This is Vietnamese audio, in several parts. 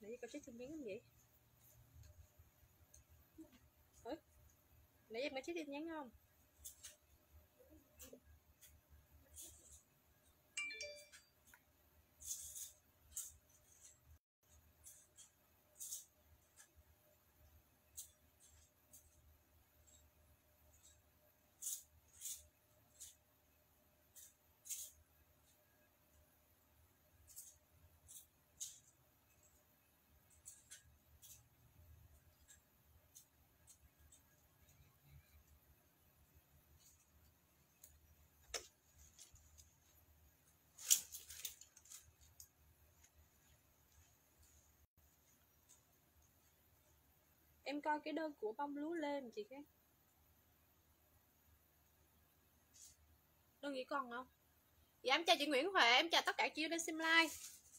Nãy giờ có tin nhắn không vậy? Nãy giờ có tin nhắn không? Em coi cái đơn của bông lúa lên chị cái. Đơn nghĩ còn không? Dạ em chào chị Nguyễn Huệ, em chào tất cả chị đang xem live.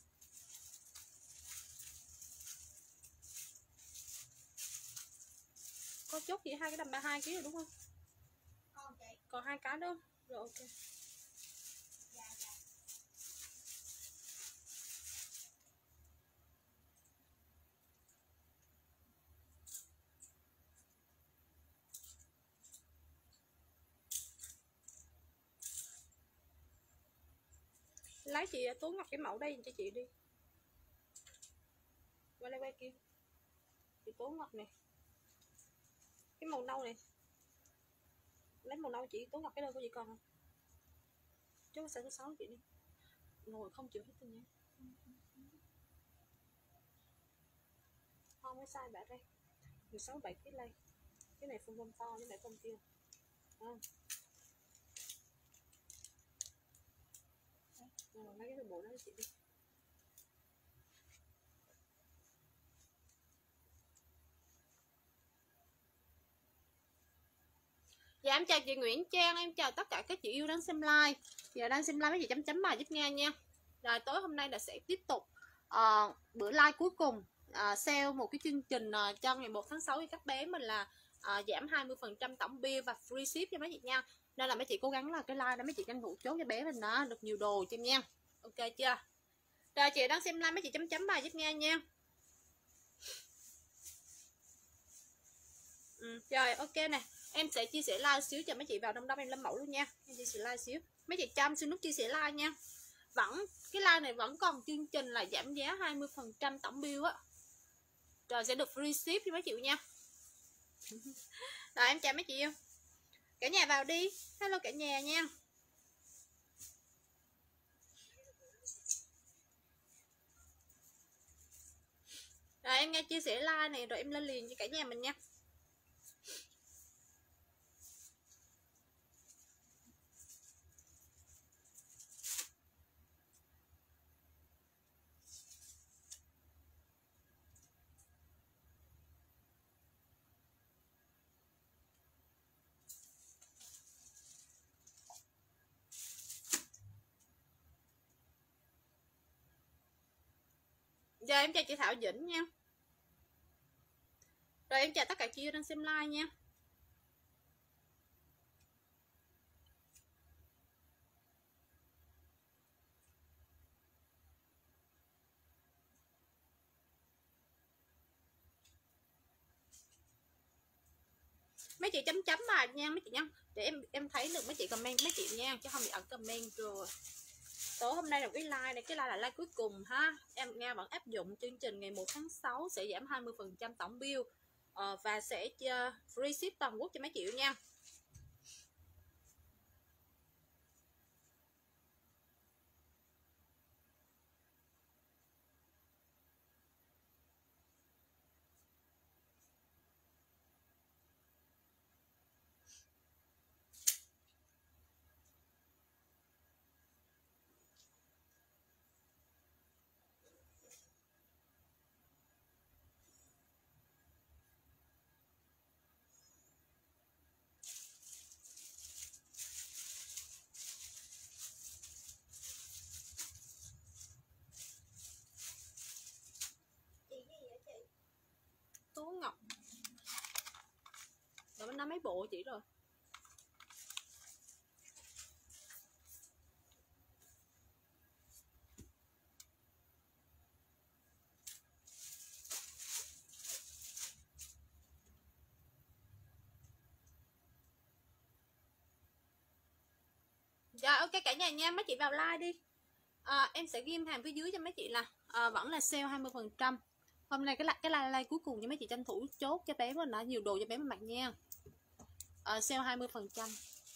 Có chốt chị 2 cái đầm 32 kg rồi đúng không? Còn 2 cái nữa. Rồi ok. Lấy chị Tố Ngọc cái mẫu đây cho chị đi. Qua đây quay kia. Chị Tố Ngọc này. Cái màu nâu này. Lấy màu nâu chị Tố Ngọc, cái đơn của chị còn không? Chốt sang số 6 chị đi. Ngồi không chịu hết tin nhé. Không có sai bả đây. 16 7 cái này. Cái này phông to, cái này phông kia. Rồi lấy cái bộ đó cho chị đi. Dạ em chào chị Nguyễn Trang, em chào tất cả các chị yêu đang xem live. Giờ đang xem live mấy chị chấm chấm bài giúp nghe nha. Rồi tối hôm nay là sẽ tiếp tục bữa live cuối cùng sale một cái chương trình cho ngày 1 tháng 6 cho các bé mình là giảm 20% tổng bill và free ship cho mấy chị nha. Nên là mấy chị cố gắng là cái live đó mấy chị tranh thủ chốt cho bé mình nó được nhiều đồ cho em nha. Ok chưa? Rồi chị đang xem live mấy chị chấm chấm bài giúp nghe nha. Rồi ok nè. Em sẽ chia sẻ like xíu cho mấy chị vào đông đông em lên mẫu luôn nha. Em chia sẻ like xíu. Mấy chị Trâm xin nút chia sẻ like nha. Vẫn cái like này vẫn còn chương trình là giảm giá 20% tổng bill á. Rồi sẽ được free ship cho mấy chị nha. Rồi em chào mấy chị yêu. Cả nhà vào đi. Hello cả nhà nha. Rồi em nghe chia sẻ like này rồi em lên liền cho cả nhà mình nha. Giờ em chào chị Thảo Vĩnh nha. Rồi em chào tất cả chị yêu đang xem live nha. Mấy chị chấm chấm bài nha mấy chị nha, để em thấy được mấy chị comment mấy chị nha, chứ không bị ẩn comment rồi. Tối hôm nay là cái like này, cái like là like cuối cùng ha. Em nghe vẫn áp dụng chương trình ngày 1 tháng 6 sẽ giảm 20% tổng bill và sẽ free ship toàn quốc cho mấy chị nha. Tố Ngọc rồi bên đó mấy bộ chị rồi. Rồi ok cả nhà nha, mấy chị vào like đi. Em sẽ ghi hàng phía dưới cho mấy chị là vẫn là sale 20%. Hôm nay cái like cuối cùng cho mấy chị tranh thủ chốt cho bé mình, nó nhiều đồ cho bé mình mặc nha. Sale 20%.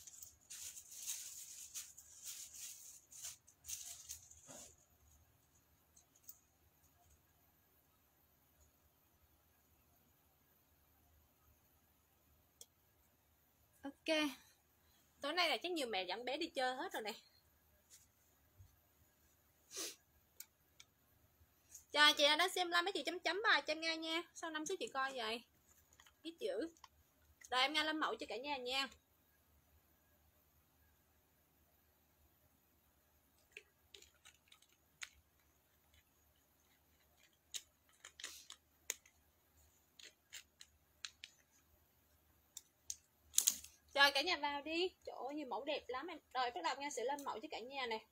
Ok. Tối nay là chắc nhiều mẹ dẫn bé đi chơi hết rồi này. Chào chị đã xem like mấy chị chấm chấm bài cho em nghe nha. Sau 5 số chị coi vậy. Biết chữ. Rồi em nghe lên mẫu cho cả nhà nha. Rồi cả nhà vào đi. Trời ơi nhiều mẫu đẹp lắm em. Rồi bắt đầu nghe sẽ lên mẫu cho cả nhà này.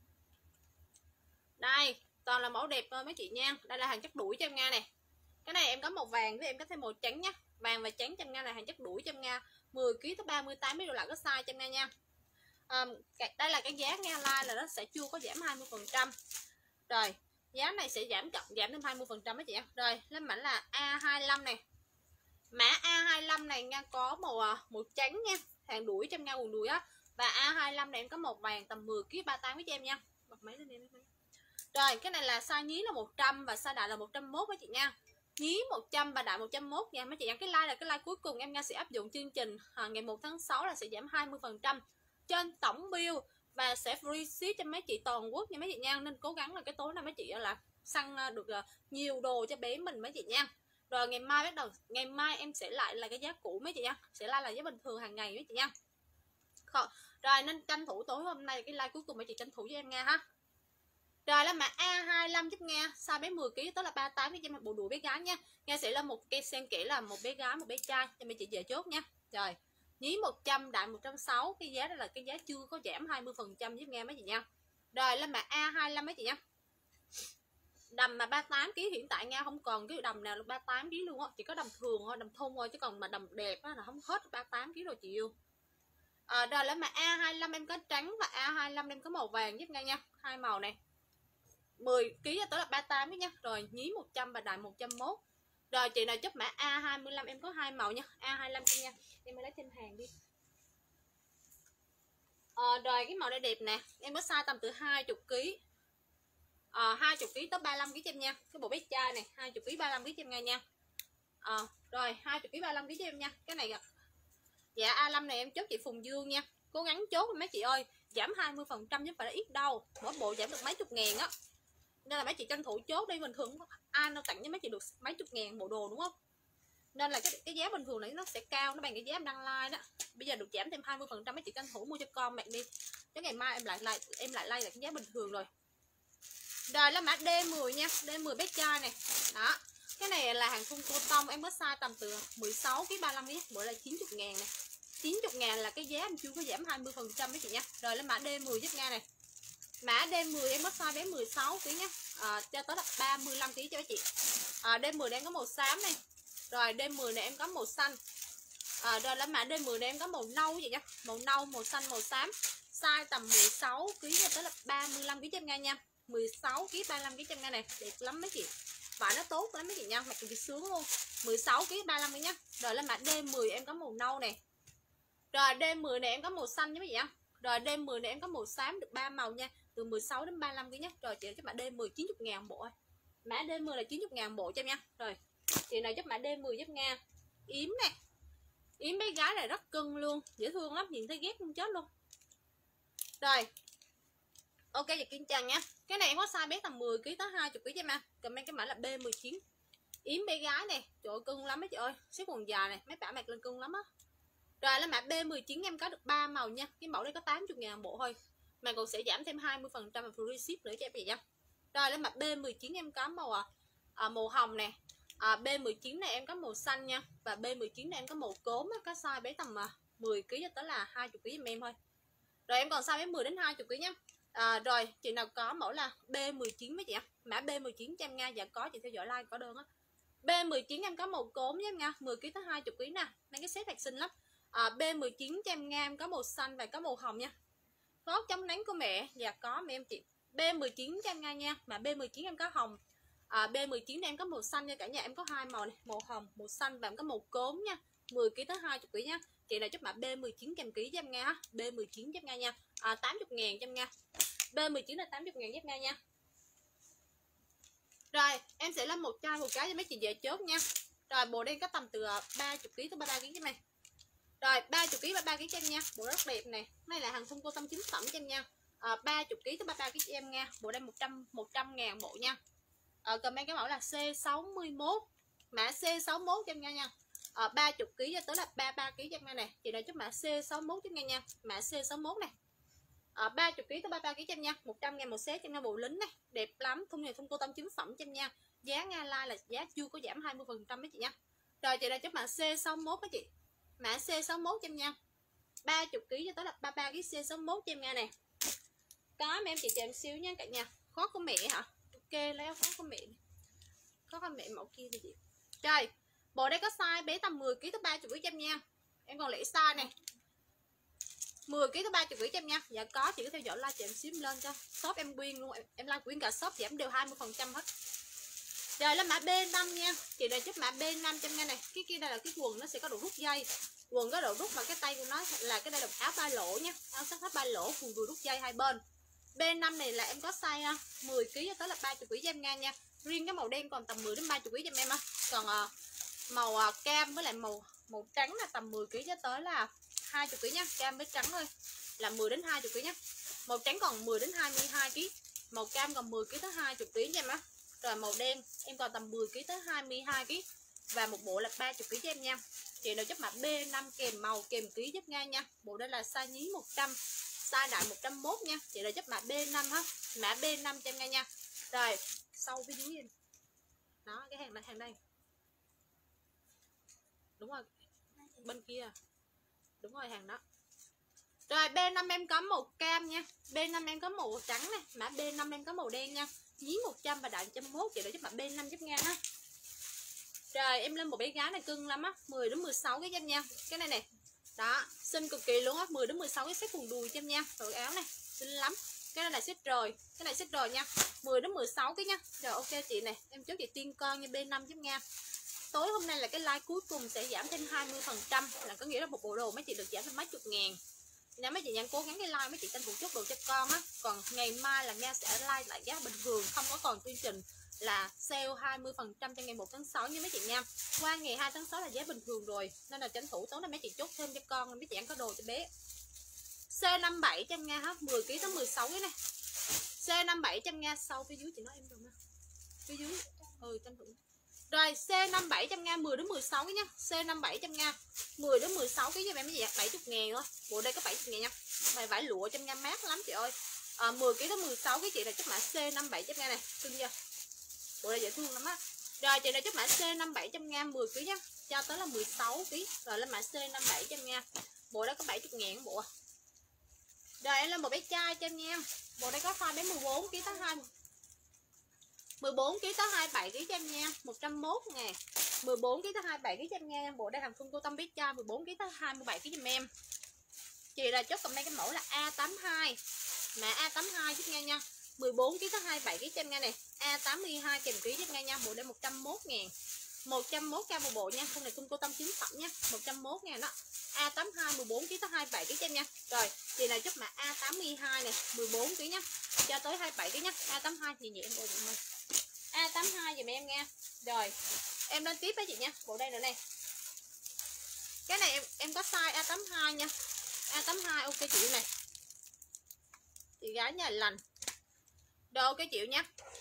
Đây, toàn là mẫu đẹp thôi mấy chị nha. Đây là hàng chất đuổi cho em nghe này. Cái này em có màu vàng với em có thêm màu trắng nhá. Vàng và trắng cho em nghe là hàng chất đuổi cho em nghe. 10 kg tới 38 độ là có size cho em nghe nha. Đây là cái giá nghe like là nó sẽ chưa có giảm 20%. Rồi, giá này sẽ giảm thêm 20% mấy chị em. Rồi, lên mảnh là A25 này. Mã A25 này nha có màu trắng nha, hàng đuổi trong nha quần đùi á. Và A25 này em có màu vàng tầm 10 kg 38 với cho em nha. Bật máy lên em. Rồi, cái này là size nhí là 100 và size đại là 101 mấy chị nha. Nhí 100 và đại 101 nha mấy chị em. Cái like là cái like cuối cùng em nha sẽ áp dụng chương trình ngày 1 tháng 6 là sẽ giảm 20% trên tổng bill và sẽ free ship cho mấy chị toàn quốc nha mấy chị nha. Nên cố gắng là cái tối nay mấy chị là săn được nhiều đồ cho bé mình mấy chị nha. Rồi ngày mai bắt đầu, ngày mai em sẽ lại là cái giá cũ mấy chị nha, sẽ lại là giá bình thường hàng ngày mấy chị nha. Rồi nên tranh thủ tối hôm nay cái like cuối cùng mấy chị tranh thủ cho em nghe ha. Rồi là mã A25 giúp nghe, size bé 10 kg tới là 38 với cho bộ đùi bé gái nha. Nghe sẽ là một cây xen kỹ là một bé gái một bé trai cho mấy chị về chốt nha. Rồi nhí 100 đại 160, cái giá đó là cái giá chưa có giảm 20% giúp nghe mấy chị nha. Rồi là mã A25 mấy chị nha. Đầm mà 38 kg hiện tại nha, không còn cái đầm nào là 38 kg luôn á, chỉ có đầm thường thôi, đầm thun thôi, chứ còn mà đầm đẹp á là không hết 38 kg rồi chị yêu. Rồi là mà A25 em có trắng và A25 em có màu vàng giúp ngay nha, hai màu này. 10 kg tới là 38 nha. Rồi nhí 100 và đại 101. Rồi chị nào chấp mã A25 em có hai màu nha, A25 nha. Em mới lấy thêm hàng đi. Rồi cái màu này đẹp nè, em có size tầm từ 20 kg 20 kg tới 35 kg cho em nha. Cái bộ bé trai này 20 kg 35 kg cho em nha. Rồi 20 kg 35 kg cho em nha. Cái này dạ A5 này em chốt chị Phùng Dương nha. Cố gắng chốt mấy chị ơi, giảm 20% chứ phải là ít đâu. Mỗi bộ giảm được mấy chục ngàn á. Nên là mấy chị tranh thủ chốt đi, bình thường ai đâu tặng cho mấy chị được mấy chục ngàn bộ đồ đúng không? Nên là cái giá bình thường này nó sẽ cao, nó bằng cái giá em đăng like đó. Bây giờ được giảm thêm 20% mấy chị tranh thủ mua cho con mẹ đi. Chứ ngày mai em lại like là cái giá bình thường rồi. Rồi là mã D10 nha, D10 bé trai này. Đó. Cái này là hàng thun cô tông, em có size tầm từ 16 kg 35 kg, bộ là 90 ngàn này. 90 ngàn là cái giá em chưa có giảm 20% mấy chị nha. Rồi là mã D10 giúp nha này. Mã D10 em có size bé 16 kg nhá. Cho tới là 35 kg cho mấy chị. D10 này em có màu xám này. Rồi D10 này em có màu xanh. Rồi là mã D10 này em có màu nâu vậy nha. Màu nâu, màu xanh, màu xám. Size tầm 16 kg cho tới là 35 kg cho em nghe nha. 16 kg 35 kg cho em nghe này, đẹp lắm mấy chị. Vải nó tốt lắm mấy chị nha, mặc cực sướng luôn. 16 kg 35 kg nhá. Rồi là mã D10 em có màu nâu này. Rồi D10 này em có màu xanh với mấy chị nha. Rồi D10 này em có màu xám được 3 màu nha, từ 16 đến 35 kg nhé. Rồi chị cho mã D10 90 ngàn bộ. Mã D10 là 90 ngàn bộ cho em nha. Rồi chị nào giúp mã D10 giúp nha. Yếm nè. Yếm mấy gái này rất cưng luôn, dễ thương lắm, nhìn thấy ghét không chết luôn. Rồi ok chị Kim Trần nha. Cái này em có size bé tầm 10 kg tới 20 kg cho em. Comment cái mã là B19. Yếm bé gái này, trời ơi cưng lắm mấy chị ơi, xếp quần dài này, mấy bả mặc lên cưng lắm á. Rồi là mã B19 em có được 3 màu nha. Cái mẫu đây có 80 ngàn bộ thôi, mà còn sẽ giảm thêm 20% và free ship nữa cho em chị nha. Rồi là mã B19 em có màu hồng nè. B19 này em có màu xanh nha. Và B19 này em có màu cốm á, có size bé tầm 10 kg cho tới là 20 kg em thôi. Rồi em còn size bé 10 đến 20 kg nhá. Rồi chị nào có mẫu là B19 mấy chị ạ. Mã B19 cho em nha. Dạ có, chị theo dõi like có đơn á. B19 em có màu cốm nhé em nha, 10 kg tới 20 kg nè. Mấy cái set này xinh lắm. B19 cho em nha, em có màu xanh và có màu hồng nha. Có chống nắng của mẹ. Dạ có mẹ em chị. B19 cho em nghe nha. Mà B19 em có hồng. B19 em có màu xanh nha cả nhà. Em có hai màu này, màu hồng, màu xanh và em có màu cốm nha. 10 kg tới 20 kg nha. Chị nào chốt mã B19 kèm ký cho em nghe ha. B19 cho em nghe nha. 80.000 cho em nghe. B19 là 80.000 giúp nghe nha. Rồi em sẽ lên một chai một cái cho mấy chị dễ chốt nha. Rồi bộ đen có tầm từ 30 kg tới 33 kg cho em. Rồi 30 kg 33 kg cho em nha. Bộ rất đẹp này. Này là hàng thun cô tông chính phẩm cho em nha. 30 kg tới 33 kg cho em nha. Bộ đây 100.000 bộ nha. Comment cái mẫu là C61. Mã C61 cho em nha. 30 kg cho tới là 33 kg cho em này. Chị nào chốt mã C61 cho em nha. Mã C61 này. 30 kg tới 33 kg cho em nha. 100.000 một set cho em nha. Bộ lính này đẹp lắm. Thun này thun cô tông chính phẩm cho em nha. Giá Nga Lai là giá chưa có giảm 20% mấy chị nha. Rồi chị nào chốt mã C61 các chị. Mã C61 cho em nha. 30 kg cho tới là 33 kg C61 cho em nha nè. Có em chị chờ em xíu nha cả nhà. Khó của mẹ hả? Ok lấy khó của mẹ. Khó của mẹ mẫu kia thì chị. Rồi, bộ đây có size bé tầm 10 kg tới 30 kg cho em nha. Em còn lẻ size này. 10 kg tới 30 kg cho em nha. Dạ có, chị có theo dõi live chị em xíu lên cho. Shop em quyên luôn, em live quyên cả shop giảm đều 20% hết. Rồi là mã B5 nha. Chị này giúp mã B5 cho em nha này. Cái kia đây là cái quần nó sẽ có độ rút dây. Quần có độ rút mà cái tay của nó là cái đây là áo ba lỗ nha. Áo sắt thép ba lỗ, quần đùi rút dây hai bên. B5 này là em có size 10 kg cho tới là 30 kg cho em nha. Riêng cái màu đen còn tầm 10 đến 30 kg cho em á. Còn màu cam với lại màu trắng là tầm 10 kg cho tới là 20 kg nha. Cam với trắng thôi là 10 đến 20 kg nhá. Màu trắng còn 10 đến 22 kg. Màu cam còn 10 kg tới 20 kg cho em á. Rồi màu đen em còn tầm 10 kg tới 22 kg. Và một bộ là 30 kg cho em nha. Chị nào chấp mã B5 kèm màu kèm ký giúp ngay nha. Bộ đây là size nhí 100, size đại 101 nha. Chị nào chấp mã B5 ha. Mã B5 cho em ngay nha. Rồi, sau phía dưới em. Đó, cái hàng đây. Đúng rồi. Bên kia. Đúng rồi, hàng đó. Rồi B5 em có màu cam nha. B5 em có màu trắng này. Mã B5 em có màu đen nha. Nhí 100 và đại 101. Chị nào chấp mã B5 giúp nghe ha. Rồi em lên một bé gái này cưng lắm á, 10 đến 16 cái cho em nha. Cái này nè. Đó, xinh cực kỳ luôn á, 10 đến 16 cái set quần đùi cho em nha. Rồi áo này, xinh lắm. Cái này là set rồi, cái này set rồi nha. 10 đến 16 cái nha. Rồi ok chị này, em chốt chị tiên con như B5 giúp nha. Tối hôm nay là cái like cuối cùng sẽ giảm thêm 20%, là có nghĩa là một bộ đồ mấy chị được giảm thêm mấy chục ngàn. Nếu mấy chị nhanh cố gắng cái like mấy chị tranh thủ chốt đồ cho con á. Còn ngày mai là Nga sẽ like lại giá bình thường, không có còn chương trình là sale 20% cho ngày 1 tháng 6 như mấy chị nha. Qua ngày 2 tháng 6 là giá bình thường rồi, nên là tranh thủ tối nay mấy chị chốt thêm cho con, mấy chị ăn có đồ cho bé. C57 cho em nha ha, 10 kg tới 16 cái này. C57 cho em nha, sau phía dưới chị nói em rồi nha. Phía dưới tranh thủ. Rồi C57 cho em nha, 10 đến 16 cái nha. C57 cho em nha, 10 đến 16 cái cho em mới 70.000 thôi. Bộ đây có 70.000 nha. Bài vải lụa cho em nha, mát lắm chị ơi. 10 kg tới 16 cái chị là chắc mã C57 cho em nha này, cưng chưa? Bộ này dễ thương lắm á. Rồi chị này chốt mã C57 trăm ngàn 10 kg nhá, cho tới là 16 kg. Rồi lên mã C57 trăm ngàn. Bộ đó có 70.000 bộ. Rồi em lên một bé trai cho em nha. Bộ đây có size bé 14 kg tới 14 kg tới 27 kg cho em nha, 101.000. 14 kg tới 27 kg cho em nha. Bộ đây hàng thun cô tâm bé trai 14 kg tới 27 kg cho em. Chị là chốt comment cái mẫu là A82. Mã A82 giúp nghe nha. 14 kg tới 27 kg cho em nghe này. A82 kèm ký giúp nghe nha. Bộ đây 101.000. 101k một bộ nha. Không này cung cô tâm chính phẩm nha. 101.000 đó. A82 14 kg tới 27 kg cho em nha. Rồi, chị này chốt mã A82 này, 14 kg nhá. Cho tới 27 kg nhá. A82 thì nhẹ em ơi mọi người. A82 giùm em nghe. Rồi, em lên tiếp với chị nha. Bộ đây nữa này. Cái này em có size A82 nha. A82 ok chị này. Chị gái nhà lành. Đồ ok chịu nha.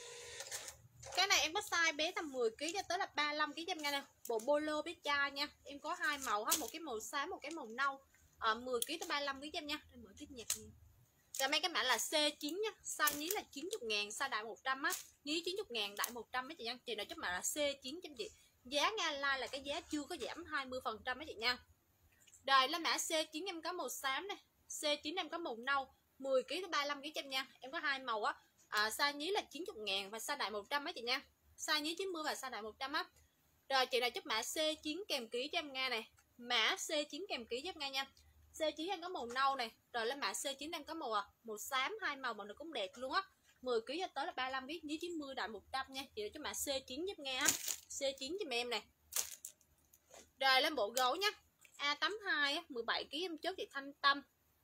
Cái này em có size bé tầm 10 kg cho tới là 35 kg cho em nghe nè. Bộ polo bé trai nha. Em có hai màu hết, một cái màu xám, một cái màu nâu. 10 kg tới 35 kg cho em nha. Em mở tiếp nhạc nha. Rồi mấy cái mã là C9 nha. Size nhí là 90.000, size đại 100 á. Nhí 90.000, đại 100 mấy chị nha. Chị nào chốt mã là C9 cho em chị. Giá Nga Lai là cái giá chưa có giảm 20% mấy chị nha. Rồi lên mã C9 em có màu xám này. C9 em có màu nâu, 10 kg tới 35 kg cho em nha. Em có hai màu á. Size nhí là 90.000 và size đại 100 mấy chị nha. Size nhí 90 và size đại 100 á. Rồi chị nào chốt mã C9 kèm ký cho em nghe này. Mã C9 kèm ký cho em nghe nha. C9 em có màu nâu này, rồi lên mã C9 em có màu xám, hai màu mà nó cũng đẹp luôn á. 10 kg cho tới là 35 viết dưới 90 đại 100 nha. Chị cho mã C9 giúp nghe á. C9 giùm em này. Rồi lên bộ gấu nhá. A82 á, 17 kg em chốt chị Thanh Tâm.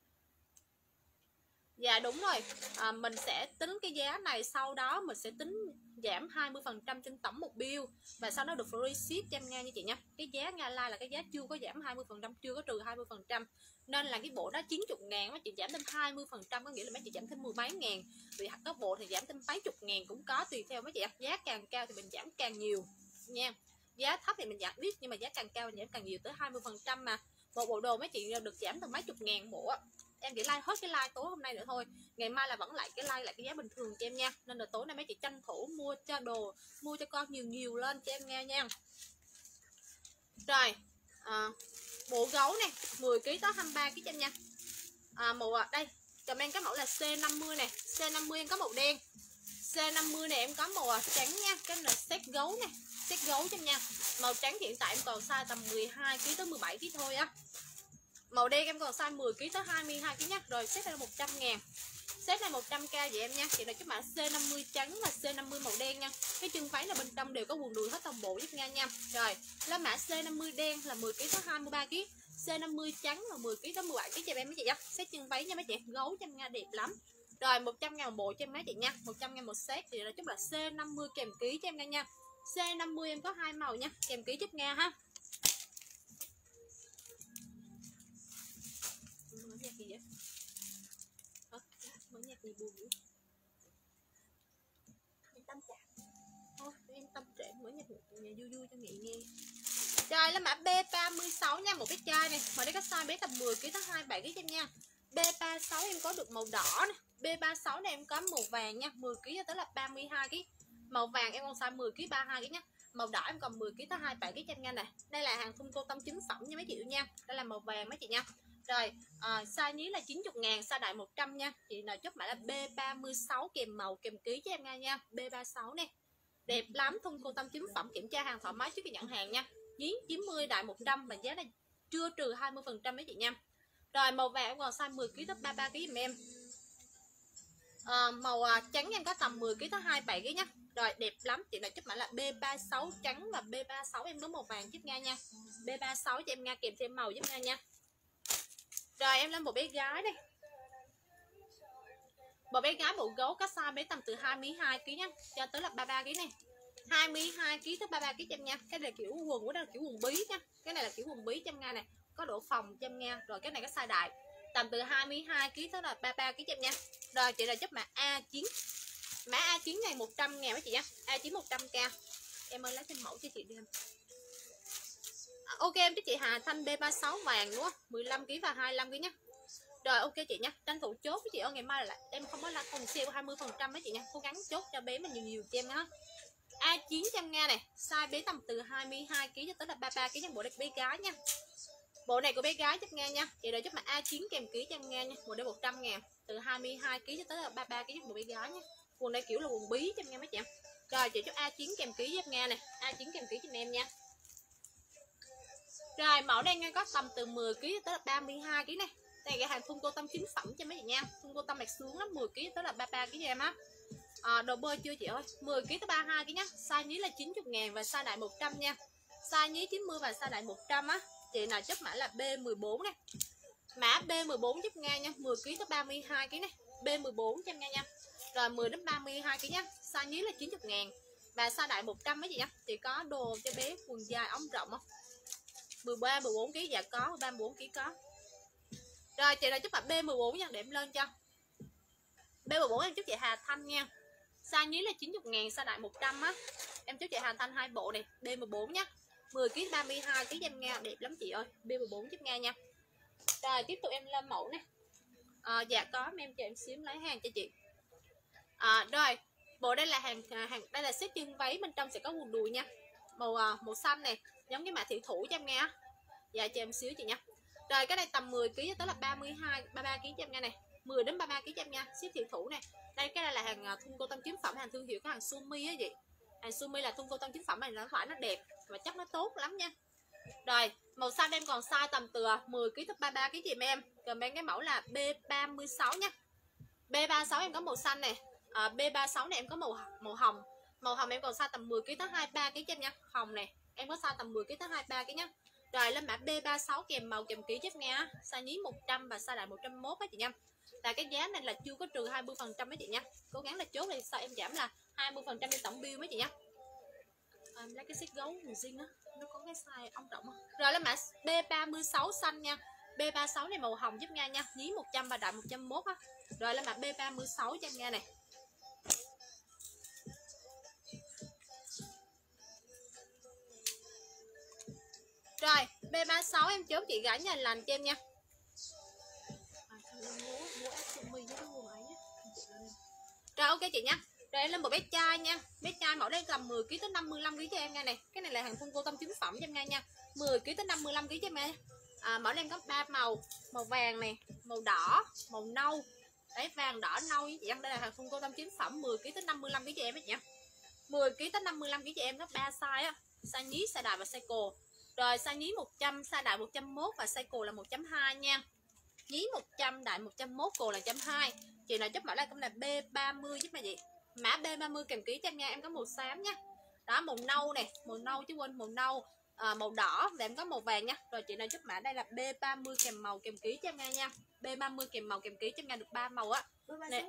Dạ đúng rồi, mình sẽ tính cái giá này, sau đó mình sẽ tính giảm 20% trên tổng một bill, và sau đó được free ship cho em nghe nha chị nha. Cái giá Nga Lai là cái giá chưa có giảm 20%, chưa có trừ 20%, nên là cái bộ đó 90 ngàn mà chị giảm thêm 20%, có nghĩa là mấy chị giảm thêm 10 mấy ngàn. Vì có bộ thì giảm thêm mấy chục ngàn cũng có, tùy theo mấy chị. Giá càng cao thì mình giảm càng nhiều nha, giá thấp thì mình giảm ít, nhưng mà giá càng cao mình giảm càng nhiều, tới 20% mà. Một bộ đồ mấy chị được giảm từ mấy chục ngàn bộ. Em chỉ like hết cái like tối hôm nay nữa thôi, ngày mai là vẫn lại cái like lại cái giá bình thường cho em nha. Nên là tối nay mấy chị tranh thủ mua cho đồ, mua cho con nhiều nhiều lên cho em nghe nha. Rồi bộ gấu này 10 kg tới 23 kg cho em nha. Màu đây comment cái mẫu là C50 này, C50 em có màu đen, C50 này em có màu trắng nha. Cái là set gấu này, set gấu cho em nha. Màu trắng hiện tại em còn size tầm 12 kg tới 17 kg thôi á. Màu đen em còn size 10 kg tới 22 kg nhá. Rồi set này là 100 ngàn. Set này 100k vậy em nha. Chị là cái mã C50 trắng và C50 màu đen nha. Cái chân váy là bên trong đều có quần đùi hết toàn bộ giúp nha nha. Rồi, là mã C50 đen là 10 kg tới 23 kg. C50 trắng là 10 kg tới 17 kg cho em mấy chị nha. Set chân váy nha mấy chị, gấu cho em nha, đẹp lắm. Rồi 100 ngàn một bộ cho em mấy chị nha. 100 ngàn một set thì là chút là C50 kèm ký cho em nha. C50 em có hai màu nha, kèm ký giúp nha ha. Mở nhạc gì buồn vậy? Em tâm trạng. Thôi em tâm trạng mở nhạc vui vui cho chị nghe. Rồi là mã B36 nha, một cái chai này. Mà đây có size bé tầm 10 kg tới 27 kg em nha. B36 em có được màu đỏ này. B36 này em có màu vàng nha, 10 kg tới là 32 kg. Màu vàng em còn size 10 kg 32 kg nha. Màu đỏ em còn 10 kg tới 27 kg em nha này. Đây là hàng thun cô tông chính phẩm nha mấy chị nha. Đây là màu vàng mấy chị nha. Rồi size nhí là 90 ngàn, size đại 100 nha. Chị nào chốt mã là B36 kèm màu kèm ký cho em nha. B36 nè, đẹp lắm, thun cô tâm chính phẩm, kiểm tra hàng thoải mái trước khi nhận hàng nha. Nhí 90 đại 100 và giá này chưa trừ 20% mấy chị nha. Rồi màu vàng em còn size 10 kg tới 33 kg giùm em. Màu trắng em có tầm 10 kg tới 27 kg nhá. Rồi đẹp lắm, chị nào chốt mã là B36 trắng và B36 em có màu vàng giúp nha. B36 cho em nha, kèm thêm màu giúp nha. Rồi em lên một bé gái đây. Một bé gái bộ gấu có size bé tầm từ 22 kg nhá cho tới là 33 kg này. 22 kg tới 33 kg cho em nha. Cái này kiểu quần của đây là kiểu quần bí nha. Cái này là kiểu quần bí cho em nha này, có độ phòng cho em nha. Rồi cái này có size đại tầm từ 22 kg tới là 33 kg cho em nha. Rồi chị là giúp mã A9. Mã A9 này 100 ngàn mấy chị nha. A9 100k. Em ơi lấy thêm mẫu cho chị đi em. Ok em cho chị Hà Thanh B36 vàng đúng không? 15 kg và 25 kg nhá. Rồi ok chị nha, tranh thủ chốt với chị ơi, ngày mai là em không có là còn sale 20% mấy chị nha, cố gắng chốt cho bé mình nhiều cho em nha. A9 cho em nghe này, size bé tầm từ 22 kg cho tới là 33 kg nha, bộ này bé gái nha. Bộ này của bé gái cho em nghe nha. Chị đợi giúp mà A9 kèm ký cho em nghe nha. Bộ đây 100 ngàn, từ 22 kg cho tới là 33 kg bộ bé gái nha. Quần này kiểu là quần bí cho em nghe mấy chị em. Rồi chị cho A9 kèm ký giúp em nghe này, A9 kèm ký cho em nha. Rồi mẫu đây nghe có tầm từ 10 kg tới là 32 kg này. Đây cái hàng thun cô tâm chính phẩm cho mấy chị nha. Thun cô tâm mạch xuống lắm, 10 kg tới là 33 kg cho em á. Đồ bơi chưa chị ơi? 10 kg tới 32 kg nhá. Size nhí là 90 ngàn và size đại 100 nha. Size nhí 90 và size đại 100 á. Chị nào chấp mã là B14 này. Mã B14 giúp Nga nha, 10 kg tới 32 kg này. B14 cho em nha. Rồi 10 đến 32 kg nhá. Size nhí là 90 ngàn và size đại 100 mấy chị nha. Chị có đồ cho bé quần dài ống rộng không? 13 14 kg dạ có, 13 14 kg có. Rồi chị nào chúc bạn B14 nha, để em lên cho. B14 em chúc chị Hà Thanh nha. Size nhí là 90 ngàn, size đại 100 á. Em chúc chị Hà Thanh hai bộ này, B14 nhá. 10 kg 32 kg em nghe, đẹp lắm chị ơi. B14 giúp nghe nha. Rồi tiếp tục em lên mẫu này. Dạ có, em cho em xíu lấy hàng cho chị. Rồi, bộ đây là hàng đây là set chân váy, bên trong sẽ có quần đùi nha. Màu xanh này, giống cái mã thị thủ cho em nghe. Dạ cho em xíu chị nha. Rồi cái này tầm 10 kg tới là 33 kg cho em nghe này. 10 đến 33 kg cho em nha, ship thị thủ này. Đây cái này là hàng thun cô tông chính phẩm, hàng thương hiệu của hàng Sumi á chị. Hàng Sumi là thun cô tông chính phẩm này, nó phải nó đẹp và chất nó tốt lắm nha. Rồi, màu xanh em còn size tầm từ 10 kg tới 33 kg chị em. Comment cái mẫu là B36 nha. B36 em có màu xanh này. B36 này em có màu hồng. Màu hồng em còn size tầm 10 kg tới 23 kg cho em nha. Hồng này, em có size tầm 10 kg tới 23 kg nhá. Rồi lên mã B36 kèm màu kèm ký giúp nha. Size nhí 100 và size đại 101 á chị nha. Là cái giá này là chưa có trừ 20% mấy chị nha. Cố gắng là chốt thì sao em giảm là 20% trên tổng bill mấy chị nha. Lấy cái set gấu màu xinh á, nó có cái size ống rộng á. Rồi lên mã B36 xanh nha. B36 này màu hồng giúp nha nha, nhí 100 và đại 101 á. Rồi lên mã B36 cho em nghe này. Rồi, B36 em chốt chị gái nhà lành cho em nha. Rồi ok chị nha. Rồi lên một bé chai nha. Bé chai mẫu đây tầm 10 kg tới 55 kg cho em nha này. Cái này là hàng phun cô tông chính phẩm cho em nha. 10 kg tới 55 kg cho em nha. Mẫu đây có 3 màu, màu vàng này, màu đỏ, màu nâu. Đấy, vàng đỏ nâu với chị em. Đây là hàng phun cô tông chính phẩm 10 kg tới 55 kg cho em nha. 10 kg tới 55 kg cho em có 3 size á. Size nhí, size đại và size cồ. Rồi size nhí 100, size đại 101 và size cồ là 1.2 nha. Nhí 100, đại 101, cồ là 1.2. Chị nào chấp mã là cũng là B30 giúp mà chị. Mã B30 kèm ký cho em nha, em có màu xám nha. Đó, màu nâu này, màu nâu chứ quên màu nâu, màu đỏ và em có màu vàng nha. Rồi chị nào chấp mã đây là B30 kèm màu kèm ký cho em nha. B30 kèm màu kèm ký cho em nha, được 3 màu á. Nè.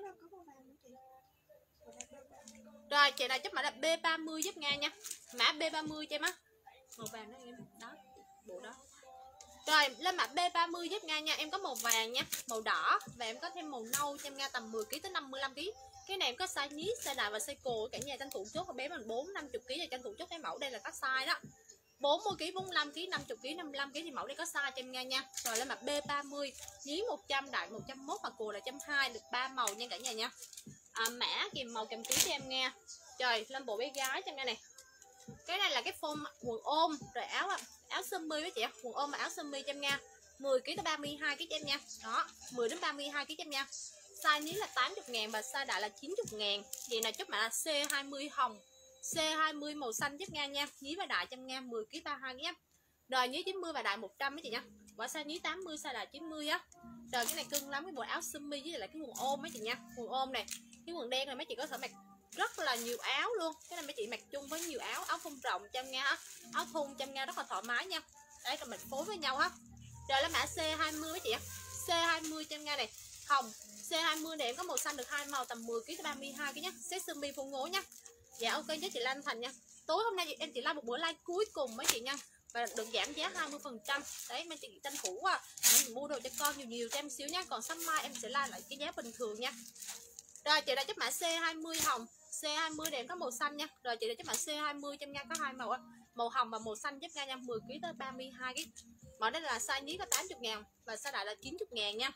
Rồi chị nào chấp mã là B30 giúp nha nha. Mã B30 cho em á. Màu vàng đó em. Đó, bộ đó. Rồi lên mã B30 giúp nha, em có màu vàng nha, màu đỏ và em có thêm màu nâu cho em nha, tầm 10 kg tới 55 kg. Cái này em có size nhí, size đại và size cồ. Cả nhà tranh thủ chốt bé mình 4 50 kg thì tranh thủ chốt cái mẫu đây là các size đó. 40 kg, 45 kg, 50 kg, 55 kg thì mẫu đây có size cho em nha. Rồi lên mã B30, nhí 100, đại 101 và cồ là 1.2, được 3 màu nha cả nhà nha. Mã kèm màu kèm ký cho em nghe. Rồi lên bộ bé gái cho em nghe này. Cái này là cái form quần ôm rồi áo sơ mi với chị, quần ôm và áo sơ mi cho em nha. 10 kg tới 32 kg cho em nha. Đó, 10 đến 32 kg cho em nha. Size nhí là 80.000 và size đại là 90.000. Vậy là chốt mã là C20 hồng. C20 màu xanh giúp nha. Nhí và đại cho em nha, 10 kg 32 kg nha. Rồi nhí 90 và đại 100 mấy chị nha. Và size nhí 80, size đại 90 á. Rồi cái này cưng lắm, cái bộ áo sơ mi với lại cái quần ôm mấy chị nha. Quần ôm này, cái quần đen này mấy chị có thể mặc rất là nhiều áo luôn. Cái này mấy chị mặc chung với nhiều áo, áo thun rộng cho em nha, áo thun cho em nha, rất là thoải mái nha. Đấy, rồi mình phối với nhau ha. Rồi là mã C20 mấy chị ạ. C20 cho em nha này, hồng. C20 này em có màu xanh được 2 màu tầm 10 kg tới 32 kg nhá. Set sơ mi phun ngố nhá. Dạ ok với chị Lan Thành nha. Tối hôm nay em chỉ like một bữa like cuối cùng mấy chị nha, và được giảm giá 20%. Đấy mấy chị tranh thủ mình mua đồ cho con nhiều cho em xíu nha. Còn sáng mai em sẽ like lại cái giá bình thường nha. Rồi chị đã chấp mã C20 hồng. C20 này em có màu xanh nha. Rồi chị đã chấp mã C20 cho em nha, có 2 màu á, màu hồng và màu xanh giúp nha, 10 kg tới 32 kg. Mẫu đây là size nhí có 80.000 và size đại là 90.000 nha.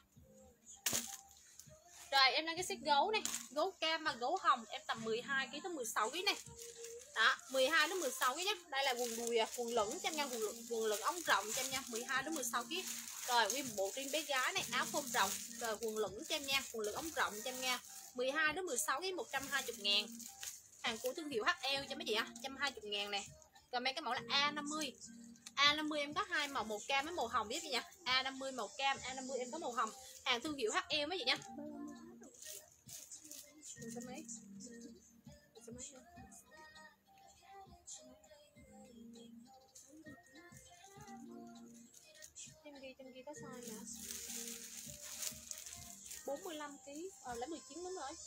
Rồi em lên cái set gấu này, gấu cam và gấu hồng em tầm 12 kg tới 16 kg này. Đó, 12 đến 16 kg nhé. Đây là quần đùi, quần lửng cho em nha, quần lửng ống rộng cho em nha, 12 đến 16 kg. Rồi nguyên bộ riêng bé gái này, áo phông rộng, rồi quần lửng cho em nha, quần lửng ống rộng cho em nha. 12 đến 16 kg 120.000. Hàng của thương hiệu HL cho mấy chị á, 120.000 nè. Còn mấy cái mẫu là A50. A50 em có 2 màu, màu cam với màu hồng biết chị nha. A50 màu cam, A50 em có màu hồng. Hàng thương hiệu HL mấy chị nha. Trên kia có size nè. 45 kg, lấy 19 đúng rồi.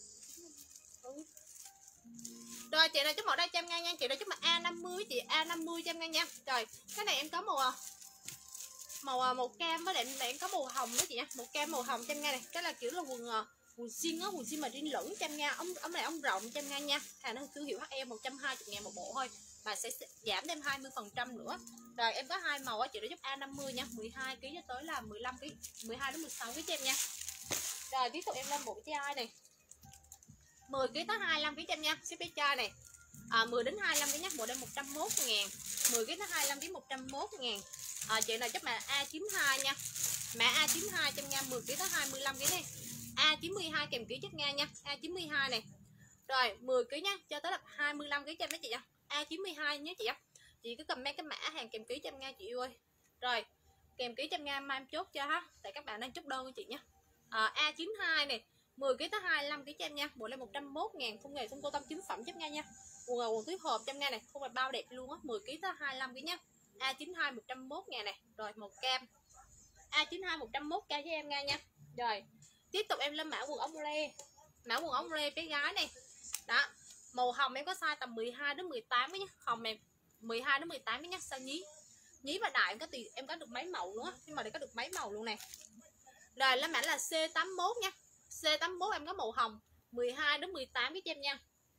Rồi chị này chúc màu đây cho em nha, chị đây chúc màu A50 chị, A50 cho em nha. Rồi, cái này em có màu cam với lại em có màu hồng đó chị nha. Màu cam màu hồng cho em nghe này. Cái là kiểu là quần jean á, quần jean mà jean lửng cho em nha. Ống này ống rộng cho em nha. Hàng thương hiệu HM 120.000 một bộ thôi. Và sẽ giảm thêm 20% nữa. Rồi em có 2 màu á, chị đã giúp A50 nha, 12 kg cho tới là 15 kg, 12 đến 16 kg cho em nha. Rồi tiếp tục em lên bộ chai này. 10 kg tới 25 kg cho em nha, ship bé chai này. 10 đến 25 kg nhé, bộ đây 101.000. 10 kg tới 25 kg 101.000. Chị nào chấp mã A92 nha. Mã A92 cho em nha, 10 kg tới 25 kg này. A92 kèm ký chất nha. A92 này. Rồi 10 kg nha, cho tới là 25 kg cho mấy chị nha. A92 nhé chị ạ. Chị cứ comment cái mã hàng kèm ký cho em nghe chị yêu ơi. Rồi kèm ký cho em nghe mai em chốt cho ha, tại các bạn đang chốt đơn của chị nhé. A92 này 10 kg tới 25 kg cho em nha, bộ lên 101.000, không nghề không cô tâm chính phẩm giúp nghe nha. Quần túi hộp cho em nghe này, không phải bao đẹp luôn á, 10 kg tới 25 kg nhá. A92 101.000 này, rồi màu cam. A92 101k cho em nghe nha. Rồi tiếp tục em lên mã quần ống lê, mã quần ống lê bé gái này đó, màu hồng em có size tầm 12 đến 18 nhé, hồng em 12 đến 18 nhé, size nhí và đại em có được mấy màu nữa, nhưng mà đây có được mấy màu luôn này. Rồi lên mã là C81 nha, C81 em có màu hồng 12 đến 18 cho em nha.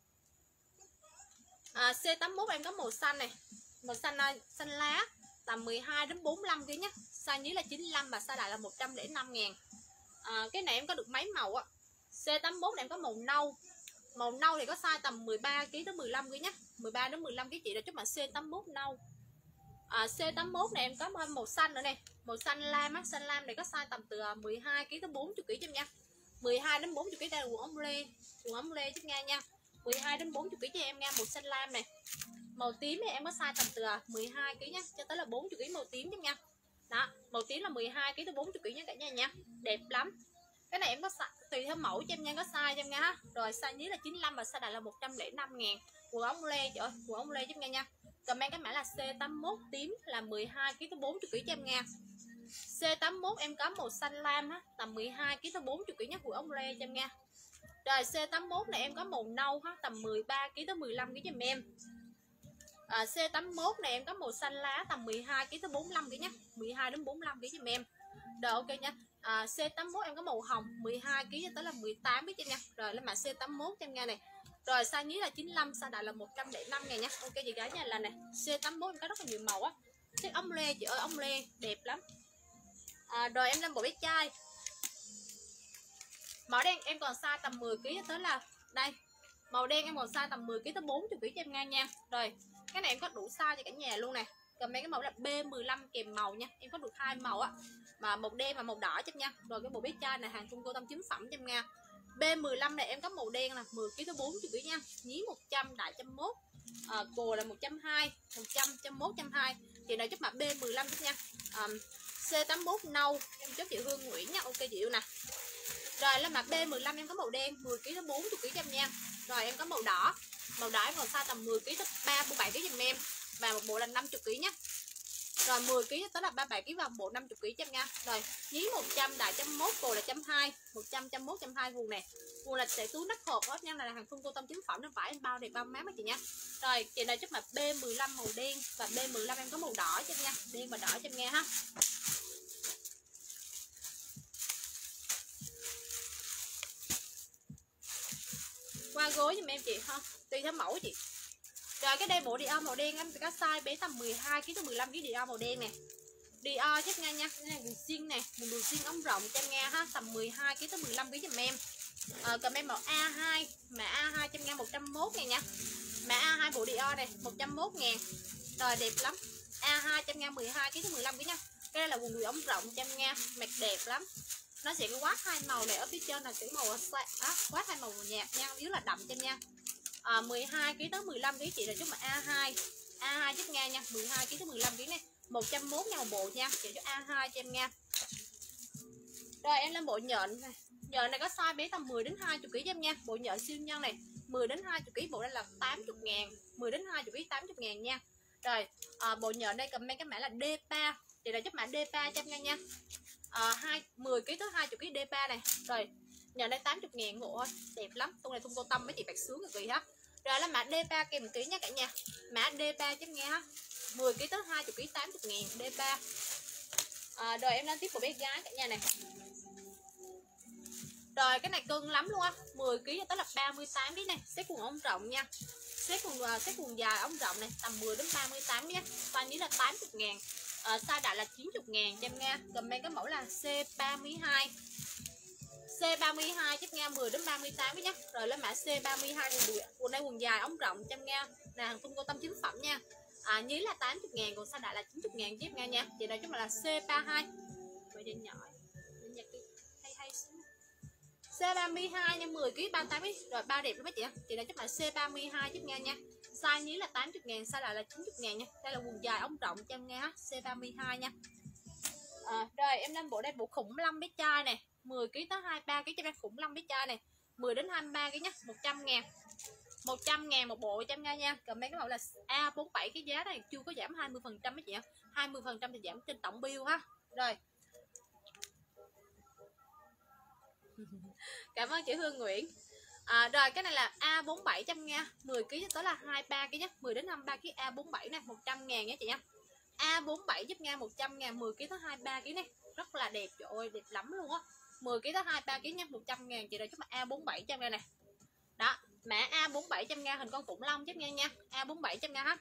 C81 em có màu xanh này, màu xanh lá tầm 12 đến 45 kg nhé, size nhí là 95 và size đại là 105.000. Cái này em có được mấy màu á. C81 này em có màu nâu thì có size tầm 13 kg đến 15 kg nhé, 13 đến 15 kg chị đã chúc bạn C81 nâu. C81 này em có màu xanh nữa này, màu xanh lam á, xanh lam này có size tầm từ 12 kg tới 40 kg cho em nha, 12 đến 40 kg. Đây là quần ống lê giúp nghe nha, 12 đến 40 kg cho em nha. Màu xanh lam này, màu tím này em có size tầm từ 12 kg nhá cho tới là 40 kg, màu tím giúp nha. Đó, màu tím là 12 kg tới 40 kg nha cả nhà nha, đẹp lắm. Cái này em có tùy theo mẫu cho em nha, có size cho em nha ha. Rồi size nhí là 95 và size đại là 105.000. Quần ống lê trời ơi, quần ống lê giúp nghe nha. Comment cái mã là C81 tím là 12 kg tới 40 kg cho em nha. C81 em có màu xanh lam ha, tầm 12 kg tới 40 kg nhé, quần ống lê cho em nha. Rồi C81 này em có màu nâu ha, tầm 13 kg tới 15 kg cho em. C81 này em có màu xanh lá tầm 12 kg tới 45 kg nhé, 12 đến 45 kg cho em. Rồi ok nha. C81 em có màu hồng 12 kg cho tới là 18 kg cho em nha. Rồi lên mã C81 cho em nha này. Rồi size nhí là 95, size đại là 105.000 nha. Ok chị gái nha, là này C81 em có rất là nhiều màu á. Chiếc ống lê chị ơi, ống lê đẹp lắm. Rồi em lên bộ bé trai. Màu đen em còn size tầm 10 kg cho tới là đây. Màu đen em còn size tầm 10 kg tới 40 kg cho em nghe nha. Rồi cái này em có đủ size cho cả nhà luôn nè. Comment cái màu là B15 kèm màu nha, em có được 2 màu á, mà màu đen và màu đỏ cho em nha. Rồi cái bộ bé trai này hàng Trung Cô Tâm chính phẩm cho em nha. B15 này em có màu đen là 10 kg tới 40 kg nha, nhí 100, đại 101, cồ là 120, 100, 101, 120. Chị nào chúc mặt B15 chút nha. C81 nâu em chốt chị Hương Nguyễn nha. Ok chị yêu nè. Rồi lên mặt B15 em có màu đen 10 kg tới 40 kg cho em nha. Rồi em có màu đỏ em còn size tầm 10 kg tới 37 kg cho em, và một bộ là 50 kg nhé. Rồi 10 kg tới là 37 kg và bộ 50 kg cho em nha. Rồi nhí 100, đại 101, cồ là 120, 100, 101, 120 quần nè. Quần là sẽ túi nắp hộp hết nha, là hàng Trung Cô Tâm chính phẩm, nó phải em bao đẹp bao mát chị nha. Rồi chị này chúc mà B15 màu đen và B15 em có màu đỏ cho em nha, đen và đỏ cho em nghe ha. Qua gối giùm em chị ha, tùy theo mẫu chị. Rồi cái đây bộ Dior màu đen em có size bé tầm 12 kg tới 15 kg, Dior màu đen nè. Dior chắc nghe nha, cái này quần jean này, quần đùi jean ống rộng cho em nghe ha, tầm 12 kg tới 15 kg giùm em. Cầm em màu A2, mà A2 cho em nghe 101 ngàn nha. Mà A2 bộ Dior này 101 ngàn. Rồi đẹp lắm. A2 cho em nghe 12 kg tới 15 kg nha. Cái đây là quần đùi ống rộng cho em nghe, mặc đẹp lắm. Nó sẽ có quát hai màu này, ở phía trên là chữ màu quát hai màu nhạt nha, dưới là đậm cho em nha. 12 kg tới 15 kg chị là chúc mà A2 giúp nghe nha, 12 kg tới 15 kg này, 101 nha một bộ nha, chị cho A2 cho em nha. Rồi em lên bộ nhện này. Nhện này có size bé tầm 10 đến 20 kg cho em nha. Bộ nhện siêu nhân này 10 đến 20 kg, bộ đây là 80 ngàn, 10 đến 20 kg 80 ngàn nha. Rồi bộ nhện đây comment cái mã là D3, chị là giúp mã D3 cho em nha. 10 kg tới 20 kg D3 này. Rồi nhện đây 80 ngàn bộ ơi, đẹp lắm. Con này Trung Cô Tâm với chị bạc sướng cực kỳ ha. Rồi là mã D3 kèm ký nha cả nhà. Mã D3 chấm nghe ha. 10 kg tới 20 kg 80 ngàn D3. Rồi em lên tiếp của bé gái cả nhà này. Rồi cái này cưng lắm luôn á, 10 kg tới là 38 kg này, xếp quần ống rộng nha. Xếp quần dài ống rộng này, tầm 10 đến 38 nhé. Size ní là 80 ngàn. Size đại là 90 ngàn cho em nghe. Comment cái mẫu là C32. C32 chắc nghe 10 đến 38 nhé. Rồi lên mã C32 quần đây quần dài ống rộng cho em nghe. Nè hàng Trung Cô Tâm chính phẩm nha. Nhí là 80 ngàn, còn size đại là 90 ngàn giúp nghe nha. Chị này chúng là C32. Vậy đi nhỏ. Hay C32 nha, 10 kg 38 kg. Rồi bao đẹp lắm mấy chị. Chị này chắc là C32 giúp nghe nha. Size nhí là 80.000, size lại là 90.000 nha. Đây là quần dài ống rộng cho em nghe ha, C32 nha. Rồi em lên bộ đây, bộ khủng long bé trai này, 10 kg tới 23 kg cho em, khủng long bé trai này 10 đến 23 kg nhá, 100.000. 100.000 một bộ cho em nghe nha. Còn mấy cái mẫu là A47, cái giá này chưa có giảm 20% mấy chị ạ. 20% thì giảm trên tổng bill ha. Rồi. Cảm ơn chị Hương Nguyễn. Rồi cái này là A47 cho em nghe, 10 kg tới là 23 kg nhé, 10 đến 23 kg A47 này, 100.000 nhé chị nha. A47 giúp nghe 100.000, 10 kg tới 23 kg này, rất là đẹp, trời ơi đẹp lắm luôn á. 10 kg tới 23 kg nha, 100.000 chị, rồi chúc mà A47 cho em đây này. Đó, mã A47 cho em nghe, hình con khủng long cho em nghe nha, A47 cho em nghe ha.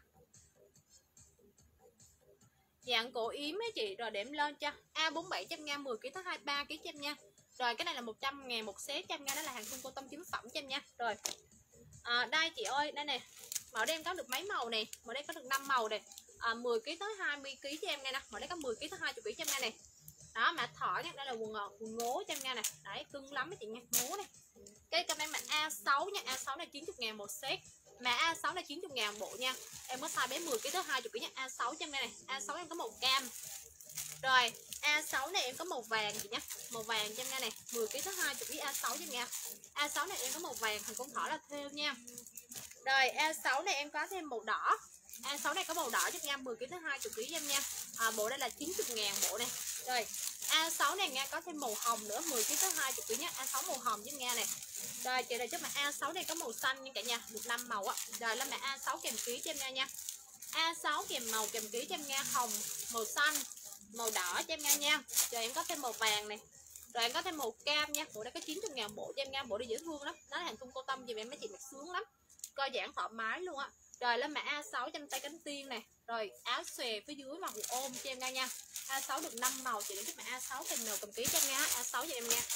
Dạng cổ yếm ấy chị, rồi điểm lên cho A47 cho em nghe, 10 kg tới 23 kg cho em nha. Rồi cái này là 100.000 một set cho em nghe, đó là hàng thun cô tông chính phẩm cho em nha. Rồi đây chị ơi, đây nè, màu đen có được mấy màu này, màu đen có được 5 màu này, 10 kg tới 20 kg cho em nghe nè, màu đen có 10 kg tới 20 kg cho em nghe này. Đó, mã thỏ nha, đây là quần ngố cho em nghe nè, đấy cưng lắm mấy chị nha, ngố này. Cái comment mã A6 nha, A6 này 90.000 một set, mã A6 này 90.000 bộ nha. Em có size bé 10 kg tới 20 kg nha, A6 cho em nghe này, A6 em có màu cam. Rồi A6 này em có màu vàng chị nhé, màu vàng cho em nghe này, 10 kg tới 20 kg A6 cho em nghe. A6 này em có màu vàng, thành con thỏ là thêu nha. Rồi A6 này em có thêm màu đỏ, A6 này có màu đỏ cho em nha, 10 kg tới 20 kg cho em nha. Bộ đây là 90.000 bộ này. Rồi A6 này nghe có thêm màu hồng nữa, 10 kg tới 20 kg nhé, A6 màu hồng cho em nghe này. Rồi chị này trước mặt A6 này có màu xanh nha cả nhà, được 5 màu á. Rồi lên mặt A6 kèm ký cho em nghe nha. A6 kèm màu kèm ký cho em nghe, hồng, màu xanh, màu đỏ cho em nghe nha. Rồi em có thêm màu vàng này, rồi em có thêm màu cam nha. Bộ đây có 90.000 bộ cho em nghe, bộ đây dễ thương lắm, nó là hàng thun cô tông gì em mấy chị mặc sướng lắm, coi giãn thoải mái luôn á. Rồi lên mã A6 trong tay cánh tiên này, rồi áo xòe phía dưới mà ôm cho em nghe nha. A6 được 5 màu, chị để giúp mã A6 kèm màu cầm ký cho em nghe, A6 cho em nghe.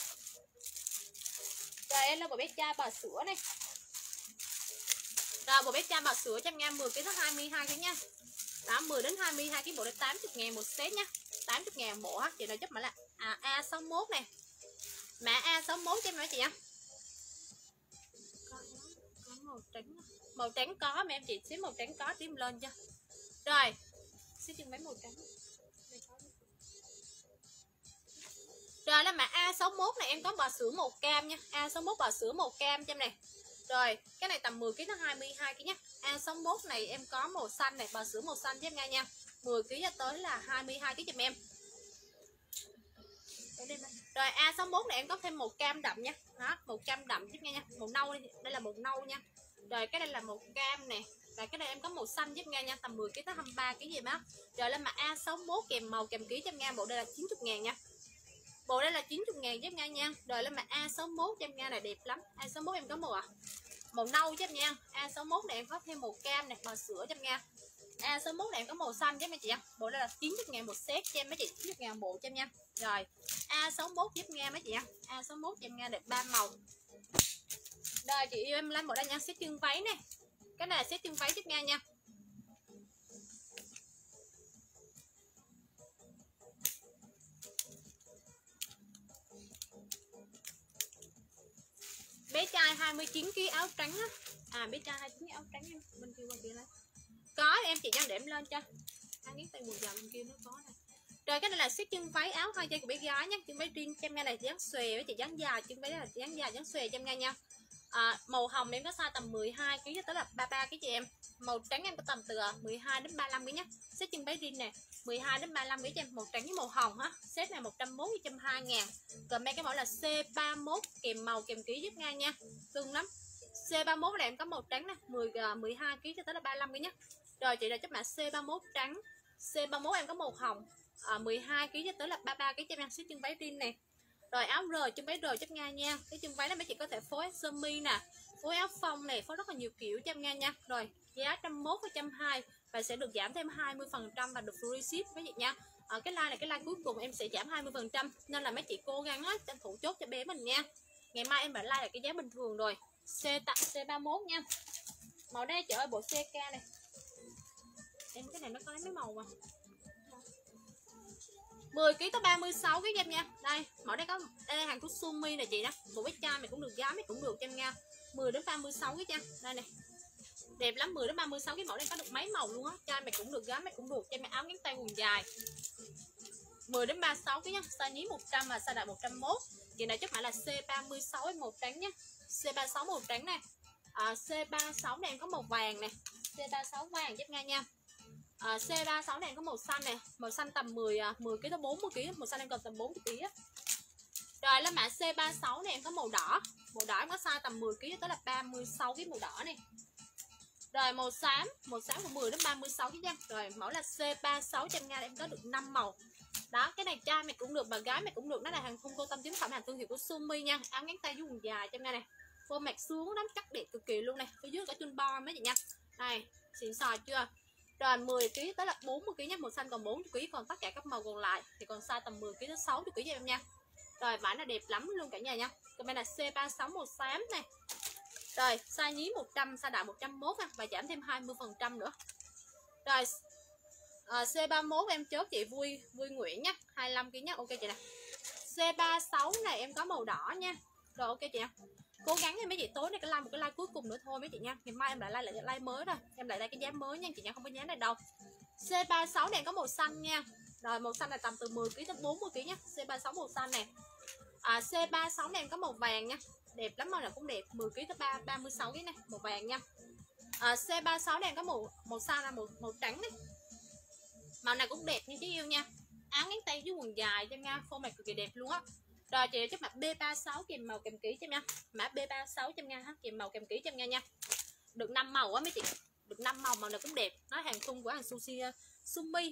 Rồi em là bộ bé trai bò sữa này. Rồi bộ bé trai bò sữa cho em nghe, 10 kg tới 22 kg nha. Đó, 10 đến 22 kg, bộ đây 80.000 một set nhá. 80.000 bộ á, chị nào giúp mã là A61 này. Mã A61 cho em nói chị nha. Có màu trắng. Màu trắng có mà em chị xíu màu trắng có tím lên cho. Rồi. Xíu chân mấy màu trắng. Rồi là mã A61 này em có bò sữa màu cam nha. A61 bò sữa màu cam cho em này. Rồi, cái này tầm 10 kg tới 22 kg nhé. A61 này em có màu xanh này, bò sữa màu xanh cho em nghe nha. 10 kg cho tới là 22 kg cho em. Rồi A61 này em có thêm màu cam đậm nha. Đó, màu cam đậm giúp nghe nha. Màu nâu đây là màu nâu nha. Rồi cái đây là màu cam nè. Rồi cái đây em có màu xanh giúp nghe nha, tầm 10 kg tới 23 kg gì đó. Rồi lên mặt A61 kèm màu kèm ký cho em nghe, bộ đây là 90.000 nha. Bộ đây là 90.000 giúp nghe nha. Rồi lên mặt A61 cho em nghe này đẹp lắm. A61 em có màu nâu cho em nha. A61 này em có thêm màu cam này, bò sữa cho em nghe. A61 này em có màu xanh cho mấy chị nha. Bộ đây là 90.000 một set cho em mấy chị, 90.000 bộ cho em nha. Rồi A61 giúp nghe mấy chị nha. A61 cho em nghe đẹp 3 màu. Rồi chị yêu em lên bộ đây nha, set chân váy này. Cái này là set chân váy giúp nghe nha. Bé trai 29 kg áo trắng á. Bé trai 29 kg áo trắng em bên kia qua kia lấy. Có em chị cho để em lên cho. Ăn miếng tay quần dài bên kia nó có này. Rồi cái này là set chân váy áo 2 dây của bé gái nhé, chân váy riêng cho em nghe này, dáng xòe với chị dáng dài, chân váy là dáng dài dáng xòe cho em nghe nha. Màu hồng em có size tầm 12 kg cho tới là 33 kg chị em. Màu trắng em có tầm từ 12 đến 35 kg nhé. Set chân váy riêng nè, 12 đến 35 kg cho em, màu trắng với màu hồng ha. Set này 140 120 ngàn. Còn mấy cái mẫu là C31 kèm màu kèm ký giúp nghe nha. Cưng lắm. C31 này em có màu trắng nè, 12 kg cho tới là 35 kg nhé. Rồi chị là chấp mã C31 trắng. C31 em có màu hồng, 12 kg cho tới là 33 kg cho em. Set chân váy riêng nè. Rồi áo R, chân váy R chấp nghe nha. Cái chân váy này mấy chị có thể phối sơ mi nè, phối áo phông này, phối rất là nhiều kiểu cho em nghe nha. Rồi giá 101 và 120 và sẽ được giảm thêm 20% và được free ship mấy chị nha. Cái like này cái like cuối cùng em sẽ giảm 20%, nên là mấy chị cố gắng á, tranh thủ chốt cho bé mình nha. Ngày mai em phải like là cái giá bình thường rồi. C31 nha. Màu đây trời ơi, bộ CK này. Em cái này nó có mấy màu mà. 10 kg tới 36 kg em nha. Đây, mẫu đây có đây hàng của Sumi này chị đó. Bộ bé trai mày cũng được, gái mày cũng được cho em nha. 10 đến 36 kg nha. Đây này. Đẹp lắm, 10 đến 36 cái mẫu này có được mấy màu luôn á, trai mày cũng được, gái mày cũng được, cho mày áo ngắn tay quần dài. 10 đến 36 cái nhá, size nhí 100 và size đại 101. Chị này chắc phải là C36 màu trắng nhá. C36 màu trắng này. C36 này em có màu vàng này. C36 vàng giúp ngay nha. C36 này em có màu xanh này, màu xanh tầm 10 kg tới 40 kg, màu xanh em cần tầm 40 kg á. Rồi là mã C36 này em có màu đỏ. Màu đỏ em có size tầm 10 kg tới là 36 kg màu đỏ này. Rồi màu xám của 10 đến 36 kg nha. Rồi mẫu là C36 trăm nga em có được 5 màu. Đó, cái này trai mày cũng được mà gái mày cũng được. Nó là hàng thun cô tâm chính phẩm, hàng thương hiệu của Sumi nha. Áo ngắn tay với quần dài trăm nga này. Phô mạch xuống lắm, chắc đẹp cực kỳ luôn này. Phía dưới cả chun bo mấy chị nha. Này, xịn sò chưa? Rồi 10 kg tới là 40 kg nha. Màu xanh còn 40 kg, còn tất cả các màu còn lại thì còn size tầm 10 kg tới 60 kg cho em nha. Rồi mã là đẹp lắm luôn cả nhà nha. Còn bên là C36 màu xám này. Rồi size nhí 100, size đại 101 và giảm thêm 20% nữa. Rồi C31 em chốt chị Vui Nguyễn nhá, 25 kg nhá. Ok chị nè. C36 này em có màu đỏ nha. Rồi ok chị nha. Cố gắng nha mấy chị, tối nay một cái like cuối cùng nữa thôi mấy chị nha. Ngày mai em lại like mới rồi. Em lại cái giá mới nha chị nha, không có giá này đâu. C36 này có màu xanh nha. Rồi màu xanh là tầm từ 10 kg tới 40 kg nhá. C36 màu xanh này. C36 này em có màu vàng nha. Đẹp lắm, màu nào cũng đẹp, 10 kg tới 36 kg này, màu vàng nha. C36 này em có màu xanh là màu trắng này. Màu này cũng đẹp như chứ yêu nha. Áo ngắn tay với quần dài cho nha, phô mạch cực kỳ đẹp luôn á. Rồi chị cho mặt B36 kèm màu kèm ký cho nha. Mã B36 cho nha, kèm màu kèm ký cho nha. Được 5 màu á mấy chị. Được 5 màu, màu nào cũng đẹp. Nó hàng thun của hàng Sushi Sumi.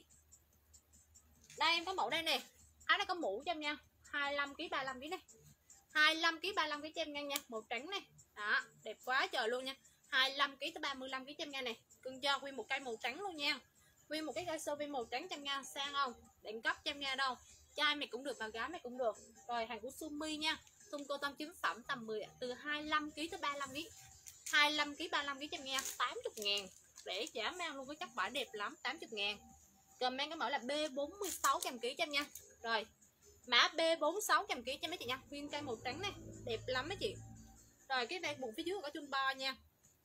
Đây em có mẫu đây nè. Áo này có mũ cho em nha. 25 kg 35 kg này. 25 kg 35 kg cho em nha, màu trắng này. Đó, đẹp quá trời luôn nha. 25 kg tới 35 kg cho em nha này. Cưng cho nguyên một cây màu trắng luôn nha. Nguyên một cái cây sơ vi màu trắng trăm nha, sang không? Đẳng cấp trăm nha đâu. Trai mày cũng được mà gái mày cũng được. Rồi hàng của Sumi nha. Thun cô tông chính phẩm tầm từ 25 kg tới 35 kg. 25 kg 35 kg trăm nha, 80.000. Để trả mang luôn, cái chất vải đẹp lắm, 80.000. Comment cái mẫu là B46 kèm ký trăm nha. Rồi mã B46 kèm ký cho mấy chị nha. Nguyên cây màu trắng này, đẹp lắm mấy chị. Rồi cái đây bụng phía dưới có chun bo nha.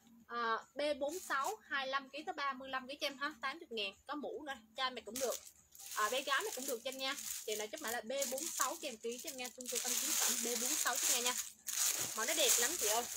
B46 25 kg tới 35 kg cho em ha, 80.000. Có mũ nữa, trai mày cũng được. Bé gái mày cũng được cho em nha. Chị này chắc mã là B46 kèm ký cho em nha. Tung tâm chính phẩm B46 cho em nha. Màu nó đẹp lắm chị ơi.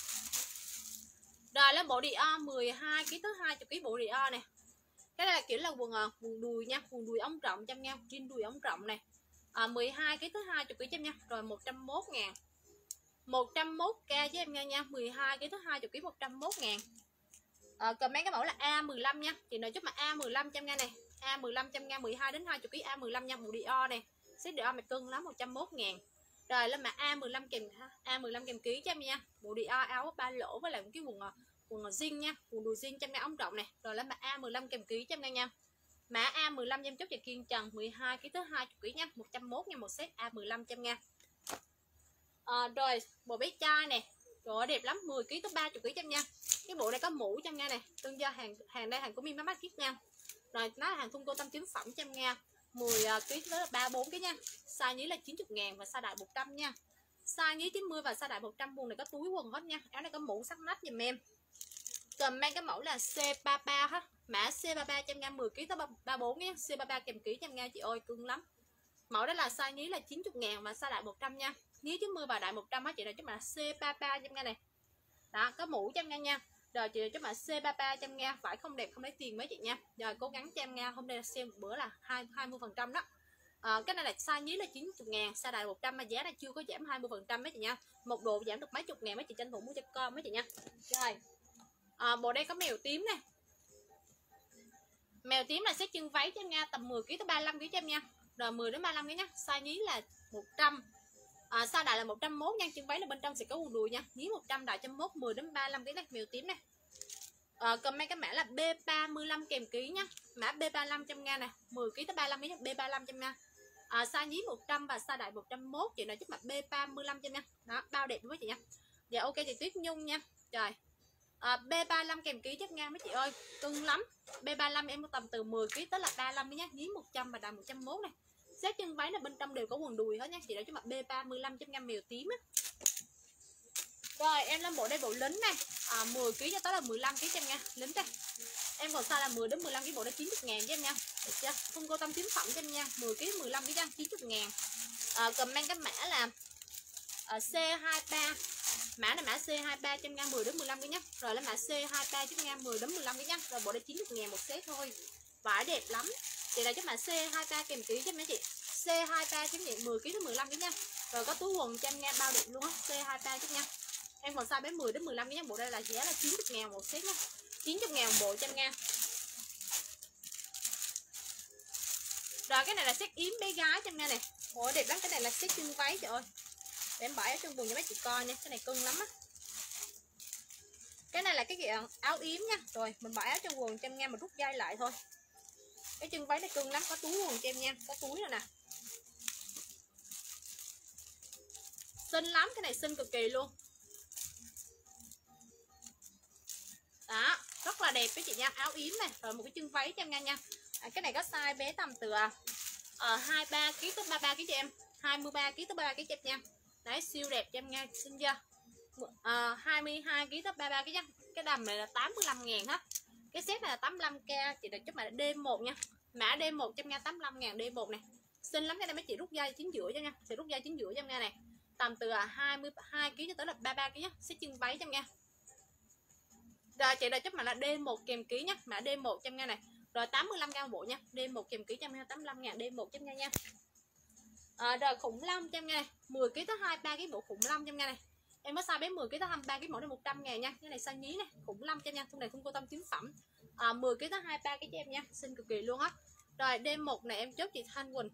Rồi là bộ Dior 12 kg tới 20 kg bộ Dior này. Cái này là kiểu là quần đùi nha, quần đùi ống rộng cho em nha, jean đùi ống rộng này. 12 kg tới 20 kg cho em nha. Rồi 101.000. 101k cho em nha. 12 kg tới 20 kg 101.000. Comment cái mẫu là A15 nha. Chị nào chút mà A15 cho em nha này. A15 cho em nha, 12 đến 20 kg A15 nha, bộ Dior này. Xếp Dior mày cưng lắm, 101.000. Rồi lên mà A15 kèm ký cho em nha. Bộ Dior áo 3 lỗ với lại một cái quần jean nha, quần đùi jean cho em nha, ống rộng này. Rồi lên mà A15 kèm ký cho em nha. Mã A15 em chốt cho Kiên Trần 12 kg tới 20 kg nha, 101 nha, một set A15 cho em nha. Rồi bộ bé trai nè. Rồi đẹp lắm, 10 kg tới 30 kg cho em nha. Cái bộ này có mũ cho em nha này. Tương do hàng đây hàng của Mima Market nha. Rồi nó là hàng thun cô tâm chính phẩm cho em nha. 10 kg tới 34 kg nha. Size nhí là 90.000 và size đại 100 nha. Size nhí 90 và size đại 100, quần này có túi quần hết nha. Áo này có mũ sắc nách giùm em. Comment cái mẫu là C33 ha. Mã C33 cho em nha, 10 kg tới 34 nha. C33 kèm ký cho em nha chị ơi, cưng lắm. Mẫu đó là size nhí là 90.000 và size đại 100 nha. Nhí 90 và đại 100 á chị nào, chứ mà C33 cho em nha này. Đó, có mũ cho em nha. Rồi chị cho mà C33 cho em nha, phải không đẹp không lấy tiền mấy chị nha. Rồi cố gắng cho em nha, hôm nay là xem một bữa là 20% đó. Cái này là size nhí là 90.000, size đại 100 mà giá này chưa có giảm 20% mấy chị nha. Một độ giảm được mấy chục ngàn mấy chị tranh thủ mua cho con mấy chị nha. Rồi. Bộ đây có mèo tím này. Mèo tím là xếp chân váy cho em nha, tầm 10 kg tới 35 kg cho em nha. Rồi 10 đến 35 kg nhá. Size nhí là 100. Size đại là 101 nha, chân váy là bên trong sẽ có quần đùi nha. Nhí 100 đại 101, 10 đến 35 kg này, mèo tím này. Comment cái mã là B35 kèm ký nhá. Mã B35 trăm nga nè, 10 kg tới 35 kg, B35 trăm nha. Size nhí 100 và size đại 101, chị nào chút mặt B35 trăm nha. Đó, bao đẹp với chị nha. Dạ ok chị Tuyết Nhung nha. Rồi. B35 kèm ký chắc ngang mấy chị ơi, cưng lắm. B35 em có tầm từ 10 kg tới là 35 nhé, nhí 100 và đại 101 này. Set chân váy là bên trong đều có quần đùi hết nha, chị đã cho mặt B35 cho ngang mèo tím á. Rồi em lên bộ đây bộ lính này, 10 kg cho tới là 15 kg cho em nha. Lính đây. Em còn size là 10 đến 15 kg, bộ đó 90.000 cho em nha. Được chưa? Không cô tâm tím phẩm cho em nha. 10 kg 15 kg 90.000. Comment cái mã là C23. Mã này mã C23 cho em nha, 10 đến 15 kg nhá. Rồi là mã C23 cho em nha, 10 đến 15 kg nhá. Rồi bộ đây 90.000 một set thôi. Vải đẹp lắm. Chị là giúp mã C23 kèm ký cho mấy chị. C23 chứng nhận 10 kg đến 15 kg nha. Rồi có túi quần cho em nha, bao đẹp luôn á, C23 chứ nha. Em còn size bé 10 đến 15 kg nha. Bộ đây là giá là 90.000 một set nha. 90.000 bộ cho em nha. Rồi cái này là set yếm bé gái cho em nha này. Ôi đẹp lắm, cái này là set chân váy trời ơi. Để em bãi ở trong quần cho mấy chị coi nha, cái này cưng lắm á. Cái này là cái kiện áo yếm nha. Rồi mình bãi áo trong quần cho em nha, mình rút dây lại thôi. Cái chân váy này cưng lắm, có túi quần cho em nha, có túi rồi nè. Xinh lắm, cái này xinh cực kỳ luôn. Đó, rất là đẹp với chị nha, áo yếm này, rồi một cái chân váy cho em nha. Cái này có size bé tầm từ 23 kg tới 33 kg cho em, 23 kg tới 33 kg cho em nha. Đấy, siêu đẹp cho em nha, xinh chưa? 22 kg tới 33 kg nha. Cái đầm này là 85.000 hết. Cái set này là 85k, chị được chúc mã D1 nha. Mã D1 cho em nha, 85.000 D1 này. Xinh lắm, cái này mấy chị rút dây chính giữa cho nha. Sẽ rút dây chính giữa cho em nha này. Tầm từ 22 kg cho tới là 33 kg nhá. Set chân váy cho em nha. Rồi chị đã chấp mã là D1 kèm ký nhá, mã D1 cho em nha này. Rồi 85.000 bộ nha, D1 kèm ký cho em nha, 85.000 D1 cho em nha. Rồi khủng long cho em nha này, 10 kg tới 23 kg bộ khủng long cho em nha này. Em có size bé 10 kg tới 23 kg mẫu này 100.000 nha. Cái này size nhí này, khủng long cho em nha, con này không cô tâm chính phẩm. 10 kg tới 23 kg cho em nha, xinh cực kỳ luôn á. Rồi D1 này em chốt chị Thanh Quỳnh.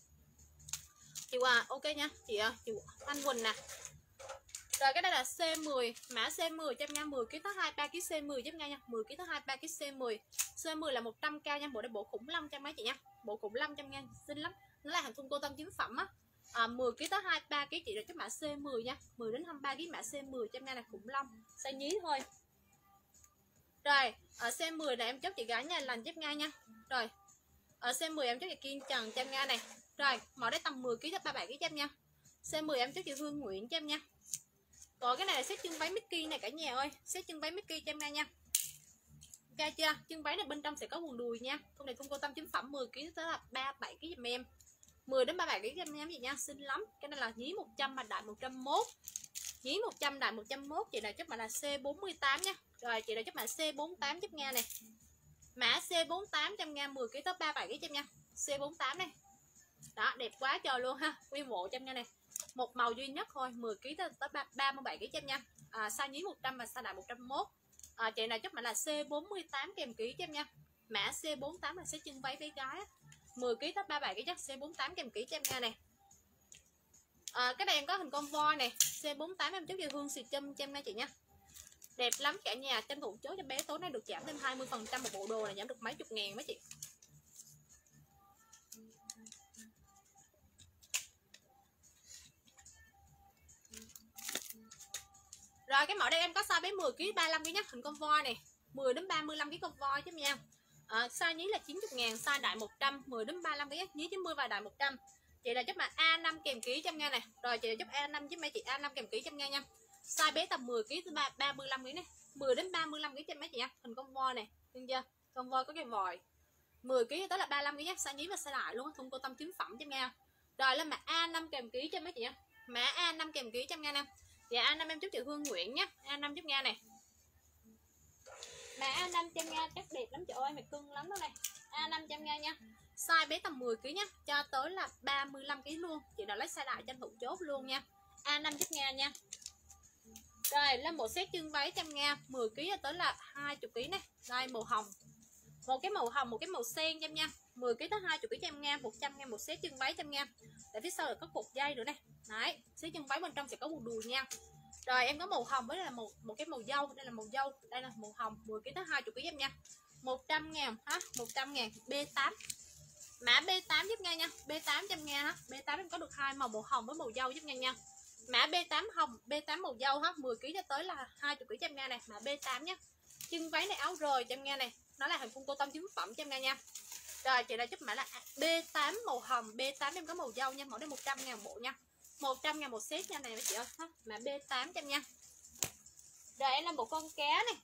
Chị Hòa ok nha, chị Thanh Quỳnh nè. Rồi cái đây là C10, mã C10 cho em nha, 10 kg tới 23 kg C10 giúp nha, 10 kg tới 23 kg C10. C10 là 100k nha, bộ đây bộ khủng long cho mấy chị nha. Bộ khủng long cho em nha, xinh lắm. Nó là hàng thun cô tâm chính phẩm á. 10 kg tới 23 kg chị được cái mã C10 nha, 10 đến 23 kg mã C10 cho em nha, là khủng long, size nhí thôi. Rồi, ở C10 này em chốt chị gái nha, lành giúp ngay nha. Rồi. Ở C10 em chốt chị Kiên Trần cho em nha này. Rồi, mẫu đây tầm 10 kg tới 37 kg cho em nha. C10 em chốt chị Hương Nguyễn cho em nha. Rồi cái này là set chân váy Mickey này cả nhà ơi, set chân váy Mickey cho em nha. Ok chưa? Chân váy này bên trong sẽ có quần đùi nha. Con này không cô tâm chính phẩm 10 kg tới là 37 kg giùm em. 10 đến 37 kg cho em gì nha, xinh lắm. Cái này là nhí 100 mà đại 101. Nhí 100 đại 101, chị nào chấp mã là C48 nha. Rồi chị nào chấp mã C48 giúp nha này. Mã C48 cho em nha, 10 kg tới 37 kg cho em nha. C48 này. Đó, đẹp quá trời luôn ha. Nguyên bộ cho em nha này. Một màu duy nhất thôi, 10 kg tới 37 kg cho em nha. Size nhí 100 và size đại 101. Chị nào chấp mã là C48 kèm ký cho em nha. Mã C48 là set chân váy bé gái 10 kg tới 37 kg chắc, C48 kèm ký cho em nha này. Cái này em có hình con voi này, C48 em chốt cho Hương xì châm cho em nha chị nha. Đẹp lắm cả nhà, tranh thủ chốt cho bé tối nay được giảm thêm 20% một bộ đồ này, giảm được mấy chục ngàn mấy chị. Rồi cái mẫu đây em có size bé 10 kg 35 kg nhá, hình con voi này, 10 đến 35 kg con voi chứ nha. Size nhí là 90.000, size đại 100, 10 đến 35 kg, nhí 90 và đại 100. Chị là giúp mà A5 kèm ký cho em nha này. Rồi chị là giúp A5 giúp mấy chị A5 kèm ký cho em nha. Size bé tầm 10 kg tới 35 kg này, 10 đến 35 kg cho mấy chị nha. Hình con voi này, thấy chưa? Con voi có cái vòi. 10 kg tới là 35 kg nhé, size nhí và size đại luôn, thun cô tâm chính phẩm cho em nha. Rồi lên mã A5 kèm ký cho mấy chị nha. Mã A5 kèm ký cho em nha. Dạ A5 em chúc chị Hương Nguyễn nhé, A5 giúp nha này. Mã A5 cho em nha, chắc đẹp lắm chị ơi, mày cưng lắm đó này. A5 cho em nha. Size bé tầm 10 kg nhá, cho tới là 35 kg luôn. Chị nào lấy size đại tranh thủ chốt luôn nha. A5 giúp nha. Rồi lên bộ set chân váy cho em nha, 10 kg tới là 20 kg này. Đây màu hồng. Một cái màu hồng, một cái màu sen cho em nha. 10 kg tới 20 kg cho em nha, 100.000 một set chân váy cho em nha. Tại phía sau là có cột dây nữa này. Đấy, set chân váy bên trong sẽ có quần đùi nha. Rồi em có màu hồng với là một cái màu dâu, đây là màu dâu, đây là màu hồng, 10 kg tới 20 kg em nha. 100.000 ha, 100.000 B8. Mã B8 giúp nha. B8 cho em nha ha. B8 em có được hai màu hồng với màu dâu giúp nha. Mã B8 hồng, B8 màu dâu ha, 10 kg cho tới là 20 kg cho em nha này, mã B8 nhé. Chân váy này áo rời cho em nha này. Nó là hàng cô tâm chính phẩm cho em nha. Rồi chị đã giúp mã là B8 màu hồng, B8 em có màu dâu nha, mẫu đây 100.000 bộ nha. 100.000 một set nha này mấy chị ơi ha. Mã B8 cho em nha. Rồi em làm bộ con cá này.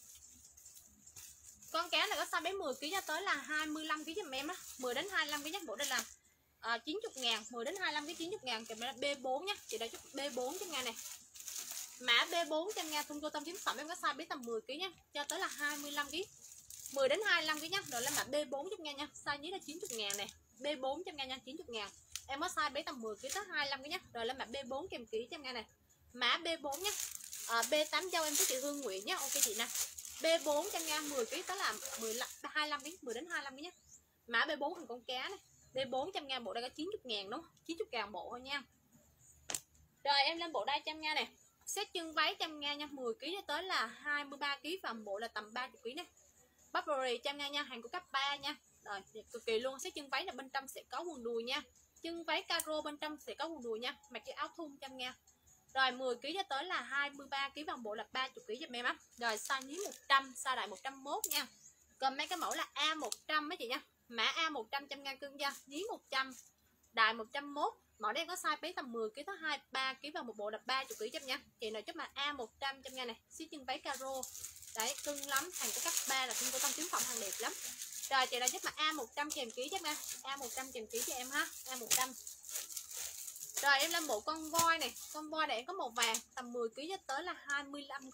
Con cá này có size bé 10 kg cho tới là 25 kg giùm em á, 10 đến 25 kg nhé. Bộ đây là 90.000, 10 đến 25 kg 90.000, kèm là B4 nhá. Chị đã chốt B4 cho Nga này. Mã B4 cho Nga thun cô tông chính phẩm em có size bé tầm 10 kg nhá, cho tới là 25 kg. 10 đến 25 kg nhá. Rồi lên mã B4 giúp Nga nha. Size dưới là 90.000 này. B4 cho Nga nha, 90.000. Em có size bé tầm 10 kg tới 25 kg nhá. Rồi lên mã B4 kèm ký cho Nga này. Mã B4 nhá. B8 dâu em với chị Hương Nguyễn nhá. Ok chị nè. B4 cho Nga 10 kg tới là 25 kg, 10 đến 25 kg nhá. Mã B4 hình con cá này. B4 trăm Nga, bộ đây có 90.000 đúng không? 90.000 bộ thôi nha. Rồi em lên bộ đai trăm Nga này. Set chân váy trăm Nga nha, 10 kg cho tới là 23 kg và bộ là tầm 30 kg nè. Burberry trăm Nga nha, hàng của cấp 3 nha. Rồi, cực kỳ luôn. Set chân váy là bên trong sẽ có quần đùi nha. Chân váy caro bên trong sẽ có quần đùi nha. Mặc cái áo thun trăm Nga. Rồi 10 kg cho tới là 23 kg và bộ là 30 kg giùm em á. Rồi size nhí 100, size đại 101 nha. Còn mấy cái mẫu là A100 mấy chị nha. Mã A100 trăm Nga cưng nha, nhí 100, đại 101. Mẫu đây có size bé tầm 10 kg tới 23 kg và một bộ là 30 kg trăm nha. Chị nào chốt mà A100 trăm Nga này, xí chân váy caro. Đấy, cưng lắm, hàng của cấp 3 là không có tông chính phẩm, hàng đẹp lắm. Rồi chị nào chốt mà A100 kèm ký chắc nha. A100 kèm ký cho em ha, A100. Rồi em lên bộ con voi này. Con voi này em có màu vàng, tầm 10 kg cho tới là 25 kg.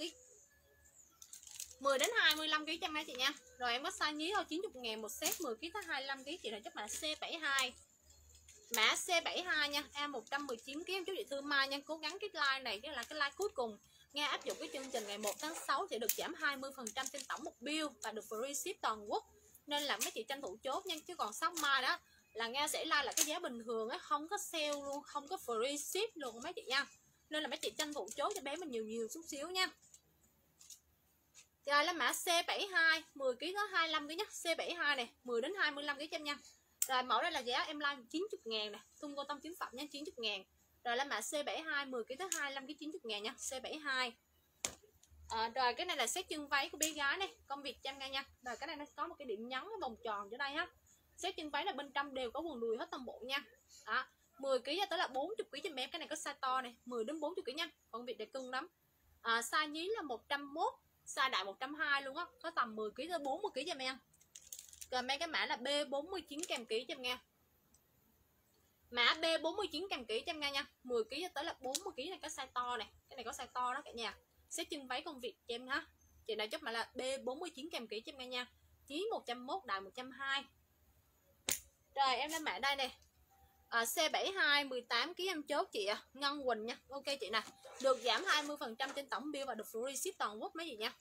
10 đến 25 kg cho mấy chị nha. Rồi em có size nhí thôi, 90.000 một set, 10 kg tới 25 kg. Chị nào chốt mã C72. Mã C72 nha, A119 kg. Chú chị Thương Mai nha, cố gắng cái like này chứ là cái like cuối cùng. Nghe áp dụng cái chương trình ngày 1 tháng 6 sẽ được giảm 20% trên tổng một bill và được free ship toàn quốc. Nên là mấy chị tranh thủ chốt nha, chứ còn sắp mai đó là Nga sẽ like là cái giá bình thường á, không có sale luôn, không có free ship luôn mấy chị nha. Nên là mấy chị tranh thủ chốt cho bé mình nhiều chút xíu nha. Rồi là mã C72, 10 kg tới 25 kg nhá. C72 này, 10 đến 25 kg trăm nha. Rồi mẫu đây là giá em like 90.000 nè, thun cô tông chính phẩm nha, 90.000. Rồi là mã C72 10 kg tới 25 kg 90.000 nha, C72. Rồi cái này là set chân váy của bé gái này, con vịt trăm nha. Rồi cái này nó có một cái điểm nhấn cái vòng tròn ở đây ha. Set chân váy là bên trong đều có quần đùi hết toàn bộ nha. Đó, 10 kg cho tới là 40 kg cho em, cái này có size to này, 10 đến 40 kg nha. Con vịt này cưng lắm. Size nhí là 101, size đại 120 luôn á, có tầm 10 kg tới 40 kg cho em. Còn mấy cái mã là B49 kèm ký cho em nha. Mã B49 kèm ký cho em nha, 10 kg cho tới là 40 kg này có size to này, cái này có size to đó cả nhà. Xếp chân váy con vịt cho em ha. Chị nào chốt mà là B49 kèm ký cho em nha. Nhí 101, đại 120. Rồi em lên mã đây nè. C72 18 kg em chốt chị Ngân Quỳnh nha. Ok chị nè. Được giảm 20% trên tổng bill và được free ship toàn quốc mấy gì nha.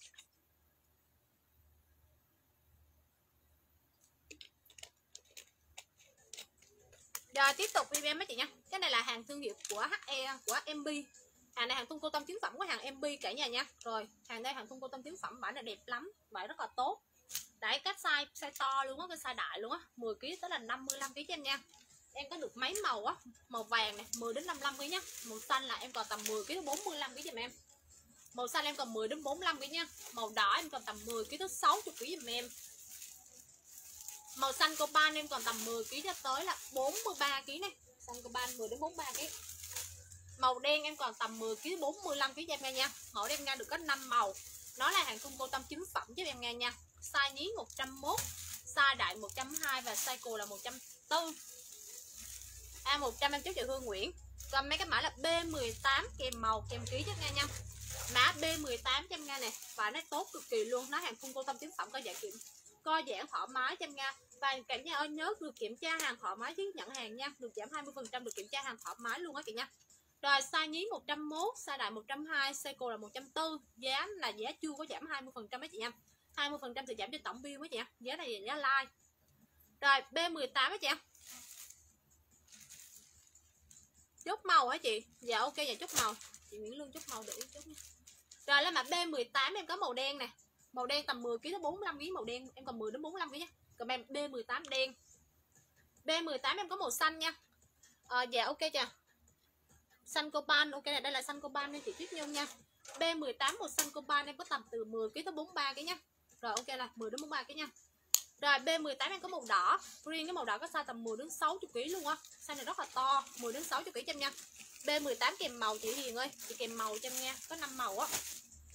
Rồi tiếp tục video mấy chị nha. Cái này là hàng thương hiệu của HE của MB. Hàng này hàng thun cô tông chính phẩm của hàng MB cả nhà nha. Rồi, hàng đây hàng thun cô tông chính phẩm, vải này đẹp lắm, vải rất là tốt. Đấy, các size to luôn á, cái size đại luôn á, 10 kg tới là 55 kg cho em nha. Em có được mấy màu á, màu vàng này 10 đến 55 kg nhá. Màu xanh là em còn tầm 10 kg tới 45 kg giùm em. Màu xanh em còn 10 đến 45 kg nha. Màu đỏ em còn tầm 10 kg tới 60 kg giùm em. Màu xanh coban em còn tầm 10 kg cho tới là 43 kg này. Xanh coban 10 đến 43 kg. Màu đen em còn tầm 10 kg 45 kg cho em nha. Mẫu em nha được có 5 màu. Nó là hàng thun cô tông chính phẩm cho em nghe nha. Size nhí 101, size đại 120 và size cô là 140. A100 em chốt chị Hương Nguyễn. Còn mấy cái mã là B18 kèm màu kèm ký cho nghe nha. Mã B18 cho em nghe nè, và nó tốt cực kỳ luôn, nó hàng thun cô tông chính phẩm co giãn thoải mái cho em nha. Và cả nhà ơi nhớ được kiểm tra hàng thoải mái chứ nhận hàng nha, được giảm 20% được kiểm tra hàng thoải mái luôn á chị nha. Rồi size nhí 101, size đại 120, size cô là 140. Giá là giá chưa có giảm 20% mấy chị nha. 20% thì giảm trên tổng bill mấy chị nha. Giá này là giá like. Rồi B18 mấy chị nha. Chốt màu hả chị? Dạ ok, dạ chốt màu. Chị Nguyễn Lương chốt màu để chốt nha. Rồi là mã B18 em có màu đen nè. Màu đen tầm 10 kg đến 45 kg, màu đen em còn 10 đến 45 kg nhé. Còn em B18 đen. B18 em có màu xanh nha. Dạ ok chưa? Xanh coban, ok này, đây là xanh coban nên chị Tuyết Nhung nha. B18 màu xanh coban em có tầm từ 10 kg tới 43 kg nha. Rồi ok là 10 đến 43 kg nha. Rồi B18 em có màu đỏ, riêng cái màu đỏ có size tầm 10 đến 60 kg luôn á. Size này rất là to, 10 đến 60 kg cho em nha. B18 kèm màu chị Hiền ơi, chị kèm màu cho em nha, có 5 màu á.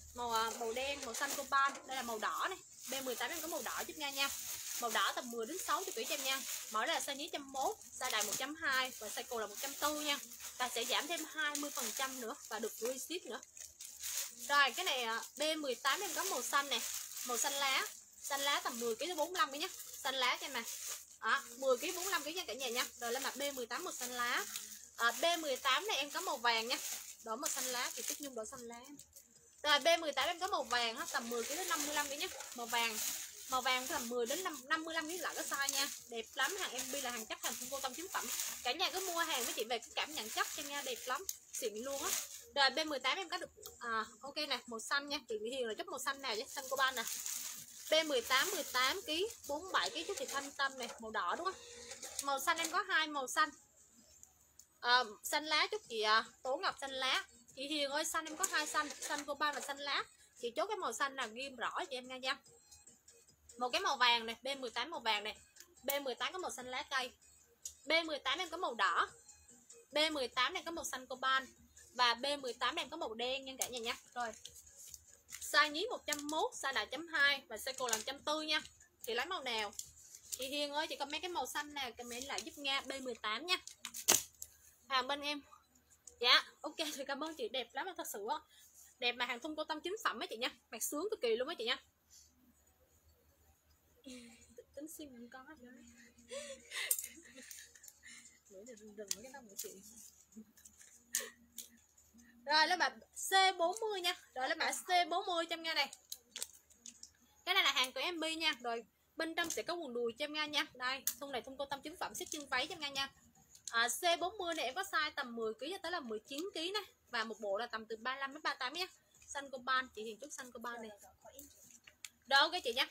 màu đen, màu xanh copan. Đây là màu đỏ này. B18 em có màu đỏ giúp nha. Màu đỏ tầm 10 đến 60 kg cho em nha. Mẫu này là size nhí 101, size đại 120 và size cổ là 140 nha. Và sẽ giảm thêm 20% nữa và được free ship nữa. Rồi cái này B18 em có màu xanh này, màu xanh lá. Xanh lá tầm 10 kg đến 45 kg nhé. Xanh lá cho em nè. 10 kg 45 kg nha cả nhà nha. Rồi lên mặt B18 màu xanh lá. B18 này em có màu vàng nha. Đỏ màu xanh lá thì Tuyết Nhung đỏ xanh lá. Rồi B18 em có màu vàng tầm 10 kg đến 55 kg nhé. Màu vàng tầm 10 đến 55 kg là cái size nha. Đẹp lắm, hàng MB là hàng chắc, hàng full cô tông chính phẩm. Cả nhà cứ mua hàng với chị về cái cảm nhận chắc cho nha, đẹp lắm, xịn luôn á. Rồi B18 em có được ok nè, màu xanh nha. Chị Hiền là chốt màu xanh nào chứ, xanh coban nè. B18 18 kg, 47 kg chút thì Thanh Tâm này, màu đỏ đúng không? Màu xanh em có hai màu xanh. Xanh lá chút chị Tố Ngọc xanh lá. Chị Hiền ơi, xanh em có hai xanh, xanh coban và xanh lá. Chị chốt cái màu xanh là ghim rõ cho em nha. Một cái màu vàng này, B18 màu vàng này. B18 có màu xanh lá cây. B18 em có màu đỏ. B18 này có màu xanh coban. Và B18 em có màu đen nha cả nhà nha. Rồi. Size nhí 101, size đại 2 và size cổ là 140 nha. Chị lấy màu nào? Chị Hiền ơi, chị có mấy cái màu xanh nào comment lại giúp Nga B18 nha. Hàng bên em. Dạ, ok thì cảm ơn chị, đẹp lắm thật sự á. Đẹp mà hàng thun cô tông chính phẩm á chị nha. Mặc sướng cực kỳ luôn á chị nha. Tính sim không có nữa. Đừng cái đó của chị. Rồi lấy mã C40 nha. Rồi lấy mã C40 cho em nghe này. Cái này là hàng của MB nha. Rồi bên trong sẽ có quần đùi cho em nghe nha. Đây, thun này thun cô tông chính phẩm, xếp chân váy cho em nghe nha. C40 này em có size tầm 10 kg cho tới là 19 kg nè. Và một bộ là tầm từ 35 đến 38 nhé. Xanh coban, chị Hiền chút xanh coban này. Đâu cái chị nha.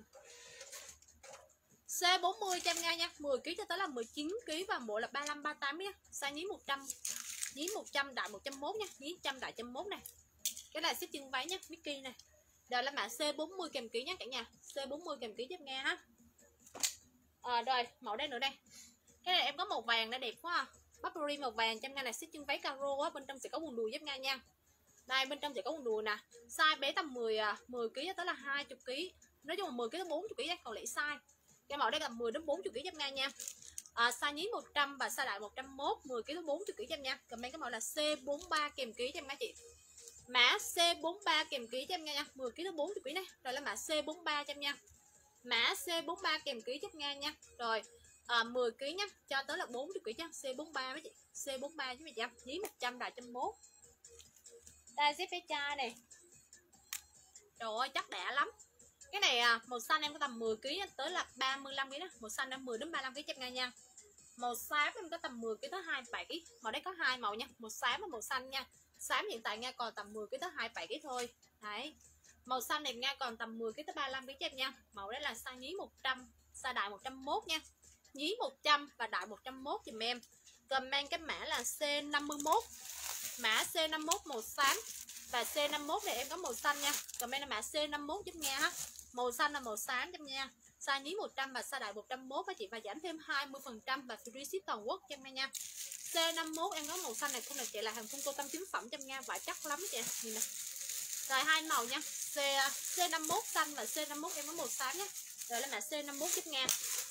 C40 cho em nghe nha, 10 kg cho tới là 19 kg và bộ là 35 38 nhé. Size nhí 100. Nhí 100 đại 101 nha, nhí 100 đại 101 này. Cái này xếp chân váy nhé, Mickey này. Rồi là mã C40 kèm ký nhé cả nhà. C40 kèm ký giúp nghe ha. Rồi, mẫu đây nữa đây. Cái này em có màu vàng đã đẹp quá à. Burberry màu vàng cho em nghe này, xếp chân váy caro á, bên trong sẽ có quần đùi giúp nghe nha. Đây bên trong sẽ có quần đùi nè. Size bé tầm 10 kg cho tới là 20 kg. Nói chung là 10 kg tới 40 kg còn lại size. Cái mẫu đây là 10 đến 40 kg giúp nghe nha. Size nhí 100 và size đại 101, 10 kg tới 40 kg cho em nha. Comment cái mẫu là C43 kèm ký cho em nha chị. Mã C43 kèm ký cho em nha, 10 kg tới 40 kg này. Rồi là mã C43 cho em nha. Mã C43 kèm ký cho em nha. Rồi 10 kg nhá, cho tới là 40 kg nha. C43 với chị. C43 với chị nha. Nhí 100 đại 101. Đây xếp bé trai này. Trời ơi chắc đã lắm. Cái này màu xanh em có tầm 10 kg tới là 35 kg đó. Màu xanh em 10 đến 35 kg cho em nha. Màu xám em có tầm 10 kg tới 27 kg. Màu đấy có hai màu nha, màu xám và màu xanh nha. Xám hiện tại nha còn tầm 10 kg tới 27 kg thôi. Đấy. Màu xanh này nha còn tầm 10 kg tới 35 kg cho em nha. Màu đấy là size nhí 100, size đại 101 nha. Nhí 100 và đại 101 dùm em. Comment cái mã là C51. Mã C51 màu xám và C51 này em có màu xanh nha. Comment là mã C51 giúp nghe ha. Màu xanh là màu xám cho em nha. Size nhí 100 và size đại 101 các chị, và giảm thêm 20% và free ship toàn quốc cho em nha. C51 em có màu xanh này, không là chị là hàng thun cô tâm chính phẩm cho em nha, vải chắc lắm chị. Nhìn nè. Rồi hai màu nha. C51 xanh và C51 em có màu xám nhé. Rồi là mã C51 giúp nghe.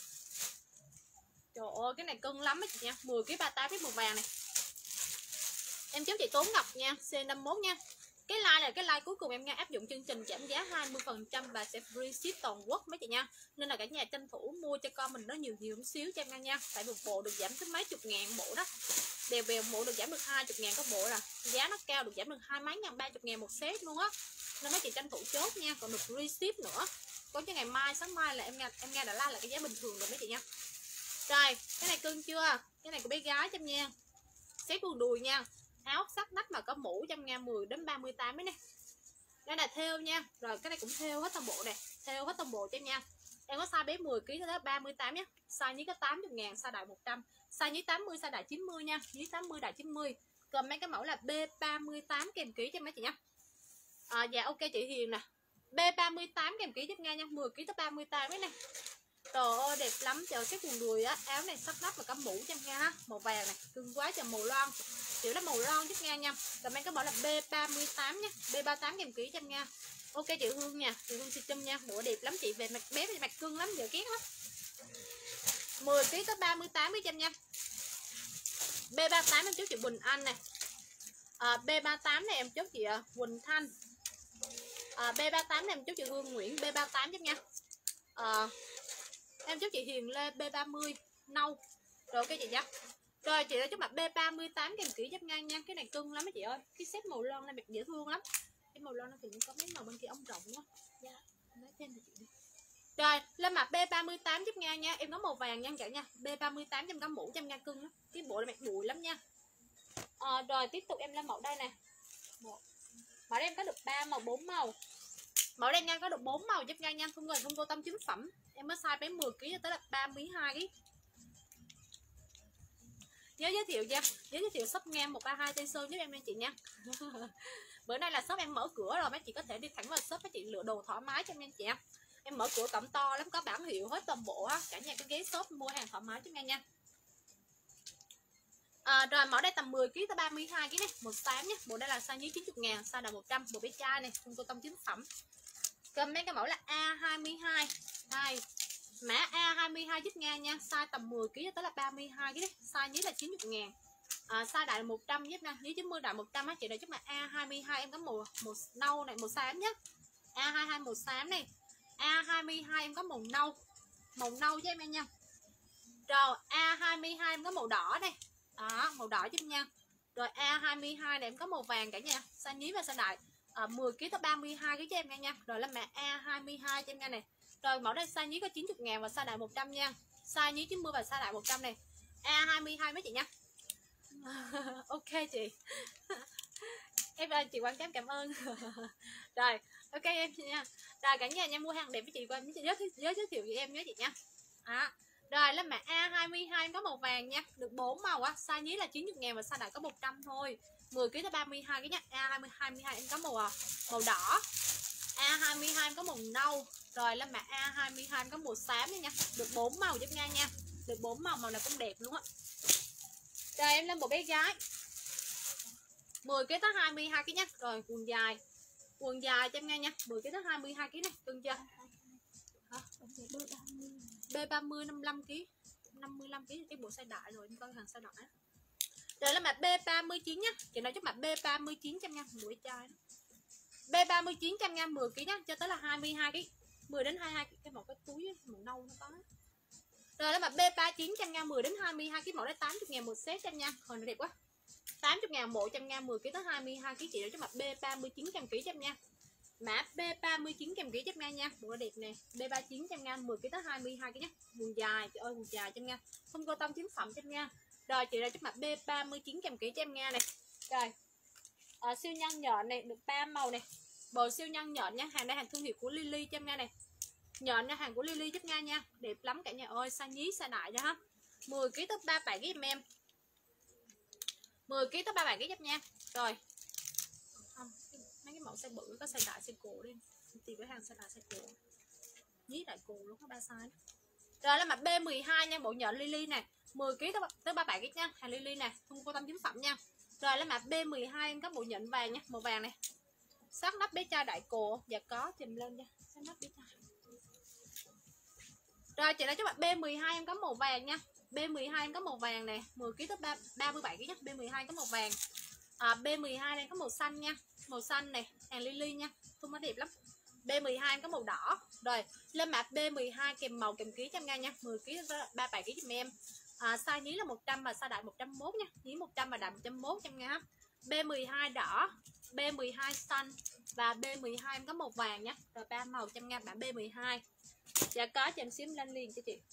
Trời ơi cái này cưng lắm á chị nha, 10 kg 38 cái màu vàng này. Em chốt chị Tố Ngọc nha, C51 nha. Cái like này cái like cuối cùng em nha, áp dụng chương trình giảm giá 20% và sẽ free ship toàn quốc mấy chị nha. Nên là cả nhà tranh thủ mua cho con mình nó nhiều một xíu cho em nha. Tại một bộ được giảm tới mấy chục ngàn bộ đó. Đều về bộ được giảm được 20 ngàn có bộ là giá nó cao, được giảm được 20 mấy ngàn, 30 ngàn một set luôn á. Nên mấy chị tranh thủ chốt nha, còn được free ship nữa. Có cho ngày mai, sáng mai là em nghe đã like là cái giá bình thường rồi mấy chị nha. Rồi, cái này cưng chưa? Cái này của bé gái cho em nha. Set quần đùi nha. Áo sắc nách mà có mũ cho em nghe, 10 đến 38 đấy nè. Đây là thêu nha. Rồi cái này cũng thêu hết toàn bộ này, thêu hết toàn bộ cho em nha. Em có size bé 10 kg tới 38 nhé. Size nhí có 80 ngàn, size đại 100. Size nhí 80, size đại 90 nha. Nhí 80 đại 90. Còn mấy cái mẫu là B38 kèm ký cho mấy chị nhé. Dạ ok chị Hiền nè. B38 kèm ký giúp nghe nha, 10 kg tới 38 đấy này. Trời ơi đẹp lắm, chờ cái quần đùi á, áo này sắc nách và có mũ cho em nha ha. Màu vàng này, cưng quá, chờ màu loan. kiểu là màu ron giúp Nga nha. Rồi em có mẫu là B38 nhé, B38 kèm ký cho em Nga. Ok chị Hương nha, chị Hương Situm nha, bộ đẹp lắm chị, về mặt bé về mặt cưng lắm, giờ ghét lắm. 10 kg tới 38 kg cho em nha. B38 em chốt chị Quỳnh Anh này. B38 này em chốt chị Quỳnh Thanh. B38 này em chốt chị Hương Nguyễn, B38 giúp nha. Em chốt chị Hiền Lê B30 nâu. Rồi ok chị nha. Rồi chị đã chốt mặt B38 kèm kỹ giúp ngang nha. Cái này cưng lắm á chị ơi. Cái set màu lon này đẹp dễ thương lắm. Cái màu lon nó thì có mấy màu bên kia ống rộng quá. Dạ, lấy thêm cho chị đi. Rồi, lên mặt B38 giúp ngang nha. Em có màu vàng nha cả nha. B38 em có mũ cho em nha cưng lắm. Cái bộ này mặt bụi lắm nha. Rồi tiếp tục em lên mẫu đây nè. Mẫu đây em có được 3 màu 4 màu. Mẫu đây nha có được 4 màu giúp ngang nha. Không ngờ không cô tâm chính phẩm. Em mới size bé 10 kg cho tới là 32 kg. Nhớ giới thiệu nha, nhớ giới thiệu shop Nga 132 Tây Sơn giúp em nha chị nha. Bữa nay là shop em mở cửa rồi, mấy chị có thể đi thẳng vào shop, mấy chị lựa đồ thoải mái cho em chị. Em mở cửa cổng to lắm, có bản hiệu hết toàn bộ á, cả nhà cái ghế shop mua hàng thoải mái cho em nha. Rồi mẫu đây tầm 10 kg tới 32 kg này, một xám nhé. Bộ đây là size dưới 90.000, size là 100, bộ bé trai này, không cô tông chính phẩm. Comment cái mẫu là A22. Đây. Mã A22 giúp Nga nha, size tầm 10 kg tới là 32 kg, size dưới là 90.000. Size đại là 100 giúp nha, dưới 90 đại 100 á chị. Đây giúp là A22 em có màu nâu này, màu xám nhé. A22 màu xám này. A22 em có màu nâu với em nha. Rồi A22 em có màu đỏ này. Đó, màu đỏ giúp nha. Rồi A22 này em có màu vàng cả nhà, size nhí và size đại. 10 kg tới 32 kg cho em nha. Rồi là mã A22 cho em nha này. Rồi mẫu đây size nhí có 90.000 và size đại 100 nha. Size nhí 90 và size đại 100 này. A22 mấy chị nha. Ok chị. Em ơi chị Quang cảm ơn. Rồi ok em nha. Rồi cả nhà nha, mua hàng đẹp với chị Quang giới thiệu với em nhé chị nha. Rồi lên mã A22 có màu vàng nha, được 4 màu á, size nhí là 90.000 và size đại có 100 thôi. 10 kg tới 32 kg nha. A22 em có màu đỏ. A22 em có màu nâu. Rồi lên mã A22 em có màu xám nha, được 4 màu giúp Nga nha. Được 4 màu, màu này cũng đẹp luôn á. Rồi em lên bộ bé gái 10 kg tới 22 kg nha. Rồi quần dài cho em Nga nha, 10 kg tới 22 kg này, cưng chưa? B30 55 kg, 55 kg cái bộ size đại rồi, em coi hàng size đại. Rồi là mặt B39 nhá, chị nói chút mặt B39 trăm nha, mũi chai đó. B39 trăm nha, 10 kg nhá, cho tới là 22 kg, 10 đến 22 kg, cái một cái túi màu nâu nó có. Rồi là mặt B39 trăm nha, 10 đến 22 kg, mẫu đấy 80.000 một set trăm nha, hồi nó đẹp quá. 80.000 bộ trăm nha, 10 kg tới 22 kg, chị nói chút mặt B39 trăm kg trăm nha. Mã B39 kèm ký chấp nha, bộ nó đẹp nè. B39 trăm nha, 10 kg tới 22 kg nhé. Quần dài, trời ơi quần dài trăm nha. Không cô tông chính phẩm trăm nha. Rồi chị ra chấp mặt B39 kèm ký trăm nha này. Rồi. Siêu nhân nhọn này được 3 màu này. Bộ siêu nhân nhọn nha, hàng đây hàng thương hiệu của Lily trăm nha này. Nhọn nha, hàng của Lily chấp nha. Đẹp lắm cả nhà ơi, size nhí size đại nha ha. 10 kg tới 37 kg em. 10 kg tới 37 kg chấp nha. Rồi. Mấy cái mẫu size bự có size đại size cổ đi, tìm cái hàng size đại size cổ, nhí đại cổ luôn, có 3 size. Rồi là mặt B12 nha, bộ nhện Lily nè, 10 kg tới 37 kg nha, hàng Lily nè, không có tâm chính phẩm nha. Rồi là mặt B12 em có bộ nhện vàng nha, màu vàng này, sắc nắp bé trai đại cổ, và có chùm lên nha, sắc nắp bé trai. Rồi chị nói cho bạn B12 em có màu vàng nha, B12 em có màu vàng nè, 10 kg tới 37 kg nha, B12 có màu vàng. B12 này có màu xanh nha, màu xanh này, hàng Lily nha, không có đẹp lắm. B12 em có màu đỏ. Rồi lên mã B12 kèm màu kèm ký cho em nha, 10 kg 37 kg cho em. Size nhí là 100 và size đại 101 nha, nhí 100 và đại 101 cho em nha. B12 đỏ, B12 xanh và B12 em có màu vàng nhá. Rồi 3 màu cho em nha, mã B12. Dạ có cho em xím lên liền cho chị.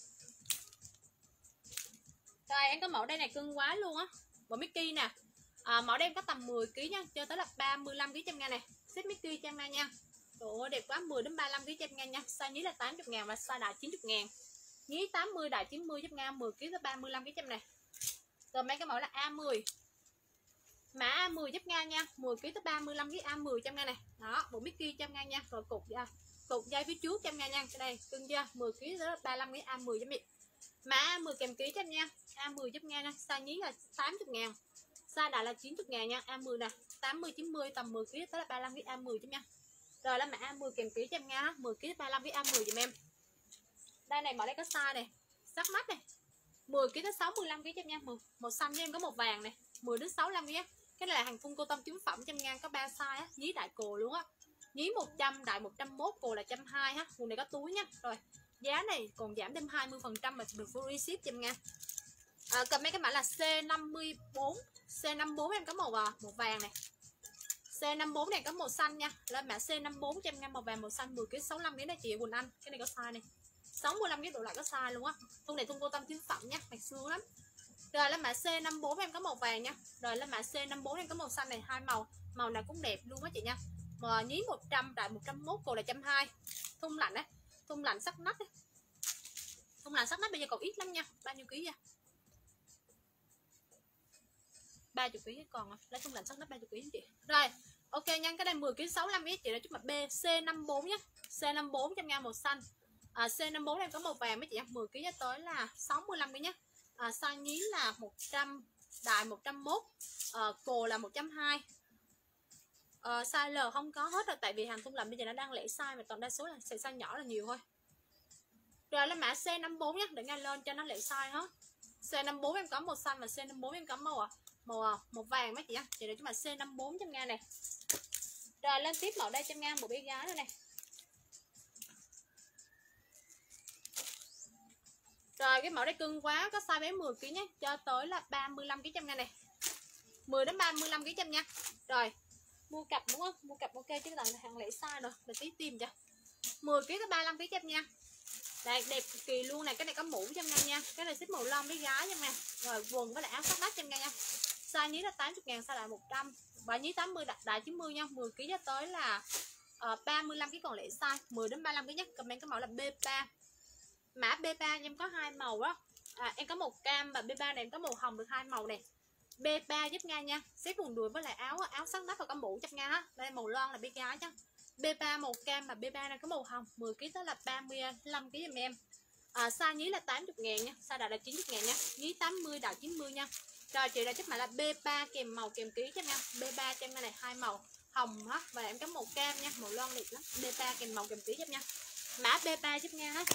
Rồi em có mẫu đây này cưng quá luôn á, bộ Mickey nè. Mẫu đen có tầm 10 kg nha, cho tới là 35 kg trăm nha này. Set Mickey cho em nha. Ồ đẹp quá, 10 đến 35 kg trăm nha. Size nhí là 80.000 và size đại 90.000. Nhí 80 đại 90 trăm nha, 10 kg tới 35 kg trăm này. Rồi mấy cái mẫu là A10. Mã A10 giúp Nga nha, 10 kg tới 35 kg A10 trăm nha này. Đó, bộ Mickey trăm nha nha, rồi cục dây phía trước trăm nha nha. Cái đây, cưng chưa? 10 kg tới 35 kg A10 cho chị. Mã A10 kèm ký cho em nha. A10 giúp Nga nha, size nhí là 80.000. Size đại là 90.000 nha, A10 nè, 80 90 tầm 10 kg tới là 35 kg A10 cho nha. Rồi là mã A10 kèm ký cho em nha, 10 kg 35 kg A10 giùm em. Đây này, mẫu đây có size này, sắc mắt này. 10 kg tới 65 kg cho em nha. Màu xanh cho em có màu vàng này, 10 đến 65 kg. Cái này là hàng thun cô tông chính phẩm cho em nha, có 3 size á, nhí đại cồ luôn á. Nhí 100, đại 101, cồ là 120 ha. Quần này có túi nha. Rồi, giá này còn giảm thêm 20% mà được full ship cho em nha. Cầm mấy cái mã là C54. C54 em có màu vàng này. C54 này có màu xanh nha. Lên mã C54 cho em nha, màu vàng màu xanh 10 kg 65 kg này chị quần anh. Cái này có size này. 65 kg độ lại có size luôn á. Thun này thun cô tông chính phẩm nha, mạch xương lắm. Rồi lên mã C54 em có màu vàng nha. Rồi lên mã C54 em có màu xanh này, hai màu. Màu nào cũng đẹp luôn á chị nha. Mà nhí 100, đại 101, cồ là 120. Thun lạnh đấy. Thun lạnh sắc nách đấy. Thun lạnh sắc nách bây giờ còn ít lắm nha. Bao nhiêu ký vậy? 30 kg còn lấy thun lạnh sắc nách 30 kg chị. Rồi, ok nha, cái này 10 kg 65 kg chị, là chút mặt B C54 nhé. C54 cho em màu xanh. C54 này có màu vàng mấy chị nha, 10 kg tới là 65 kg nhé. Size nhí là 100, đại 101, cồ là 120. Size L không có hết rồi, tại vì hàng thun lạnh bây giờ nó đang lẻ size, mà toàn đa số là size nhỏ là nhiều thôi. Rồi là mã C54 nhé, để ngay lên cho nó lẻ size hết. C54 em có màu xanh và C54 em có màu vàng mấy chị nha. Chị để chúng mà C54 cho em này. Rồi lên tiếp mẫu đây cho em, một bé gái nữa này. Rồi cái mẫu đây cưng quá, có size bé 10 kg nhé, cho tới là 35 kg cho em này. 10 đến 35 kg cho em nha. Rồi, mua cặp đúng không? Mua cặp ok chứ là hàng lẻ size rồi, để tí tìm cho. 10 kg tới 35 kg cho em nha. Đây, đẹp cực kỳ luôn này, cái này có mũ cho em nha. Cái này xếp màu lon bé gái cho em nè. Rồi quần với lại áo khoác nách cho em nha. Size nhí là 80.000, size đại 100 và nhí 80, đại 90 nha. 10 kg cho tới là 35 kg còn lẻ size, 10 đến 35 kg nhé. Comment cái mẫu là B3. Mã B3 em có hai màu đó. Em có màu cam và B3 này em có màu hồng, được hai màu này. B3 giúp Nga nha. Xếp quần đùi với lại áo sắc nách và có mũ cho Nga ha. Đây màu lon là bé gái chứ. B3 màu cam và B3 này có màu hồng, 10 kg tới là 35 kg giùm em. Size nhí là 80.000 nha, size đại là 90.000 nha, nhí 80, đại 90 nha. Rồi chị đã chấp mã là B3 kèm màu kèm ký cho em nha. B3 cho em này hai màu hồng ha, và em có màu cam nha, màu lon liệt lắm. B3 kèm màu kèm ký cho em nha. Mã B3 giúp Nga ha.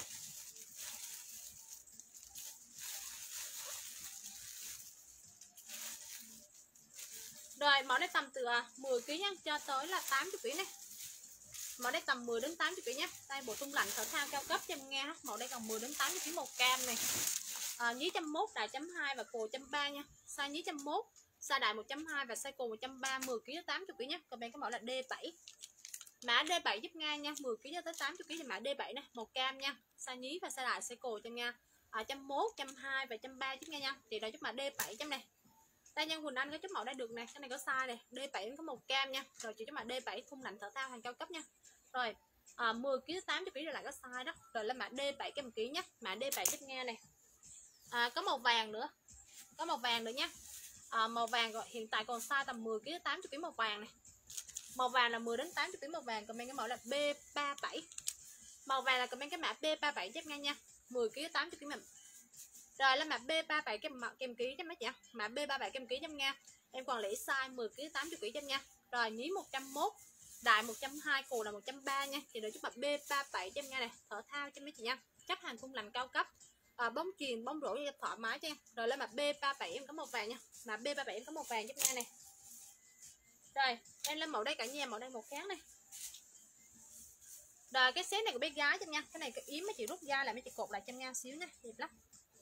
Rồi mẫu này tầm từ 10 kg nha cho tới là 80 kg này. Mẫu đây tầm 10 đến 80 kg nhé. Đây bộ thun lạnh thể thao cao cấp cho em nghe. Mẫu đây còn 10 đến 80 kg màu cam này. Nhí 101, đại 1.2 và cồ 130 nha. Size nhí 101, size đại 1.2 và size cồ 130, 10 kg đến 80 kg nhé. Còn bên cái mẫu là D7. Mã D7 giúp Nga nha, 10 kg tới 80 kg thì mã D7 này, màu cam nha. Size nhí và size đại size cồ cho em nha. 101, 120 và 130 giúp Nga nha. Thì đây giúp mã D7 chấm này. Đây nhân Quỳnh Anh có chút mẫu đây được nè, cái này có size này, D7 có màu cam nha. Rồi chị cho mã D7 thun lạnh thể thao hàng cao cấp nha. Rồi 10 kg 80 kg rồi lại có size đó. Rồi lên mã D7 kèm ký nhé. Mã D7 giúp Nga này. Có màu vàng nữa. Có màu vàng nữa nhé. Màu vàng rồi hiện tại còn size tầm 10 kg 80 kg màu vàng này. Màu vàng là 10 đến 80 kg màu vàng, comment cái mẫu là B37. Màu vàng là comment cái mã B37 giúp Nga nha. 10 kg 80 kg. Rồi lên mã B37 kèm ký cho mấy chị. Mã B37 kèm ký cho Nga. Em còn lấy size 10 kg 80 kg cho nha. Rồi nhí 101, đại 120, cồ là 130 nha. Chị đợi chút mặt B37 cho em nha này, thể thao cho mấy chị nha. Chấp hàng khung lạnh cao cấp. Bóng chuyền, bóng rổ cho thoải mái cho em. Rồi lên mặt B37 em có màu vàng nha. Mà B37 em có màu vàng giúp nha này. Rồi, em lên màu đây cả nhà, màu đây màu khác này. Rồi cái set này của bé gái cho em nha. Cái này cái yếm mấy chị rút ra lại mấy chị cột lại cho em nha xíu nha, đẹp lắm.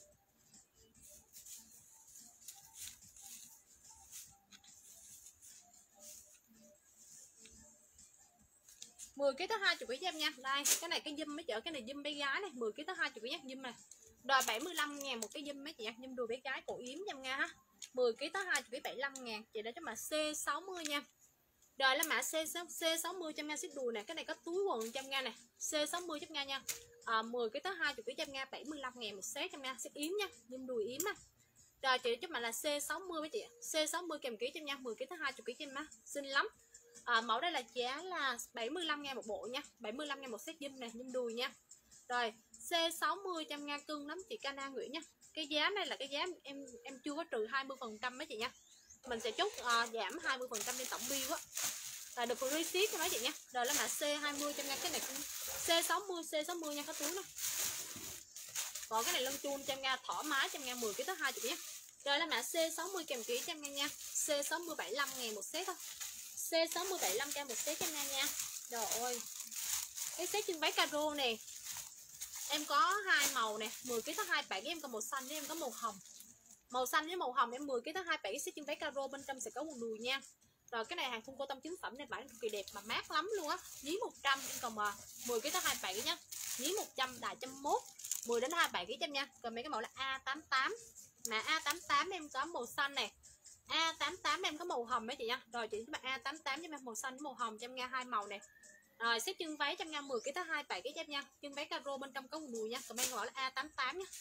Mười kg tới 20 kg cho em nha. Đây, cái này cái dùm mấy chợ, cái này dùm bé gái này, 10 kg tới 20 kg nhé, dùm này. Rồi 75.000 một cái dùm mấy chị nha, dùm đùi bé gái cổ yếm cho em nha ha. 10 kg tới 20 kg 75.000, chị đã cho mã C60 nha. Rồi là mã C60 cho em nha, ship đùi nè, cái này có túi quần cho em nha nè. C60 cho em nha. 10 kg tới 20 kg cho em nha, 75.000 một set cho em nha, ship yếm nha, dùm đùi yếm á. Rồi chị giúp mã là C60 với chị. C60 kèm ký cho em nha, 10 kg tới 20 kg cho em á. Xinh lắm. Mẫu đây là giá là 75.000 một bộ nha, 75.000 một set dùm này, dùm đùi nha. Rồi C60 cho em nha, cưng lắm chị Cana Nguyễn nha. Cái giá này là cái giá em chưa có trừ 20% mấy chị nha. mình sẽ chốt giảm 20% trên tổng bill á. Là được free ship của nó chị nha. Rồi là mã C20 cho nha, cái này cũng C60 nha, có túi này. Còn cái này lân chun cho nha, thoải mái cho nha, 10 kg tới 20 nhé. Rồi là mã C60 kèm ký cho em nha. C60 75.000 một set thôi. C60 75k một set cho em nha. Trời ơi. Cái set chân váy caro này em có hai màu nè, 10 kg tới 27 kg, em có màu xanh với em có màu hồng. Màu xanh với màu hồng em 10 kg tới 27 cái set chân váy caro, bên trong sẽ có quần đùi nha. Rồi cái này hàng thun cô tông chính phẩm này, bản cực kỳ đẹp mà mát lắm luôn á. Nhí 100 em còn 10 kg tới 27 kg nhá. Nhí 100 đại 101, 10 đến 27 kg cho em nha. Còn mấy cái mẫu là A88. Mà A88 em có màu xanh này. A88 em có màu hồng đấy chị nha. Rồi chị mà A88 cho em màu xanh với màu hồng cho em nha, hai màu này. Rồi xếp chân váy cho em nha, 10 kg tới 27 kg cho em nha. Chân váy caro bên trong có quần đùi nha. Còn em gọi là A88 nha.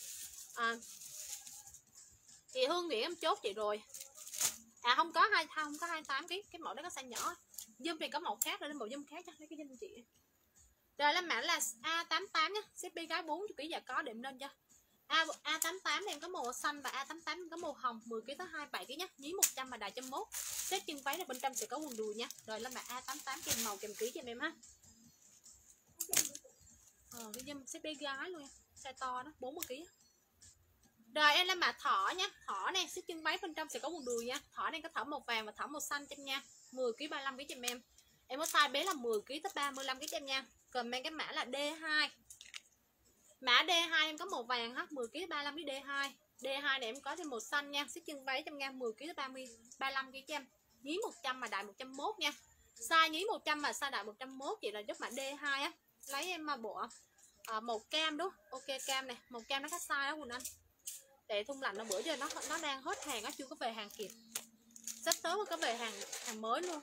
Chị Hương Nguyễn em chốt chị rồi. Không có 28 kg, cái mẫu đó có size nhỏ. Zoom thì có mẫu khác rồi, lên mẫu zoom khác cho lấy cái zoom chị. Rồi lên mã là A88 nhá, ship bé gái 40 kg giờ có đệm lên cho. A88 em có màu xanh và A88 em có màu hồng, 10 kg tới 27 kg nhá, nhí 100 và đại 101. Set chân váy này bên trong sẽ có quần đùi nha. Rồi lên mã A88 kèm màu kèm ký cho em ha. Cái zoom ship bé gái luôn, size to đó, 40 kg. Rồi em lên mã thỏ nhá, thỏ này ship chân váy bên trong sẽ có quần đùi nha. Thỏ này có thỏ màu vàng và thỏ màu xanh cho em nha. 10 kg 35 kg cho em. Em có size bé là 10 kg tới 35 kg cho em nha. Comment cái mã là D2. Mã D2 em có màu vàng hết, 10 kg 35 kg D2. D2 này em có thêm màu xanh nha, ship chân váy cho em nha, 10 kg tới 35 kg cho em. Nhí 100 mà đại 101 nha. Size nhí 100 mà size đại 101 chị là giúp mã D2 á. Lấy em mà bộ màu cam đúng. Ok cam này, màu cam nó khác size đó Quỳnh Anh. Để thun lạnh nó bữa giờ nó đang hết hàng, nó chưa có về hàng kịp. Sắp tới mới có về hàng mới luôn.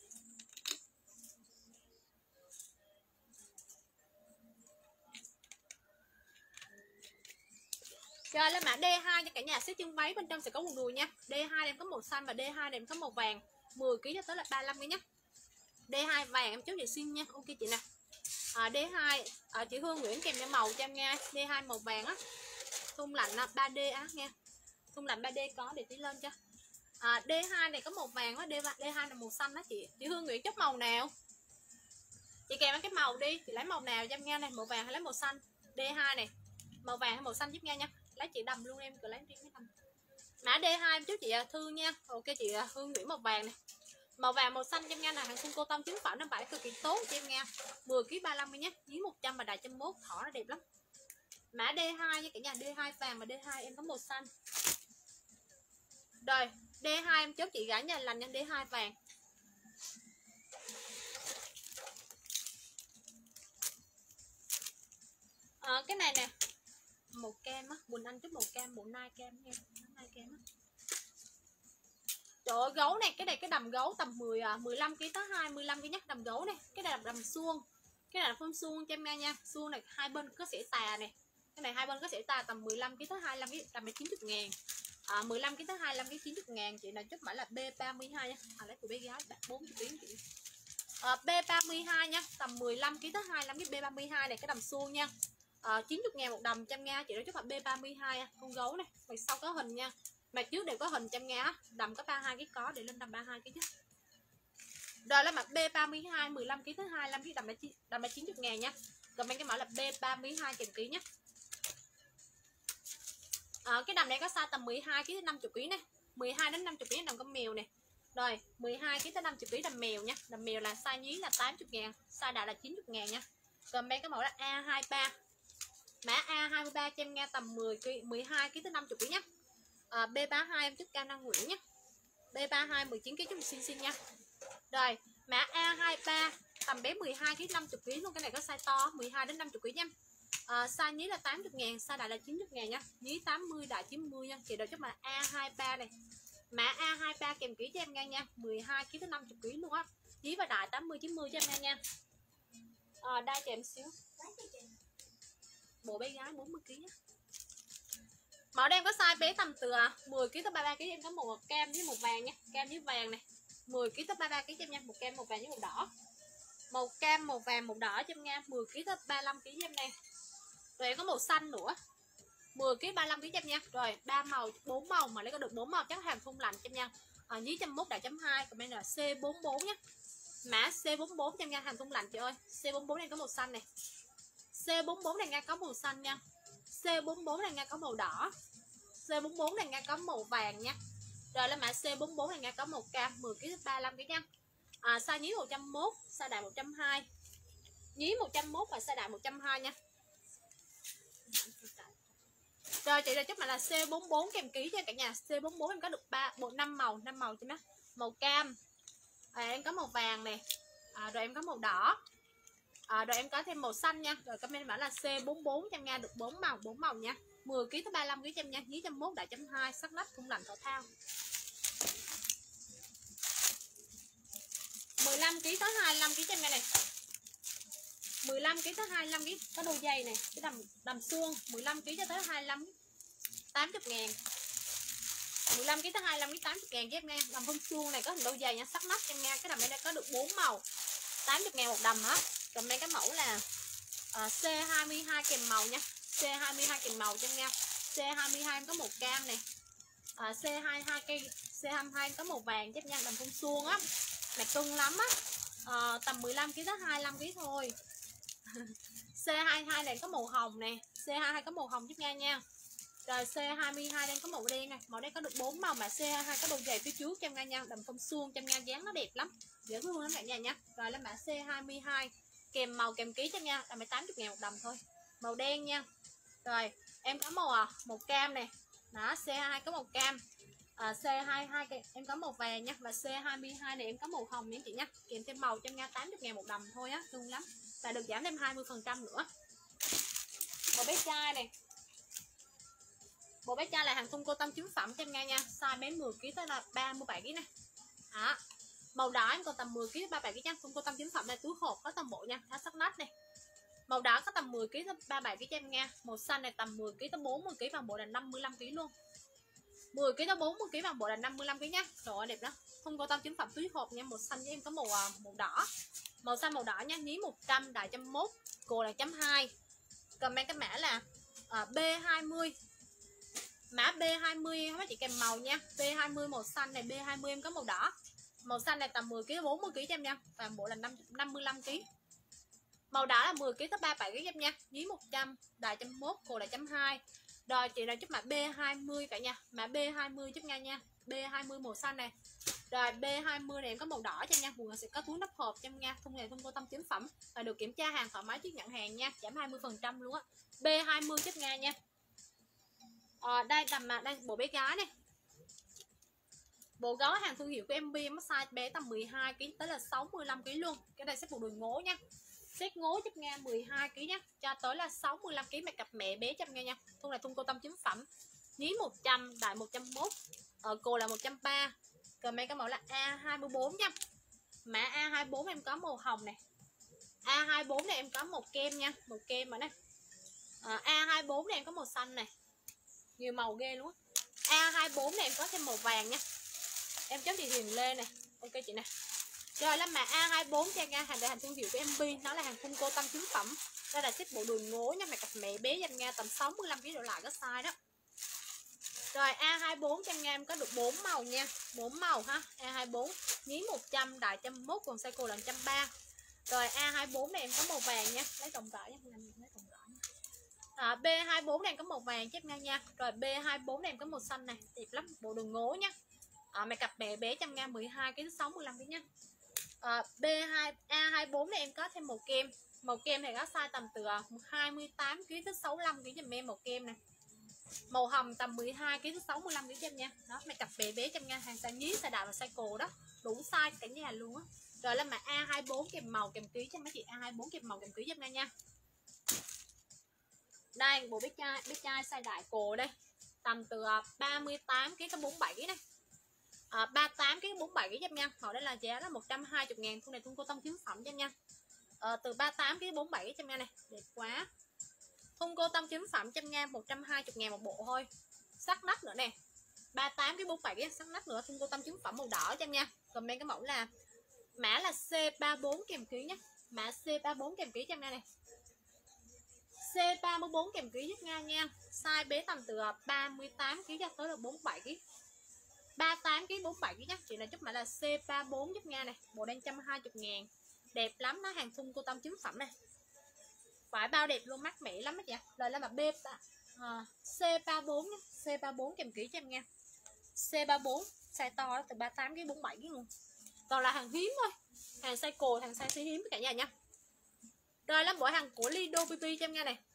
Rồi lên mã D2 cho cả nhà, xếp chân váy bên trong sẽ có quần đùi nha. D2 em có màu xanh và D2 em có màu vàng, 10 kg cho tới là 35 kg nhé. D2 vàng em chốt vậy xin nha. Ok chị nè. D2 chị Hương Nguyễn kèm cho màu cho em nha. D2 màu vàng á. Thun lạnh 3D á nha. Thun lạnh 3D có để tí lên cho. D2 này có màu vàng á, D2 là màu xanh đó chị. Chị Hương Nguyễn chốt màu nào? Chị kèm cái màu đi, chị lấy màu nào cho em nghe này, màu vàng hay lấy màu xanh? D2 này, màu vàng hay màu xanh giúp nghe nha. Lấy chị đầm luôn em, cứ lấy riêng cái đầm. Mã D2 em chốt chị Thư nha. Ok chị Hương Nguyễn màu vàng này. Màu vàng màu xanh cho em nghe là hàng thun cô tông chứng phẩm nó vải cực kỳ tốt cho em nghe. 10 kg 35 nhé, dưới 100 và đại 101, thỏ nó đẹp lắm. Mã D2 với cả nhà D2 vàng và D2 em có màu xanh. Rồi, D2 em chốt chị gái nhà lành nha, D2 vàng. Cái này nè, màu kem á, Quỳnh Anh chút màu kem, bộ nai kem nha, nai kem á. Trời ơi, gấu này, cái này cái đầm gấu tầm 15 kg tới 25 kg nhé, đầm gấu này. Cái này là đầm suông. Cái này là phông suông cho em nghe nha. Suông này hai bên có xẻ tà này. Cái này hai bên có xẻ tà tầm 15 kg tới 25 kg, tầm 90.000. 15 kg tới 25 kg 90.000 chị nào chốt mã là B32 nha. Lấy của bé gái 40 kg chị. B32 nha, tầm 15 kg tới 25 kg B32 này, cái đầm suông nha. 90.000 một đầm trăm nha, chị nói chốt mã B32 con gấu này. Mặt sau có hình nha. Mặt trước đều có hình trăm nha, đầm có 32 kg có để lên đầm 32 kg chứ. Rồi là mặt B32 15 kg tới 25 kg đầm là 90.000 nha. Còn mấy cái mã là B32 kèm ký nhé. Cái đầm này có size tầm 12 kg tới 50 kg này, 12 đến 50 kg đầm con mèo này. Rồi 12 kg tới 50 kg đầm mèo nha. Đầm mèo là size nhí là 80.000, size đại là 90.000 nha. Còn mấy cái mẫu là A23. Mã A23 cho em nghe tầm 10 kg 12 kg tới 50 kg nhé. B32 em chúc Cam Năng Nguyễn nhé. B32 19 kg cho mình xin nha. Rồi, mã A23 tầm bé 12 kg 50 kg luôn, cái này có size to 12 đến 50 kg nha. Size nhí là 80.000, size đại là 90.000 nha. Nhí 80 đại 90 nha. Chị đợi cho mã A23 này. Mã A23 kèm ký cho em nghe nha, 12 kg tới 50 kg luôn á. Nhí và đại 80 90 cho em nghe nha. Đai cho em xíu. Bộ bé gái 40 kg nhé. Mẫu đen có size bé tầm từ 10 kg tới 33 kg, em có màu cam với màu vàng nha, cam với vàng này. 10 kg tới 33 kg cho em nha, một cam màu vàng với màu đỏ. Màu cam, màu vàng, màu đỏ cho em nha, 10 kg tới 35 kg cho em này. Rồi em có màu xanh nữa. 10 kg 35 kg cho em nha. Rồi 3 màu, 4 màu mà lấy có được 4 màu chắc hàng thun lạnh cho em nha. nhí 101 đại chấm 2, comment là C44 nhé. Mã C44 cho em nha, hàng thun lạnh chị ơi. C44 này có màu xanh này. C44 này nha có màu xanh nha. C44 này nha có màu đỏ. C44 này nha có màu vàng nha. Rồi là mã C44 này nha có màu cam, 10 kg 35 kg nha. Size nhí 101, size đại 120. Nhí 101 và size đại 120 nha. Rồi chị là chúc mày là C44 kèm ký cho cả nhà. C44 em có được 5 màu cho má. Màu cam. Em có màu vàng nè. Rồi em có màu đỏ. Rồi em có thêm màu xanh nha. Rồi comment bảo là C44 cho em nha, được 4 màu nha. 10 kg tới 35 kg cho em nha. Nhí 101 đại chấm 2, sắc nách khung lạnh thể thao. 15 kg tới 25 kg cho em nha này. 15 kg tới 25 kg có đôi giày này, cái đầm suông 15 kg cho tới 25 80.000. 15 kg tới 25 kg 80.000 cho em nha. Đầm phun suông này có hình đôi giày nha, sắc nách em nha. Cái đầm này có được 4 màu. 80.000 một đầm hả? Còn đây cái mẫu là C22 kèm màu nha. C22 kèm màu cho em nha. C22 em có màu cam này. C22 cây C22 em có màu vàng cho em nha, đầm phun suông á. Này cưng lắm á. Tầm 15 kg tới 25 kg thôi. C22 này có màu hồng nè, C22 có màu hồng giúp nha. Rồi C22 đang có màu đen này, màu đen có được 4 màu mà C22 có đôi giày phía trước cho em nha, đầm phong suông cho em dáng nó đẹp lắm, dễ thương lắm cả nhà nha. Rồi là mã C22 kèm màu kèm ký cho em nha, là 80.000 một đầm thôi, màu đen nha. Rồi em có màu cam này, đó C22 có màu cam. C22 em có màu vàng nha, và C22 này em có màu hồng nha chị nha, kèm thêm màu cho em nha, 80.000 một đầm thôi á, thương lắm. Và được giảm thêm 20% nữa. Bộ bé trai này, bộ bé trai là hàng thun cô tông trứng phẩm cho em nghe nha, size bé 10 kg tới là 37 kg này. Màu đỏ em còn tầm 10 kg 37 kg nha, thun cô tông trứng phẩm này túi hộp có tầm bộ nha, khá sắc nách này. Màu đỏ có tầm 10 kg tới 37 kg cho em nghe. Màu xanh này tầm 10 kg tới 40 kg, bằng bộ là 55 kg luôn. 10 kg tới 40 kg bằng bộ là 55 kg nhá. Rồi đẹp đó. Thun cô tông trứng phẩm túi hộp nha, màu xanh với em có màu đỏ. Màu xanh màu đỏ nha, nhí 100 đại 101, cô là chấm 2. Comment cái mã là B20. Mã B20 mấy chị kèm màu nha. B20 màu xanh này, B20 em có màu đỏ. Màu xanh này tầm 10 kg 40 kg cho em nha. Và bộ là 55 kg. Màu đỏ là 10 kg tới 37 kg em nha. Nhí 100 đại 101, cô là chấm 2. Rồi chị là chúc mã B20 cả nhà. Mã B20 giúp nha. B20 màu xanh này. Rồi B20 này em có màu đỏ cho em nha, quần sẽ có túi nắp hộp cho em nha. Thun này thun cô tông chính phẩm và được kiểm tra hàng thoải mái trước nhận hàng nha, giảm 20% luôn á. B20 giúp Nga nha. Đây tầm đây bộ bé gái này. Bộ gấu hàng thương hiệu của MB em size bé tầm 12 kg tới là 65 kg luôn. Cái này xếp bộ đùi ngố nha. Xếp ngố giúp Nga 12 kg nhá, cho tới là 65 kg, mẹ cặp mẹ bé cho em nha. Thun này thun cô tông chính phẩm. Nhí 100 đại 101. Cô là 130. Comment cái mẫu là A24 nha. Mã A24 em có màu hồng này. A24 này em có màu kem nha, màu kem mà đây. A24 này em có màu xanh này. Nhiều màu ghê luôn á. A24 này em có thêm màu vàng nha. Em chấm chị Huyền Lê này. Ok chị nè. Rồi là mã A24 cho nha, hàng thương hiệu của MB, nó là hàng thun cô tông trứng phẩm. Đây là xếp bộ đùi ngố nha, mẹ cặp mẹ bé cho em nha, tầm 65 kg độ lại có size đó. Rồi A24 cho em em có được 4 màu nha, 4 màu ha. A24 nhí 100 đại 101, còn size cô là 130. Rồi A24 này em có màu vàng nha, lấy đồng rãi nha, lấy đồng rãi. B24 này em có màu vàng chứ em nha. Rồi B24 này em có màu xanh này, đẹp lắm, bộ đồ ngố nhá. Mẹ cặp mẹ bé cho em nha, 12 kg 65 kg nha. A24 này em có thêm màu kem. Màu kem này có size tầm từ 28 kg tới 65 kg cho em màu kem này. Màu hồng tầm 12 kg tới 65 kg cho em nha. Đó, mẹ cặp bé bé cho em nha, hàng size nhí, size đại và size cổ đó. Đủ size cả nhà luôn á. Rồi là mã A24 kèm màu kèm ký cho mấy chị, A24 kèm màu kèm ký giúp em nha. Đây bộ bé trai size đại cổ đây. Tầm từ 38 kg tới 47 kg này. 38 kg 47 kg cho em nha. Họ đây là giá là 120.000, thun này thun cô tông trứng phẩm cho em nha. Từ 38 kg 47 kg cho em nha này, đẹp quá. Thun cô tông trứng phẩm cho em nha, 120.000 một bộ thôi. Sắc nách nữa nè. 38 kg 47 kg sắc nách nữa, thun cô tông trứng phẩm màu đỏ cho em nha. Comment cái mẫu là mã là C34 kèm ký nhé. Mã C34 kèm ký cho em nha này. C34 kèm ký giúp Nga nha. Size bé tầm từ 38 kg cho tới là 47 kg. 38 kg 47 kg nhá. Chị này chút mã là C34 giúp Nga này, bộ đen 120.000. Đẹp lắm, nó hàng thun cô tông chính phẩm này. Vải bao đẹp luôn, mát mẻ lắm á chị. Rồi là mà C34 nhá, C34 kèm ký cho em nha. C34 size to đó, từ 38 kg 47 kg luôn. Còn là hàng hiếm thôi. Hàng size cổ, hàng size hiếm cả nhà nha. Rồi là bộ hàng của Lido PP cho em nha này.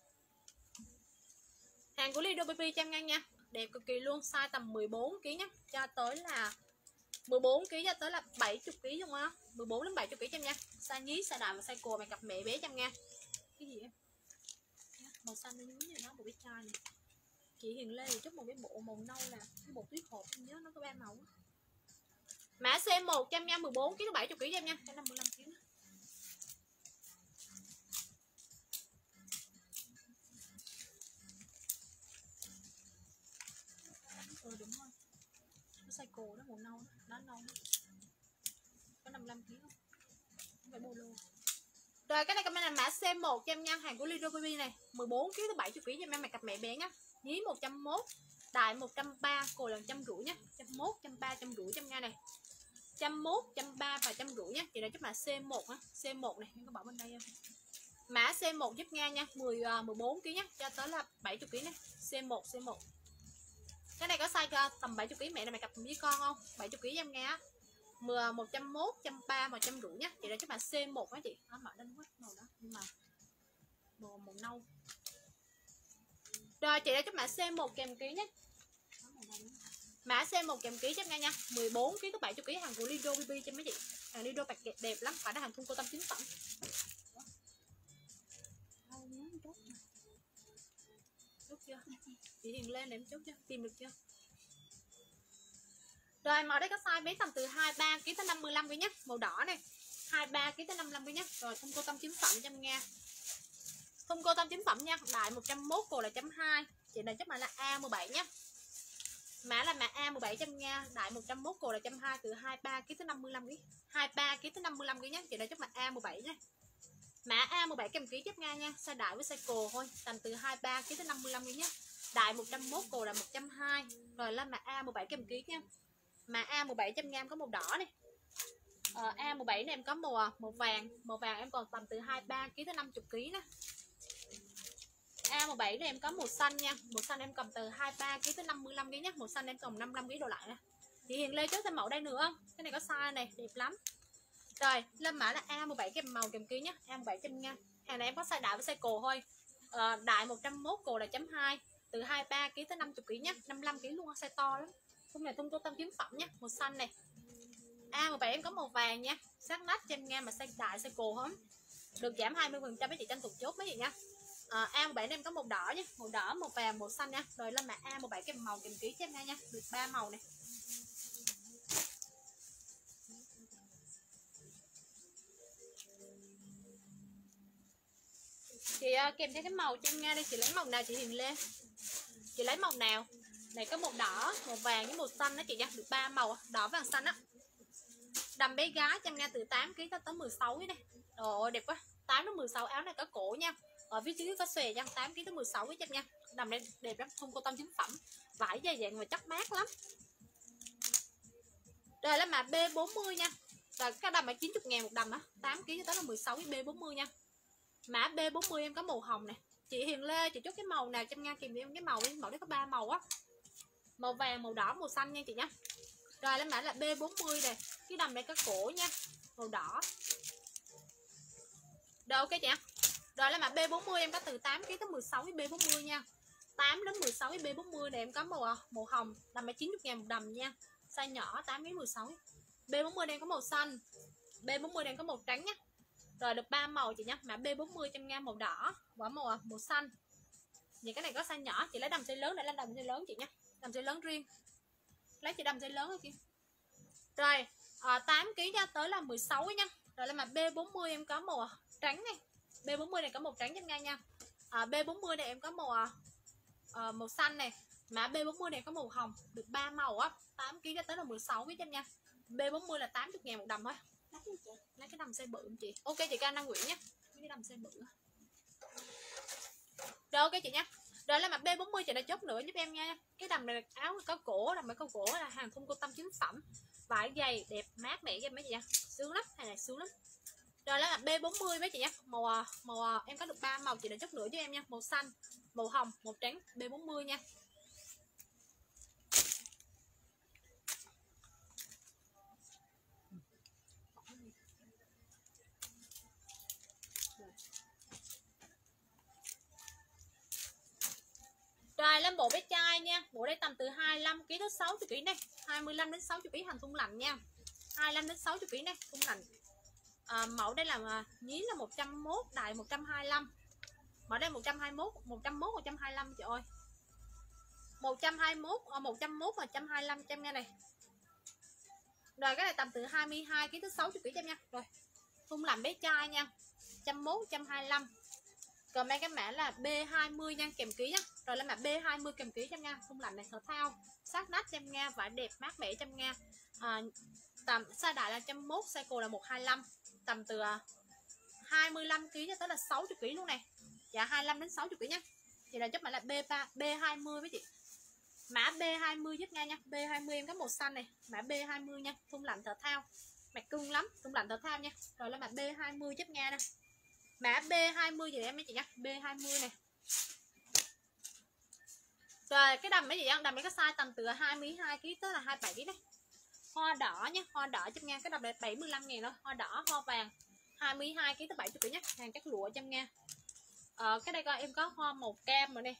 Hàng của Lido PP cho em nha. Đẹp cực kỳ luôn, size tầm 14 kg nhá, cho tới là 14 kg cho tới là 70 kg luôn á. 14 đến 70 kg cho em nha. Size nhí, size đại và size cổ, mày cặp mẹ bé cho em nha. Cái gì em? Màu xanh nó nhúm này, nó một cái chai này. Chị Hiền Lê thì chút một cái bộ màu nâu là cái bộ tuyết hộp, em nhớ nó có 3 màu á. Mã C1 cho em nha, 14 kg 70 kg cho em nha, cái 55 kg. Đúng rồi. Cái size cổ đó màu nâu đó, nó nâu đó. Có 55 kg không? Không phải bolo. Rồi cái này comment là mã C1 cho em nha, hàng của Lido Baby này, 14 kg tới 70 kg cho em mặc cặp mẹ bé nhá. Nhí 101, đại 130, cổ là 150 nhá. 101, 130, 150 cho em nha này. 101, 130 và 150 nhá. Chị đã giúp mã C1 á, C1 này, em có bảo bên đây không? Mã C1 giúp Nga nha, 14 kg nhá, cho tới là 70 kg này. C1. Cái này có size tầm 70 kg, mẹ này mày cặp với con không? 70 kg em nghe á. 101, 130, 150 nhá. Chị đã giúp bạn C1 á chị. Nó mở lên hết màu đó, nhưng mà màu nâu. Rồi chị đã giúp bạn C1 kèm ký nhé. Mã C1 kèm ký cho em nha. 14 kg tới 70 kg, hàng của Lido BB cho mấy chị. Hàng Lido bạc đẹp lắm, phải là hàng thun cô tâm chính phẩm. Chốt chưa? Chị Hiền lên để em chốt chưa? Tìm được chưa? Rồi màu đây có size bé tầm từ 23 kg tới 55 kg nhé, màu đỏ này. 23 kg tới 55 kg nhé. Rồi thun cô tâm chính phẩm cho em nha. Thun cô tâm chính phẩm nha, đại 101, cổ là 1.2. Chị này chắc mã là A17 nhé. Mã là mã A17 cho em nha, đại 101, cổ là 120, từ 23 kg tới 55 kg. 23 kg tới 55 kg nhé. Chị này chắc mã A17 nhé. Mã A17 kèm ký chấp Nga nha, size đại với size cổ thôi, tầm từ 23 kg tới 55 kg nhé. Đại 101, cổ là 120. Rồi lên mã A17 kèm ký nha. Mà A17 trăm em có màu đỏ này. A17 này em có màu vàng em còn tầm từ 23 kg tới 50 kg nè. A17 này em có màu xanh nha, màu xanh em cầm từ 23 kg tới 55 kg nhé, màu xanh em còn 55 kg đồ lại nè. Thì Hiền Lê chốt thêm mẫu đây nữa, cái này có size này đẹp lắm. Rồi lên mã là A17 kèm màu kèm ký nhé, A17 trăm nha. Hàng này em có size đại với size cổ thôi. Đại 101, cổ là 1.2, từ 23 kg tới 50 kg nhé, 55 kg luôn, size to lắm. Thun này thun cô tâm chính phẩm nhé, màu xanh này. A17 em có màu vàng nha, sắc nách cho em nghe, mà size đại size cổ không được giảm 20% mấy chị tranh thủ chốt mấy chị nha. A17 em có màu đỏ nhé, màu đỏ, màu vàng, màu xanh nha. Rồi lên mã A17 kèm màu kèm ký cho em nha, được 3 màu này. Chị kèm theo cái màu cho em nghe đây, chị lấy màu nào chị Hiền Lê? Chị lấy màu nào? Này có màu đỏ, màu vàng với màu xanh đó chị nha, được 3 màu, đỏ vàng xanh á. Đầm bé gái cho em nghe, từ 8 kg tới 16 kg này. Ồ đẹp quá. 8 đến 16, áo này có cổ nha. Ở phía dưới có xòe nha, 8 kg tới 16 kg cho em nha. Đầm này đẹp lắm, thun cô tâm chính phẩm. Vải dày dạng và chắc mát lắm. Rồi là mã B40 nha. Rồi cái đầm là 90.000 một đầm á, 8 kg tới là 16 kg, B40 nha. Mã B40 em có màu hồng này. Chị Hiền Lê chị chốt cái màu nào cho em nha, kèm em cái màu đi, màu đấy có 3 màu á. Màu vàng, màu đỏ, màu xanh nha chị nha. Rồi lên mã là B40 này. Cái đầm này có cổ nha, màu đỏ. Rồi ok chị. Rồi lên mã B40 em có từ 8 kg tới 16 kg, B40 nha. 8 đến 16 kg, B40 này em có màu hồng, đầm là 90.000 một đầm nha. Size nhỏ 8 kg 16 kg. B40 đen có màu xanh, B40 đen có màu trắng nhá. Rồi được 3 màu chị nha. Mã B40 cho em màu đỏ và màu xanh. Những cái này có size nhỏ, chị lấy đầm size lớn để lên đầm size lớn chị nha. Đầm size lớn riêng. Lấy chị đầm size lớn thôi chị. Rồi 8 kg cho tới là 16 nha. Rồi là mà B40 em có màu trắng này. B40 này có màu trắng cho em nha. B40 này em có màu xanh này. Mã B40 này có màu hồng, được 3 màu á. 8 kg cho tới là 16 kg cho em nha. B40 là 80.000 một đầm thôi. Lấy cái đầm size bự chị. Ok chị Can Đăng Nguyễn nhé. Cái đầm size bự. Rồi ok chị nha. Rồi là mặt B40 chị đã chốt nữa giúp em nha. Cái đầm này áo có cổ, đầm này có cổ là hàng thun cô tâm chính phẩm. Vải dày đẹp mát mẻ cho mấy chị nha. Sướng lắm, hàng này sướng lắm. Rồi là mặt B40 mấy chị nha. Màu em có được 3 màu chị đã chốt nữa cho em nha. Màu xanh, màu hồng, màu trắng, B40 nha. Rồi lên bộ bé trai nha. Bộ đây tầm từ 25 kg đến 60 kg này, 25 đến 60 kg hàng thun lạnh nha. 25 đến 60 kg này, thun lạnh. Mẫu đây là nhí là 101, đại 125. Mẫu đây 121, 101 125 chị ơi. 121 125 cho em nghe này. Rồi cái này tầm từ 22 kg tới 60 kg cho em nha. Rồi. Thun lạnh bé trai nha. 101 125. Còn mấy cái mã là B20 nha, kèm ký nhá. Rồi là mã B20 kèm ký cho em nha. Thun lạnh này thể thao, sát nách cho em nha, vải đẹp mát mẻ cho em nha. Tầm size đại là 101, size cổ là 125, tầm từ 25 kg cho tới là 60 kg luôn này. Dạ 25 đến 60 kg nha. Thì là chốt mã là B20 với chị. Mã B20 giúp nha nha. B20 em có màu xanh này, mã B20 nha, thun lạnh thể thao. Mặt cưng lắm, thun lạnh thể thao nha. Rồi là mã B20 giúp nha nè. Mã B20 gì em mấy chị nha, B20 này. Rồi cái đầm mấy chị ăn, đầm này có size tầm từ 22 kg tới là 27 kg đấy. Hoa đỏ nhé, hoa đỏ cho nha, cái đầm này 75.000 thôi, hoa đỏ hoa vàng 22 kg tới 70 kg nhé, hàng chất lụa cho nha. Cái đây coi em có hoa màu cam rồi đây.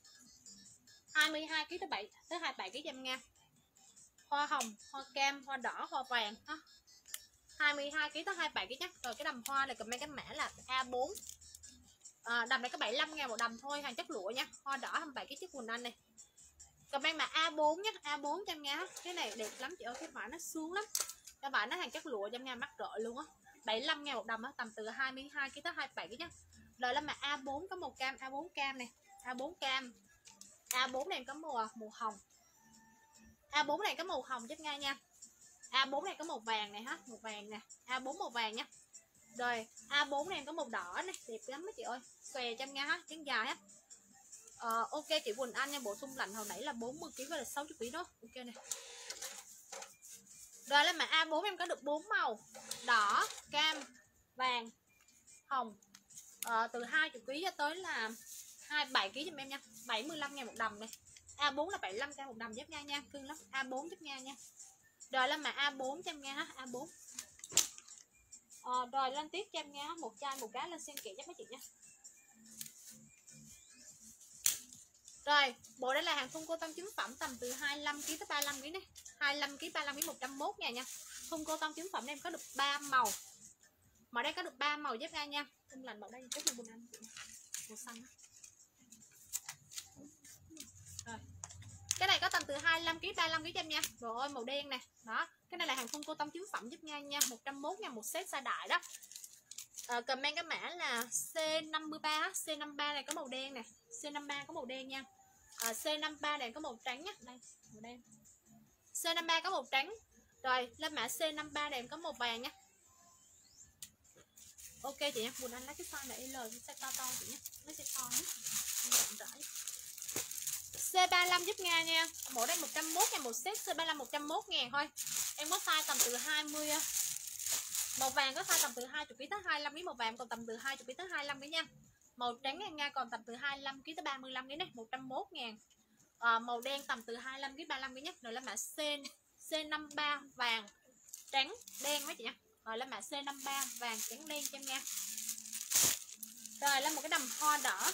22 kg tới 27 kg cho em nha. Hoa hồng, hoa cam, hoa đỏ, hoa vàng ha. 22 kg tới 27 kg nhé. Rồi cái đầm hoa này comment cái mã là A4. Đầm này có 75.000 một đầm thôi, hàng chất lụa nha. Hoa đỏ 27 kg chiếc quần anh này. Comment mà A4 nhé, A4 cho em nha. Cái này đẹp lắm chị ơi, cái vải nó xuống lắm. Cái vải nó hàng chất lụa cho em nha, mắc rợi luôn á. 75.000 một đầm á, tầm từ 22 kg tới 27 kg nhé. Rồi là mà A4 có màu cam, A4 cam này, A4 cam. A4 này có màu hồng. A4 này có màu hồng giúp nha nha. A4 này có màu vàng này ha, màu vàng nè, A4 màu vàng nhá. Rồi A4 này có màu đỏ này, đẹp lắm mấy chị ơi, xòe cho em nha ha, chân dài á. Ok chị Quỳnh Anh nha, bộ thun lạnh hồi nãy là 40 kg và là 60 kg đó. Ok này. Rồi là mà A4 em có được 4 màu: đỏ, cam, vàng, hồng. Từ 20 kg cho tới là 27 kg cho em nha. 75.000 một đầm này. A4 là 75k một đầm giúp nha cưng lắm. A4 giúp nha. Rồi lên mà A4 cho em nghe ha, A4. Rồi lên tiếp cho em nghe một chai một cái lên xem kỹ giúp mấy chị nha. Rồi, bộ đây là hàng thun cô tông chính phẩm tầm từ 25 kg tới 35 kg này. 25 kg 35 kg 101 ngàn nha. Thun cô tông chính phẩm em có được 3 màu. Mà đây có được 3 màu giúp nha. Thun lạnh màu đây có một buồn anh. Màu xanh đó. Rồi. Cái này có tầm từ 25 kg 35 kg cho em nha. Rồi màu đen nè. Đó, cái này là hàng thun cô tông chính phẩm giúp nha 101 ngàn một set size đại đó. Comment cái mã là C53. C53 này có màu đen nè. C53 có màu đen nha. C53 này có màu trắng nhá. Đây, màu đen. C53 có màu trắng. Rồi, lên mã C53 này có màu vàng nhá. Ok chị nha, Bùn Anh lấy cái size này L, cái size to chị nhé. Lấy size to nhé. C35 giúp Nga nha. Mỗi đây 101 ngàn một set, C35 101 ngàn thôi. Em có size tầm từ 20. Màu vàng có size tầm từ 20 kg tới 25 kg, màu vàng còn tầm từ 20 kg tới 25 kg nha. Màu trắng em Nga còn tầm từ 25 kg tới 35 kg này, 101 ngàn. Màu đen tầm từ 25 kg 35 kg nhé. Rồi là mã C53 vàng trắng đen mấy chị nha. Rồi là mã C53 vàng trắng đen cho em nha. Rồi là một cái đầm hoa đỏ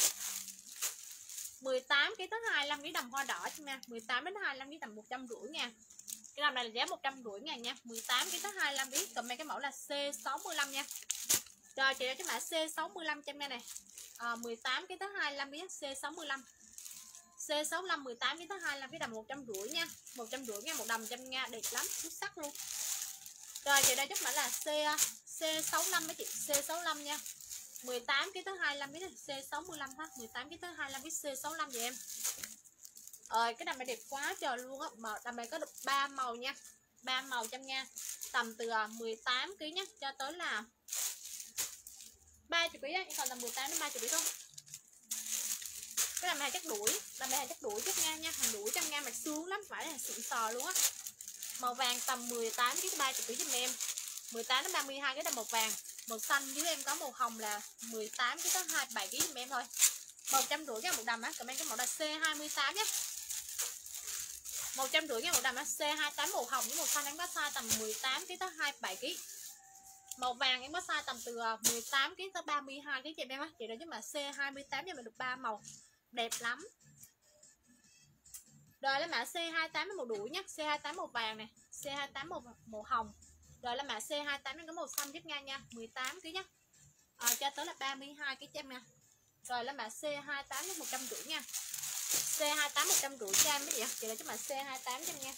18 kg tới 25 kg đầm hoa đỏ cho nha. 18 đến 25 kg tầm 150 ngàn. Cái đầm này là giá 150 ngàn nha. 18 kg tới 25 kg. Còn mấy cái mẫu là C65 nha. Rồi chị cho cái mã C65 cho em này. 18 kg tới 25 kg C65. C65 18 kg tới 25 kg đầm 150 nha. 150 ngàn một đầm cho em nha, đẹp lắm, xuất sắc luôn. Rồi chị đây chắc mã là C65 mấy chị, C65 nha. 18 kg tới 25 kg C65 ha, 18 kg tới 25 kg C65 vậy em. Cái đầm này đẹp quá trời luôn á, mà đầm này có được 3 màu nha. 3 màu cho em nha. Tầm từ 18 kg nhá cho tới là 30 kg á, còn tầm 18 đến 30 kg thôi. Cái đầm này chắc đuổi, đầm này chắc đuổi chút nha, hàng đuổi trăm ngàn mặt xuống lắm, phải là xịn sò luôn á. Màu vàng tầm 18 kg 30 kg giùm em. 18 đến 32 cái đầm màu vàng. Màu xanh dưới em có màu hồng là 18 kg tới 27 kg giùm em thôi. 150 cái một đầm á, comment cái màu là C28 nhé. 150 cái một đầm á, C28 màu hồng với màu xanh em có size tầm 18 kg tới 27 kg. Màu vàng em có size tầm từ 18 kg tới 32 kg chị em á. Chị đó chứ mà C28 cho mình được 3 màu. Đẹp lắm. Rồi là mã C28 màu đuổi nhá, C28 màu vàng này, C28 màu hồng. Rồi là mã C28 nó có màu xanh giúp ngang nha, 18 kg nhá. Cho tới là 32 kg cho em nha. Rồi là mã C28 nó 150 nha. C28 150 cho em mấy chị ạ. Chị là cái mã C28 cho em nha.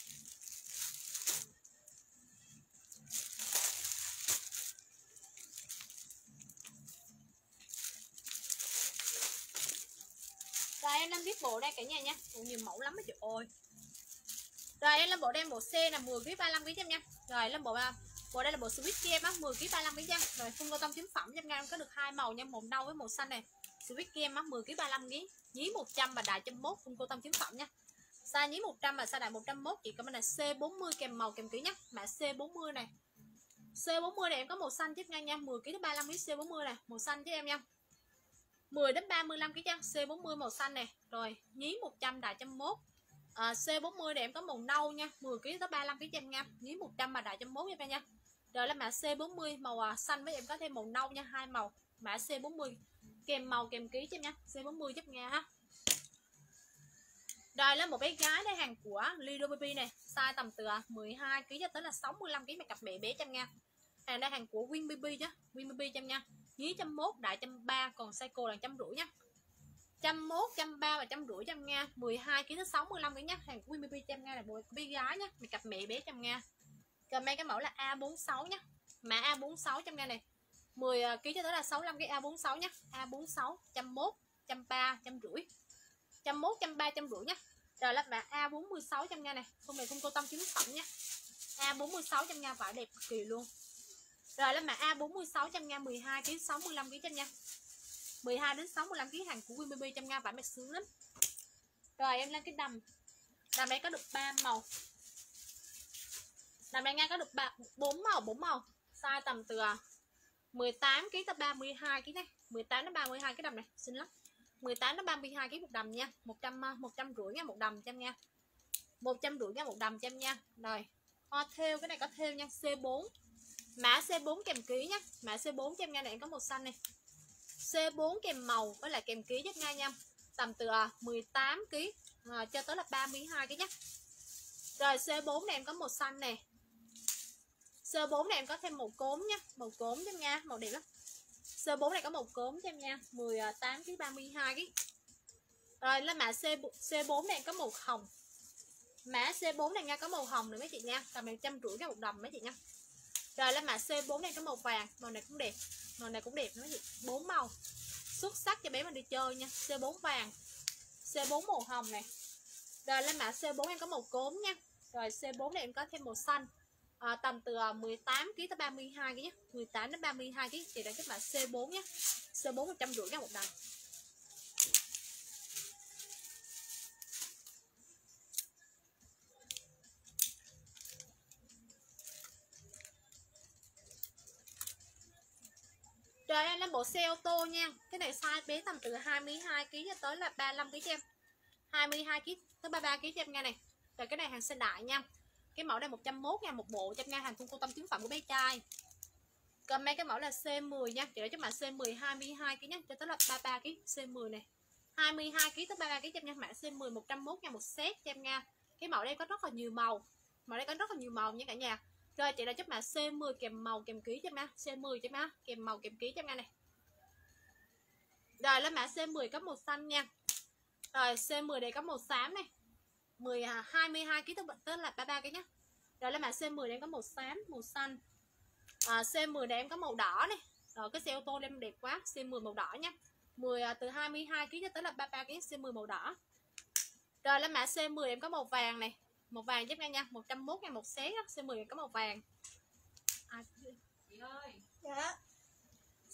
Rồi em lên biết bộ đây cả nhà nha. Nhiều mẫu lắm mấy chị ơi. Rồi em lên bộ đen bộ C là 10 kg 35 kg cho em nha. Rồi lên bộ đây là bộ Sweet Game á, 10 kg 35 kg nha. Rồi phun cô tông chính phẩm cho em nha, có được hai màu nha, màu nâu với màu xanh này. Sweet Game á 10 kg 35 kg, nhí 100 và đại 101 phun cô tông chính phẩm nha. Size nhí 100 và size đại 101 chị comment là C40 kèm màu kèm ký nhá. Mã C40 này. C40 này em có màu xanh tiếp ngang nha, 10 kg 35 kg C40 này, màu xanh cho em nha. 10 đến 35 kg nha, C40 màu xanh này. Rồi, nhí 100 đại 101. C40 này em có màu nâu nha, 10 kg tới 35 kg cho em nha, nhí 100 và đại 101 cho em nha. Rồi là mã C40 màu xanh với em có thêm màu nâu nha, hai màu. Mã C40 kèm màu kèm ký cho em nha, C40 giúp nha ha. Rồi là một bé gái đây, hàng của Lido Baby này, size tầm từ 12 kg cho tới là 65 kg, mà cặp mẹ bé cho em nha. Hàng đây hàng của Win Baby chứ, Win Baby cho em nha. Nhí 101 đại 130, còn size cô là 150 nha. 101, 130 và 150 cho em nha. 12 kg tới 65 kg nhá. Hàng của Win Baby cho em nha, là bộ bé gái nhá, mẹ cặp mẹ bé cho em nha. Comment cái mẫu là A46 nhá. Mã A46 cho em nha này. 10 kg cho tới là 65 kg A46 nhá. A46 101, 130, 150. 101, 130, 150 nhá. Rồi là mã A46 cho em nha này. Không này không cô tông chính phẩm nhá. A46 cho em nha, vải đẹp cực kỳ luôn. Rồi là mã A46 cho em nha, 12 kg 65 kg cho em nha. 12 đến 65 kg, hàng của Win Baby cho em nha, vải mệt sướng lắm. Rồi em lên cái đầm. Đầm này có được 3 màu. Đầm này nha có được 4 màu. Size tầm từ 18 kg tới 32 kg này, 18 đến 32 cái đầm này, xinh lắm. 18 đến 32 kg một đầm nha, 150 nha một đầm cho em nha. 150 nha một đầm cho em nha. Rồi. Thêu cái này có thêu nha, C4. Mã C4 kèm ký nhá. Mã C4 cho em nha, này có màu xanh này. C4 kèm màu với lại kèm ký giúp nha. Tầm từ 18 kg cho tới là 32 kg nhé. Rồi C4 này em có màu xanh này. C4 này em có thêm màu cốm nhá, màu cốm cho em nha, màu đẹp lắm. C4 này có màu cốm cho em nha, 18 kg 32 kg. Rồi lên mã C4 này em có màu hồng. Mã C4 này nha có màu hồng nữa mấy chị nha, tầm 150 cái một đầm mấy chị nha. Rồi lên mã C4 này có màu vàng, màu này cũng đẹp. Màu này cũng đẹp nữa chị, 4 màu. Xuất sắc cho bé mình đi chơi nha. C4 vàng, C4 màu hồng này. Rồi lên mã C4 em có màu cốm nha. Rồi C4 này em có thêm màu xanh. Tầm từ 18 kg tới 32 kg nhé. 18 đến 32 kg thì đã các bạn C4 nhé. C4 150 cái một đầm. Rồi em lên bộ xe ô tô nha. Cái này size bé tầm từ 22 kg cho tới là 35 kg cho em. 22 kg tới 33 kg cho em nha này. Rồi cái này hàng size đại nha. Cái mẫu này 101 nha một bộ cho em nha, hàng thun cô tông chính phẩm của bé trai. Còn mấy cái mẫu là C10 nha, chị để cho mã C10 22 kg nhá, cho tới là 33 kg, C10 này. 22 kg tới 33 kg cho em nha, mã C10 101 nha một set cho em nha. Cái mẫu đây có rất là nhiều màu. Mẫu đây có rất là nhiều màu nha cả nhà. Rồi chị đã chấp mã C10 kèm màu kèm ký cho em nha, C10 cho em nha, kèm màu kèm ký cho em nha này. Rồi lên mã C10 có màu xanh nha. Rồi C10 đây có màu xám này. 22 kg tới là 33 kg nhá. Rồi lên mã C10 đây có màu xám, màu xanh. C10 này em có màu đỏ này. Rồi cái xe ô tô em đẹp quá, C10 màu đỏ nhá. Từ 22 kg cho tới là 33 kg, C10 màu đỏ. Rồi lên mã C10 em có màu vàng này. Màu vàng giúp nha, 101 ngàn một set, C10 em có màu vàng. Chị ơi. Dạ.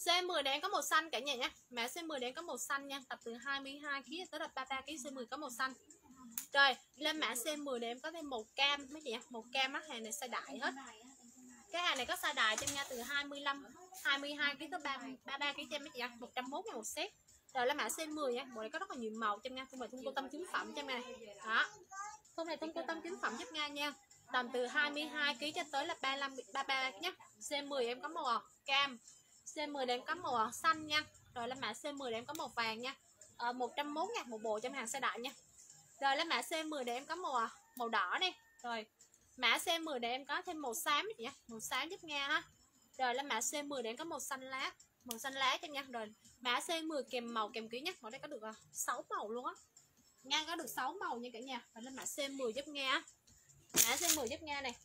C10 này em có màu xanh cả nhà nhé. Mã C10 này em có màu xanh nha. Tập từ 22 kg tới là 33 kg, C10 có màu xanh. Rồi, lên mã C10 này em có thêm màu cam mấy chị ạ. Màu cam á, hàng này size đại hết. Cái hàng này có size đại cho em nha, từ 22 kg tới 33 kg cho em mấy chị ạ. 101 000 một set. Rồi là mã C10 nha. Bộ này có rất là nhiều màu cho em nha. Không phải thun cô tông chính phẩm cho em này. Đó. Không phải thun cô tông chính phẩm giúp Nga nha. Tầm từ 22 kg cho tới là 33 kg nhé. C10 em có màu cam. C10 này em có màu xanh nha. Rồi là mã C10 này em có màu vàng nha. 101 000 một bộ trong hàng size đại nha. Rồi là mã C10 này em có màu đỏ đi. Rồi mã C10 này em có thêm màu xám chị nhé. Màu xám giúp Nga ha. Rồi là mã C10 này em có màu xanh lá. Màu xanh lá cho nha. Rồi mã C10 kèm màu kèm ký nhé. Ở đây có được 6 màu luôn á. Nga có được 6 màu nha cả nhà. Rồi lên mã C10 giúp Nga. Mã C10 giúp Nga này.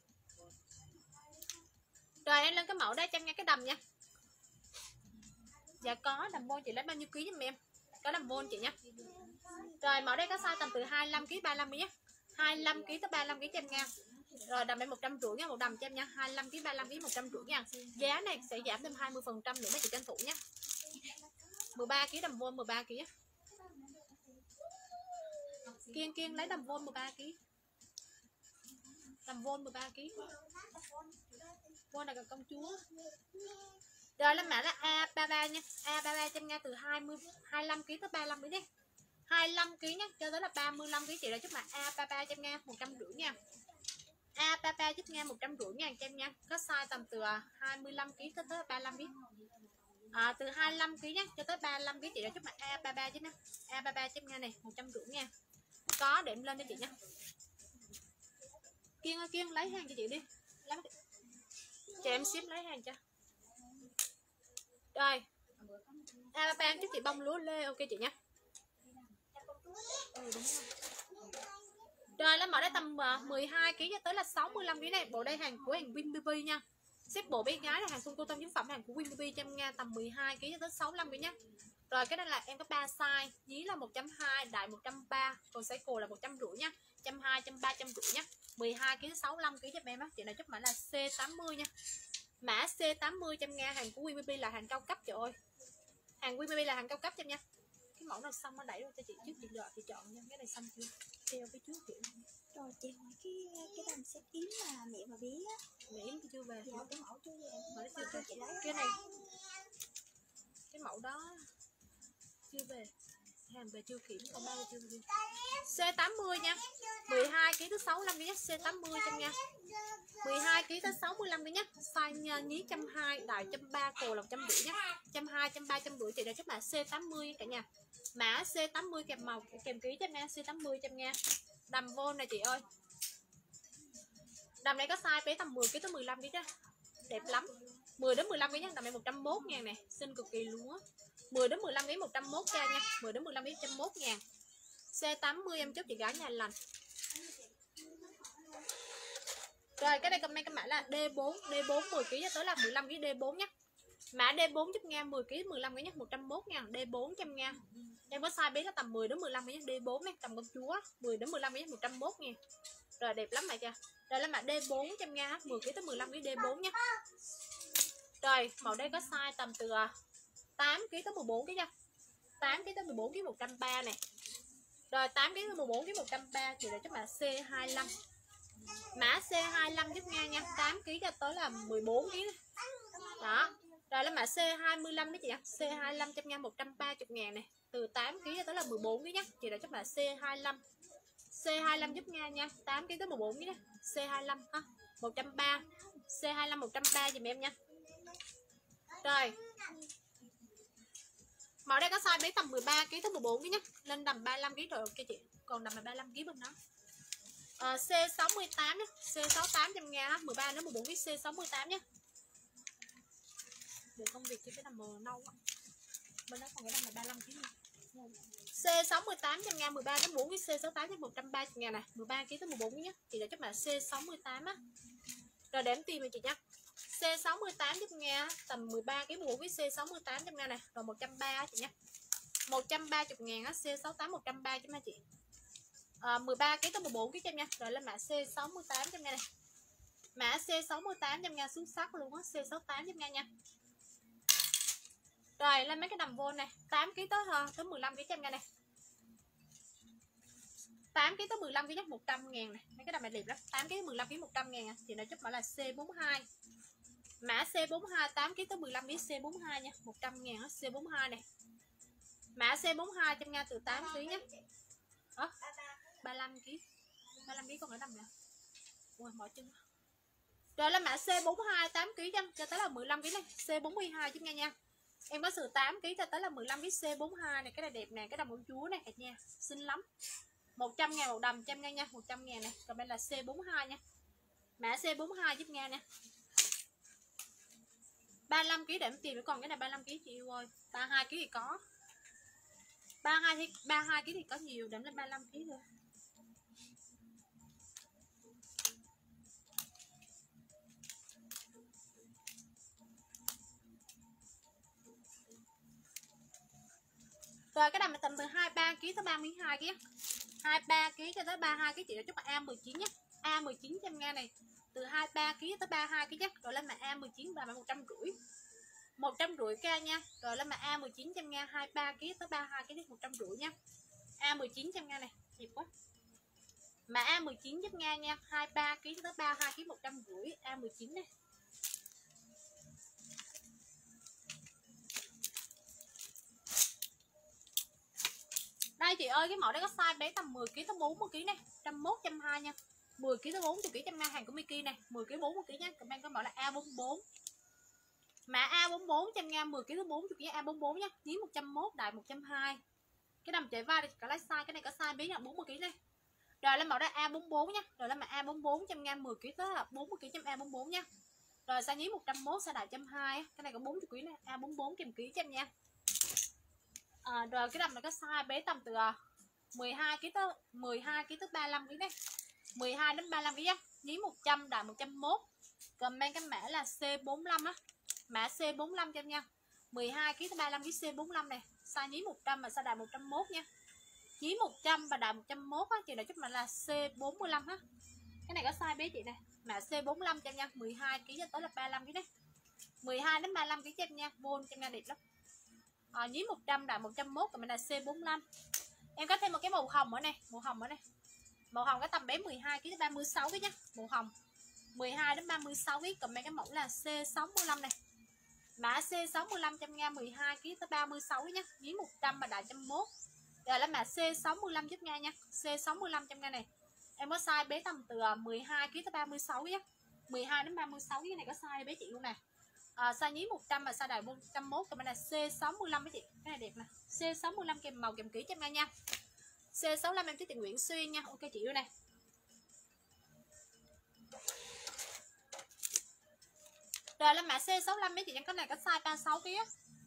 Rồi em lên cái mẫu đây cho em nghe cái đầm nha. Dạ có đầm vôn chị lấy bao nhiêu ký giùm em? Có đầm vôn chị nhé. Rồi mẫu đây có size tầm từ 25 kg 35 kg nhé. 25 kg tới 35 kg cho em nha. Rồi đầm này 150 nha, một đầm cho em nha. 25 kg 35 kg 150 nha. Giá này sẽ giảm thêm 20% nữa mấy chị tranh thủ nhé. 13 kg đầm vôn 13 kg. Kiên lấy đầm vôn 13 kg. Đầm vôn 13 kg. Vôn là cần công chúa. Rồi lên mã là A33 nha. A33 cho em nha, từ 25 kg tới 35 kg đi. 25 kg nhé, cho tới là 35 kg chị đã giúp mã A33 cho em nha, 150 nha. A33 giúp nha 150 ngàn cho em nha. Có size tầm từ 25 kg tới 35 kg. Từ 25 kg nhé cho tới 35 kg chị đã giúp mã A33 chứ nha. A33 cho em nha này, 150 nha. Có để em lên cho chị nha. Kiên ơi Kiên lấy hàng cho chị đi. Cho em ship lấy hàng cho. Rồi. A33 giúp chị bông lúa lê ok chị nhé. Đúng rồi. Rồi lên mẫu đây tầm 12 kg cho tới là 65 kg này. Bộ đây hàng của hàng WinBB nha. Xếp bộ bé gái là hàng Xuân Cô Tâm Chính phẩm hàng của WinBB cho em nha, tầm 12 kg cho tới 65 kg nhé. Rồi cái này là em có 3 size, dí là 120, đại 130, còn size cổ là 150 nha. 120, 130, 150 nhé. 12 kg 65 kg cho em á. Chị nào chúc mã là C80 nha. Mã C80 cho em nha, hàng của WinBB là hàng cao cấp trời ơi. Hàng WinBB là hàng cao cấp cho em nha. Cái mẫu này xong nó đẩy ra cho chị trước chị đợi chị chọn nha. Cái này xong chưa? Theo cái trước kiểu. Rồi chị hỏi cái đầm set yếm mà mẹ và bé á. Mẹ yếm chưa về. Dạ cái mẫu chưa về. Mẫu chưa về. Chị lấy Cái này. Cái mẫu đó chưa về. Hàng về chưa kiểm còn bao chưa về. C80 nha. 12 kg tới 65 kg nhé. C80 cho nha. 12 kg tới 65 kg nhé. Size nhí 120, đại 130, cổ là 150 nhé. 120, 130, 150 chị đã giúp mã C80 cả nhà. Mã C80 kèm màu kèm ký cho em nha. C80 cho em nha. Đầm vôn này chị ơi. Đầm này có size bé tầm 10 kg tới 15 kg đó. Đẹp lắm. 10 đến 15 kg nhé. Đầm này 101 ngàn này, xinh cực kỳ luôn á. 10 đến 15 kg 101 k nha. 10 đến 15 kg 101 ngàn. C80 em chốt chị gái nhà lành. Rồi cái đây comment cái mã là D4, D4 10 kg cho tới là 15 kg D4 nhé. Mã D4 giúp Nga 10 kg 15 kg nhé, 101 ngàn D4 cho em nha. Em có size bé là tầm 10 đến 15 kg nhé, D4 nhé, tầm con chúa, 10 đến 15 kg 101 ngàn. Rồi đẹp lắm mày kìa. Đây là mã D4 cho em nha, 10 kg tới 15 kg D4 nhé. Rồi, màu đây có size tầm từ 8 kg tới 14 kg nha. 8 kg tới 14 kg 130 này. Rồi 8 kg tới 14 kg 130 thì là chắc là C25. Mã C25 giúp Nga nha, 8 kg cho tới là 14 kg. Đó. Rồi là mã C25 đấy chị ạ. C25 cho Nga 130 ngàn này, từ 8 kg cho tới là 14 kg nhé. Chị đã chắc là C25. C25 giúp Nga nha, 8 kg tới 14 kg nhé. C25 ha, 130. C25 130 giùm em nha. Rồi. Mẫu đây có size bé tầm 13 kg tới 14 kg nhé. Lên đầm 35 kg rồi ok chị. Còn đầm là 35 kg bên đó. C68 nhé. C68 cho em nghe ha, 13 đến 14 kg C68 nhé. Để công việc cho cái đầm màu nâu á. Bên đó còn cái đầm là 35 kg. C68 cho em nghe 13 đến 14 kg C68 cho 130 ngàn này, 13 kg tới 14 kg nhé. Chị đã chấp là C68 á. Rồi để em tìm cho chị nha. C68 giúp nghe tầm 13 kg 14 kg C68 cho nghe này, rồi 130 chị nhé. 130 ngàn á, C68 130 cho mấy chị. 13 kg tới 14 kg cho em nha. Rồi lên mã C68 cho em nghe này. Mã C68 cho em nghe xuất sắc luôn á, C68 cho em nghe nha. Rồi lên mấy cái đầm vô này, 8 kg tới 15 kg cho em nghe này. 8 kg tới 15 kg chắc 100 ngàn này. Mấy cái đầm này đẹp lắm. 8 kg 15 kg 100 ngàn à. Chị nói chút bảo là C42. Mã C42 8 kg tới 15 kg C42 nha, 100 ngàn á, C42 này. Mã C42 cho em nghe từ 8 kg nhé. 35 kg. 35 kg còn ở đầm nè. Ui mỏi chân. Rồi là mã C42 8 kg cho tới là 15 kg này, C42 chứ nghe nha. Em có sự 8 kg cho tới là 15 kg C42 này, cái này đẹp nè, cái đầm công chúa này nha, xinh lắm. 100 ngàn một đầm cho em nghe nha, 100 ngàn này. Còn đây là C42 nha. Mã C42 giúp nghe nè. 35 kg để em tìm, còn cái này 35 kg chị yêu ơi. 32 kg thì có. 32 kg thì có nhiều, đếm lên 35 kg thôi. Rồi cái đầm này tầm từ 23 kg tới 32 kg. 23 kg cho tới 32 kg chị đã chúc là A19 nhé. A19 cho em nghe này. Từ 23 kg tới 32 kg nhé. Rồi lên mà A19 và 150. 150 k nha. Rồi lên mà A19 cho em nghe 23 kg tới 32 kg 150 nha. A19 cho em nghe này, đẹp quá. Mà A19 giúp nghe nha, 23 kg tới 32 kg 150, A19 này. Đây chị ơi, cái mẫu đấy có size bé tầm 10 kg tới 40 kg này, 101 120 nha. 10 kg tới 40 kg trong hàng của Miki này, 10 kg 40 kg nha. Comment có mẫu là A44. Mã A44 cho em nghe 10 kg tới 40 kg A44 nhá, nhí 101 đại 120. Cái đầm chạy vai thì cả lấy size, cái này có size bé là 40 kg này. Rồi lên mẫu đây A44 nhá. Rồi lên mã A44 cho em nghe 10 kg tới 40 kg trong A44 nha. Rồi size nhí 101 size đại 120, cái này có 40 kg này, A44 kèm ký cho em nha. Rồi cái đầm này có size bé tầm từ 12 kg tới 35 kg đấy. 12 đến 35 kg nhá. Nhí 100 đại 101. Comment cái mã là C45 á. Mã C45 cho em nha. 12 kg tới 35 kg C45 này. Size nhí 100 và size đại 101 nha. Nhí 100 và đại 101 á, chị đã chúc mình là C45 á. Cái này có size bé chị này. Mã C45 cho em nha. 12 kg cho tới là 35 kg đấy. 12 đến 35 kg cho em nha. Vôn cho em nha, đẹp lắm. Nhí 100 đại 101, còn mình là C45. Em có thêm một cái màu hồng ở này, màu hồng ở đây. Màu hồng cái tầm bé 12 kg đến 36 kg nhá, màu hồng. 12 đến 36 kg, còn mấy cái mẫu là C65 này. Mã C65 cho em nghe 12 kg tới 36 kg nhá, nhí 100 và đại 101. Rồi là mã C65 giúp nghe nha. C65 cho em nghe này. Em có size bé tầm từ 12 kg tới 36 kg nhá. 12 đến 36 kg này có size bé chị luôn nè. Size nhí 100 và size đại 101, còn bên là C65 mấy chị. Cái này đẹp nè. C65 kèm màu kèm kỹ cho em nghe nha. C65 em tới tiền Nguyễn Xuyên nha. Ok chị yêu này. Rồi là mã C65 mấy chị em, cái này có size 36 kg á.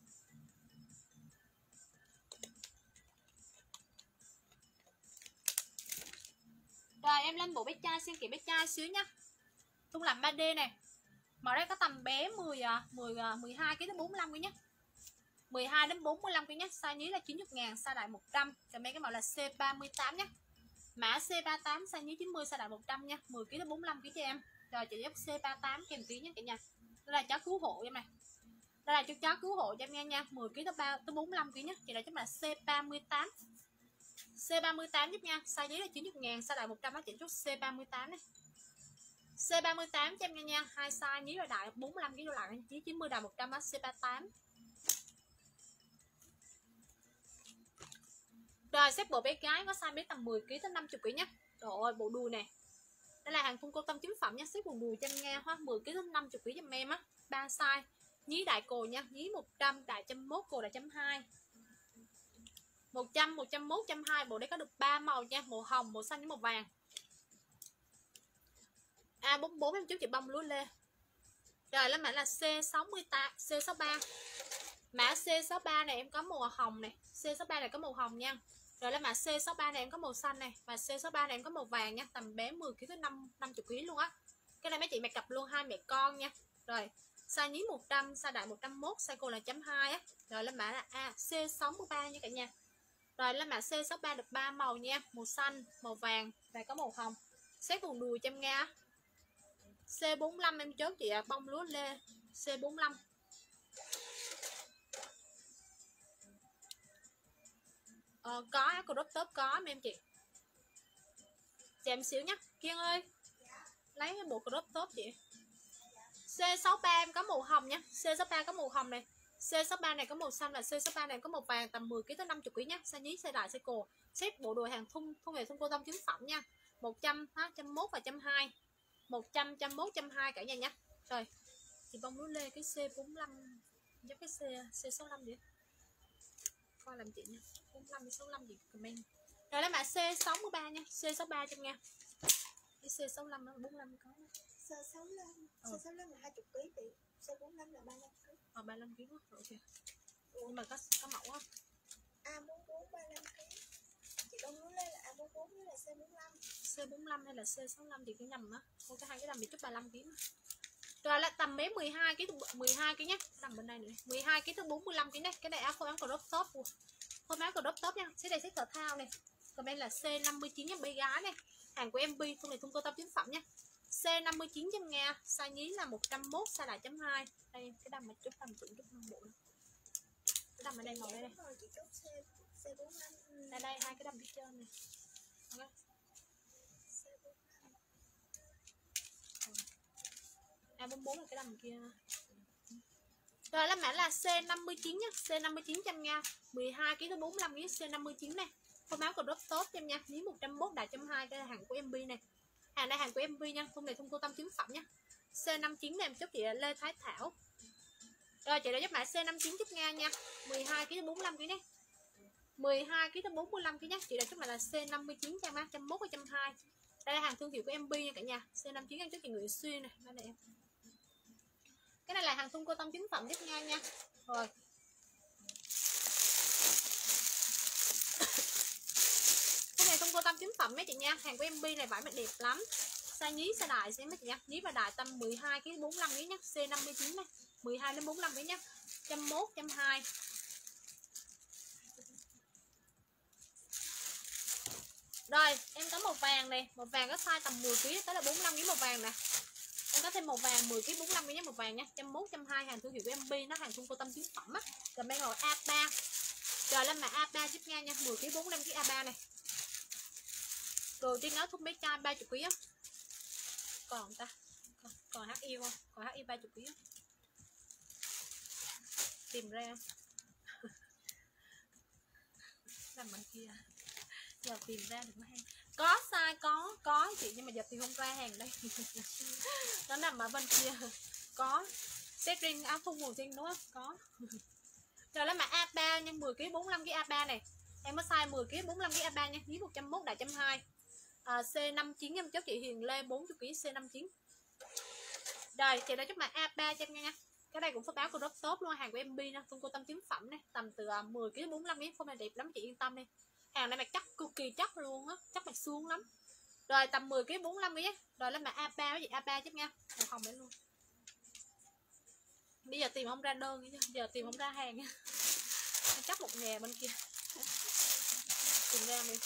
Rồi em lên bộ bé trai xem kỹ bé trai xíu nha. Tung làm 3D này. Màu đây có tầm bé 12 kg đến 45 kg nhé. 12 đến 45 kg nhé. Size nhí là 90 ngàn, size đại 100. Còn mấy cái màu là C38 nhé. Mã C38 size nhí 90, size đại 100 nha. 10 kg đến 45 kg cho em. Rồi chị dắt C38 kèm ký nhé cả nhà. Đây là chó cứu hộ em này. Đây là chó cứu hộ cho em nghe nha. 10 kg tới 45 kg nhé. Chị đã chấm là C38. C38 giúp nha. Size nhí là 90 ngàn, size đại 100 á chị chốt C38 này. C38 cho em nghe nha. Hai size nhí rồi đại 45 kg lại, chí 90 đại 100 á, C38. Rồi xếp bộ bé gái có size bé tầm 10 kg tới 50 kg nhé. Trời ơi bộ đùi nè. Đây là hàng thun cô tông chính phẩm nha, xếp quần đùi cho em nghe ha, 10 kg tới 50 kg cho em á. 3 size. Nhí đại cồ nha, nhí 100 đại 101, cồ đại 120. 100 101 120, bộ đây có được 3 màu nha, màu hồng, màu xanh với màu vàng. A44 em chú chị bông lúa lê. Rồi lên mã là C68, C63. Mã C63 này em có màu hồng này, C63 này có màu hồng nha. Rồi lên mã C63 này em có màu xanh này, và C63 này em có màu vàng nha, tầm bé 10 kg tới 50 kg luôn á. Cái này mấy chị mẹ cặp luôn, hai mẹ con nha. Rồi, size nhí 100, size đại 101, size cô là 2 á. Rồi lên mã là C63 nha cả nhà. Rồi lên mã C63 được 3 màu nha, màu xanh, màu vàng và có màu hồng. Xếp vùng đùi cho em nghe. C45 em chốt chị bông lúa lê, C45. Có áo crop top có em chị. Chờ em xíu nhé. Kiên ơi, lấy cái bộ crop top chị. C63 em có màu hồng nhé. C63 có màu hồng này. C63 này có màu xanh và C63 này có màu vàng, tầm 10 kg tới 50 kg nhé. Size nhí, size đại, size cổ. Xếp bộ đồ hàng thun về thun cô tông chính phẩm nha. 100, 101 và 120. 100, 101, 120 cả nhà nhé. Rồi. Thì bông núi lê cái C45 giống cái C65 vậy. Coi làm chị nha. 45 65 gì comment. Rồi lấy mã C63 nha. C63 cho nha. Cái C65 nó 45 có. C65. C65 là 20 kg chị. C45 là 35 kg. 35 kg đó. Ok. Nhưng mà có mẫu không? A44 35 kg. Chị bông núi lê là A44 với là C45. C45 hay là C65 thì cứ nhầm á. Cô cái hai cái đầm bị chút 35 kg. Rồi là tầm mấy 12 kg nhé. Tầm bên đây nữa. 12 kg tới 45 kg này. Cái này áo phông áo crop top. Phông áo crop top nha. Cái này xếp thể thao này. Còn đây là C59 nha, bé gái này. Hàng của MB, con này thun cô tông chính phẩm nha. C59 cho Nga, size nhí là 101, size đại chấm 2. Đây cái đầm mà chút đầm chuẩn chút năm bộ. Cái đầm ở đây ngồi đây đây. Đây đây hai cái đầm phía trên này. Okay. A44 là cái đầm kia. Rồi là mã là C59 nhá, C59 trăm Nga, 12 kg tới 45 kg C59 này. Phông áo crop top cho em nha, nhí 101 đại chấm 2, cái hàng của MB này. Hàng này hàng của MB nha, thun này thun cô tông chính phẩm nhá. C59 này em chốt chị là Lê Thái Thảo. Rồi chị đã giúp mã C59 giúp Nga nha, 12 kg tới 45 kg này. 12 kg tới 45 kg nhá, chị đã chốt mã là C59 cho má 101 và 120. Đây là hàng thương hiệu của MB nha cả nhà. C59 em chốt chị Nguyễn Xuyên này, đây này em. Cái này là hàng thun cô tông chính phẩm giúp Nga nha. Rồi. Cái này thun cô tông chính phẩm mấy chị nha, hàng của MB này vải mặt đẹp lắm. Size nhí, size đại xem mấy chị nha. Nhí và đại tầm 12 kg 45 kg nhá, C59 này, 12 đến 45 kg nhá. 101, 120. Rồi, em có màu vàng này, màu vàng có size tầm 10 kg tới là 45 kg màu vàng nè. Em có thêm màu vàng 10 kg 45 kg nhé, màu vàng nha. 101, 120 hàng thương hiệu của MB, nó hàng thun cô tông chính phẩm á. Rồi mang màu A3. Rồi lên mã A3 giúp nha nha, 10 kg 45 kg A3 này. Rồi trên áo thun bé trai 30 kg á. Còn ta. Còn HI không? Còn HI 30 kg. Tìm ra. Làm bên kia. Giờ tìm ra được mới hay. Có size có chị, nhưng mà giờ tìm không ra hàng đây. Nó nằm ở bên kia. Có set ring áo thun màu riêng đúng không? Có. Rồi lấy mã A3 nha, 10 kg 45 kg A3 này. Em có size 10 kg 45 kg A3 nha, nhí 101 đại 120. C59 em chốt chị Hiền Lê 40 kg C59. Rồi chị đã chốt mã A3 cho em nha. Cái này cũng có báo crop top luôn, hàng của MB nè, thun cô tông chính phẩm này, tầm từ 10 kg 45 kg, phong này đẹp lắm chị yên tâm đi. Hàng này mặt chắc cực kỳ chắc luôn á, chắc mặt suông lắm. Rồi tầm 10 kg 45 kg. Rồi lên mã A3 với chị A3 chứ nha. Màu hồng đấy luôn. Bây giờ tìm không ra đơn, giờ tìm không ra hàng nha. Chắc một nhà bên kia. Tìm ra đi.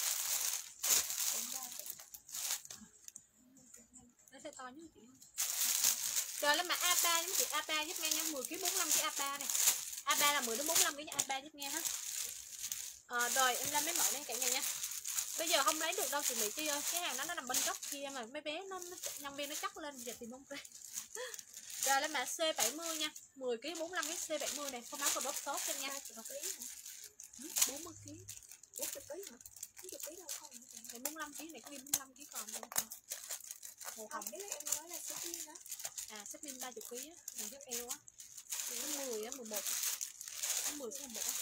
Nó sẽ to nhất chị. Rồi lên mã A3 với chị A3 giúp nghe nha, 10 kg 45 kg A3 này. A3 là 10 đến 45 kg A3 giúp nghe hết. Rồi em lên mấy mẫu này cả nhà nha. Bây giờ không lấy được đâu chị Mỹ Chi ơi, cái hàng đó nó nằm bên góc kia mà mấy bé nó nhân viên nó chắc lên, giờ tìm không ra. Rồi lên mã C70 nha, 10 kg 45 kg C70 này, không áo còn đốt tốt cho nha. 40 kg 40 kg hả? 40 kg đâu không? 45 kg này có ghi 45 kg còn đâu không? Màu hồng cái em nói là xếp pin đó. Xếp pin 30 kg á, hàng dép eo á. Nó 10 á, 11. Nó 10 số 11 á.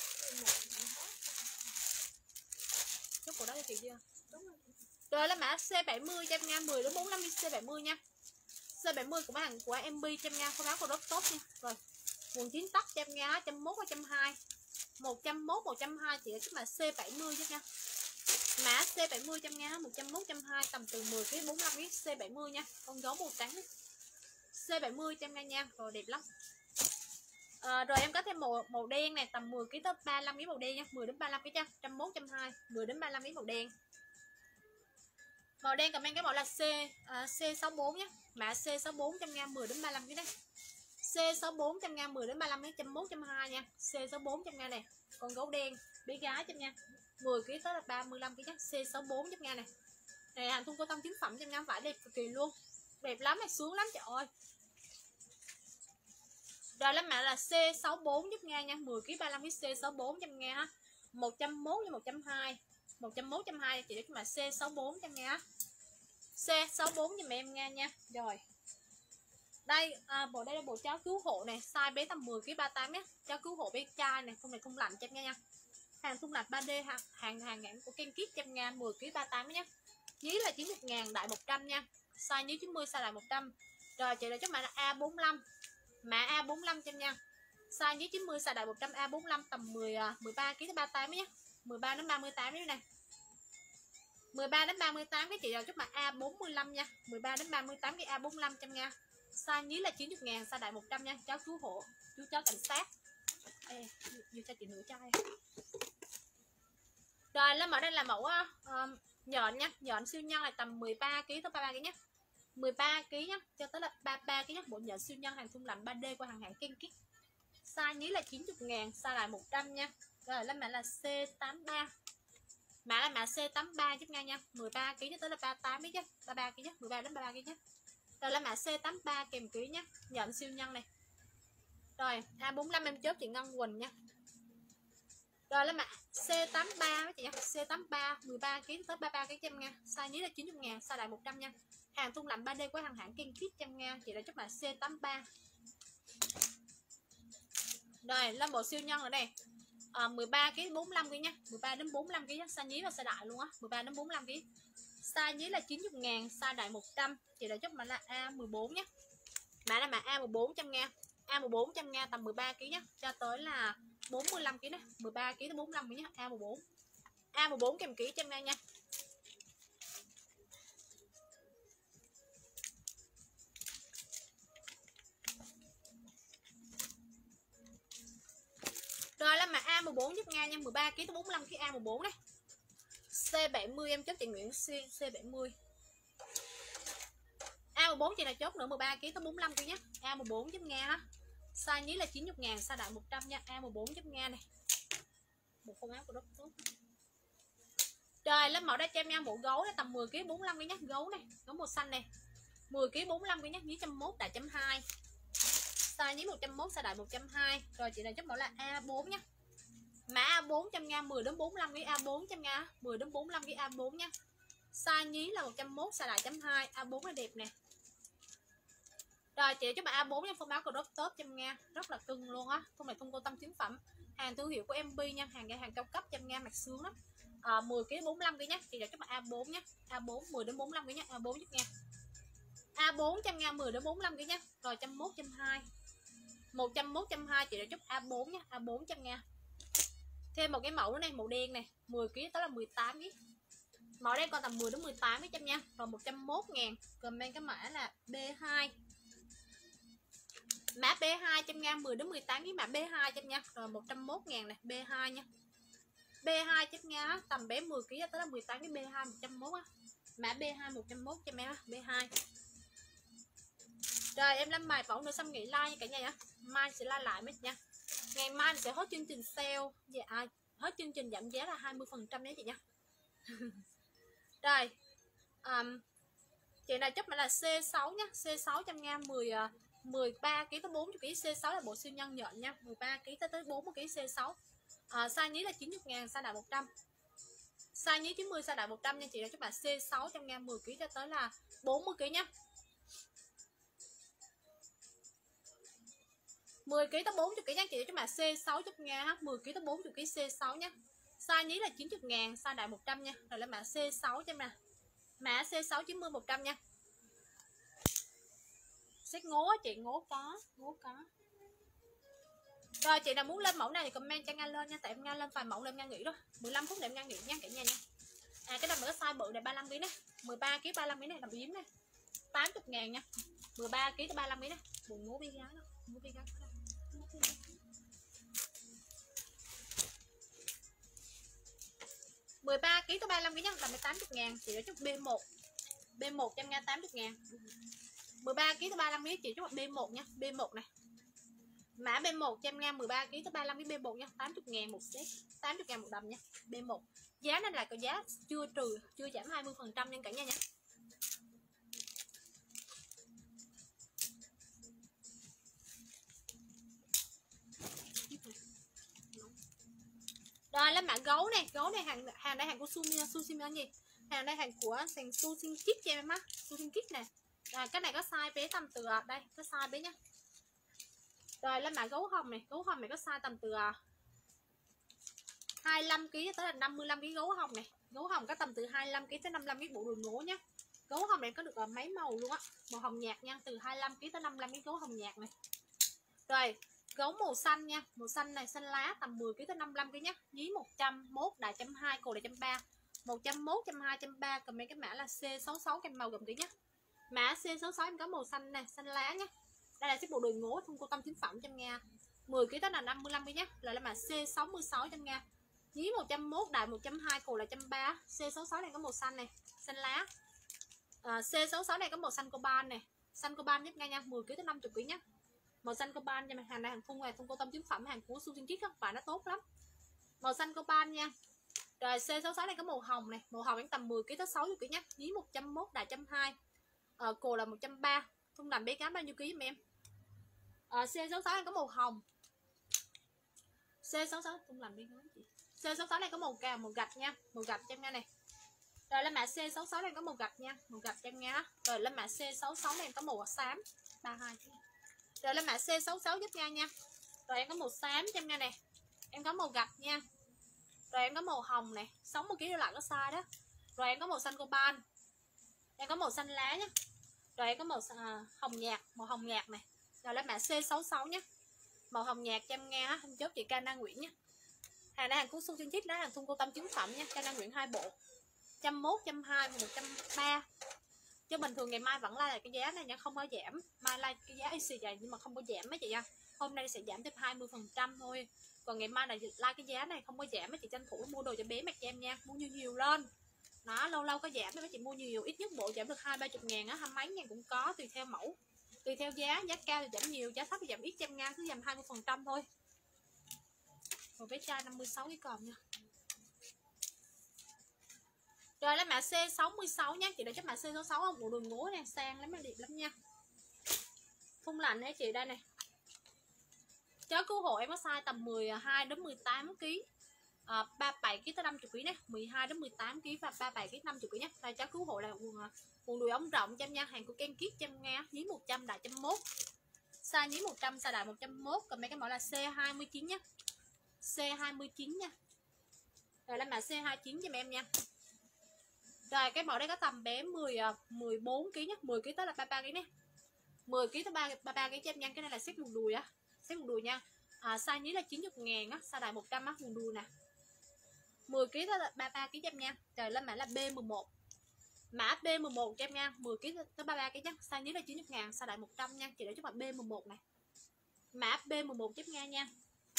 Chốt của đó cho chị chưa? Đúng rồi. Rồi là mã C70 cho em nha, 10 đến 45 C70 nha. C70 của hàng của MB cho em nha, không áo của rất tốt nha. Rồi. Quần 9 tóc cho em nha, 101 và 120. 101 120 chị chứ mà C70 chứ nha. Mã C70 cho em nha, 101 120 tầm từ 10 kg 45 kg C70 nha. Con gấu màu trắng. C70 cho em nha, rồi đẹp lắm. Rồi em có thêm màu đen này, tầm 10 kg tới 35 kg màu đen nha, 10 đến 35 kg nha, 101 120, 10 đến 35 kg màu đen. Màu đen comment cái mẫu là C64 nhé. Mã C64 trăm nha, 10 đến 35 kg đấy. C64 trăm nha, 10 đến 35 kg, 101 120 nha. C64 trăm nha này. Con gấu đen, bé gái trăm nha. 10 kg tới là 35 kg nhá, C64 giúp Nga này. Này hàng thun cô tông chính phẩm cho em nha, vải đẹp cực kỳ luôn. Đẹp lắm này, sướng lắm trời ơi. Rồi lên mã là C64 giúp Nga nha, 10 kg 35 kg C64 cho em nghe ha. 101 với 120. 101 120 chị để cái mã C64 cho em nghe ha. C64 giùm em nghe nha. Rồi. Đây bộ đây là bộ cháo cứu hộ này, size bé tầm 10 kg 38 nhé. Cháo cứu hộ bé trai này, không này không lạnh cho em nghe nha. Hàng thun lạnh 3D hàng nhãn của Ken Kit cho em nghe, 10 kg 38 nhé. Nhí là 90.000 đại 100 nha. Size nhí 90 size đại 100. Rồi chị để cho mã là A45. Mã A45 cho em nha. Size nhí 90 size đại 100 A45 tầm 13 kg tới 38 nhé. 13 đến 38 đấy này. 13 đến 38 cái chị nào chúc mã A45 nha. 13 đến 38 cái A45 cho em nha. Size nhí là 90.000 size đại 100 nha. Cháu cứu hộ, chú cháu cảnh sát. Ê, vô cho chị nửa chai. Rồi lên mẫu đây là mẫu nhọn nha, nhọn siêu nhân là tầm 13 kg tới 33 kg nhé. 13 kg nhá, cho tới là 33 kg nhé. Bộ nhện siêu nhân hàng thun lạnh 3D qua hàng hãng Ken Kit. Size nhí là 90.000, size lại 100 nha. Rồi lên mã là C83. Mã là mã C83 giúp Nga nha. 13 kg cho tới là 38 kg chứ. 33 kg nhé, 13 đến 33 kg nhé. Rồi là mã C83 kèm ký nhé, nhện siêu nhân này. Rồi A45 em chốt chị Ngân Quỳnh nha. Rồi là mã C83 đó chị nha. C83 13 kg tới 33 kg cho em nha. Size nhí là 90.000, size đại 100 nha. Hàng thun lạnh 3D của hàng hãng Ken Kit cho em nha. Chị đã chốt mã C83. Rồi lên bộ siêu nhân ở đây. 13 kg 45 kg nha. 13 đến 45 kg size nhí và size đại luôn á. 13 đến 45 kg. Size nhí là 90.000, size đại 100. Chị đã chốt mã là A14 nhé. Mã là mã A14 cho em nghe. A14 cho em nghe tầm 13 kg nhé, cho tới là 45 kg này, 13 kg tới 45 kg nhé, A14. A14 kèm ký cho em nghe nha. Rồi là mã A14 giúp Nga nha, 13 kg tới 45 kg A14 này. C70 em chốt chị Nguyễn C70. A14 chị là chốt nữa 13 kg tới 45 kg nhé. A14 giúp Nga ha. Size nhí là 90.000, size đại 100 nha. A14 giúp Nga này. Một con áo của đất tốt. Rồi lên mẫu đây cho em nha, bộ gấu này tầm 10 kg 45 kg nhé, gấu này, gấu màu xanh này. 10 kg 45 kg nhé, nhí 101 đại 1.2. Size nhí 101 size đại 120. Rồi chị này chốt mẫu là A4 nhé. Mã A4 cho em nha, 10 đến 45 kg A4 cho em nha, 10 đến 45 kg A4 nhé. Size nhí là 101 size đại 1.2, A4 là đẹp nè. Rồi chị cho bạn A4 nha, phong báo của rất tốt cho em nghe, rất là cưng luôn á. Không phải không cô tâm chứng phẩm, hàng thương hiệu của MB nha, hàng cao cấp cho em nghe, mặt sướng lắm. 10 kg 45 kg nhé, chị cho bạn A4 nhé. A4 10 đến 45 kg nhé, A4 giúp nghe. A4 cho em nghe 10 đến 45 kg nhé. Rồi 101 120. 101 120 chị đã chúc A4 nhé, A4 cho em nghe. Thêm một cái mẫu này, màu đen này, 10 kg tới là 18 kg. Mẫu đây còn tầm 10 đến 18 kg nha. Rồi 101.000, comment cái mã là B2. Mã B2 cho em nha, 10 đến 18 kg mã B2 cho em nha. Rồi 101.000 này, B2 nha. B2 cho em nha, tầm bé 10 kg tới là 18 kg B2 101 á. Mã B2 101 cho em á, B2. Rồi em làm bài mẫu nữa xong nghỉ like nha cả nhà nhá. Mai sẽ like lại mấy nha. Ngày mai sẽ hết chương trình sale, hết chương trình giảm giá là 20% đấy chị nha. Rồi chị này chốt mà là C6 nhá, C6 cho em nha, 13 kg tới 40 kg, C6 là bộ siêu nhân nhện nha, 13 kg tới 40 kg C6. Size nhí là 90.000, size đại 100. Size nhí 90 size đại 100 nha chị, là các bạn C6 cho em nha, 10 kg cho tới là 40 kg nhá. 10 kg tới 40 kg nha chị, các bạn C6 giúp nghe ha, 10 kg tới 40 kg C6 nhá. Size nhí là 90.000, size đại 100 nha. Rồi là mã C6 cho em nè. Mã C6 90 100 nha. Xếp ngố chị, ngố có. Rồi chị nào muốn lên mẫu này thì comment cho Nga lên nha, tại em Nga lên vài mẫu để em Nga nghỉ đó. 15 phút để em Nga nghỉ nha cả nhà nha. Cái đầm cái size bự này 35 kg này, 13 kg 35 kg này, đầm yếm này. 80.000 nha. 13 kg tới 35 kg này. Buồn ngố bi gái đó, ngố bi gái. 13 kg tới 35 kg nha, là 80.000, chị đã chúc B1. B1 cho em Nga 80.000. 13 kg tới 35 kg chị chúc B1 nha, B1 này. Mã B1 cho em Nga 13 kg tới 35 kg B1 nha, 80.000 một set, 80.000 một đầm nha. B1. Giá này là cái giá chưa trừ, chưa giảm 20% nha cả nhà nhé. Rồi là mã gấu này hàng đây hàng của Sushi gì? Hàng đây hàng của sàn Sushi Kit cho em á, Sushi Kit này. Rồi cái này có size bé tầm từ đây, có size bé nhá. Rồi là mã gấu hồng này có size tầm từ 25 kg tới là 55 kg gấu hồng này. Gấu hồng có tầm từ 25 kg tới 55 kg bộ đùi ngố nhá. Gấu hồng này có được mấy màu luôn á, màu hồng nhạt nha, từ 25 kg tới 55 kg gấu hồng nhạt này. Rồi, gấu màu xanh nha, màu xanh này xanh lá tầm 10 kg tới 55 kg nhá. Nhí 101, đại 120, cổ đại 130. 101, 120, 130, cầm mấy cái mã là C66 kèm màu gồm kỹ nhá. Mã C66 em có màu xanh này, xanh lá nhá. Đây là xếp bộ đùi ngố thông cô tâm chính phẩm trăm Nga. 10 kg tới là 55 kg nhá. Là mã C66 trăm Nga. Nhí 101, đại 120, cổ là 130. C66 này có màu xanh này, xanh lá. C66 này có màu xanh coban này, xanh coban giúp ngay nha, 10 kg tới 50 kg nhá. Màu xanh coban nha, hàng này hàng thun này, thun cô tâm chính phẩm, hàng của Sushi Kit các bạn, nó tốt lắm. Màu xanh coban nha. Rồi C66 này có màu hồng này, màu hồng tầm 10 kg tới 60 kg nhá. Nhí 101, đại 120. Cổ là 130. Thun làm bé cá bao nhiêu kg em? C66 này có màu hồng. C66 thun làm bé cá gì? C66 này có màu cà, màu gạch nha, màu gạch cho em nghe này. Rồi lên mã C66 này có màu gạch nha, màu gạch cho em nghe. Rồi lên mã C66 này có màu xám 32. Rồi lên mã C66 giúp nha. Rồi em có màu xám cho em nghe này. Em có màu gạch nha. Rồi em có màu hồng này, 60 kg lại có size đó. Rồi em có màu xanh coban. Em có màu xanh lá nhá. Rồi em có màu hồng nhạt, màu hồng nhạt này. Rồi lên mã C66 nhé. Màu hồng nhạt cho em nghe á, em chốt chị Cana Nguyễn nhé. Hàng này hàng của Sushi Kit đó, hàng thun cô tâm chứng phẩm nha, Cana Nguyễn 2 bộ. 101, 120, 130. Chứ bình thường ngày mai vẫn là cái giá này nha, không có giảm. Mai like cái giá IC vậy nhưng mà không có giảm mấy chị nha. Hôm nay sẽ giảm thêm 20% thôi. Còn ngày mai là like cái giá này không có giảm, mấy chị tranh thủ mua đồ cho bé mặc cho em nha, mua nhiều lên. Đó, lâu lâu có giảm mấy chị mua nhiều, ít nhất bộ giảm được 20-30 ngàn á, 20 mấy ngàn cũng có, tùy theo mẫu. Tùy theo giá cao thì giảm nhiều, giá thấp thì giảm ít cho em nha, cứ giảm 20% thôi. Rồi bé trai 56 cái còn nha. Rồi lấy mã C66 nha, chị đã chấp mã C66 không? Bộ đùi ngố nè, sang lắm, đẹp lắm nha. Thun lạnh hả chị, đây nè. Chó cứu hộ em có size tầm 12 đến 18 kg. 37 kg tới 50 kg nè, 12 đến 18 kg và 37 kg 50 kg nhé. Đây chó cứu hộ là quần đùi ống rộng cho em nha, hàng của Ken Kit cho em nghe, nhí 100 đại 101. Size nhí 100, size đại 101, còn mấy cái mẫu là C29 nhé. C29 nha. Rồi lấy mã C29 cho em nha. Rồi cái mẫu đây có tầm bé 14 kg nhé, 10 kg tới là 33 kg nhé. 10 kg tới 33 kg cho em nha, cái này là xếp quần đùi á. Xếp quần đùi nha. Size nhí là 90 ngàn á, size đại 100 á, quần đùi nè. 10 kg tới 33 kg cho em nha. Rồi lên mã là B11. Mã B11 cho em nha, 10 kg tới 33 kg nhé. Size nhí là 90 ngàn, size đại 100 nha. Chị để cho bạn B11 này. Mã B11 cho em nha.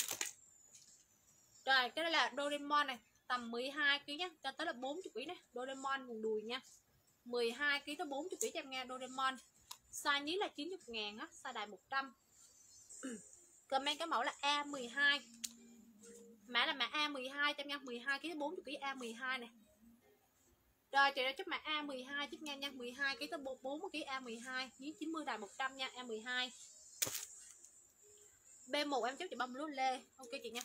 Rồi cái đây là Doraemon này, tầm 12 kg nhé, cho tới là 40 kg nè. Doraemon quần đùi nha. 12 kg tới 40 kg cho em nghe Doraemon. Size nhí là 90 ngàn á, size đại 100. Comment cái mẫu là A12. Mã là mã A12 cho em nha, 12 kg tới 40 kg A12 này. Rồi chị đã chúc mã A12 giúp nha, 12 kg tới 40 kg A12, nhí 90 đại 100 nha, A12. B1 em chúc chị bông lúa lê. Ok chị nha.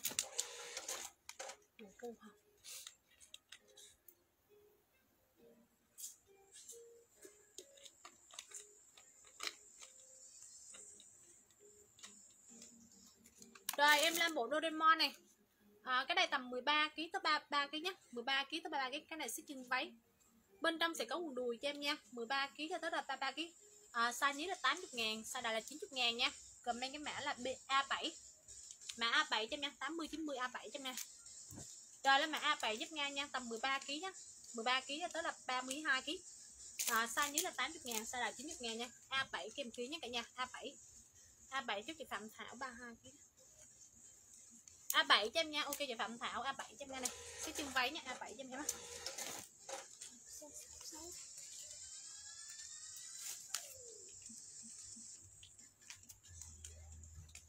Rồi em lên bộ Doraemon này. Cái này tầm 13 kg tới 33 kg nhé, 13 kg tới 33 kg, cái này xếp chân váy. Bên trong sẽ có quần đùi cho em nha, 13 kg cho tới là 33 kg. Size nhí là 80 ngàn, size đại là 90 ngàn nha. Comment cái mã là A7. Mã A7 cho em nha, 80 90 A7 cho em nha. Rồi lên mã A7 giúp nha, tầm 13 kg nhá. 13 kg cho tới là 32 kg. Size nhí là 80 ngàn, size là 90 ngàn nha. A7 kèm ký nhé cả nhà, A7. A7 cho chị Phạm Thảo 32 kg. A7 cho em nha, ok chị Phạm Thảo A7 cho em nha này. Cái chân váy nha, A7 cho em nha.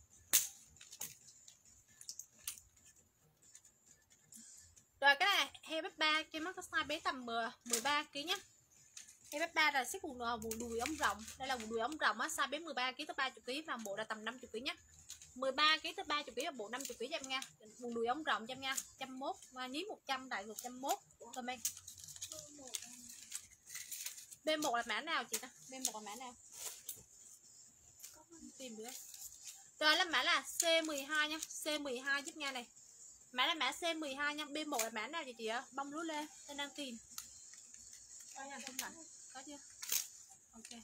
Rồi cái này Eo bếp 3 cho nó có size bé tầm 13 kg nhá. Eo bếp 3 là xếp vùng đùi ống rộng. Đây là vùng đùi ống rộng á, size bé 13 kg tới 30 kg và bộ là tầm 50 kg nhá. 13 kg tới 30 kg và bộ 50 kg cho em nha. Vùng đùi ống rộng cho em nha. 101 và nhí 100 đại 101. Comment. B1 là mã nào chị ta? B1 là mã nào? Tìm được. Rồi là mã là C12 nha. C12 giúp nha này. Mã là mã C12 nha. B1 là mã nào chị ạ? Bông lúa lê. Tên đang tìm. Có nha, không lạnh. Có chưa? Ok.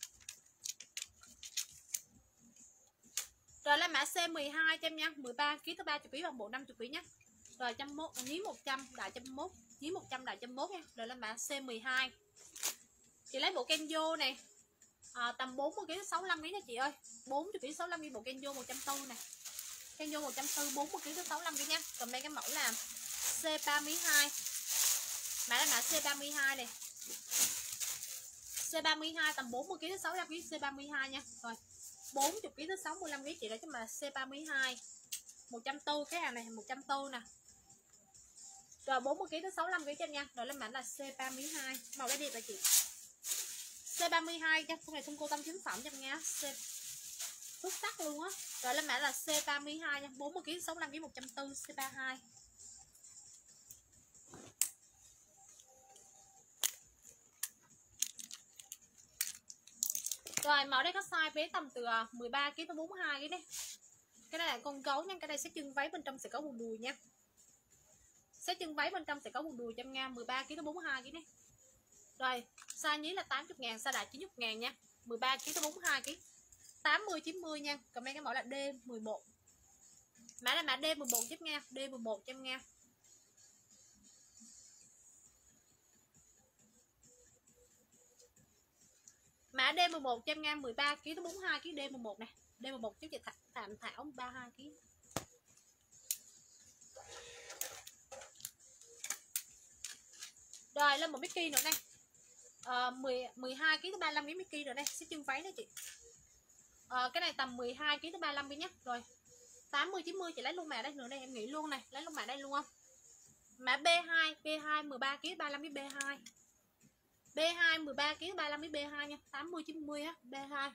Rồi là mã C12 cho em nha. 13 kg tới 30 kg bằng bộ 50 kg nhá. Rồi 101 nhí 100 đại 101, nhí 100 đại 101 nha. Rồi là mã C12. Chị lấy bộ Kenzo này. Tầm 40 kg 65 kg nha chị ơi. 40 kg 65 kg bộ Kenzo 140 này. Kenzo 140 40 kg 65 kg nha. Còn đây cái mẫu là C32. Mã là mã C32 này. C32 tầm 40 kg 65 kg C32 nha. Rồi 40 kg tới 65 kg chị đó chứ mà C32. 140 cái hàng này 140 nè. Rồi 40 kg tới 65 kg cho em nha. Rồi lên mã là C32. Màu đây đẹp là chị. C32 cho này thun cô tâm chính phẩm cho em nha. Xuất sắc luôn á. Rồi lên mã là C32 nha. 40 kg 65 kg 140 C32. Rồi mẫu đây có size bé tầm từ 13 kg tới 42 kg đấy. Cái này là con gấu nha, cái này sẽ chân váy bên trong sẽ có vùng đùi nha. Sẽ chân váy bên trong sẽ có vùng đùi cho em nha, 13 kg tới 42 kg đấy. Rồi, size nhí là 80 000, size đại 90 000 nha. 13 kg tới 42 kg. 80 90 nha. Còn mấy cái mẫu là D11. Mã là mã D11 giúp nha, D11 cho em nha. Mã D11 cho em nha, 13 kg tới 42 kg D11 nè. D11 chứ chị Phạm Thảo 32 kg. Rồi lên một Mickey nữa này. 12 kg tới 35 kg Mickey rồi đây, xếp chân váy đó chị. Cái này tầm 12 kg tới 35 kg nhé. Rồi 80 90 chị lấy luôn mã đây nữa đây, em nghĩ luôn này, lấy luôn mã đây luôn không? Mã B2 13 kg 35 kg B2. B2 13 kg 35 kg B2 nha, 80 90 á, B2.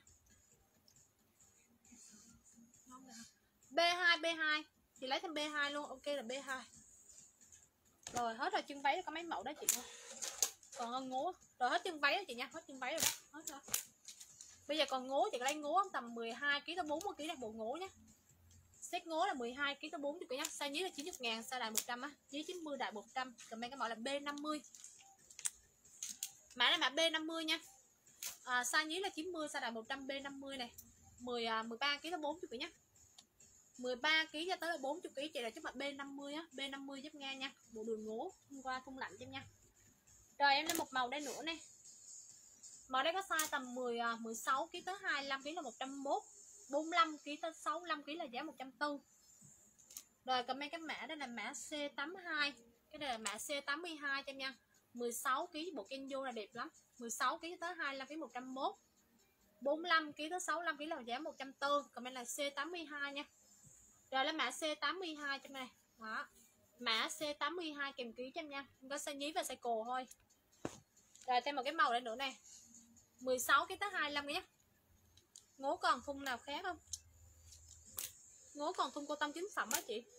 B2 chị lấy thêm B2 luôn, ok là B2. Rồi hết rồi, chân váy có mấy mẫu đó chị ơi. Còn hơn ngố. Rồi hết chân váy đó chị nha, hết chân váy rồi đó, hết rồi. Bây giờ còn ngố chị lấy ngố tầm 12 kg tới 40 kg là bộ ngố nhé. Set ngố là 12 kg tới 40 kg nhá. Size nhí là 90 000, size đại 100 á, nhí 90 đại 100. Còn mấy cái mẫu là B50. Mã là mã B50 nha. Size nhí là 90, size đại 100 B50 này. 13 kg tới 40 kg nhá. 13 kg cho tới 40 kg chị là chứ mà B50 á, B50 giúp nghe nha. Bộ đường ngố hôm qua thun lạnh cho em nha. Rồi em lên một màu đây nữa nè. Màu đây có size tầm 16 kg tới 25 kg là 101, 45 kg tới 65 kg là giá 140. Rồi comment cái mã đây là mã C82. Cái này là mã C82 cho em nha. 16 kg bộ Kenzo là đẹp lắm. 16 kg tới 25 kg 101. 45 kg tới 65 kg là giá 140. Comment là C82 nha. Rồi là mã C82 cho em này. Đó. Mã C82 kèm ký cho em nha. Không có size nhí và size cổ thôi. Rồi thêm một cái màu đây nữa này. 16 cái tới 25 nhé. Ngố còn thun nào khác không? Ngố còn thun cô tâm chính phẩm á chị.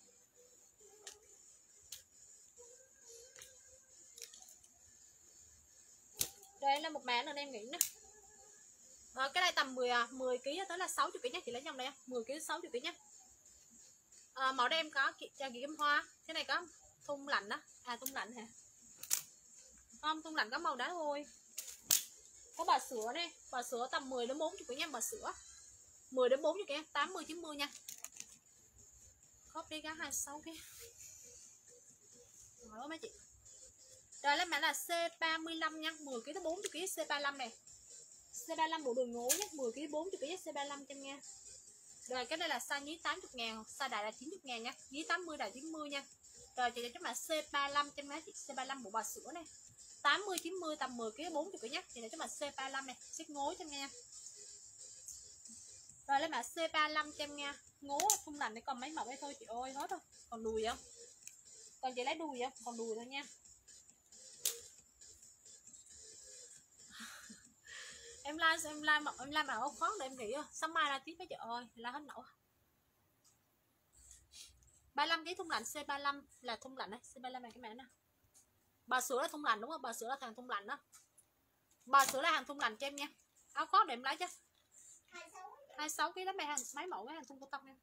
Đây là một mã nữa em nghĩ nè. Cái này tầm 10 kg tới là 60 kg nhé, chị lấy trong đây 10 kg 60 kg nhé. Màu đây em có cho kim hoa. Cái này có thun lạnh đó. Thun lạnh hả? Không, thun lạnh có màu đá thôi. Có bà sữa đây, bà sữa tầm 10 đến 40 kg nha, bà sữa. 10 đến 40 kg, 80 90 nha. Copy cá 26 kg. Rồi mấy chị. Rồi lên mã là C35 nha, 10 kg tới 40 kg C35 này. C35 bộ đường ngố nhé, 10 kg 40 kg C35 cho nha. Rồi cái đây là size nhí 80 000, size đại là 90 000 nha, nhí 80 đại 90 nha. Rồi chị cho là C35 cho má chị, C35 bộ bà sữa này. 80 90 tầm 10 kg 40 kg nhé. Chị để cho mà C35 này, xếp ngố cho em nha. Rồi lấy mã C35 cho em nha. Ngố thun lạnh để còn mấy mẫu đây thôi chị ơi, hết rồi. Còn đùi không? Còn chị lấy đùi không? Còn đùi thôi nha. Em like mà áo khoác để em nghỉ sáng mai là tiếp với chị ơi, là hết nổi. 35 kg thun lạnh C35 là thun lạnh đấy, C35 là cái mã nè. Bà sữa là thun lạnh đúng không? Bà sữa là thằng thun lạnh đó. Bà sữa là hàng thun lạnh cho em nha. Áo khoác để em lấy chứ. 26 kg đó mấy mẫu cái hàng thun cô tông em.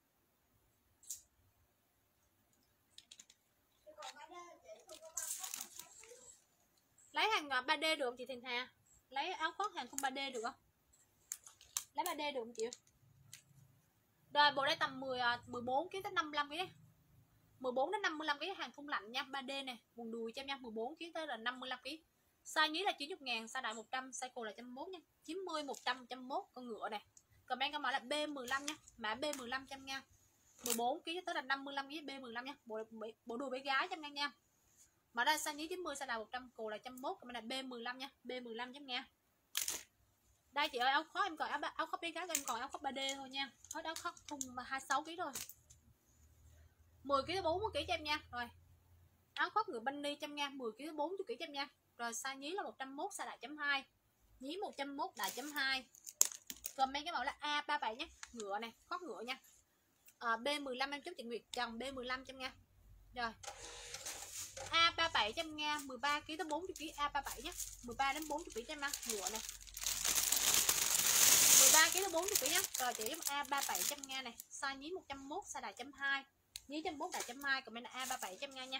Lấy hàng 3D được không chị Thìn Hà? Lấy áo khoác hàng thun 3D được không? Lấy 3D được không chị? Rồi bộ đây tầm 14 kg tới 55 kg. 14 đến 55 kg hàng thun lạnh nha, 3D này, quần đùi cho em nha, 14 kg tới là 55 kg. Size nhí là 90.000, size đại 100, size cô là 101 nha. 90 100 101 con ngựa này. Comment câu mã là B15 nha, mã B15 trăm nha. 14 kg tới là 55 kg B15 nha. Bộ đùi bé gái trăm nha. Mà đây size nhí 90, size đại 100, cô là 101, comment là B15 nha, B15 chấm nha. Đây chị ơi, áo khoác em còn áo khoác bé gái, em còn áo khoác 3D thôi nha. Hết áo khoác thun 26 kg thôi. 10 kg 40 kg cho em nha. Rồi. Áo khoác ngựa bunny trăm nha, 10 kg 40 kg cho em nha. Rồi size nhí là 101, size đại chấm 2. Nhí 101 đại chấm 2. Comment cái mẫu là A37 nhé, ngựa này, khoác ngựa nha. B15 em chúc chị Nguyệt Trần B15 trăm nha. Rồi. A37 trăm nha, 13 kg tới 40 kg A37 nhé. 13 đến 40 kg cho em nha, ngựa này. 13 kg tới 40 kg nhá. Rồi chị A37 trăm nha này, size nhí 101, size đại chấm 2. Nhí 101 đại chấm 2, comment là A37 trăm nha.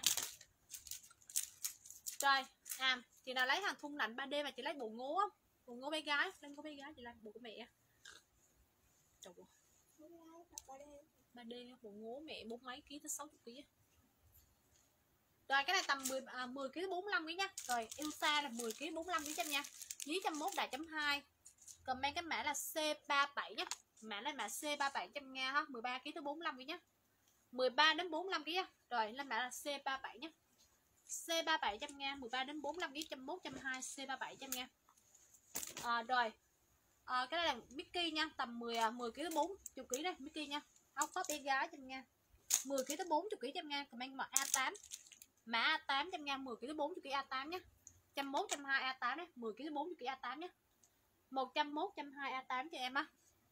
Rồi, chị nào lấy hàng thun lạnh 3D mà chị lấy bộ ngố không? Bộ ngố bé gái, lên có bé gái chị lấy bộ của mẹ. Trời ơi. 3D bộ ngố mẹ 4 mấy ký tới 60 kg. Rồi cái này tầm 10 kg 45 kg nhá. Rồi Elsa là 10 kg 45 kg trăm nha. Nhí 101 đại chấm 2. Comment cái mã là C37 nhá. Mã này mã C37 trăm nha ha, 13 kg tới 45 kg nhá. 13 đến 45 kg. Rồi lên mã là C37 nhá. C37 trăm nha, 13 đến 45 kg, 101 102 C37 trăm nha. Rồi. Cái này là Mickey nha, tầm 10 kg tới 40 kg đây, Mickey nha. Áo khoác bé gái trăm nha. 10 kg tới 40 kg trăm nha, comment mã A8. Mã A8 trăm nha, 10 kg tới 40 kg A8 nhé. 101 102 A8 đấy, 10 kg tới 40 kg A8 nhé. 101 102 A8 cho em á.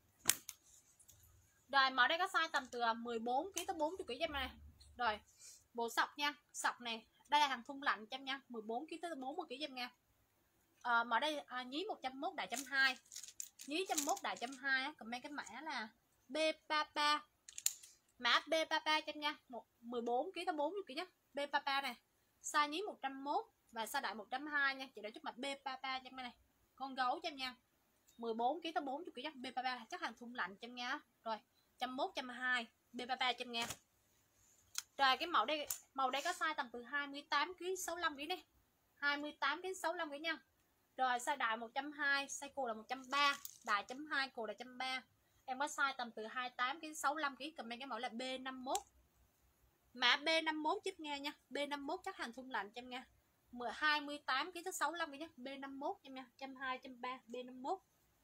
Rồi mẫu đây có size tầm từ 14 kg tới 40 kg cho em này. Rồi, bộ sọc nha, sọc này, đây là hàng thun lạnh cho em nha, 14 kg tới 40 kg cho em nha. Mẫu đây nhí 101 đại chấm 2. Nhí 101 đại chấm 2 á, comment cái mã là B33. Mã B33 cho em nha, 14 kg tới 40 kg nhé. B33 này. Size nhí 101 và size đại 102 nha. Chị đã chúc mặt B33 cho em này. Con gấu cho em nha. 14 kg tới 40 kg nhé. B33 chắc hàng thun lạnh cho em nha. Rồi, 101 102 B33 cho em nha. Rồi cái màu đây có size tầm từ 28 kg 65 kg đi. 28 kg 65 kg nha. Rồi size đại 120, size cô là 130, đại chấm 2 cô là 130. Em có size tầm từ 28 kg 65 kg, comment cái mẫu là B51. Mã B51 giúp nghe nha. B51 chắc hàng thun lạnh cho em nha. 28 kg tới 65 kg nhé. B51 em nha, 120 130 B51.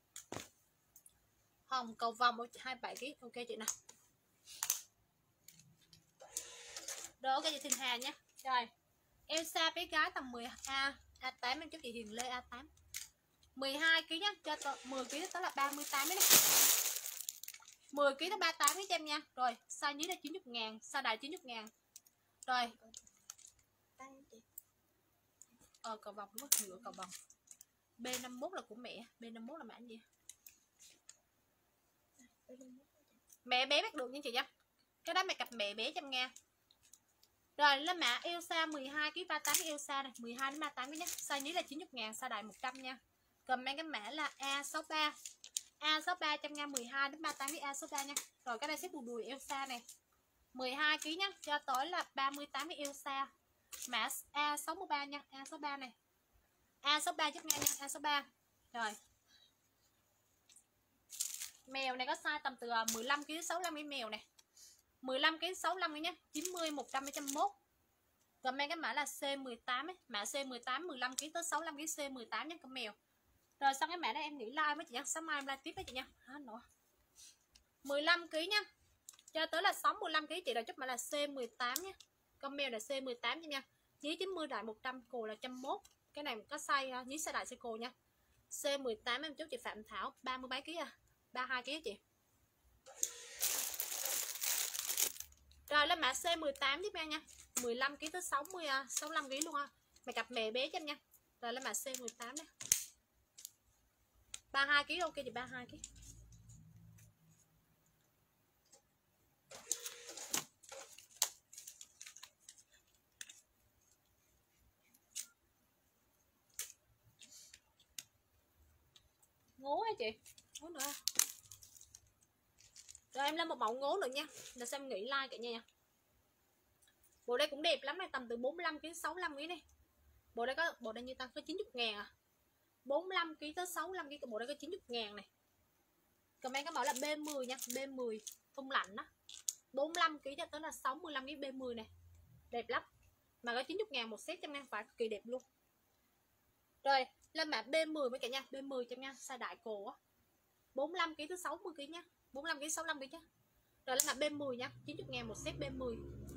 Hồng cầu vòng 27 kg. Ok chị nào. Rồi ok chị Thìn Hà nha. Rồi. Elsa bé gái tầm 10A A8 em chúc chị Hiền Lê A8. 12 kg nhá, cho 10 kg tới là 38 đấy. 10 kg tới 38 cho em nha. Rồi, size nhí là 90.000, size đại 90.000. Rồi. Cầu vòng đúng không? Ngựa cầu vòng. B51 là của mẹ, B51 là mã gì? Mẹ bé bắt được nha chị nha. Cái đó mẹ cặp mẹ bé cho em nha. Rồi lên mã Elsa 12 kg 38 cái Elsa này, 12 đến 38 nhé. Size nhí là 90.000, size đại 100 nha. Comment cái mã là A63. A63 trăm nha, 12 đến 38 cái A63 nha. Rồi cái đây xếp quần đùi Elsa này. 12 kg nhá, cho tới là 38 cái Elsa. Mã A63 nha, A63 này. A63 giúp nha nha, A63. Rồi. Mèo này có size tầm từ 15 kg 65 cái mèo này. 15 kg 65 cái nhá, 90 100 101. Comment cái mã là C18 ấy, mã C18 15 kg tới 65 kg C18 nhé con mèo. Rồi xong cái mã này em nghỉ like với chị nha, sáng mai em live tiếp với chị nha. 15 kg nhá. Cho tới là 65 kg chị đã chúc mã là C18 nhé. Con mèo là C18 nha. Nhí 90 đại 100 cồ là 101. Cái này có size nhí size đại size cồ nha. C18 em chốt chị Phạm Thảo 30 mấy ký à, 32 ký chị. Rồi lên mã C18 tiếp nha, 15 kg tới 60 65 kg luôn ha. Mày cặp mẹ bé cho em nha. Rồi lên mã C18 nè. 32 kg ok chị, 32 kg. Ngố hả chị? Ngố nữa. Rồi em lên một mẫu ngố nữa nha. Để xem nghĩ like cả nhà nha. Bộ đây cũng đẹp lắm này, tầm từ 45 kg 65 kg này. Bộ đây như ta có 90.000 à. 45 kg tới 65 kg, bộ đây có 90.000 này. Comment cái mẫu là B10 nha, B10 thun lạnh đó. 45 kg cho tới là 65 kg B10 này. Đẹp lắm. Mà có 90.000 một set cho em, phải cực kỳ đẹp luôn. Rồi, lên mã B10 mấy cả nha, B10 cho em nha, size đại cổ á. 45 kg tới 60 kg nhá, 45 kg 65 kg nhá. Rồi lên mã B10 nha, 90.000 một set B10.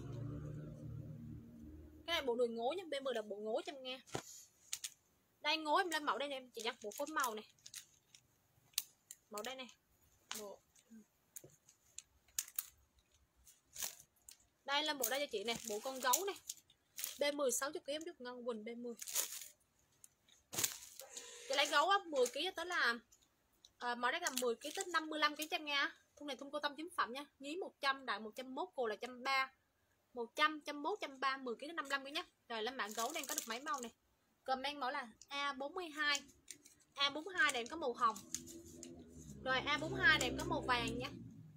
Cái này bộ đùi ngố nha, B10 là bộ ngố cho em nghe. Đây ngố em lên mẫu đây nè em chị nha, bộ phối màu này. Màu đây này. Bộ. Đây lên bộ đây cho chị nè, bộ con gấu này. B10 60 kg em giúp Ngân Quỳnh B10. Chị lấy gấu á 10 kg tới là màu đây là 10 kg tới 55 kg cho em nghe. Thun này thun cô tông chính phẩm nha, nhí 100 đại 101 cô là 130. 100 101 130 10 kg đến 55 kg nhé. Rồi lên mạng gấu đang có được mấy màu này. Comment mẫu là A42. A42 này có màu hồng. Rồi A42 này có màu vàng nha.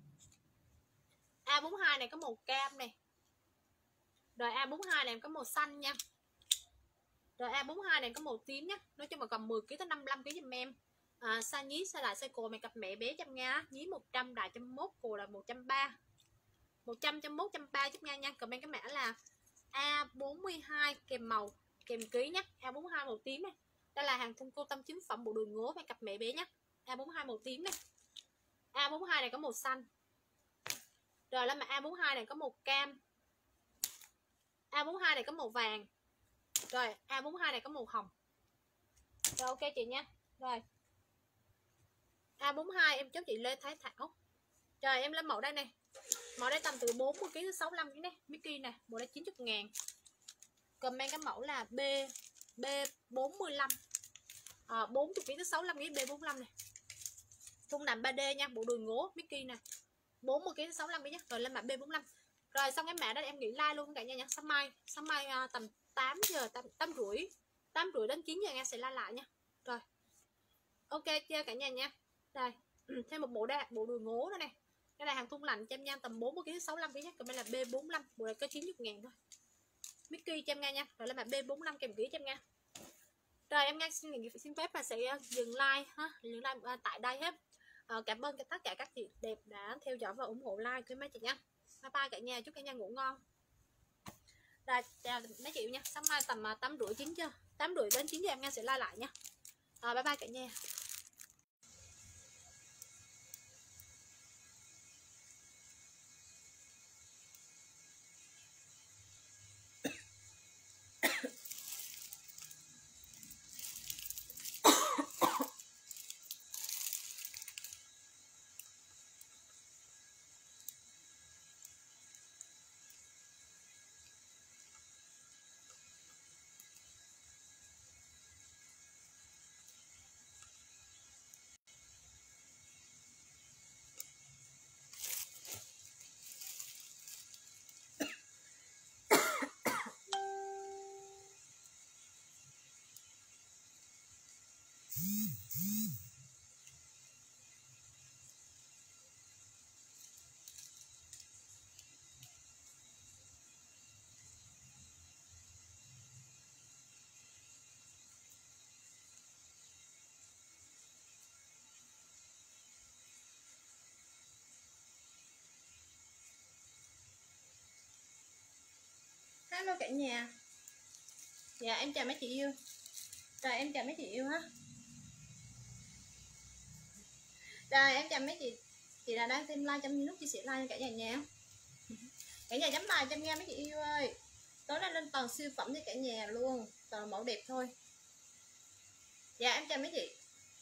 A42 này có màu cam này. Rồi A42 này có màu xanh nha. Rồi A42 này có màu tím nhá. Nói chung là cầm 10 kg tới 55 kg giùm em. Size nhí size lại size cổ mày cặp mẹ bé cho nha. Nhí 100 đại 101 cổ là 130. 100 101 130 giúp nha. Comment cái mã là A42 kèm màu kèm ký nhé. A42 màu tím này. Đây là hàng thun cô tâm chính phẩm bộ đùi ngố mày cặp mẹ bé nhé. A42 màu tím này. A42 này có màu xanh. Rồi là mà A42 này có màu cam. A42 này có màu vàng. Rồi A42 này có màu hồng. Rồi ok chị nha. Rồi A42 em chốt chị Lê Thái Thảo. Rồi em lên mẫu đây này. Mẫu đây tầm từ 40 kg đến 65 kg này. Mickey này, bộ đây 90.000. Comment cái mẫu là B45. 40 kg đến 65 kg B45 này. Thun nằm 3D nha, bộ đùi ngố Mickey này. 40 kg đến 65 kg nhé. Rồi lên mã B45. Rồi xong cái mã đó em nghĩ like luôn cả nhà nha. Sáng mai tầm 8 giờ 8 rưỡi đến 9 giờ em sẽ like lại nha. Rồi. Ok chưa cả nhà nha. Rồi, thêm một bộ đây, bộ đùi ngố nữa này. Cái này hàng thun lạnh cho em nha, tầm 40 kg đến 65 kg nhé. Còn đây là B45, bộ này có 90.000 thôi. Mickey cho em nghe nha. Rồi lên mã B45 kèm ký cho em nha. Rồi em nghe xin phép là sẽ dừng like ha, dừng like tại đây hết. Cảm ơn tất cả các chị đẹp đã theo dõi và ủng hộ like của mấy chị nha. Bye bye cả nhà, chúc cả nhà ngủ ngon. Rồi chào mấy chị nha. Sáng mai tầm 8 rưỡi 9 giờ, 8 rưỡi đến 9 giờ em nghe sẽ like lại nha. Bye bye cả nhà. Hello cả nhà. Dạ em chào mấy chị yêu. Rồi em chào mấy chị yêu ha. Rồi em chào mấy chị là đang xem like trong nút chia sẻ like cả nhà nha. Cả nhà chấm bài cho nghe mấy chị yêu ơi. Tối nay lên toàn siêu phẩm cho cả nhà luôn, toàn mẫu đẹp thôi. Dạ em chào mấy chị.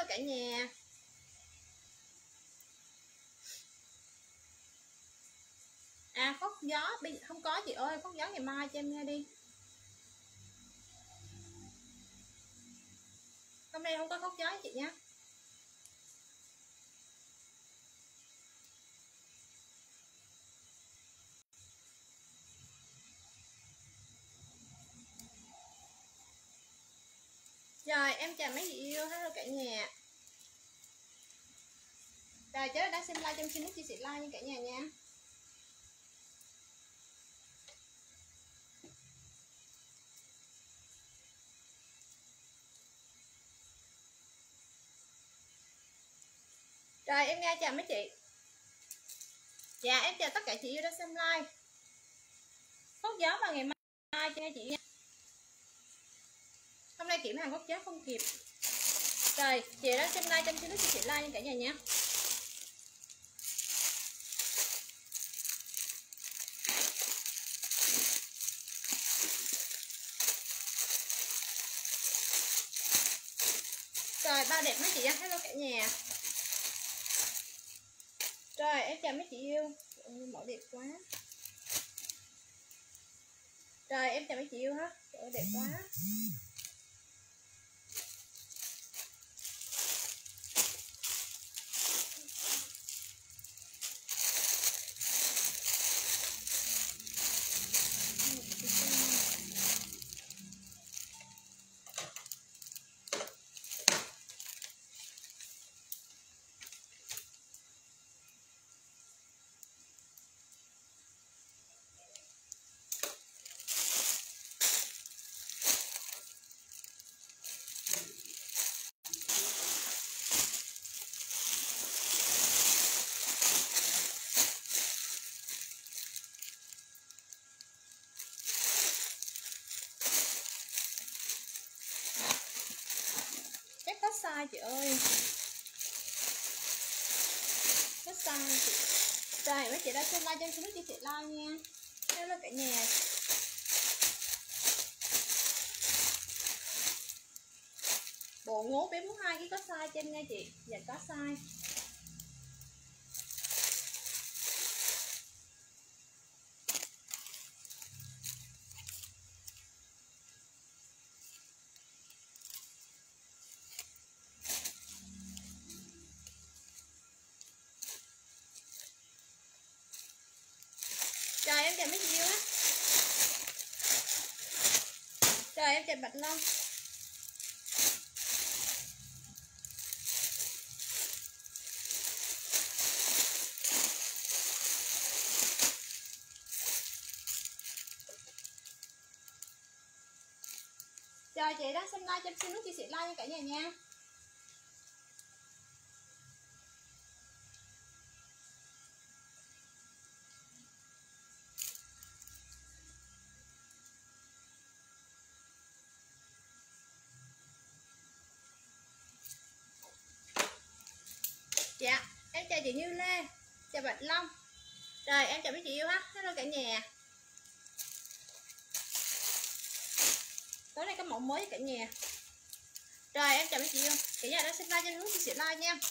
cả nhà. À khóc gió không có chị ơi, khóc gió ngày mai cho em nghe đi. Hôm nay không có khóc gió chị nhé. Rồi em chào mấy chị yêu, hello cả nhà. Rồi chớ đã xem like cho em xin nút chia sẻ like nha cả nhà nha. Rồi em nghe chào mấy chị. Dạ em chào tất cả chị yêu đã xem like. Khóc gió vào ngày mai cho chị nha. Hôm nay kiểm hàng khóc gió không kịp. Rồi chị đã xem like cho em xin nút chia sẻ like nha cả nhà nha. Rồi bao đẹp mấy chị nha, hello cả nhà. Rồi em chào mấy chị yêu. Mẫu đẹp quá. Rồi em chào mấy chị yêu ha. Đẹp quá. Size chị ơi, hết size chị. Rồi mấy chị đã xem like cho em xin nút chia sẻ like nha. Hello cả nhà. Bộ ngố bé 42 cái có size cho em nha chị. Dạ có size. Rồi em chào mấy chị yêu á. Rồi em chào Bạch Long. Rồi chị đang xem like cho em xin nút chia sẻ like nha cả nhà nha. Dạ em chào chị Như Lê, chào Bạch Long. Rồi em chào mấy chị yêu ha, hello cả nhà. Tối nay có mẫu mới cả nhà. Rồi em chào mấy chị yêu. Cả nhà đã xem like cho nút chia sẻ like nha.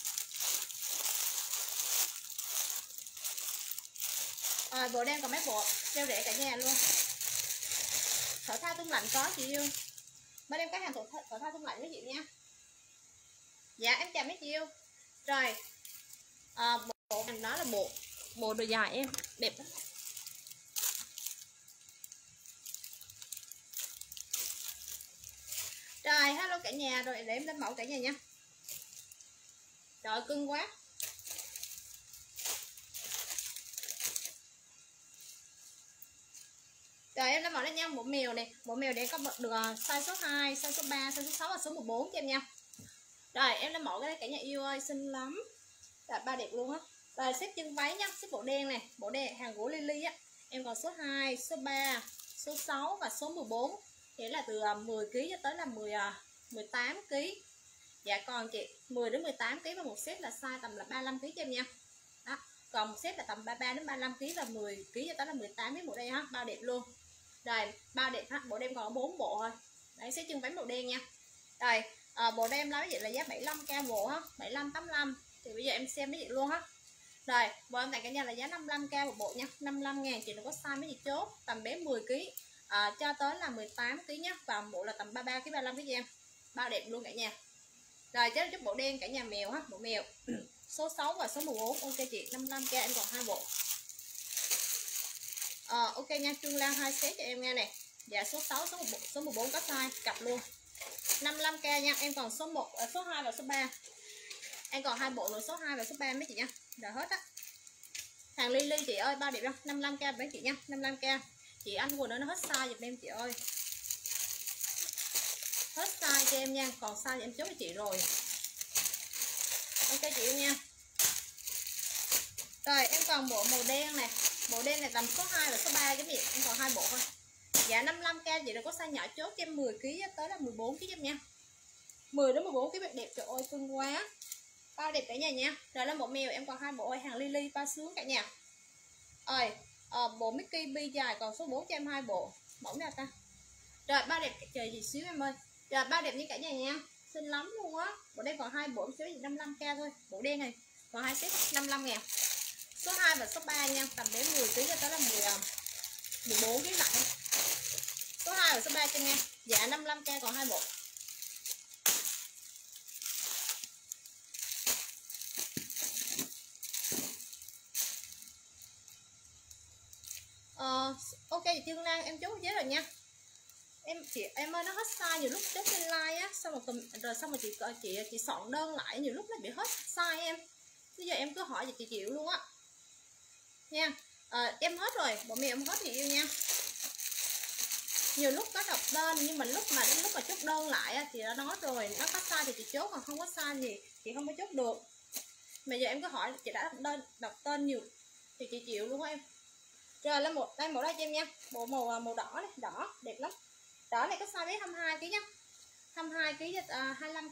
Rồi bộ đen còn mấy bộ treo rẻ cả nhà luôn. Thở tha tung lạnh có chị yêu. Bên em có hàng thở tha tung lạnh với chị nha. Dạ em chào mấy chị yêu. Rồi bộ này đó là bộ đồ dài em đẹp lắm. Rồi hello cả nhà. Rồi để em lên mẫu cả nhà nha. Trời cưng quá. Rồi em lên mẫu đây nha. Bộ mèo này, bộ mèo để có được size số 2, size số 3, size số 6 và số 14 cho em nha. Rồi em lên mẫu cái đây cả nhà yêu ơi, xinh lắm. Là ba đẹp luôn á. Rồi xếp chân váy nha, xếp bộ đen này, bộ đen hàng gỗ Lily á. Em còn số 2, số 3, số 6 và số 14. Thế là từ 10 kg cho tới là 18 kg. Dạ còn chị 10 đến 18 kg và một set là size tầm là 35 kg cho em nha. Đó, còn một set là tầm 33 đến 35 kg và 10 kg cho tới là 18 kg bộ đây ha, bao đẹp luôn. Rồi, bao đẹp ha, bộ đen còn có 4 bộ thôi. Đấy, xếp chân váy màu đen nha. Rồi, Bộ đây em lấy vậy là giá 75k bộ á, 75 85. Thì bây giờ em xem mấy chị luôn á. Rồi, bộ em tặng cả nhà là giá 55k một bộ nha, 55.000 chị. Nó có size mấy chị chốt tầm bé 10 kg cho tới là 18 kg nhá, và bộ là tầm 33 kg 35 kg cho em. Bao đẹp luôn cả nhà. Rồi chết chút bộ đen cả nhà mèo ha, bộ mèo. Số 6 và số 14 ok chị, 55k em còn 2 bộ. Ok nha, Trương Lan 2 set cho em nghe này. Dạ số 6 số 14 có size cặp luôn. 55k nha, em còn số 1 số 2 và số 3. Em còn 2 bộ nữa, số 2 và số 3 mấy chị nha. Đã hết á. Hàng Lily chị ơi, bao đẹp không? 55k mấy chị nha, 55k. Chị anh quần nó hết size giùm em chị ơi. Hết size cho em nha, còn size thì em chốt cho chị rồi. Ok chị yêu nha. Rồi em còn bộ màu đen này. Bộ đen này tầm số 2 và số 3 cái gì, em còn 2 bộ thôi. Dạ 55k chị được có size nhỏ chốt cho em 10 kg tới là 14 kg em nha. 10 đến 14 kg đẹp, trời ơi cưng quá. Bao đẹp cả nhà nha. Rồi là bộ mèo em còn 2 bộ ơi, hàng Lily bao sướng cả nhà. Ơi, bộ Mickey bi dài còn số 4 cho em 2 bộ. Mẫu nào ta? Rồi bao đẹp trời gì xíu em ơi. Rồi bao đẹp như cả nhà nha. Xinh lắm luôn á. Bộ đây còn 2 bộ số 55k thôi. Bộ đen này còn 2 set 55.000. Số 2 và số 3 nha, tầm đến 10 kg cho tới là 14 kg nặng. Số 2 và số 3 cho nha. Dạ 55k còn 2 bộ. Ok chị Trương Lan em chốt với rồi nha. Em ơi nó hết size nhiều lúc chốt trên like á, xong rồi chị soạn đơn lại nhiều lúc nó bị hết size em. Bây giờ em cứ hỏi chị chịu luôn á. Nha. Em hết rồi, bộ mèo em hết thì yêu nha. Nhiều lúc có đọc đơn nhưng mà lúc mà chốt đơn lại á, chị đã nói rồi, nó có size thì chị chốt, còn không có size thì chị không có chốt được. Mà giờ em cứ hỏi chị đã đọc tên nhiều thì chị chịu luôn em. Rồi lên đây màu đây cho em nha. Bộ màu đỏ này, đỏ đẹp lắm. Đỏ này có size bé 22 kg nhá. 22 kg 25 kg.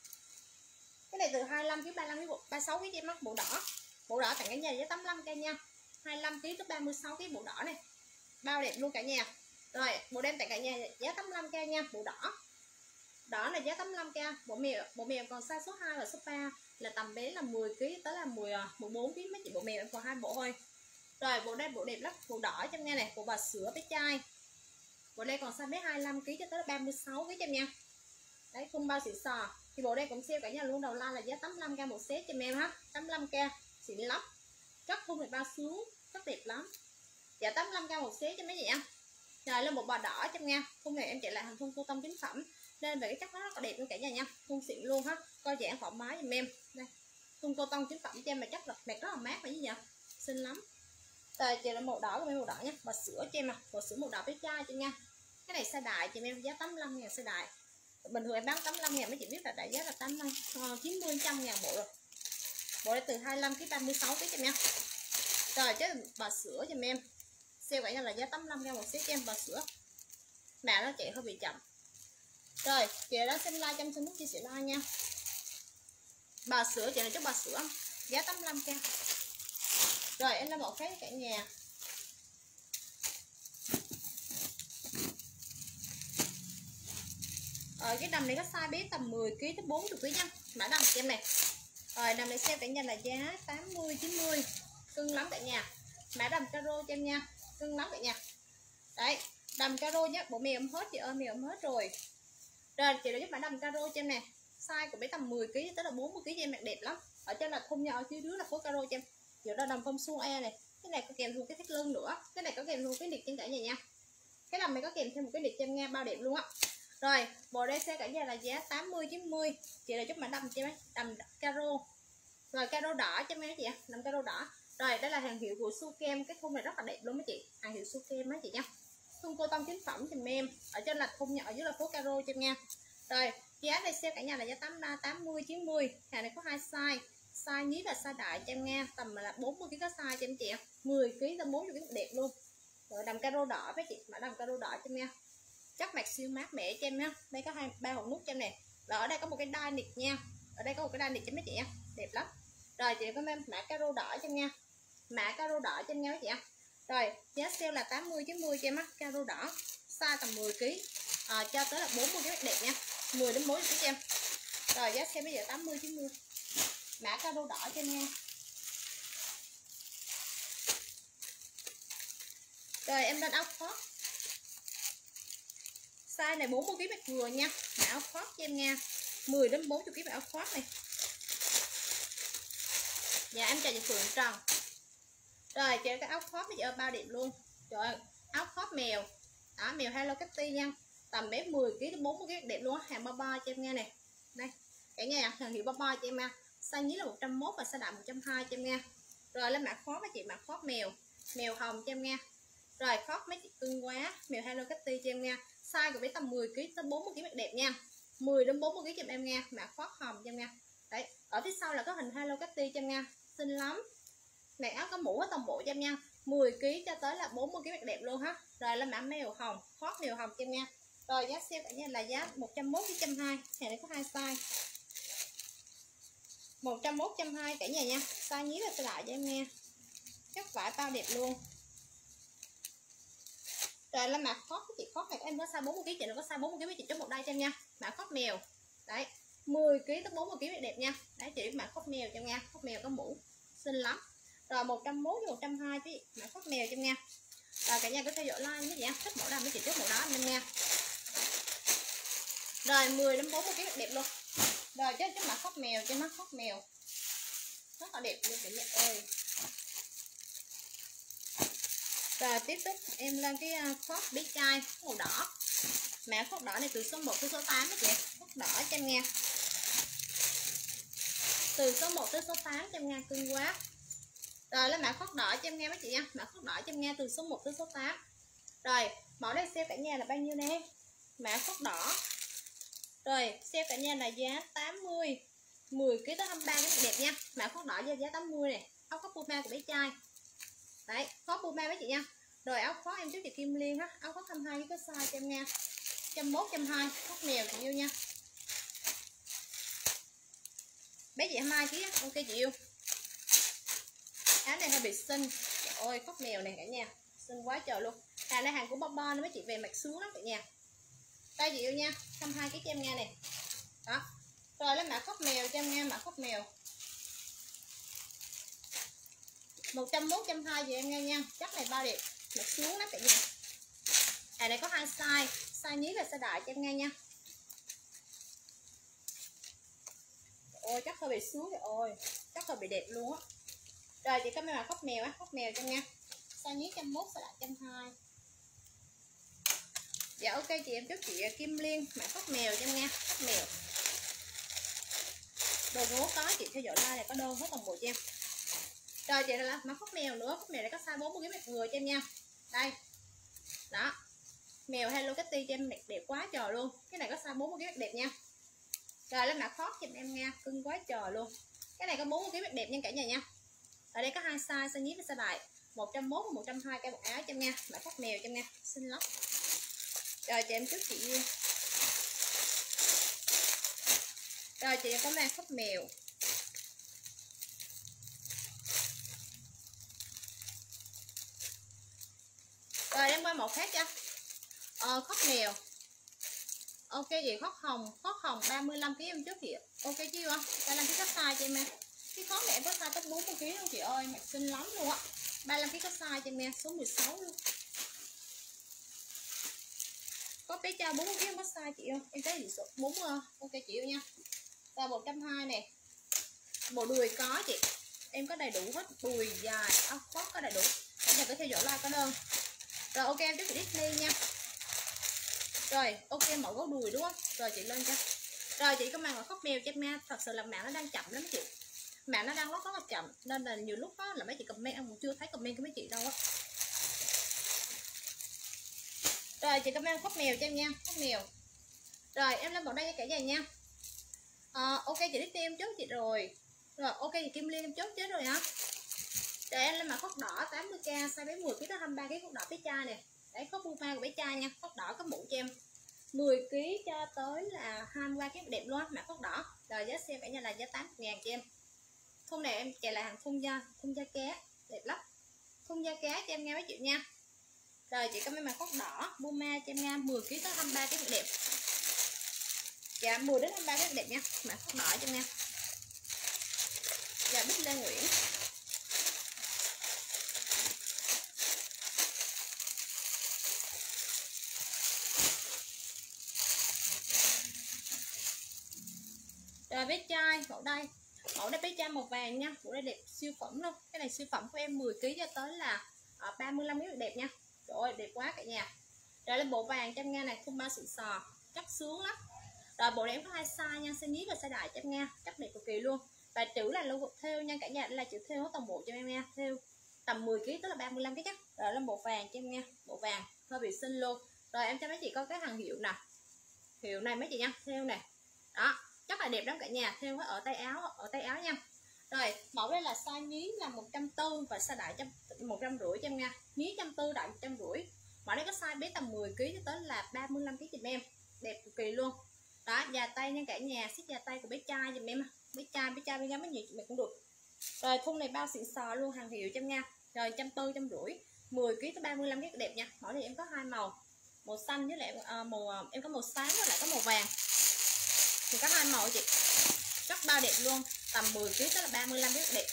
Cái này từ 25 kg 35 kg 36 kg cho em á, bộ đỏ. Bộ đỏ tặng cả nhà giá 85k nha. 25 kg tới 36 kg bộ đỏ này. Bao đẹp luôn cả nhà. Rồi, bộ đen tặng cả nhà giá 85k nha, bộ đỏ. Đỏ này giá 85k. Bộ mèo còn size số 2 và số 3 là tầm bé là 10 kg tới là 14 kg mấy chị. Bộ mèo em còn 2 bộ thôi. Rồi bộ đây bộ đẹp lắm, bộ đỏ cho em nha này, bộ bà sữa bé trai. Bộ đây còn size bé 25 kg cho tới 36 kg cho em nha. Đấy, không bao xịn sò. Thì bộ đây cũng sale cả nhà luôn, đầu la là giá 85k một set cho em ha. 85k xịn lắm. Rất thun này bao xuống, rất đẹp lắm. Dạ 85k một set cho mấy chị em. Rồi lên một bò đỏ cho em nha. Thun này em chạy lại hàng thun cô tông chính phẩm. Nên về cái chất nó rất là đẹp luôn cả nhà nha. Thun xịn luôn ha. Coi dạng thoải mái giùm em. Đây. Thun cô tông chính phẩm cho em mà chất rất là mát mà gì vậy? Xinh lắm. Rồi chị là màu đỏ của em, màu đỏ nha. Bò sữa cho em à, bò sữa màu đỏ bé trai cho em nha. Cái này size đại chị em giá 85.000 size đại. Bình thường em bán 85.000 mấy chị biết là đại giá là 90 100.000 bộ rồi. Bộ đây từ 25 kg 36 kg cho em nha. Rồi chứ bò sữa cho em. Sale cả nhà là giá 85.000 một set cho em bò sữa. Mẹ nó chạy hơi bị chậm. Rồi chị đã xem like trong Facebook chia sẻ like nha. Bò sữa chị là chút bò sữa giá 85k. Rồi em lên một cái cả nhà. Cái đầm này có size bé tầm 10 kg tới 40 kg nha. Mã đầm cho em này. Rồi đầm này sale cả nhà là giá 80 90. Cưng lắm cả nhà. Mã đầm caro cho em nha. Cưng lắm cả nhà. Đấy, đầm caro nhé, bộ mèo em hết chị ơi, mèo em hết rồi. Rồi chị đã giúp mã đầm caro cho em nè. Size của bé tầm 10 kg tới là 40 kg cho em, mặc đẹp lắm. Ở trên là thun nha, ở dưới là phối caro cho em. Giờ đó đầm phong suông e này. Cái này có kèm thêm cái thắt lưng nữa. Cái này có kèm thêm cái nịt trên cả nhà nha. Cái đầm này có kèm thêm một cái nịt cho em nghe, bao đẹp luôn á. Rồi, bộ đây xe cả nhà là giá 80 90. Chị là giúp mã đầm cho em, đầm caro. Rồi caro đỏ cho em chị ạ, đầm caro đỏ. Rồi đây là hàng hiệu của Sukem, cái thun này rất là đẹp luôn mấy chị. Hàng hiệu Sukem á chị nha. Thun cô tông chính phẩm dùm em. Ở trên là thun, ở dưới là phố caro cho em nha. Rồi, giá này sale cả nhà là giá 80 90. Hàng này có 2 size. Size nhí là size đại cho em nghe, tầm là 40 kg có size cho em chị ạ. 10 kg tới 40 kg đẹp luôn. Rồi đầm caro đỏ với chị, mã đầm caro đỏ cho em nha. Chắc mặc siêu mát mẻ cho em nhá. Đây có 3 hộp nút cho em này. Và ở đây có một cái đai nịt nha. Ở đây có một cái đai nịt cho mấy chị nha. Đẹp lắm. Rồi chị có em mã caro đỏ cho em nha. Mã caro đỏ cho em nha mấy chị ạ. Rồi giá sale là 80 90 cho em á, caro đỏ. Size tầm 10 kg cho tới là 40 kg đẹp nha. 10 đến 40 kg cho em. Rồi giá sale bây giờ 80 90. Mã caro đỏ cho em nha. Rồi em lên áo khoác. Size này 40 kg mặc vừa nha. Mã áo khoác cho em nha. 10 đến 40 kg áo khoác này. Dạ em chào chị Phượng Trần. Rồi chị cái áo khoác bây giờ bao điểm luôn. Trời ơi, áo khoác mèo. Đó, mèo Hello Kitty nha. Tầm bé 10 kg đến 40 kg đẹp luôn á, hàng Baba cho em nghe nè. Đây. Cả nhà hàng hiệu Baba cho em nha. Size nhí là 101 và size đại 120 cho em nha. Rồi lên mã khoác với chị, mã khoác mèo, mèo hồng cho em nha. Rồi khoác mấy chị cưng quá, mèo Hello Kitty cho em nha. Size của bé tầm 10 kg tới 40 kg mặc đẹp nha. 10 đến 40 kg cho em nha, mã khoác hồng cho em nha. Đấy, ở phía sau là có hình Hello Kitty cho em nha. Xinh lắm. Này áo có mũ ở toàn bộ cho em nha. 10 kg cho tới là 40 kg mặc đẹp luôn ha. Rồi lên mã mèo hồng, khoác mèo hồng cho em nha. Rồi giá sale cả nhà là giá 101 với 120. Hàng này có hai size. 101 120 cả nhà nha. Size nhí và size đại cho em nha. Chất vải bao đẹp luôn. Rồi lên mặt khoác chị, khoác này em có size 40 kg, chị nó có size 40 kg chị chốt một đây cho em nha. Mã khoác mèo. Đấy, 10 kg tới 40 kg đẹp nha. Đấy chị mã khoác mèo cho em nha. Khoác mèo có mũ xinh lắm. Rồi 101 với 120 chị, mã khoác mèo cho em nha. Rồi cả nhà có theo dõi like mấy chị nha. Thích mẫu nào mấy chị chốt mẫu đó em nha. Rồi 10 đến 40 kg đẹp luôn. Rồi chứ mã khoác mèo cho nó, khoác mèo rất là đẹp luôn cả nhà ơi. Rồi tiếp tục em lên cái khoác bé trai màu đỏ. Mã khoác đỏ này từ số 1 tới số 8 các chị. Khoác đỏ cho em nha. Từ số 1 tới số 8 cho em nha, cưng quá. Rồi lên mã khoác đỏ cho em nghe mấy chị nha. Mã khoác đỏ cho em nghe từ số 1 tới số 8. Rồi mẫu đây sale cả nhà là bao nhiêu nè? Mã khoác đỏ. Rồi sale cả nhà là giá 80. 10 kg tới 23 cái đẹp nha. Mã khoác đỏ giá 80 này. Áo khoác Puma của bé trai. Đấy, khoác Puma mấy chị nha. Rồi áo khoác em trước chị Kim Liên á, áo khoác 22 cái size cho em nha. 101 120, khoác mèo chị yêu nha. Bé chị 22 kg, ok chị yêu. Áo này hơi bị xinh. Trời ơi, khoác mèo này cả nhà, xinh quá trời luôn. Hàng này hàng của Baba nữa mấy chị, về mặt xuống lắm cả nhà. Đây chị yêu nha, 22 kg cho em nha này. Đó. Rồi lấy mã khoác mèo cho em nha, mã khoác mèo. 101 120 gì em nghe nha, chắc này bao đẹp, mặt xuống lắm cả nhà. Hàng này có hai size, size nhí và size đại cho em nghe nha. Ôi chắc hơi bị xuống rồi, ôi chắc hơi bị đẹp luôn á. Rồi chị có mấy mã khoác mèo á, khoác mèo cho em nha. Size nhí 101, size đại 120. Dạ ok chị, em chúc chị Kim Liên mã khoác mèo cho em nha, khoác mèo. Đồ gố có, chị theo dõi like này có đơn hết toàn bộ cho em. Rồi chị là mã khoác mèo nữa, khoác mèo này có size 40 kg mặc vừa cho em nha. Đây. Đó. Mèo Hello Kitty cho em đẹp quá trời luôn. Cái này có size 40 kg đẹp nha. Rồi lên mã khoác cho em nha, cưng quá trời luôn. Cái này có 40 kg đẹp nha cả nhà nha. Ở đây có hai size, size nhí và size đại. 101 và 120 cái một áo cho em nha. Mã khoác mèo cho em nha, xinh lắm. Rồi chị em trước chị. Rồi chị có mang khoác mèo. Rồi em qua một khác cho. Khoác mèo. Ok chị, khoác hồng 35 kg em trước chị. Ok chưa? 35 kg có size cho em nha. Cái khoác này em có size tới 40 kg luôn chị ơi, mặc xinh lắm luôn á. 35 kg có size cho em nha, số 16 luôn. Có bé trai 40 kg em có size chị ơi. Em thấy gì số 40. Ok chị yêu nha. Và 120 nè. Bộ đùi có chị. Em có đầy đủ hết, đùi dài, áo khoác có đầy đủ. Cả nhà cứ theo dõi like có đơn. Rồi ok em chúc chị Disney nha. Rồi ok mẫu gấu đùi đúng không? Rồi chị lên cho. Rồi chị có mang ở khoác mèo cho em nha. Thật sự là mạng nó đang chậm lắm chị. Mạng nó đang rất là chậm nên là nhiều lúc đó là mấy chị comment em cũng chưa thấy comment của mấy chị đâu á. Rồi chị có mang khoác mèo cho em nha, khoác mèo. Rồi em lên mẫu đây cho cả nhà nha. Ok chị Disney em chốt chị rồi. Rồi ok chị Kim Liên em chốt chết rồi hả? Rồi em lên mã khoác đỏ 80k, size bé 10 kg tới 23 kg, khoác đỏ bé trai nè. Đấy khoác Puma của bé trai nha, khoác đỏ có mũ cho em. 10 kg cho tới là 23 kg đẹp luôn mã khoác đỏ. Rồi giá sale cả nhà là giá 80.000 cho em. Thun này em chạy là hàng thun da cá, đẹp lắm. Thun da cá cho em nghe mấy chị nha. Rồi chị có mấy mã khoác đỏ Puma cho em nha, 10 kg tới 23 kg đẹp. Dạ 10 đến 23 cái đẹp nha. Mã số đỏ cho em. Dạ Bích Lê Nguyễn. Rồi bé trai mẫu đây. Mẫu đây bé trai màu vàng nha. Mẫu đây đẹp siêu phẩm luôn. Cái này siêu phẩm của em 10 kg cho tới là 35 kg đẹp nha. Trời ơi đẹp quá cả nhà. Rồi lên bộ vàng cho em nghe này, thun ba xịn sò, chắc sướng lắm. Rồi bộ này em có 2 size nha, size nhí và size đại cho em nghe, chắc đẹp cực kỳ luôn. Và chữ là logo thêu nha cả nhà, đây là chữ thêu hết toàn bộ cho em nha, thêu tầm 10 kg tức là 35 kg chắc. Rồi lên bộ vàng cho em nghe, bộ vàng hơi bị xinh luôn. Rồi em cho mấy chị coi cái hàng hiệu nè. Hiệu này mấy chị nha, thêu nè. Đó, chắc là đẹp lắm cả nhà, thêu ở tay áo nha. Rồi mẫu đây là size nhí là 140 và size đại 150 cho em nha. Nhí 140, đại 150. Mẫu đây có size bé tầm 10 kg cho tới là 35 kg giùm em, đẹp cực kỳ luôn. Đó, già tay nha cả nhà, xích già tay của bé trai giùm em, bé trai bé gái mấy nhiều chị mình cũng được. Rồi thun này bao xịn sò luôn, hàng hiệu cho em nha. Rồi 140, 150, 10 kg tới 35 kg đẹp nha. Mẫu này em có hai màu, màu xanh với lại màu em có màu sáng với lại có màu vàng. Thì có hai màu chị. Rất bao đẹp luôn, tầm 10 kg tới là 35 kg đẹp.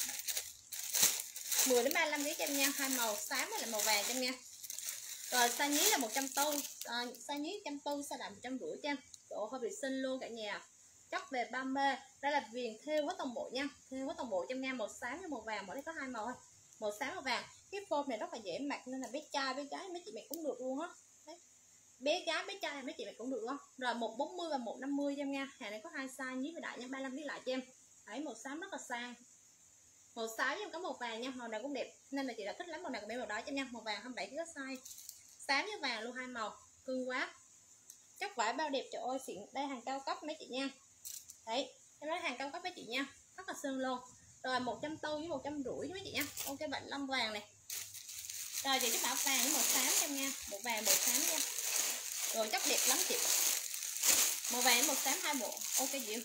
10 đến 35 kg cho em nha, hai màu xám với lại màu vàng cho em nha. Rồi size nhí là 140, size nhí 140, size đại 150 cho em. Độ hơi bị xinh luôn cả nhà. Chắc về 30. Đây là viền thêu hết toàn bộ nha, thêu hết toàn bộ cho em nha, màu xám với màu vàng, mỗi đây có hai màu thôi. Màu xám màu vàng. Cái form này rất là dễ mặc nên là bé trai bé gái mấy chị mày cũng được luôn á. Bé gái bé trai mấy chị mày cũng được không? Rồi 140 và 150 cho em nha. Hàng này có hai size nhí và đại nha, 35 kg lại cho em. Đấy, màu xám rất là sang. Màu xám em có màu vàng nha, màu nào cũng đẹp nên là chị đã thích lắm màu nào cũng bé màu đó cho em nha. Màu vàng 27 kg có size. Xám với vàng luôn, hai màu cưng quá, chắc vải bao đẹp, trời ơi xịn. Đây hàng cao cấp mấy chị nha, đấy em nói hàng cao cấp mấy chị nha, rất là sơn luôn. Rồi 140 với 150 mấy chị nha. Ok bạn lông vàng này. Rồi chị cái bảo vàng với màu xám cho em nha, màu vàng màu xám nha. Rồi chắc đẹp lắm chị. Màu vàng với màu xám hai bộ. Ok chị.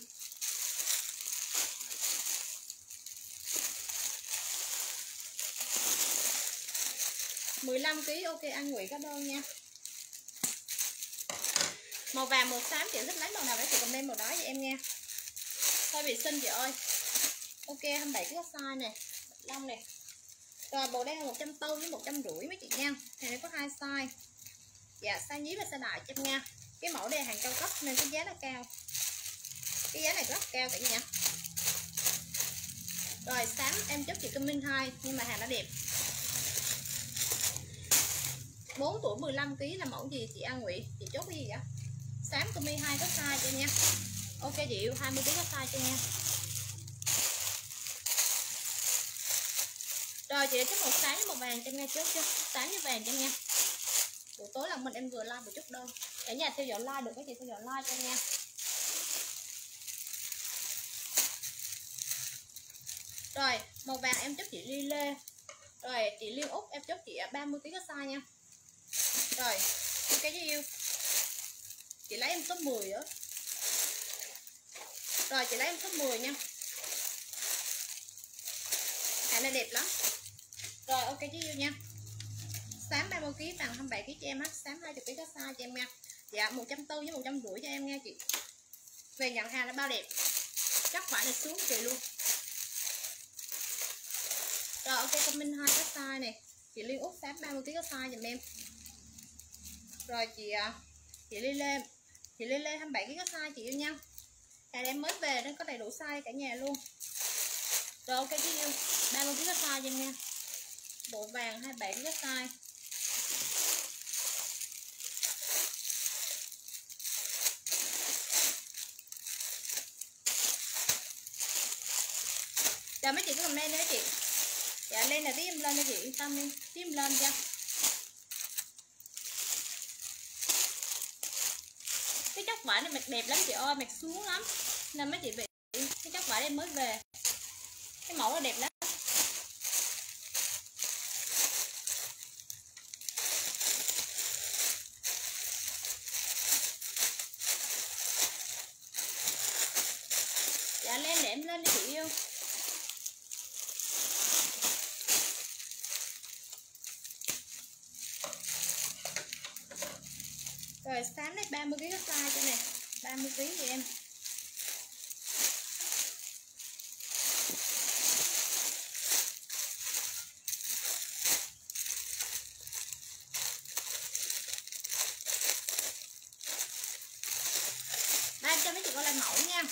– 15 kg ok An Nguyễn có đơn nha. Màu vàng màu xám chị thích lấy màu nào để chị comment màu đó cho em nha. Thôi bị xinh chị ơi. Ok 27 cái size này, lông này. Rồi bộ đây là 140 với 150 mấy chị nha. Này có hai size. Dạ size nhí và size đại cho em nha. Cái mẫu đây là hàng cao cấp nên cái giá nó cao. Cái giá này rất cao cả nhà. Rồi xám em chốt chị comment 2 nhưng mà hàng nó đẹp. 4 tuổi 15 kg là mẫu gì chị An Nguyễn? Chị chốt cái gì vậy? Xám comment 2 có size cho nha. Ok chị yêu 20 kg có size cho nha. Rồi chị đã chốt màu sáng với màu vàng cho nghe, chốt chưa? Sáng với vàng cho nghe. Buổi tối là mình em vừa like một chút đơn. Cả nhà theo dõi like được, các chị theo dõi like cho nha. Rồi màu vàng em chốt chị Ly Lê. Rồi chị Liên Úc em chốt chị 30 kg có size nha. Rồi ok với yêu. Chị lấy em số 10 nữa. Rồi chị lấy em số 10 nha. Hàng này đẹp lắm. Rồi ok chứ yêu nha. Xám 30 kg bằng 27 kg cho em á, xám 20 kg có size cho em nha. Dạ 140 với 150 cho em nha chị. Về nhận hàng là bao đẹp. Chắc phải là xuống chị luôn. Rồi ok comment 2 có size này. Chị Liên Úc xám 30 kg có size giùm em. Rồi chị Lê Lê. Chị Lê Lê 27 kg có size chị yêu nha. Hàng em mới về nên có đầy đủ size cả nhà luôn. Rồi ok chứ yêu 30 kg có size cho em nha. Bộ vàng 27 kg có size. Rồi mấy chị cứ comment nữa chị. Dạ lên là tí em lên cho chị yên tâm đi, tí em lên cho. Cái chóc vải này mặc đẹp lắm chị ơi, mặc xuống lắm nên mấy chị bị cái chóc vải em mới về, cái mẫu nó đẹp lắm. Dạ lên để em lên cho chị yêu. Rồi xám này 30 kg có size cho này. 30 kg chị em. Đây em cho mấy chị coi lại mẫu nha.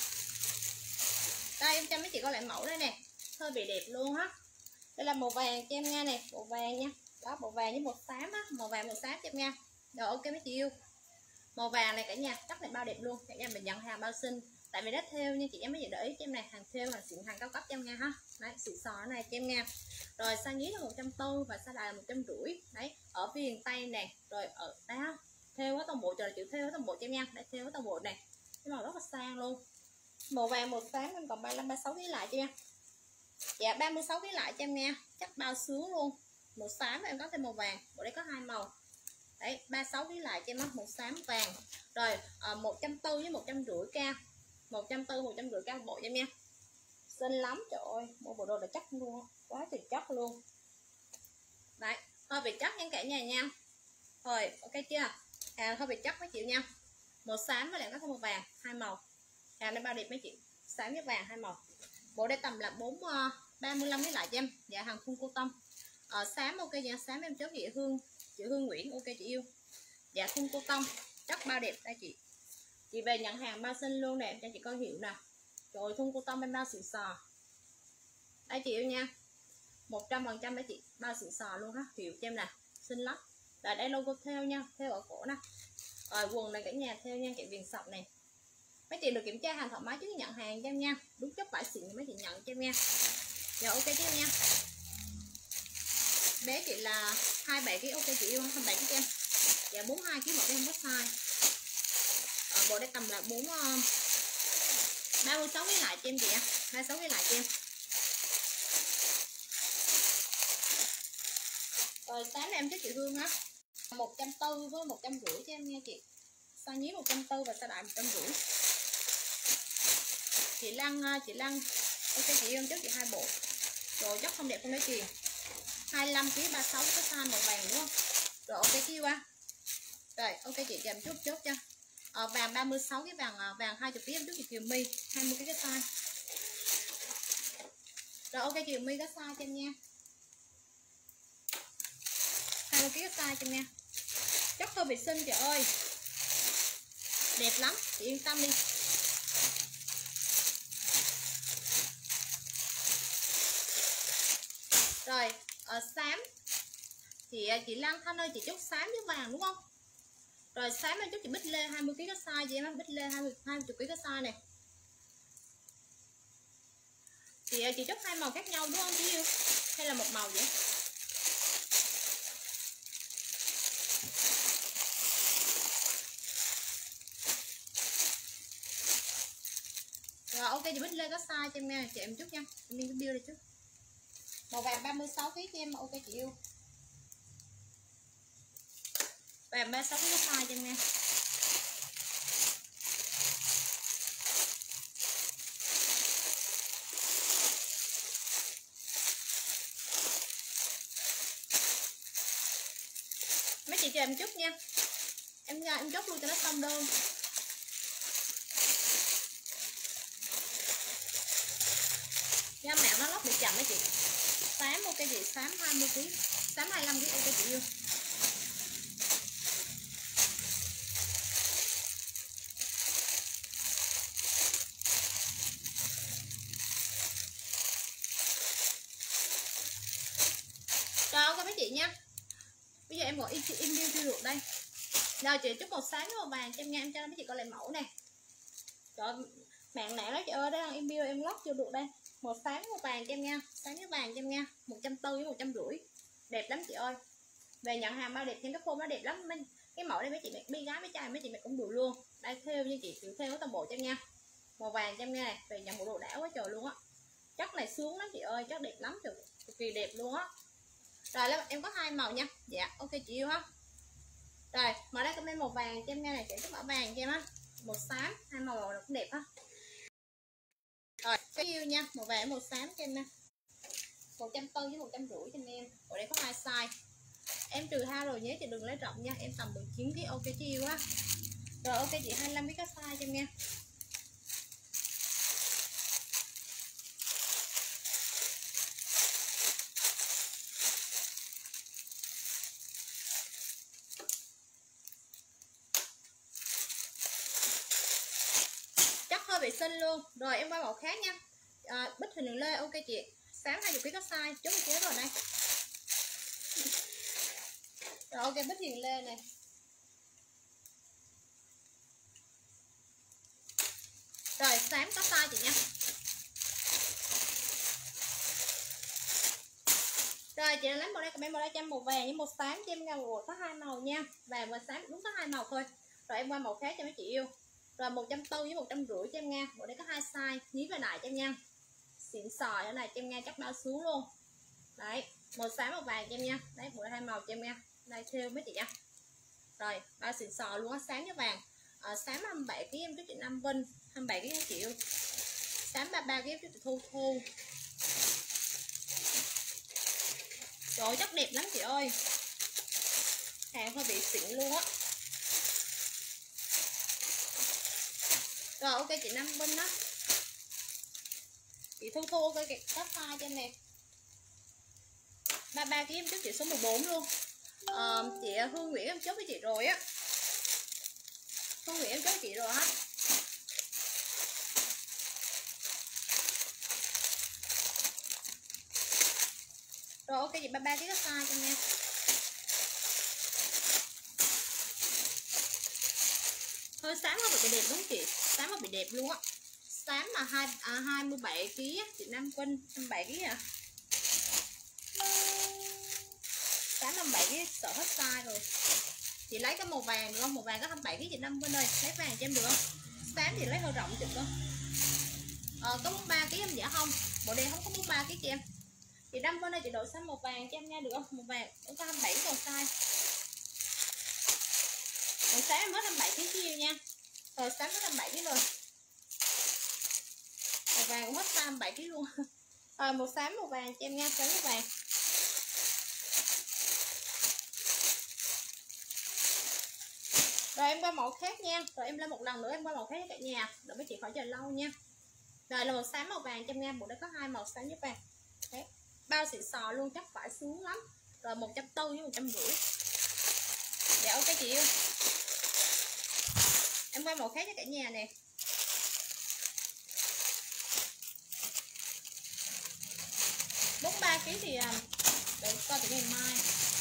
Đây em cho mấy chị coi lại mẫu đây nè, hơi bị đẹp luôn á. Đây là màu vàng cho em nha này, màu vàng nha. Đó, màu vàng với màu xám á, màu vàng màu xám cho em nha. Rồi ok mấy chị yêu. Màu vàng này cả nhà, chắc này bao đẹp luôn. Cả nhà mình nhận hàng bao xinh. Tại vì nó thêu nha chị em, mấy chị để ý cho em này, hàng thêu hàng xịn, hàng cao cấp cho em nha ha. Đấy, xịn sò này cho em nha. Rồi size nhí là 140 và size đại là 150. Đấy, ở viền tay nè, rồi ở đó thêu hết toàn bộ, trời chịu thêu hết toàn bộ cho em nha. Đấy, thêu hết toàn bộ này. Cái màu rất là sang luôn. Màu vàng màu xám em còn 35 36 kg lại cho em. Dạ 36 kg lại cho em nha, chắc bao sướng luôn. Màu xám em có thêm màu vàng, bộ đây có hai màu. Đấy 36 kg lại cho em, màu xám vàng. Rồi 140 với 150 k. 140 150 k bộ cho em nha. Xinh lắm, trời ơi, mua bộ đồ là chắc luôn, quá trời chắc luôn. Đấy, hơi bị chắc nha cả nhà nha. Rồi, ok chưa? Hơi bị chắc mấy chị nha. Màu xám với lại có thêm màu vàng, hai màu. Đây bao đẹp mấy chị, xám với vàng hai màu. Bộ đây tầm là 35 với lại cho em. Dạ hàng thun cô tông. Xám ok nha, xám em chốt chị Hương Nguyễn ok chị yêu. Dạ thun cô tông, chắc bao đẹp đây chị. Chị về nhận hàng bao xinh luôn nè, cho chị coi hiệu nè. Trời thun cô tông em bao xịn sò. Đây chị yêu nha. 100% đấy chị, bao xịn sò luôn á, hiệu cho em nè, xinh lắm. Rồi đây logo theo nha, theo ở cổ nè. Rồi quần này cả nhà theo nha, chị viền sọc này. Mấy chị được kiểm tra hàng thoải mái trước khi nhận hàng cho em nha. Đúng chất vải xịn mấy chị nhận cho em nha. Dạ ok chứ em nha. Bé chị là 27 kg ok chị yêu, 27 kg cho em. Dạ 42 kg một em không có size. Bộ đây tầm là 36 kg lại cho em chị ạ. 26 kg lại cho em. Rồi sáng em cho chị Hương á. 140 với 150 cho em nha chị. Size nhí 140 và size đại 150. Chị Lăng ok chị yêu trước chị hai bộ. Rồi chắc không đẹp không lấy tiền. 25 kg 36 cái size màu vàng đúng không? Rồi ok chị qua. Rồi ok chị kèm chút chốt cho. Vàng 36 cái vàng 20 kg em trước chị Kiều My 20 cái size. Rồi ok chị My cái size cho em nha. 20 cái size cho em nha. Chắc hơi bị xinh chị ơi. Đẹp lắm, chị yên tâm đi. Rồi, xám. Chị Lan Thanh ơi, chị chốt xám với vàng đúng không? Rồi xám em chốt chị Bích Lê 20 kg cái size chị em, Bích Lê 20 kg cái size này. Chị chốt hai màu khác nhau đúng không chị yêu? Hay là một màu vậy? Rồi ok chị Bích Lê có size cho em nha, chị em chút nha. Em lên cái bill đây chút. Màu vàng 36 kg cho em ok chị yêu. Vàng 36 kg có size cho em nha. Mấy chị cho em chút nha. Em chốt luôn cho nó xong đơn. Giá mẹ nó lóc bị chậm mấy chị. Xám ok chị, xám 20 kg, xám 25 kg ok chị yêu. Rồi ok mấy chị nha. Bây giờ em gọi in bill chưa được đây. Rồi chị chút màu xám với màu vàng cho em nha, em cho mấy chị coi lại mẫu này. Trời mạng nãy đó chị ơi, đang in bill em lót chưa được đây. Màu xám màu vàng cho em nha, xám với vàng cho em nha, 140 với 150. Đẹp lắm chị ơi. Về nhận hàng bao đẹp thêm, cái form nó đẹp lắm. Cái mẫu đây mấy chị mặc bi gái mấy trai mấy chị mặc cũng được luôn. Đây theo như chị chịu theo toàn bộ cho em nha. Màu vàng cho em nha này, về nhận bộ đồ đã quá trời luôn á. Chất này sướng lắm chị ơi, chất đẹp lắm, cực kỳ đẹp luôn á. Rồi em có hai màu nha. Dạ ok chị yêu ha. Rồi mở đây comment màu vàng cho em nha này, chị chút màu vàng cho em á. Màu xám, hai màu cũng đẹp á. Rồi cái yêu nha, màu vàng màu xám cho em nha. 140 với 150 cho em. Ở đây có hai size. Em trừ 2 rồi nhé, chị đừng lấy rộng nha. Em tầm 19 kg ok chị yêu á. Rồi ok chị, 25 biết có size cho em nha. Chắc hơi bị xinh luôn. Rồi em qua mẫu khác nha. Bích hình đường lê ok chị. Xám 20 kg có size, chốt chế rồi đây. Rồi ok, bích hiền lê này. Rồi xám có size chị nha. Rồi chị lấy màu đây, comment màu đây cho em màu vàng với màu xám cho em nha. Có hai màu nha. Vàng và xám đúng có hai màu thôi. Rồi em qua màu khác cho mấy chị yêu. Rồi 140 với 150 cho em nha. Bộ đây có hai size, nhí về lại cho em nha. Xịn sò ở này cho em nha, chắc bao xuống luôn. Đấy, màu xám màu vàng cho em nha. Đấy, bộ hai màu cho em nha. Đây theo mấy chị nha. Rồi, bao xịn sò luôn á, sáng với vàng. Xám 27 kg em trước chị Nam Vinh, 27 kg chị yêu. Xám 33 kg trước chị Thu Thu. Trời ơi, chất đẹp lắm chị ơi. Hàng hơi bị xịn luôn á. Rồi ok chị Nam Vinh á. Chị Thu Thu ok có size cho em nè. 33 kg em trước chị số 14 luôn. Chị Hương Nguyễn em chốt với chị rồi á. Hương Nguyễn em chốt với chị rồi á. Rồi ok chị 33 kg có size cho em nha. Hơi xám nó bị đẹp đúng không chị? Xám nó bị đẹp luôn á. Xám mà 27 kg chị Nam Vinh 27 kg à. Xám 57 kg sợ hết size rồi. Chị lấy cái màu vàng được không? Màu vàng có 27 kg chị Nam Vinh ơi, lấy vàng cho em được không? Xám thì lấy hơi rộng chụp không? Có 43 kg em dạ không? Bộ đen không có 43 kg chị em. Chị Nam Vinh ơi, chị đổi xám màu vàng cho em nha được không? Màu vàng có 27 màu size. Màu xám em hết 27 kg chiêu nha. Rồi xám hết 27 kg rồi. Màu vàng cũng hết 37 kg luôn. Màu xám màu vàng cho em nha, xám màu vàng. Rồi em qua mẫu khác nha. Rồi em lên một lần nữa em qua mẫu khác cho cả nhà. Đợi mấy chị khỏi chờ lâu nha. Rồi là màu xám màu vàng cho em nha. Bộ đây có hai màu xám với vàng. Đấy. Bao xịn sò luôn, chắc phải xuống lắm. Rồi 140 với 150. Dạ ok chị yêu. Em qua màu khác cho cả nhà nè. Bốn 3 kg thì để coi từ ngày mai.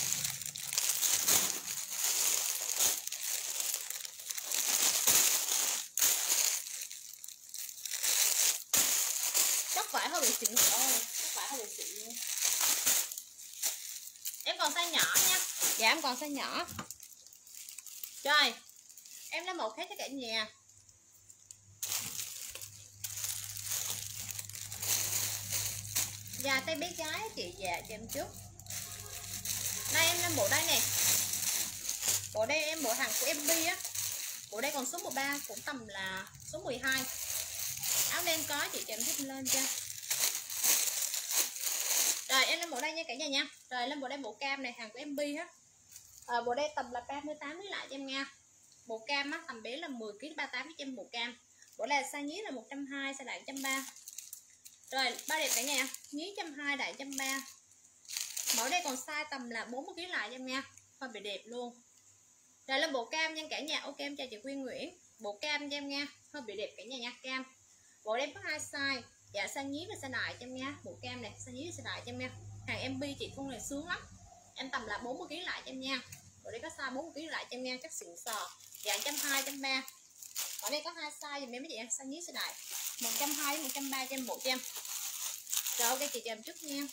Chắc phải hơi bị xịn rồi. Chắc phải hơi bị xịn luôn. Em còn size nhỏ nha. Dạ em còn size nhỏ. Rồi em lấy màu khác cho cả nhà. Dạ tay bé gái chị, dạ cho em trước. Đây em lên bộ đây nè. Bộ đây em bộ hàng của MB á. Bộ đây còn số 13 cũng tầm là số 12. Áo đen có chị cho em thích lên cho. Rồi em lên bộ đây nha cả nhà nha. Rồi lên bộ đây bộ cam này, hàng của MB á. Bộ đây tầm là 38 với lại cho em nha. Bộ cam á, tầm bé là 10 kg 38 với em bộ cam. Bộ này size nhí là 120, size đại 130. Rồi bao đẹp cả nhà, nhí 120 đại 130. Mẫu đây còn size tầm là 40 kg lại cho em nha. Hơi bị đẹp luôn. Rồi lên bộ cam nha cả nhà. Ok em chào chị Quyên Nguyễn. Bộ cam cho em nha, hơi bị đẹp cả nhà nha, cam. Bộ đây có hai size. Dạ size nhí và size đại cho em nha. Bộ cam này size nhí và size đại cho em nha. Hàng MB chị Thu này sướng lắm. Em tầm là 40 kg lại cho em nha. Bộ đây có size 40 kg lại cho em nha, chắc xịn sò. Dạ 120 130. Ở đây có hai size dùm em mấy chị em, size nhí size đại. 120 130 cho em bộ cho em. Rồi ok chị chờ chút nha.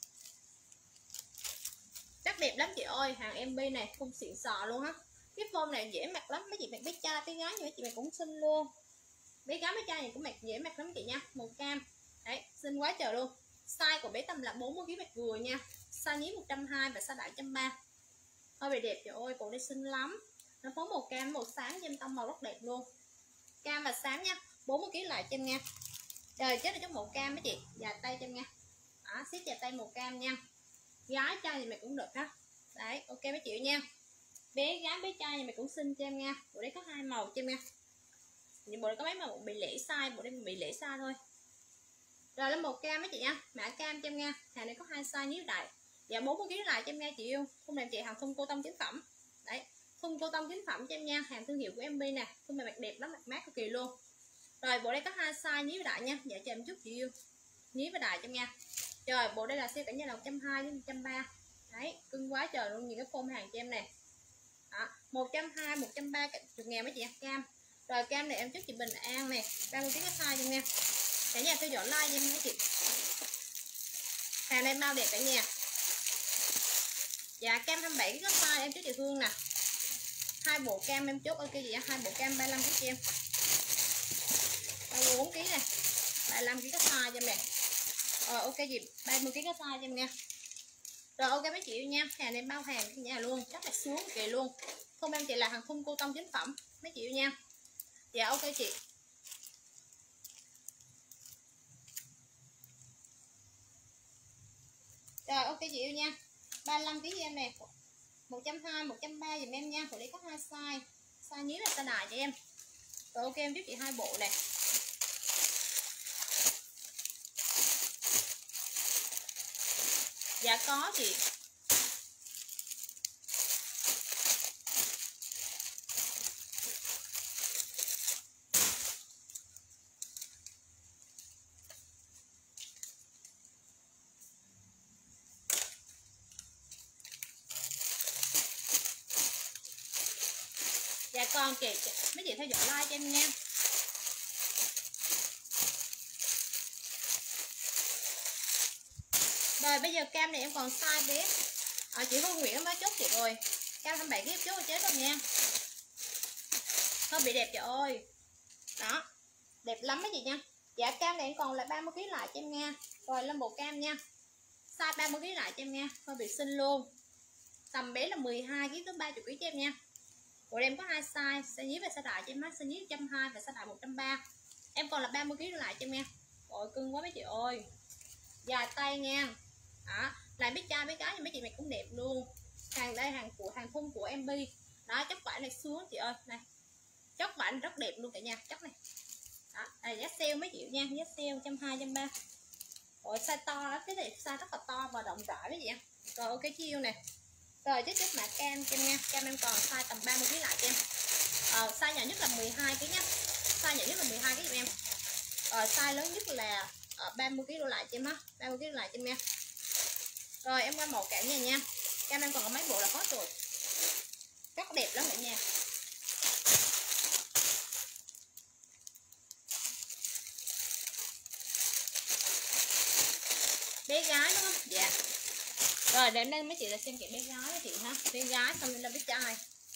Chắc đẹp lắm chị ơi, hàng MB này không xịn sò luôn á. Cái form này dễ mặc lắm, mấy chị mặc bé trai bé gái như chị mặc cũng xinh luôn. Bé gái bé trai này cũng mặc dễ mặc lắm chị nha, màu cam. Đấy, xinh quá trời luôn. Size của bé tầm là 40 kg mặc vừa nha. Size nhí 120 và size đại 130. Hơi bị đẹp trời ơi, bộ đây xinh lắm. Nó phối màu cam, màu xám cho em, tông màu rất đẹp luôn. Cam và xám nha, 40 kg lại cho em nha. Trời chết là chút màu cam mấy chị, dài tay cho em nha. Đó, siết dài tay màu cam nha. Gái trai thì mày cũng được ha. Đấy, ok mấy chị nha. Bé gái bé trai nhưng mà cũng xinh cho em nha. Bộ đây có 2 màu cho em nha. Nhưng bộ đây có mấy màu bị lẻ size, bộ đây bị lẻ size thôi. Rồi lên 1 cam mấy chị nha, mã cam cho em nha. Hàng này có 2 size nhíu đại. Dạ 40 kg lại cho em nha chị yêu. Thun này chị hàng thun cô tông chính phẩm. Đấy, thun cô tông chính phẩm cho em nha, hàng thương hiệu của MB nè. Thun này mặc đẹp lắm, mặc mát cực kỳ luôn. Rồi bộ đây có 2 size nhíu đại nha. Dạ cho em chút chị yêu. Nhíu với đại cho em nha. Rồi bộ đây là size cả nhà là 120 đến 130. Đấy, cưng quá trời luôn, những cái form hàng cho em nè. Đó, 120, 130 chục ngàn mấy chị nha, cam. Rồi cam này em chúc chị Bình An nè, 30 kg cái size cho em nha. Cả nhà theo dõi like em mấy chị. Hàng này bao đẹp cả nhà. Dạ cam 27 cái size em chúc chị Hương nè. 2 bộ cam em chốt ok chị nha, 2 bộ cam 35 kg cho em. 34 kg này. 35 kg cái size cho em nè. Rồi ok chị, 30 kg cái size cho em nha. Rồi ok mấy chị yêu nha, hàng này bao hàng cái nhà luôn, chắc là xuống kìa luôn. Không em chị là hàng thun cô tông chính phẩm mấy chị yêu nha. Dạ ok chị. Rồi ok chị yêu nha. 35 kg em nè. 120, 130 dùm em nha. Của đây có 2 size. Size nhíu là size đại cho em. Rồi ok em giúp chị 2 bộ này. Dạ có chị. Dạ con chị, mấy chị theo dõi like cho em nha. Rồi bây giờ cam này em còn size bé. Chị Hương Nguyễn mới chốt chị rồi. Cam 27 kg chốt chết rồi nha. Hơi bị đẹp trời ơi. Đó. Đẹp lắm mấy chị nha. Dạ cam này em còn lại 30 kg lại cho em nha. Rồi lên bộ cam nha. Size 30 kg lại cho em nha. Hơi bị xinh luôn. Tầm bé là 12 kg tới 30 kg cho em nha. Bộ em có 2 size, size nhíu và size đại cho em, size nhíu 120 và size đại 130. Em còn là 30 kg lại cho em nha. Ôi cưng quá mấy chị ơi. Dài tay nha. Đó, lại bé trai bé gái thì mấy chị này cũng đẹp luôn. Hàng đây hàng của hàng thun của MB. Đó, chất vải này xuống chị ơi, này. Chất vải rất đẹp luôn cả nhà, chất này. Đó, đây giá sale mấy chị nha, giá sale 120 130. Ôi size to lắm, cái này size rất là to và rộng rãi mấy chị nha. Rồi ok chiêu nè. Rồi chất mã cam cho em nha. Cam em còn size tầm 30 kg lại cho em. Size nhỏ nhất là 12 kg nha. Size nhỏ nhất là 12 kg giùm em. Size lớn nhất là 30 kg lại cho em ha. 30 kg lại cho em nha. Rồi em qua màu cả nhà nha. Cam em còn có mấy bộ là hết rồi. Rất đẹp lắm cả nhà. Bé gái đúng không? Dạ. Rồi để đây mấy chị là xem kỹ bé gái đó chị ha. Bé gái xong lên là bé trai.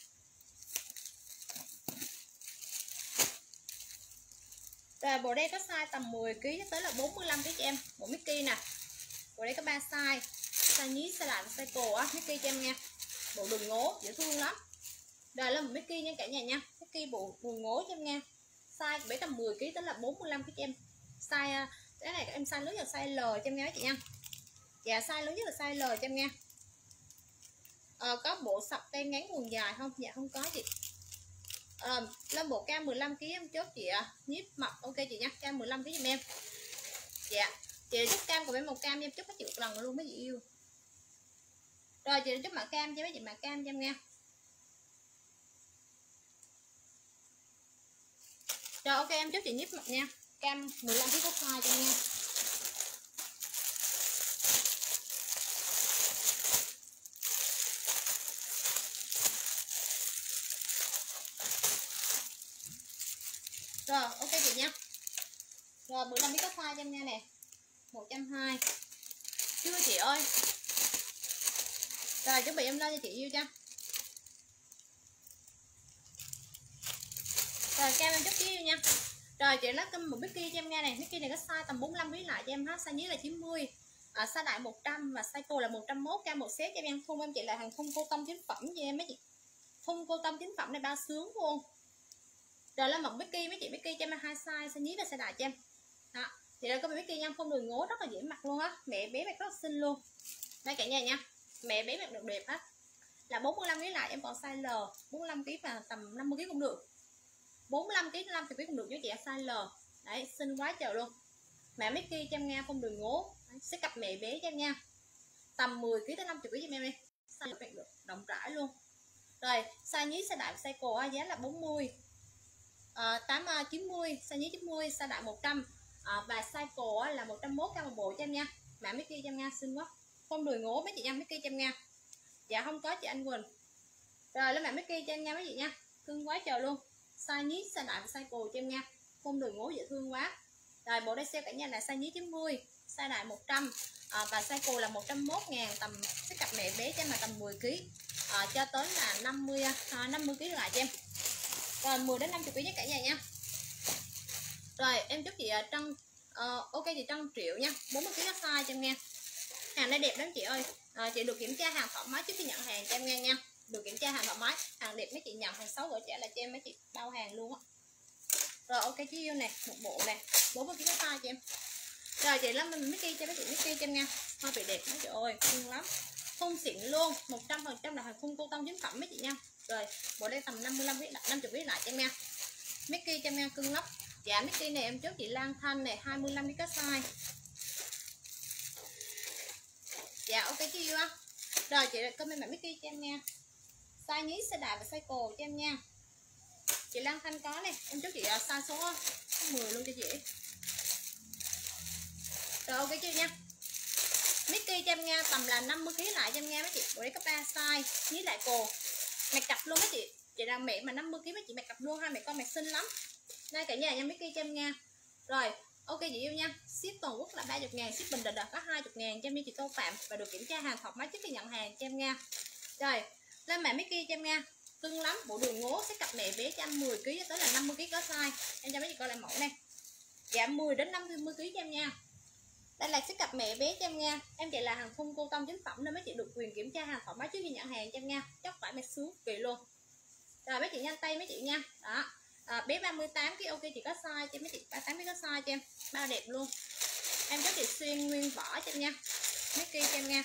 Rồi bộ đây có size tầm 10 kg tới là 45 kg cho em. Bộ Mickey nè. Bộ đây có 3 size. Size nhí, size đại và size cổ á, Mickey cho em nha. Bộ đừng ngố, dễ thương lắm. Đây là một Mickey nha cả nhà nha. Mickey bộ đừng ngố cho em nha. Size của bé tầm 10 kg tới là 45 kg cho em. Size cái này em size lớn là size L cho em nha chị nha. Dạ size lớn nhất là size L cho em nha. Có bộ sọc tay ngắn quần dài không? Dạ không có chị. Lên bộ cam 15 kg em chốt chị ạ. Nhíp mập ok chị nha, cam 15 kg giùm em. Dạ. Chị chốt cam của em một cam em chốt các chị một lần luôn mấy chị yêu. Rồi chị chốt mã cam cho mấy chị mã cam cho em nha. Rồi ok em chốt chị nhíp mập nha. Cam 15 kg có size cho em nha. Rồi ok chị nha. Rồi 15 kg có size cho em nha nè. 120. Chưa chị ơi. Rồi chuẩn bị em lên cho chị yêu cho. Rồi cam em chốt chị yêu nha. Rồi chị lấy một Mickey cho em nha này. Mickey này có size tầm 45 kg lại cho em ha. Size nhí là 90. Size đại 100 và size cô là 101. Cam một set cho em. Thun em chị là hàng thun cô tông chính phẩm cho em mấy chị. Thun cô tông chính phẩm này bao sướng luôn. Rồi lên một Mickey mấy chị, Mickey cho em hai size, size nhí và size đại cho em. Đó. Thì đây có một Mickey nha, không đường ngố rất là dễ mặc luôn á. Mẹ bé mặc rất là xinh luôn. Đây cả nhà nha. Mẹ bé mặc được đẹp á. là 45 kg lại em còn size L, 45 kg và tầm 50 kg cũng được. 45 kg 50 kg cũng được với chị, size L. Đấy, xinh quá trời luôn. Mã Mickey cho em nha, không đường ngố. Sẽ cặp mẹ bé cho em nha. Tầm 10 kg tới 50 kg cho em đi. Size được rộng rãi luôn. Rồi, size nhí, size đại, size cổ giá là 40. 90, size nhí 90, size đại 100. Và size cổ là 101 một bộ cho em nha. Mã Mickey cho em nha, xinh quá. Không đùi ngố mấy chị nha, Mickey cho em nha. Dạ không có chị Anh Quỳnh. Rồi lấy mã Mickey cho em nha mấy chị nha. Cưng quá trời luôn. Size nhí, size đại và size cổ cho em nha. Không đùi ngố dễ thương quá. Rồi bộ đây sale cả nhà là size nhí 90, size đại 100 và size cổ là 101.000, tầm cái cặp mẹ bé cho em là tầm 10 kg cho tới là 50 kg lại cho em. Rồi 10 đến 50 kg cả nhà nha. Rồi em chúc chị Trân ok chị Trân Triệu nha, 40 kg size cho em nha. Hàng này đẹp lắm chị ơi. Chị được kiểm tra hàng thoải mái trước khi nhận hàng cho em nghe nha. Được kiểm tra hàng thoải mái, hàng đẹp mấy chị nhận hàng xấu gửi trả lại cho em mấy chị bao hàng luôn á. Rồi ok chị yêu nè, một bộ nè, 40 kg size cho em. Rồi chị lắm mình Mickey cho mấy chị Mickey cho em nha. Hoa bị đẹp mấy chị ơi, cưng lắm. Thun xịn luôn, 100% là hàng thun cô tông chính phẩm mấy chị nha. Rồi, bộ đây tầm 55 kg 50 kg lại cho em nha. Mickey cho em nha, cưng lắm. Dạ Mickey này em chốt chị Lan Thanh này, 25 kg size. Dạ ok chị yêu á. Rồi chị comment mã Mickey cho em nha. Size nhí, size đại và size cổ cho em nha. Chị Lan Thanh có này, em chốt chị size số 10 luôn cho chị. Rồi ok chưa nha. Mickey cho em nha, tầm là 50 kg lại cho em nha mấy chị. Bộ đây có 3 size, nhí lại cổ. Mặc cặp luôn mấy chị. Chị là mẹ mà 50 kg mấy chị mặc cặp luôn, hai mẹ con mặc xinh lắm. Đây cả nhà nha Mickey cho em nha. Rồi, ok chị yêu nha. Ship toàn quốc là 30.000, ship Bình Định là có 20.000 cho em đi chị Tô Phạm và được kiểm tra hàng thoải mái trước khi nhận hàng cho em nha. Rồi, lên mẹ Mickey cho em nha. Cưng lắm, bộ đường ngố sẽ cặp mẹ bé cho em 10 kg tới là 50 kg có size. Em cho mấy chị coi lại mẫu này. Dạ 10 đến 50 kg cho em nha. Đây là chiếc cặp mẹ bé cho em nha. Em chạy là hàng thun cô tông chính phẩm nên mấy chị được quyền kiểm tra hàng thoải mái trước khi nhận hàng cho em nha. Chắc phải mẹ sướng kỳ luôn. Rồi mấy chị nhanh tay mấy chị nha. Đó. Bé 38 kg ok chị có size cho mấy chị, 38 kg có size cho em. Bao đẹp luôn. Em cho chị xuyên nguyên vỏ cho em nha. Mickey cho em nha.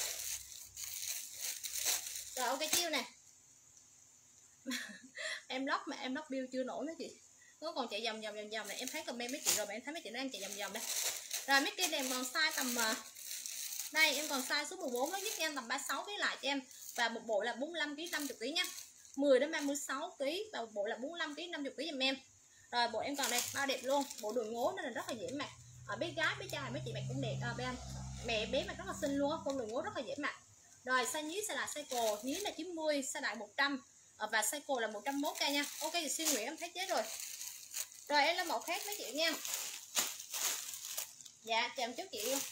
Rồi ok chiêu nè. Em lóc mà em lóc bill chưa nổi mấy chị. Nó còn chạy vòng này, em thấy comment mấy chị rồi mà em thấy mấy chị nó đang chạy vòng đây. Rồi Mickey này còn size tầm đây em còn size số 14 nó giúp em tầm 36 kg lại cho em và một bộ là 45 kg 50 kg nha. 10 đến 36 kg và một bộ là 45 kg 50 kg giùm em. Rồi bộ em còn đây bao đẹp luôn, bộ đường ngố nên là rất là dễ mặc. Bé gái bé trai mấy chị mặc cũng đẹp. Mẹ bé mặc rất là xinh luôn á, con đường ngố rất là dễ mặc. Rồi size nhí sẽ là size cổ, nhí là 90, size đại 100 và size cổ là 101k nha. Ok thì xuyên Nguyễn em thấy chết rồi. Rồi em là mẫu khác mấy chị nha. Dạ chào trước chị luôn.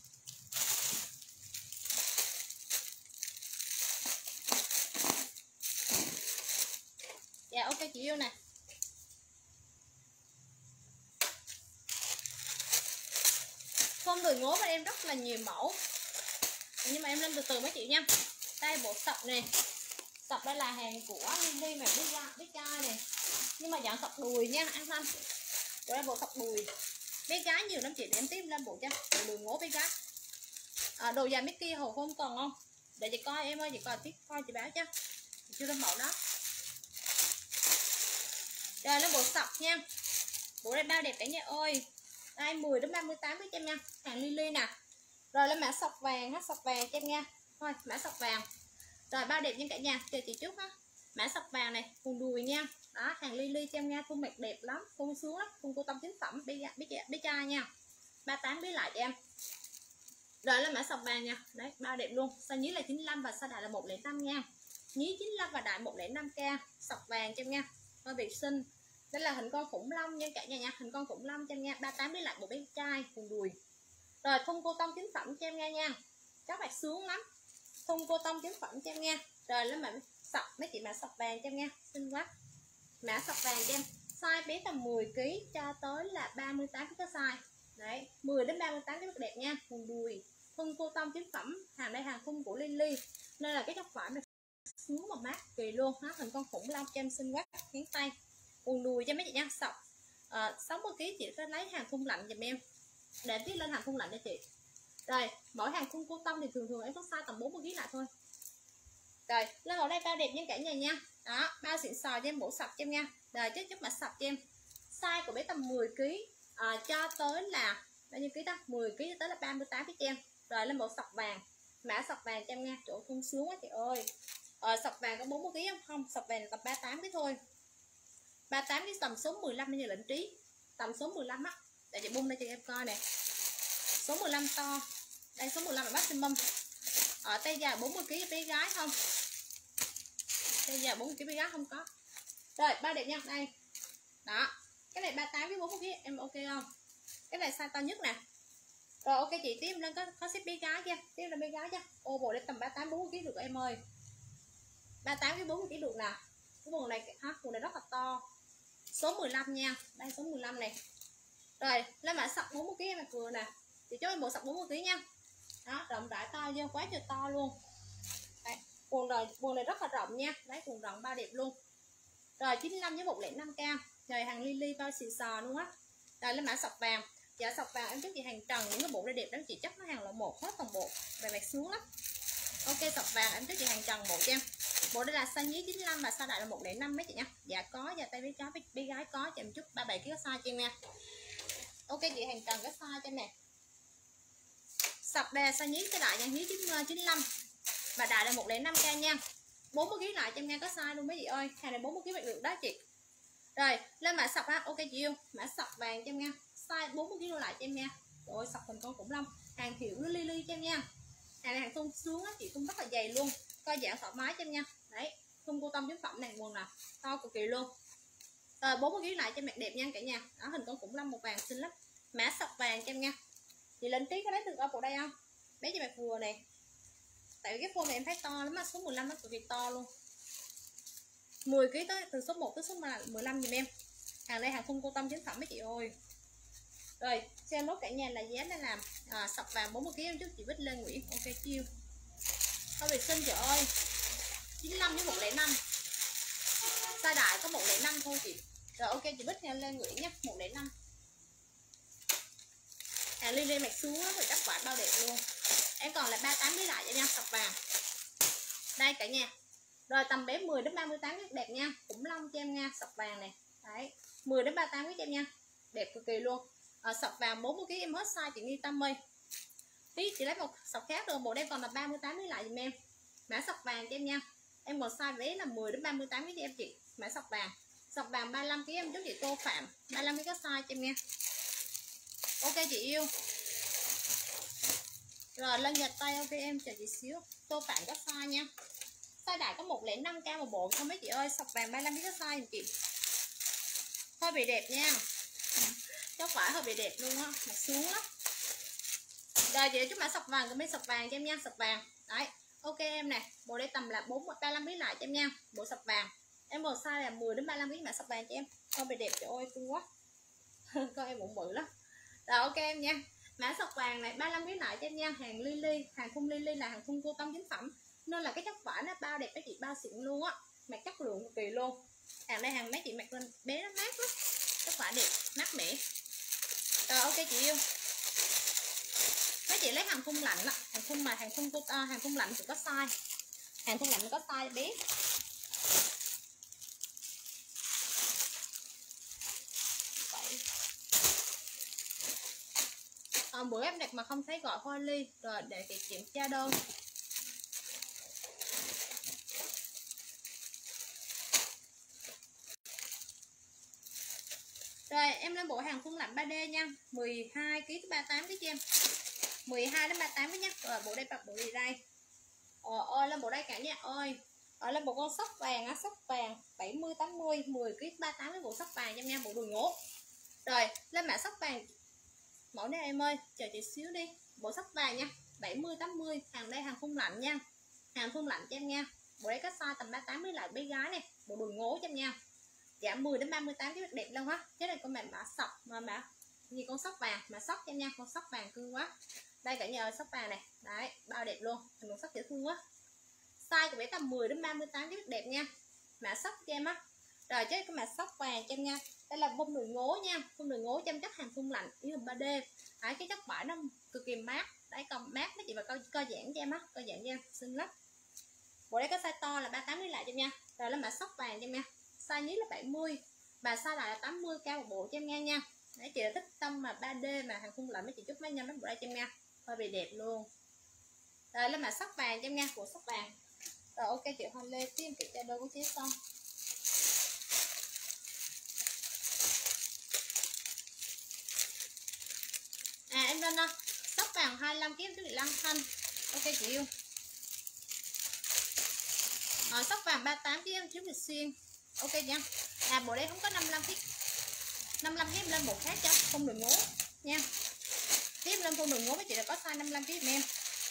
Dạ ok chị yêu nè. Phong đùi ngố bên em rất là nhiều mẫu nhưng mà em lên từ từ mấy chị nha. Đây bộ sọc này, sọc đây là hàng của Lily mà bé trai này nhưng mà dạng sọc đùi nha anh Thanh. Rồi đây bộ sọc đùi bé gái nhiều lắm chị, để em tiếp lên bộ cho bộ đùi ngố bé gái. Đồ dài Mickey hồ không còn không để chị coi em ơi, chị coi tiếp coi chị báo cho chưa lên mẫu đó. Rồi nó bộ sọc nha, bộ đây bao đẹp cả nhà ơi. Đây 10 đến 38 với em nha, hàng Lily nè. Rồi lên mã sọc vàng ha, sọc vàng cho em nha. Thôi mã sọc vàng. Rồi bao đẹp nha cả nhà, chờ chị chút ha. Mã sọc vàng này, quần đùi nha. Đó hàng Lily cho em nha, thun mặc đẹp lắm, thun sướng lắm, thun cô tông chính phẩm bé trai nha. 38 với lại cho em. Rồi lên mã sọc vàng nha. Đấy bao đẹp luôn. Size nhí là 95 và size đại là 105 nha. Nhí 95 và đại 105k. Sọc vàng cho em nha. Coi vệ sinh. Đây là hình con khủng long nha cả nhà nha, hình con khủng long cho em nha. 38 với lại một bé trai quần đùi. Rồi thun cô tông chính phẩm cho em nha. Các bạn sướng lắm. Thun cô tông chính phẩm cho em nha. Rồi lên mã sọc mấy chị mã sọc vàng cho em nha, xinh quá. Mã sọc vàng cho em. Size bé tầm 10 kg cho tới là 38 kg có size. Đấy, 10 đến 38 kg đẹp nha, quần đùi. Thun cô tông chính phẩm, hàng đây hàng thun của Lily. Nên là cái chất vải này sướng mà mát kỳ luôn ha, hình con khủng long cho em xinh quá, khiến tay. Quần đùi cho mấy chị nha, sọc 60 kg chị sẽ lấy hàng thun lạnh giùm em. Để viết lên hàng thun lạnh cho chị. Rồi, mỗi hàng thun cô tông thì thường em có size tầm 40 kg lại thôi. Rồi lên mẫu đây bao đẹp nha cả nhà nha. Đó, bao xịn sò cho em, bộ sọc cho em nha. Rồi chút mặt sọc cho em. Size của bé tầm 10 kg cho tới là bao nhiêu ký ta? 10 kg cho tới là 38 kg cho em. Rồi lên bộ sọc vàng. Mã sọc vàng cho em nha. Chỗ thun xuống á chị ơi. Sọc vàng có 40 kg không? Không, sọc vàng là tầm 38 kg thôi. 38 kg tầm số 15 bây giờ lệnh trí. Tầm số 15 á. Để chị bung đây cho em coi nè. Số 15 to. Đây số 15 là maximum. Ở tay dài 40 kg cho bé gái không? Tay dài 40 kg bé gái không có. Rồi, bao đẹp nha. Đây. Đó. Cái này 38 kg 40 kg em ok không? Cái này size to nhất nè. Rồi ok chị, tiếp lên có xếp bé gái nha. Tiếp lên bé gái nha. Ô bộ để tầm 38 40 kg được em ơi. 38 kg 40 kg được nè. Cái quần này quần này rất là to. Số 15 nha. Đây số 15 này. Rồi, lên mã sọc 40 kg em mặc vừa nè. Chị cho em bộ sọc 40 kg nha. Đó, rộng rãi to vô, quá trời to luôn. Đây, quần này rất là rộng nha. Đấy, quần rộng bao đẹp luôn. Rồi 95 với 105k. Rồi hàng Lily bao xì xò luôn á. Rồi lên mã sọc vàng. Dạ sọc vàng em chúc chị hàng trần, những cái bộ đây đẹp lắm chị, chắc nó hàng là một hết toàn bộ. Về mặt xuống lắm. Ok sọc vàng em chúc chị hàng trần bộ cho em. Bộ đây là size nhí 95 và size đại là 105 mấy chị nha. Dạ có, dạ tay bé gái có, chị em chúc 37 kg size cho em nha. Ok chị hàng trần cái size cho em nè. Sọc đây là size nhí cái đại nha, nhí 95 và đại là 105k nha. 40 kg lại cho em nha, có size luôn mấy chị ơi. Hàng này 40 kg bạn được đó chị. Rồi, lên mã sọc ha. Ok chị yêu, mã sọc vàng cho em nha. Size 40 kg lại cho em nha. Rồi sọc hình con khủng long. Hàng hiệu Lily cho em nha. Hàng này hàng thun xuống á chị, thun rất là dày luôn. Coi dạng thoải mái cho em nha. Đấy, thun cô tông chế phẩm này quần nè, to cực kỳ luôn. Rồi 40 kg lại cho mẹ đẹp nha cả nhà. Đó hình con khủng long màu vàng xinh lắm. Mã sọc vàng cho em nha. Chị lên tí có lấy được ở bộ đây không? Bé cho mẹ vừa này. Tại vì cái phone này em thấy to lắm á, số 15 nó cực kỳ to luôn. 10 kg tới từ số 1 tới số 15 giùm em. Hàng đây hàng thun cô tông chính phẩm mấy chị ơi. Rồi, xem nốt cả nhà là giá đang làm sọc vàng 40 kg em trước chị Bích Lê Nguyễn. Ok chiêu. Thôi vệ sinh chị ơi. 95 với 105. Size đại có 105 thôi chị. Rồi ok chị Bích Lê Nguyễn nhé, 105. Hàng Lily mặc xuống rồi chắc quả bao đẹp luôn. Em còn là 38 kg lại cho nha, sọc vàng. Đây cả nhà. Rồi tầm bé 10 đến 38 kg đẹp nha. Khủng long cho em nha, sọc vàng này. Đấy, 10 đến 38 kg cho em nha. Đẹp cực kỳ luôn. Sọc vàng 40 kg em hết size chị Nghi Tâm ơi. Tí chị lấy một sọc khác rồi, bộ đây còn là 38 kg lại giùm em. Mã sọc vàng cho em nha. Em còn size bé là 10 đến 38 kg cho em chị. Mã sọc vàng. Sọc vàng 35 kg em giúp chị Tô Phạm. 35 kg có size cho em nha. Ok chị yêu. Rồi lên nhật tay ok em, chờ chị xíu. Tô Phạm có size nha. Size đại có 105k một bộ thôi mấy chị ơi. Sọc vàng 35 kg có size chị. Hơi bị đẹp nha. Chắc phải hơi bị đẹp luôn á, mặt xuống á. Rồi chị chúc mã sọc vàng, comment sọc vàng cho em nha, sọc vàng. Đấy, ok em nè. Bộ đây tầm là 35 kg lại cho em nha. Bộ sọc vàng. Em bộ size là 10 đến 35 kg mã sọc vàng cho em. Hơi bị đẹp trời ơi, cưng quá. Con em bụng bự lắm. Rồi ok em nha. Mã sọc vàng này 35 kg lại cho em nha. Hàng Lily, hàng thun Lily là hàng thun cô tông chính phẩm. Nên là cái chất vải nó bao đẹp mấy chị, bao xịn luôn á. Mặc chất lượng cực kỳ luôn. Hàng đây hàng mấy chị mặc lên bé nó mát lắm. Chất vải đẹp, mát mẻ. Rồi ok chị yêu. Mấy chị lấy hàng thun lạnh á, hàng thun mà hàng thun lạnh thì có size. Hàng thun lạnh có size bé. Bữa em đặt mà không thấy gọi hoa ly. Rồi để chị kiểm tra đơn. Rồi em lên bộ hàng thun lạnh 3D nha. 12 kg tới 38 kg cho em. 12 đến 38 kg nhá. Rồi bộ đây bạc bộ gì đây? Ơi lên bộ đây cả nhà ơi. Lên bộ con sóc vàng á, sóc vàng 70 80 10 kg 38 cái bộ sóc vàng cho em nha, bộ đùi ngố. Rồi lên mã sóc vàng mẫu này em ơi, chờ chị xíu đi. Bộ sóc vàng nha, 70 80, hàng đây hàng thun lạnh nha. Hàng thun lạnh cho em nha. Bộ đây có size tầm 38 với lại bé gái này, bộ đùi ngố cho em nha. Dạ 10 đến 38 cái đẹp luôn á. Cái này con mã sọc mà mã gì con sóc vàng, mã sóc cho em nha, con sóc vàng cưng quá. Đây cả nhà ơi, sóc vàng này. Đấy, bao đẹp luôn, hình con sóc dễ thương quá. Size của bé tầm 10 đến 38 cái đẹp nha. Mã sóc cho em á. Rồi chứ cái mã sóc vàng cho em nha. Đây là bông đùi ngố nha, bông đùi ngố cho em chất hàng thun lạnh, ý là 3D. Đấy, cái chất vải nó cực kỳ mát. Đấy còn mát mấy chị và coi giãn cho em á, coi giãn cho em, xinh lắm. Bộ đây có size to là 38 ghi lại cho em nha. Rồi lên mã sóc vàng cho em nha. Size nhí là 70 và size lại là 80 cao một bộ cho em nha. Đấy, chị là thích tông mà 3D mà hàng khung lạnh mấy chị chút mấy nhân mấy bộ đây cho em nha. Hơi bị đẹp luôn. Rồi lên mã sóc vàng cho em nha, bộ sóc vàng. Rồi ok chị Hoa Lê tiếp chị cho đơn của chị xong. Em lên sóc vàng 25 kg chú chị Lan Thanh. Ok chị yêu. Sóc vàng 38 kg chú chị Xuyên. Ok nha. Bộ đây không có 55 kg. 55 kg lên bộ khác cho không đường ngố nha. Tiếp lên không đường ngố với chị là có size 55 kg em.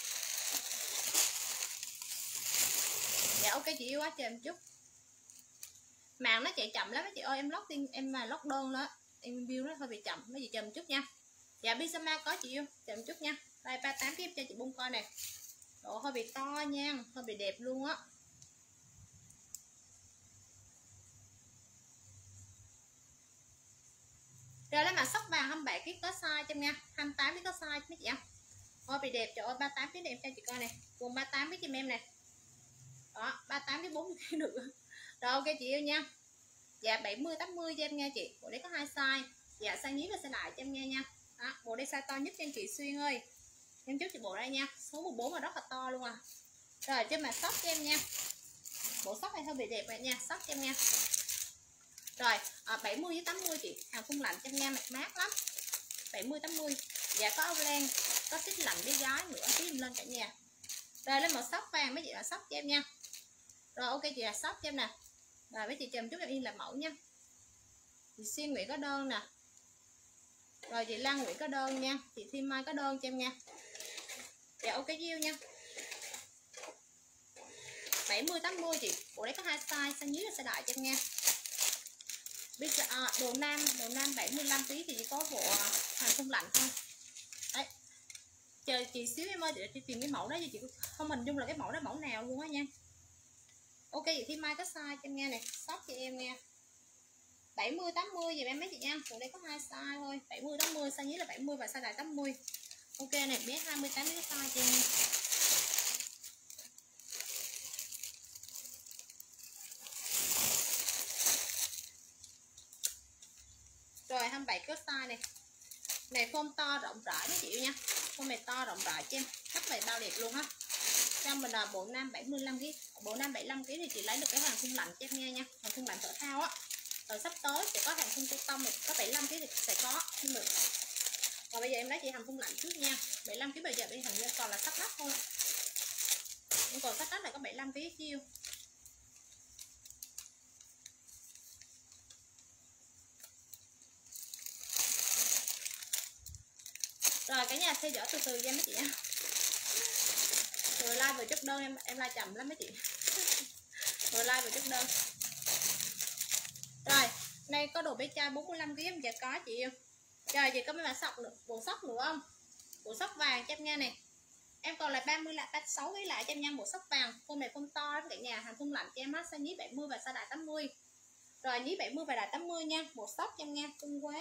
Dạ ok chị yêu quá, chờ em chút. Màn nó chạy chậm lắm mấy chị ơi, em lót tiên em mà lót đơn đó, em view nó hơi bị chậm, mấy chị chờ một chút nha. Dạ Bisama có chị yêu, chờ một chút nha. Đây 38 tiếp cho chị bung coi nè. Độ hơi bị to nha, hơi bị đẹp luôn á. Rồi lấy mã sóc vàng 27 kg có size cho em nha, 28 kg có size mấy chị ạ. Hơi bị đẹp, trời ơi 38 kg em cho chị coi nè, quần 38 kg cho em nè. Đó, 38 kg 40 kg được. Rồi ok chị yêu nha. Dạ 70 80 cho em nha chị. Bộ đây có hai size. Dạ size nhí và size đại cho em nghe nha. Đó, bộ đây size to nhất cho em chị Xuyên ơi. Em chốt chị bộ đây nha. Số 14 là rất là to luôn à. Rồi trên mặt sóc cho em nha. Bộ sóc này hơi bị đẹp vậy nha, sóc cho em nha. Rồi 70 với 80 chị, hàng khung lạnh cho em nha, mặt mát lắm. 70 80. Dạ có áo len, có xích lạnh với gái nữa, tí em lên cả nhà. Rồi lên một sóc vàng mấy chị là sóc cho em nha. Rồi ok chị là sóc cho em nè. Rồi mấy chị chờ một chút em in là mẫu nha. Chị Xuyên Nguyễn có đơn nè. Rồi chị Lan Nguyễn có đơn nha. Chị Thiên Mai có đơn cho em nha. Dạ ok yêu nha. 70 80 chị. Bộ đấy có hai size, size nhí và size đại cho em nha. Bây giờ đồ nam 75 kg thì chỉ có bộ hàng không lạnh thôi. Đấy. Chờ chị xíu em ơi, để chị tìm cái mẫu đó cho chị không hình dung là cái mẫu đó mẫu nào luôn á nha. Ok chị Thiên Mai có size cho em nghe này, shop cho em nha. 70 80 dùm em mấy chị nha. Còn đây có hai size thôi, 70 80, size nhí là 70 và size đại 80. Ok này, bé 28 cái size cho em nha. Rồi 27 cái size này. Này phông to rộng rãi mấy chị nha. Phông này to rộng rãi cho em. Rất là bao đẹp luôn á. Trong mình là bộ nam 75 kg, bộ nam 75 kg thì chị lấy được cái hàng khung lạnh cho em nghe nha, hàng khung lạnh thể thao á. Rồi sắp tới sẽ có hàng khung cô tông này, có 75 kg thì sẽ có nhưng mà còn bây giờ em lấy chị hàng khung lạnh trước nha. 75 kg bây giờ bên hình như còn là sắp đắt thôi, nhưng còn sắp đắt là có 75 kg chiêu. Rồi cả nhà theo dõi từ từ nha mấy chị nha. Rồi like vừa chút đơn em like chậm lắm mấy chị. Rồi like vừa chút đơn. Rồi đây có đồ bé trai 45 kg em giờ có chị yêu. Trời chị có mấy bạn sọc nữa, bộ sóc nữa không? Bộ sóc vàng cho em nghe này. Em còn là 30 lại 36 cái lại cho em nha, bộ sóc vàng. Phông này phông to cả nhà, hàng khung lạnh cho em hết, size nhí 70 và size đại 80. Rồi nhí 70 và đại 80 nha, bộ sóc cho em nghe, cưng quá.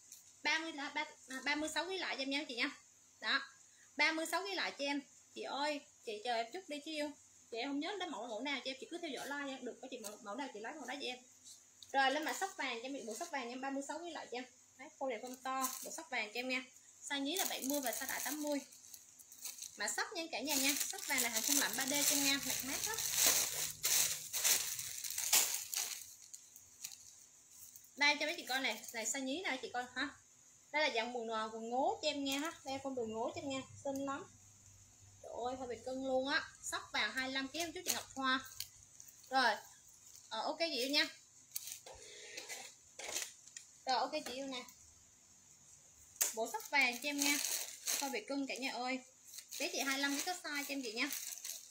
36 cái lại cho em nha chị nha. Đó. 36 cái lại cho em. Chị ơi, chị chờ em chút đi chứ yêu. Chị em không nhớ đến mẫu nào cho em, chị cứ theo dõi like nha. Được có chị mẫu nào chị lấy mẫu đó cho em. Rồi lên mặt sóc vàng cho em, bộ sóc vàng nha, 36 cái lại cho em. Đấy, phông này phông to, bộ sóc vàng cho em nha. Size nhí là 70 và size đại 80. Mà sóc nha cả nhà nha, sóc vàng là hàng không lạnh 3D cho em nha, mặt mát đó. Đây cho mấy chị coi này, này size nhí này chị coi ha. Đây là dạng quần ngố cho em nghe ha, đây phong đồ ngố cho em nghe, xinh lắm. Trời ơi hơi bị cưng luôn á. Sóc vàng 25 kg em chú chị Ngọc Hoa. Rồi ok chị yêu nha. Rồi ok chị yêu nè, bộ sóc vàng cho em nha, hơi bị cưng cả nhà ơi. Bé chị 25 kg có size cho em chị nha.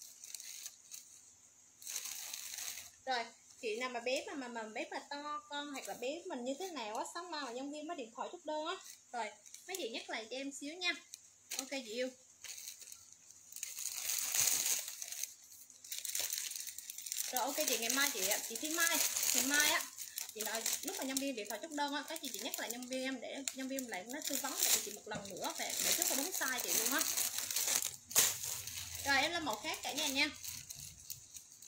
Rồi chị nào mà bé mà bé mà to con hoặc là bé mình như thế nào á, sáng mai mà nhân viên mới điện thoại chút đơn á. Rồi mấy chị nhắc lại cho em xíu nha. Ok chị yêu. Rồi ok chị, ngày mai chị Thiên Mai, ngày mai á chị nói lúc mà nhân viên điện thoại chút đơn á, cái chị nhắc lại nhân viên em để nhân viên lại nó tư vấn lại cho chị một lần nữa về để chút có đúng size chị luôn á. Rồi em lên màu khác cả nhà nha.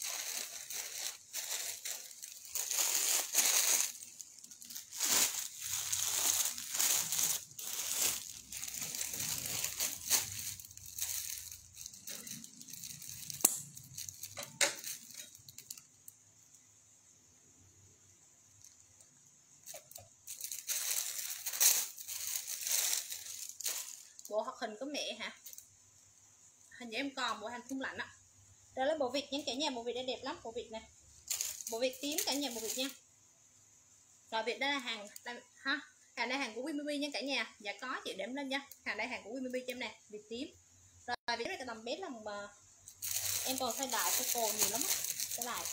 hình của mẹ hả? Hình như em còn bộ hàng thun lạnh á. Đó là bộ vịt nha cả nhà, bộ vịt đây đẹp lắm, bộ vịt này. Bộ vịt tím cả nhà, bộ vịt nha. Rồi vịt đây là hàng ha. Hàng đây hàng của WinBaby nha cả nhà. Dạ có chị đếm lên nha. Hàng đây hàng của WinBaby cho em nè, vịt tím. Rồi vịt này cái tầm bé là mà em còn size đại size cổ nhiều lắm á. Cái lại.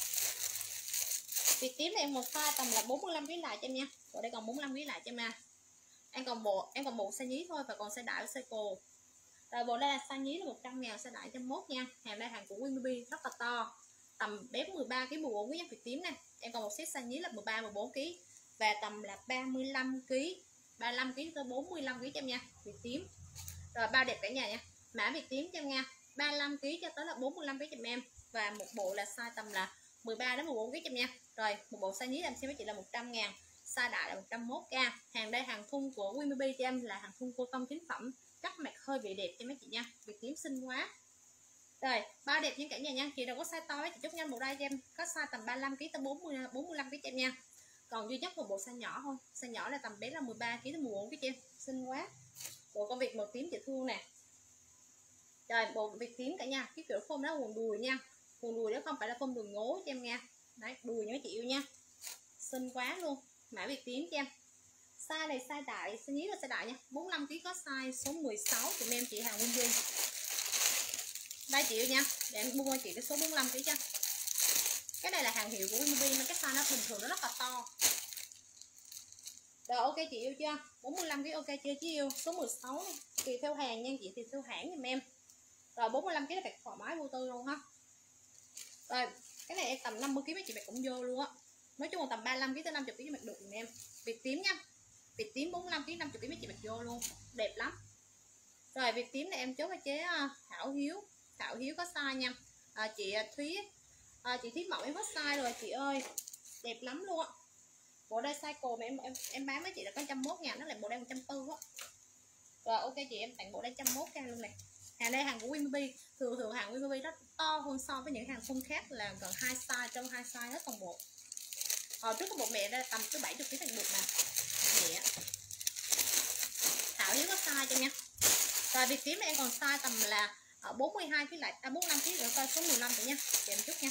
Vịt tím này em một size tầm là 45 kg lại cho em nha. Bộ đây còn 45 kg lại cho em nha. Em còn bộ size nhí thôi và còn size đại với size cổ. Rồi bộ đây là size nhí là 100.000, size đại 101 nha. Hàng đây hàng của WinBaby rất là to. Tầm bé 13 kg 14 kg nha, vịt tím này. Em còn một set size nhí là 13 14 kg và tầm là 35 kg, 35 kg tới 45 kg cho em nha, vịt tím. Rồi bao đẹp cả nhà nha. Mã vịt tím cho em nha. 35 kg cho tới là 45 kg cho em. Và một bộ là size tầm là 13 đến 14 kg cho em nha. Rồi một bộ size nhí em xem với chị là 100.000, size đại là 101k. Hàng đây hàng thun của WinBaby cho em là hàng thun cô tông chính phẩm, cắt mặt hơi bị đẹp cho mấy chị nha. Vịt tím xinh quá. Rồi bao đẹp những cả nhà nha. Chị đâu có size to ấy, chị chốt nhanh bộ đây cho em, có size tầm 35 kg tới 45 kg cho em nha. Còn duy nhất một bộ size nhỏ thôi, size nhỏ là tầm bé là 13 kg tới 14 kg cho em, xinh quá. Bộ con vịt màu tím chị thương nè. Rồi bộ vịt tím cả nhà, cái kiểu phông đó quần đùi nha, quần đùi đó không phải là phông đùi ngố cho em nha. Đấy, đùi những chị yêu nha, xinh quá luôn. Mã vịt tím cho em. Size này size đại, size nhí là size đại nha. 45 kg có size số 16 của em chị Hàng Nguyên. Đây chị yêu nha, để em mua chị cái số 45 kg cho. Cái này là hàng hiệu của WinBaby, mà cái size nó bình thường nó rất là to. Rồi ok chị yêu chưa? 45 kg ok chưa chị yêu? Số 16 này. Tùy theo hàng nha chị, tùy theo hãng giùm em. Rồi 45 kg là bạc thoải mái vô tư luôn ha. Rồi cái này em tầm 50 kg mấy chị bạc cũng vô luôn á. Nói chung là tầm 35 kg tới 50 kg bạc được giùm em. Vịt tím nha. Vịt tím 45 kg 50 kg mấy chị bạc vô luôn. Đẹp lắm. Rồi vịt tím này em chốt với chế Thảo Hiếu. Thảo Hiếu có size nha. Chị Thúy chị Thúy Mộng em hết size rồi chị ơi. Đẹp lắm luôn á. Bộ đây size cổ mà em bán với chị là có 101.000, nó lại bộ đây 140 á. Rồi ok chị em tặng bộ đây 101k luôn này. Hàng đây hàng của WinBaby, thường hàng WinBaby nó to hơn so với những hàng thun khác là gần 2 size, trong 2 size hết toàn bộ. Hồi trước có bộ mẹ đây tầm tới 70 kg thành được nè. Mẹ. Thảo Hiếu có size cho nha. Rồi vịt tím này em còn size tầm là 42 kg lại 45 kg nữa, coi số 15 rồi nha. Chị em chút nha.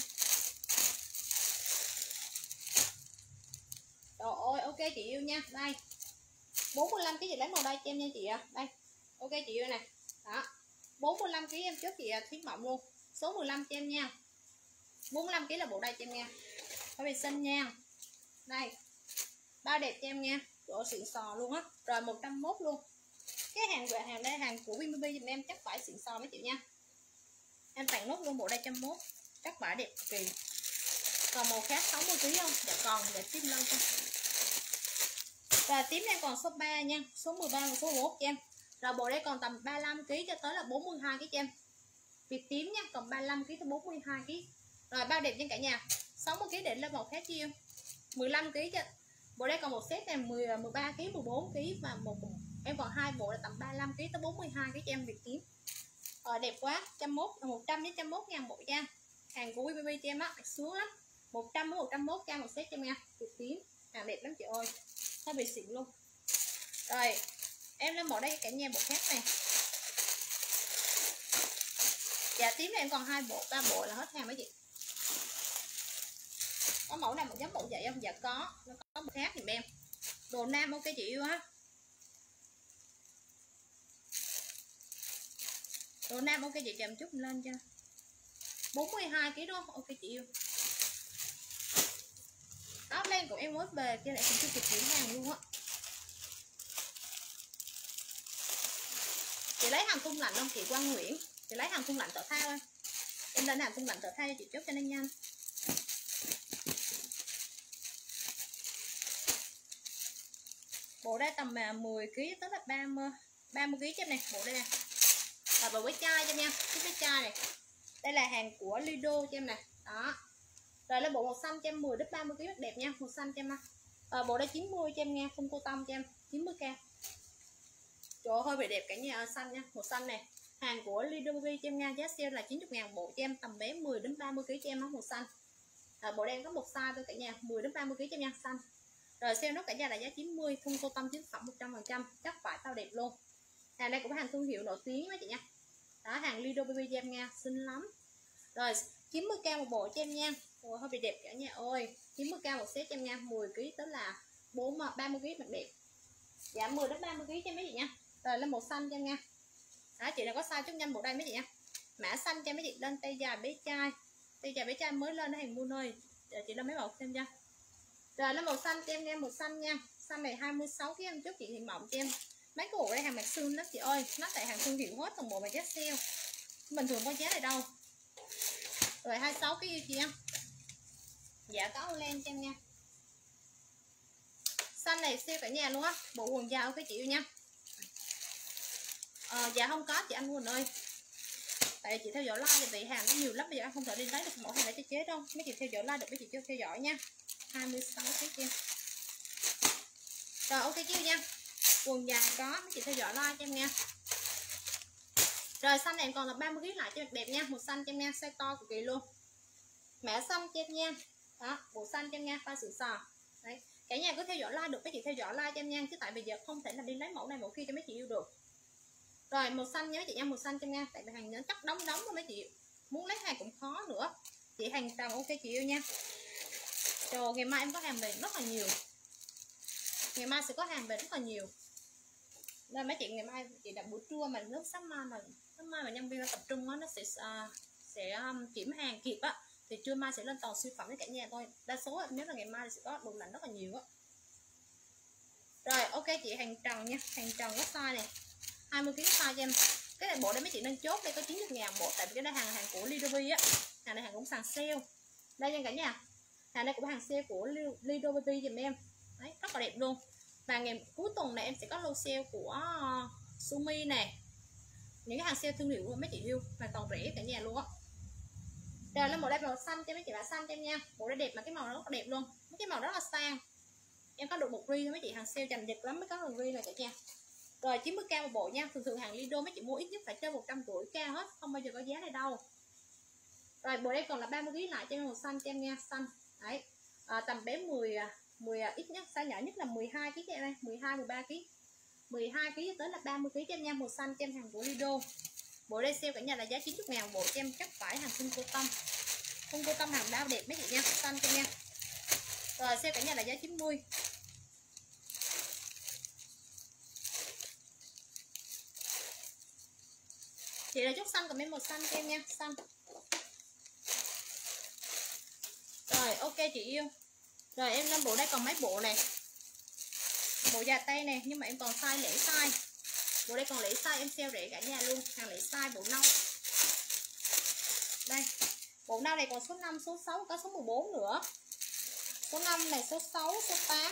Rồi ôi ok chị yêu nha. Đây 45 kg chị lấy màu đây cho em nha chị ạ. Đây ok chị yêu nè. Đó 45 kg em trước chị Thúy Mộng luôn. Số 15 cho em nha. 45 kg là bộ đây cho em nha. Có vệ sinh nha. Đây bao đẹp cho em nha. Độ xịn sò luôn á. Rồi 101 luôn. Cái hàng đây hàng của WinBaby giùm em chắc phải xịn sò mấy chị nha. Em tặng nốt luôn bộ đây 101. Chắc phải đẹp kỳ. Còn màu khác 60 kg không? Dạ còn, để tiếp lên cho. Và tím em còn số 3 nha, số 13 và số 11 cho em. Rồi bộ đây còn tầm 35 kg cho tới là 42 kg cho em. Vịt tím nha, còn 35 kg tới 42 kg. Rồi bao đẹp nha cả nhà. 60 kg để lên màu khác chiêu. 15 kg cho. Bộ đây còn một set này 13 kg, 14 kg và em còn hai bộ là tầm 35 kg tới 42 kg cho em vịt tím. Rồi đẹp quá, 100 đến 101.000 bộ nha. Hàng của WinBaby cho em á, xuống lắm. 100 đến 101k một set cho em nha. Vịt tím, hàng đẹp lắm chị ơi. Nó bị xịn luôn. Rồi em lên bộ đây cả nhà bộ khác này. Dạ tím này em còn 2 bộ 3 bộ là hết hàng mấy chị. Có mẫu này một giống mẫu vậy không? Dạ có, nó có một khác thì em. Đồ nam ok chị yêu á. Đồ nam ok chị chậm chút lên cho. 42 kg đúng không? Ok chị yêu. Áo len của em mới về cho lại cũng chưa kịp chuyển hàng luôn á. Chị lấy hàng thun lạnh không chị Quang Nguyễn? Chị lấy hàng thun lạnh tự thao em lên hàng thun lạnh tự thao cho chị chốt cho nên nhanh. Bộ đây tầm 10 kg tới là 30 kg cho này, bộ đây nè. Và bộ với chai cho em nha, cái chai này. Đây là hàng của Lido cho em nè. Đó. Rồi lên bộ màu xanh cho em 10 đến 30 kg đẹp nha, màu xanh cho em. Bộ đây 90 cho em nha, không cô tông cho em, 90k. Trời ơi, hơi bị đẹp cả nhà, xanh nha, màu xanh này. Hàng của Lido cho em nha, giá sale là 90.000 bộ cho em, tầm bé 10 đến 30 kg cho em nó màu xanh. Bộ đen có một size thôi cả nhà, 10 đến 30 kg cho em nha, xanh. Rồi sale nó cả nhà là giá 90, thun cô tông chính phẩm 100%, chắc phải tao đẹp luôn. Hàng đây cũng hàng thương hiệu nổi tiếng mấy chị nha. Đó, hàng Lido Baby cho em nha, xinh lắm. Rồi 90k một bộ cho em nha. Ôi, hơi bị đẹp cả nhà ơi. 90k một set cho em nha, 10 kg tới là 30 kg mặt đẹp. Dạ 10 đến 30 kg cho mấy chị nha. Rồi lên màu xanh cho em nha. Đó, chị nào có size chút nhanh bộ đây mấy chị nha. Mã xanh cho mấy chị lên tay dài bé trai. Tay dài bé trai mới lên ở hàng Moon ơi. Để chị lên mấy màu xem nha. Rồi lên màu xanh cho em nha, màu xanh nha. Xanh này 26 kg em chốt chị thì mỏng cho em. Mấy cái bộ đây hàng mặt xương đó chị ơi, nó tại hàng thương hiệu hết toàn bộ mà giá sale. Bình thường có giá này đâu. Rồi 26 kg chị em. Dạ có len cho em nha. Xanh này siêu cả nhà luôn á, bộ quần dài ok chị yêu nha. Dạ không có chị anh Quỳnh ơi. Tại chị theo dõi like vì hàng nó nhiều lắm, bây giờ em không thể đi lấy được mẫu hàng để cho chế đâu. Mấy chị theo dõi like được, mấy chị chưa theo dõi nha. 26 kg chị em. Rồi ok chị nha. Quần dài có, mấy chị theo dõi like cho em nha. Rồi xanh này còn là 30 kg lại cho đẹp nha, màu xanh cho em nha, size to cực kỳ luôn. Mã xanh cho em nha. Đó, bộ xanh cho em nha, pha sữa sò. Đấy, cả nhà cứ theo dõi like được, mấy chị theo dõi like cho em nha, chứ tại bây giờ không thể là đi lấy mẫu này mẫu kia cho mấy chị yêu được. Rồi màu xanh nhớ chị nha, màu xanh cho em nha, tại vì hàng nó chắc đóng đóng mấy chị muốn lấy hàng cũng khó nữa. Chị hàng tầm ok chị yêu nha. Rồi ngày mai em có hàng về rất là nhiều. Ngày mai sẽ có hàng về rất là nhiều. Rồi mấy chị ngày mai chị đặt buổi trưa mà lúc sáng mai mà nhân viên tập trung á, nó sẽ kiểm hàng kịp á, thì trưa mai sẽ lên toàn siêu phẩm với cả nhà thôi. Đa số nếu là ngày mai thì sẽ có đồ lạnh rất là nhiều á. Rồi ok chị, hàng trần nha, hàng trần có size này 20 kg size cho em. Cái này bộ đây mấy chị nên chốt đây, có 90.000 bộ, tại vì cái đây hàng của Lidovi á, hàng này hàng cũng sàn sale đây nha cả nhà. Hàng đây cũng hàng sale của Lidovi giùm em. Đấy, rất là đẹp luôn. Và ngày cuối tuần này em sẽ có lô sale của Sumi nè, những cái hàng sale thương hiệu của mấy chị yêu mà toàn rẻ cả nhà luôn á. Rồi lên bộ đây màu xanh cho mấy chị, là xanh cho em nha. Bộ đây đẹp mà cái màu nó rất là đẹp luôn, mấy cái màu rất là sang. Em có được một ri thôi mấy chị, hàng sale chành giật lắm mới có được ri này cả nhà. Rồi 90k một bộ nha. Thường hàng Lido mấy chị mua ít nhất phải trên 150k hết, không bao giờ có giá này đâu. Rồi bộ đây còn là 30 kg lại cho em màu xanh cho em nha, xanh. Đấy. Tầm bé 10 ít nhất, size nhỏ nhất là 12 kg cho em đây, 12 13 kg. 12 kg tới là 30 kg cho em nha, màu xanh cho em, hàng của Lido. Bộ đây sale cả nhà là giá 90.000 bộ cho em, chắc phải hàng thun cô tông. Thun cô tông hàng bao đẹp mấy chị nha, xanh cho em nha. Rồi sale cả nhà là giá 90. Chị là chốt xanh, còn mấy màu xanh cho em nha, xanh. Rồi ok chị yêu. Rồi em lên bộ đây còn mấy bộ này. Bộ dài tay nè, nhưng mà em còn size lẻ size. Bộ đây còn lẻ size, em sale rẻ cả nhà luôn, hàng lẻ size bộ nâu. Đây. Bộ nâu này còn số 5, số 6, có số 14 nữa. Số 5 này, số 6, số 8,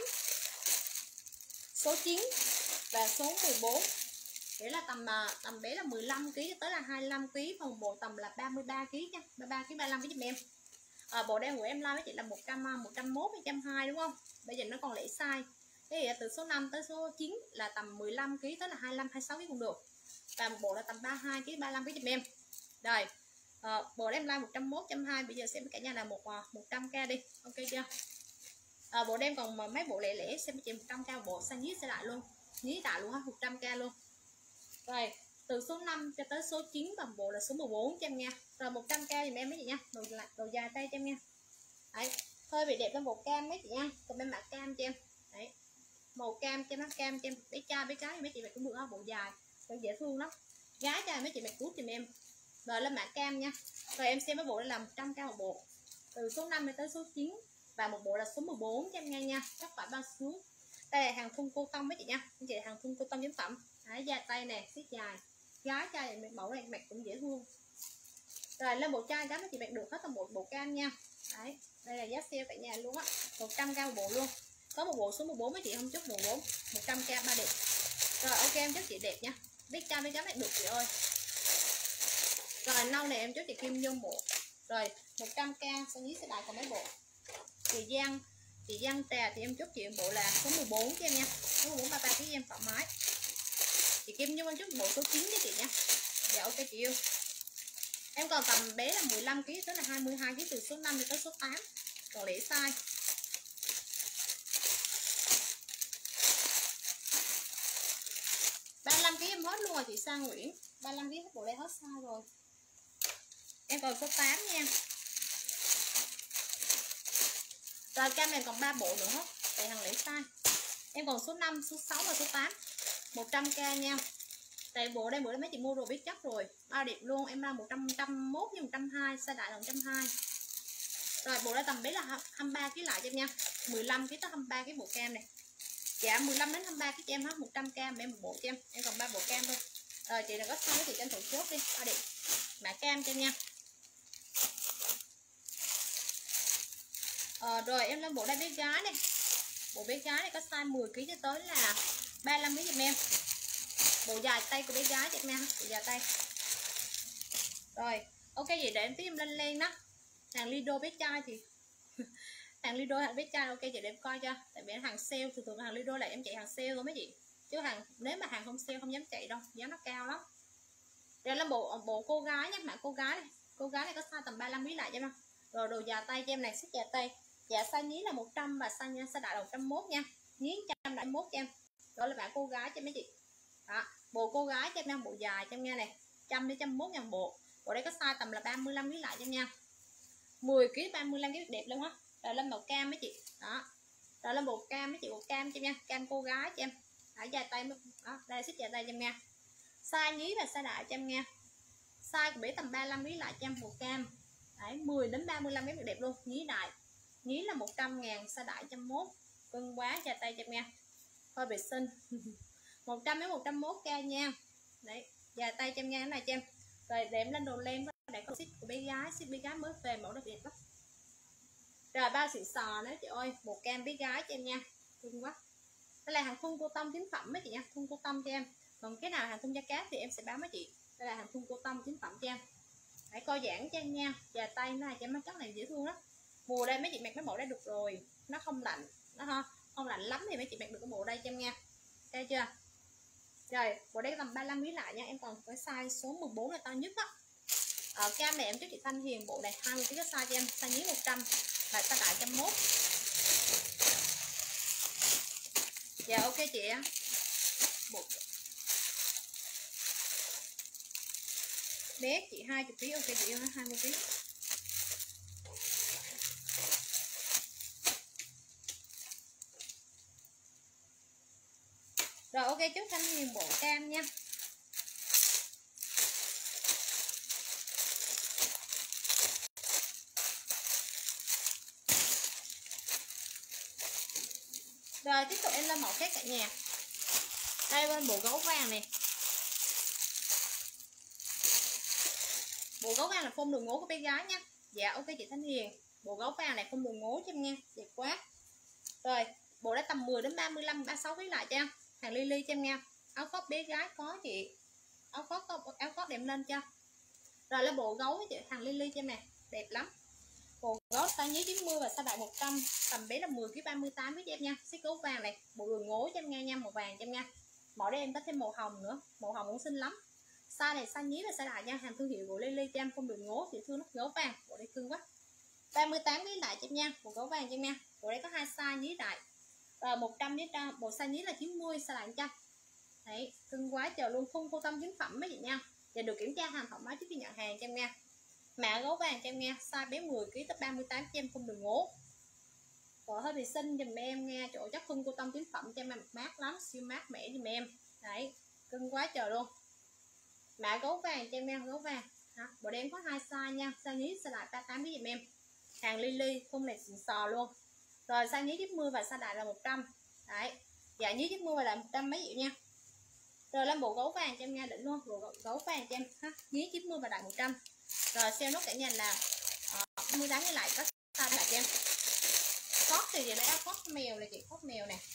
số 9 và số 14. Để là tầm bé là 15 kg tới là 25 kg, còn bộ tầm là 33 kg nha, 33 kg 35 kg giùm em. Bộ đeo của em like với chị là 101 120 đúng không? Bây giờ nó còn lẻ size. Thế thì từ số 5 tới số 9 là tầm 15 kg tới là 25 26 kg cũng được. Và một bộ là tầm 32 kg 35 kg giùm em. Rồi. Bộ đem like 101 120, bây giờ xem cả nhà là 100k đi. Ok chưa? Bộ đem còn mấy bộ lẻ lẻ xem chị 100k bộ, xanh nhí sẽ lại luôn. Nhí đại luôn á, 100k luôn. Rồi, từ số 5 cho tới số 9 và bộ là số 14 cho em nha. Rồi 100k dùm em mấy chị nha. Đồ dài tay cho em nha. Đấy, hơi bị đẹp lên bộ cam mấy chị nha. Còn bên mặt cam cho em. Đấy. Màu cam cho nó cam cho em, bé trai bé gái mấy chị mặc cũng được, bộ dài, cũng dễ thương lắm. Gái trai mấy chị mặc cút giùm em. Rồi lên mã cam nha. Rồi em xem mấy bộ đây là 100k một bộ. Từ số 5 tới số 9 và một bộ là số 14 cho em nghe nha. Chắc phải bao xuống. Đây là hàng thun cô tông mấy chị nha. Chị là hàng thun cô tông sản phẩm. Đấy, da tay nè, siết dài. Gái trai mặc mẫu này mặc cũng dễ thương. Rồi lên bộ trai gái mấy chị mặc được hết là một bộ cam nha. Đấy, đây là giá sale tại nhà luôn á. 100k một bộ luôn. Có một bộ số 14 mấy chị không chốt 14, 100k ba đẹp. Rồi ok em chốt chị đẹp nha. Biết trai biết gái mặc được chị ơi. Rồi nâu này em chốt chị Kim Nhung bộ. Rồi 100k sau dưới sẽ đại còn mấy bộ. Chị Giang Trà thì em chốt chị bộ là số 14 cho em nha. Số 14 33 kg em thoải mái. Chị Kim Nhung em chốt bộ số 9 cho chị nha. Dạ ok chị yêu. Em còn tầm bé là 15 kg tới là 22 kg, từ số 5 tới số 8. Còn lẻ size. Kg em hết luôn rồi chị Sa Nguyễn, 35 kg bộ đây hết size rồi. Em còn số 8 nha. Rồi cam này còn 3 bộ nữa hết. Tại hàng lẻ size. Em còn số 5, số 6 và số 8. 100k nha. Tại bộ đây bữa mấy chị mua rồi biết chắc rồi. Bao đẹp luôn, em đang 101 với 120, size đại là 120. Rồi bộ đây tầm bé là 23 kg lại cho em nha. 15 kg tới 23 cái bộ cam này. Dạ 15 đến 23 cái cho em hết, 100k em một bộ cho em. Em còn 3 bộ cam thôi. Rồi chị nào có size thì tranh thủ chốt đi. Bao đẹp. Mã cam cho em nha. Rồi em lên bộ đây bé gái này. Bộ bé gái này có size 10 kg cho tới là 35 kg giùm em. Bộ dài tay của bé gái cho em nha, bộ dài tay. Rồi, ok vậy để em tí em lên đó. Hàng Lido bé trai thì hàng Lido hàng bé trai ok chị để em coi cho. Tại vì hàng sale thường hàng Lido là em chạy hàng sale thôi mấy chị. Chứ nếu mà hàng không sale không dám chạy đâu, giá nó cao lắm. Đây là bộ cô gái nhé, mã cô gái này. Cô gái này có size tầm 35 kg lại cho em. Rồi đồ dài tay cho em này, xích dài tay. Dạ size nhí là 100 và size đại là 101 nha. Nhí 121 cho em. Đó là mã cô gái cho mấy chị. Đó, bộ cô gái cho em nha, bộ dài cho em nha này, 100 đến 101 ngàn bộ. Bộ đây có size tầm là 35 kg lại cho em nha. 10 kg 35 kg đẹp luôn á. Rồi lên màu cam mấy chị. Đó. Rồi lên bộ cam mấy chị, bộ cam cho em nha, cam cô gái cho em. Ở dài tay đó, đây là xích dài tay cho em nha. Size nhí và size đại cho em nha. Size của bé tầm 35 kg lại cho em bộ cam. Đấy, 10 đến 35 kg đẹp luôn, nhí đại. Nhí là 100 ngàn, size đại 101. Cưng quá, dài tay cho em nha. Thôi vệ sinh. 100 đến 101k nha. Đấy, dài tay cho em nha, cái này cho em. Rồi để em lên đồ len để có ship của bé gái, ship bé gái mới về mẫu đặc biệt lắm. Rồi bao xịn sò nữa chị ơi, một cam bé gái cho em nha. Thương quá. Đây là hàng thun cô tông chính phẩm mấy chị nha, thun cô tông cho em. Còn cái nào hàng thun da cát thì em sẽ báo mấy chị. Đây là hàng thun cô tông chính phẩm cho em. Hãy coi giãn cho em nha. Dài tay nó này cho em, nó chất này dễ thương lắm. Mùa đây mấy chị mặc cái bộ đây được rồi, nó không lạnh, nó không lạnh lắm thì mấy chị mặc được cái bộ đây cho em nha. Ok chưa? Rồi, bộ đây tầm 35 kg lại nha, em còn cái size số 14 là to nhất đó. Ở cam này em cho chị Thanh Hiền bộ này 20 kg size cho em, size nhí 100 và size đại 101. Dạ ok chị á. Bộ bé chị 20 kg ok chị yêu 20 kg. Rồi ok chú Thanh Hiền bộ cam nha. Rồi tiếp tục em lên mẫu khác cả nhà. Đây bên bộ gấu vàng này. Bộ gấu vàng là phông đường ngố của bé gái nha. Dạ ok chị Thanh Hiền. Bộ gấu vàng này phông đường ngố cho em nha. Đẹp quá. Rồi bộ đã tầm 10 đến 35 36 kg lại cho em. Hàng Lily cho em nha. Áo khoác bé gái có chị. Áo khoác đẹp lên cho. Rồi là bộ gấu chị, hàng Lily cho em nè. Đẹp lắm. Bộ gấu size nhí 90 và size đại 100, tầm bé là 10 kg 38 với em nha. Xích gấu vàng này, bộ đường ngố cho em nghe nha, màu vàng cho em nha. Mẫu đây em có thêm màu hồng nữa, màu hồng cũng xinh lắm. Size này size nhí và size đại nha, hàng thương hiệu của Lily cho em, không đường ngố chị thương nó gấu vàng, bộ đây cưng quá. 38 kg đại cho em nha, bộ gấu vàng cho em nha. Bộ đây có hai size nhí đại. 100 với bộ size nhí là 90, size đại 100. Đấy, cưng quá trời luôn, khung cô tông chính phẩm mấy chị nha. Và được kiểm tra hàng thoải mái trước khi nhận hàng cho em nha. Mã gấu vàng cho em nghe, size bé 10 kg tới 38 cho em, không đường ngố. Rồi hơi bị xinh dùm em nghe, chỗ chắc khung cô tông chính phẩm cho em mát lắm, siêu mát mẻ dùm em. Đấy, cưng quá trời luôn. Mã gấu vàng cho em nghe, gấu vàng. Đó, bộ đen có hai size nha, size nhí size đại 38 với dùm em. Hàng Lily, khung này xịn sò luôn. Rồi size nhí 90 và size đại là 100. Đấy, dạ nhí 90 và đại 100 mấy triệu nha. Rồi lên bộ gấu vàng cho em nghe, đỉnh luôn, bộ gấu vàng cho em ha, nhí 90 và đại 100. Rồi sale nốt cả nhà là 38 cái lại có size lại cho em. Cốt thì vậy lấy áo cốt mèo này chị, cốt mèo nè.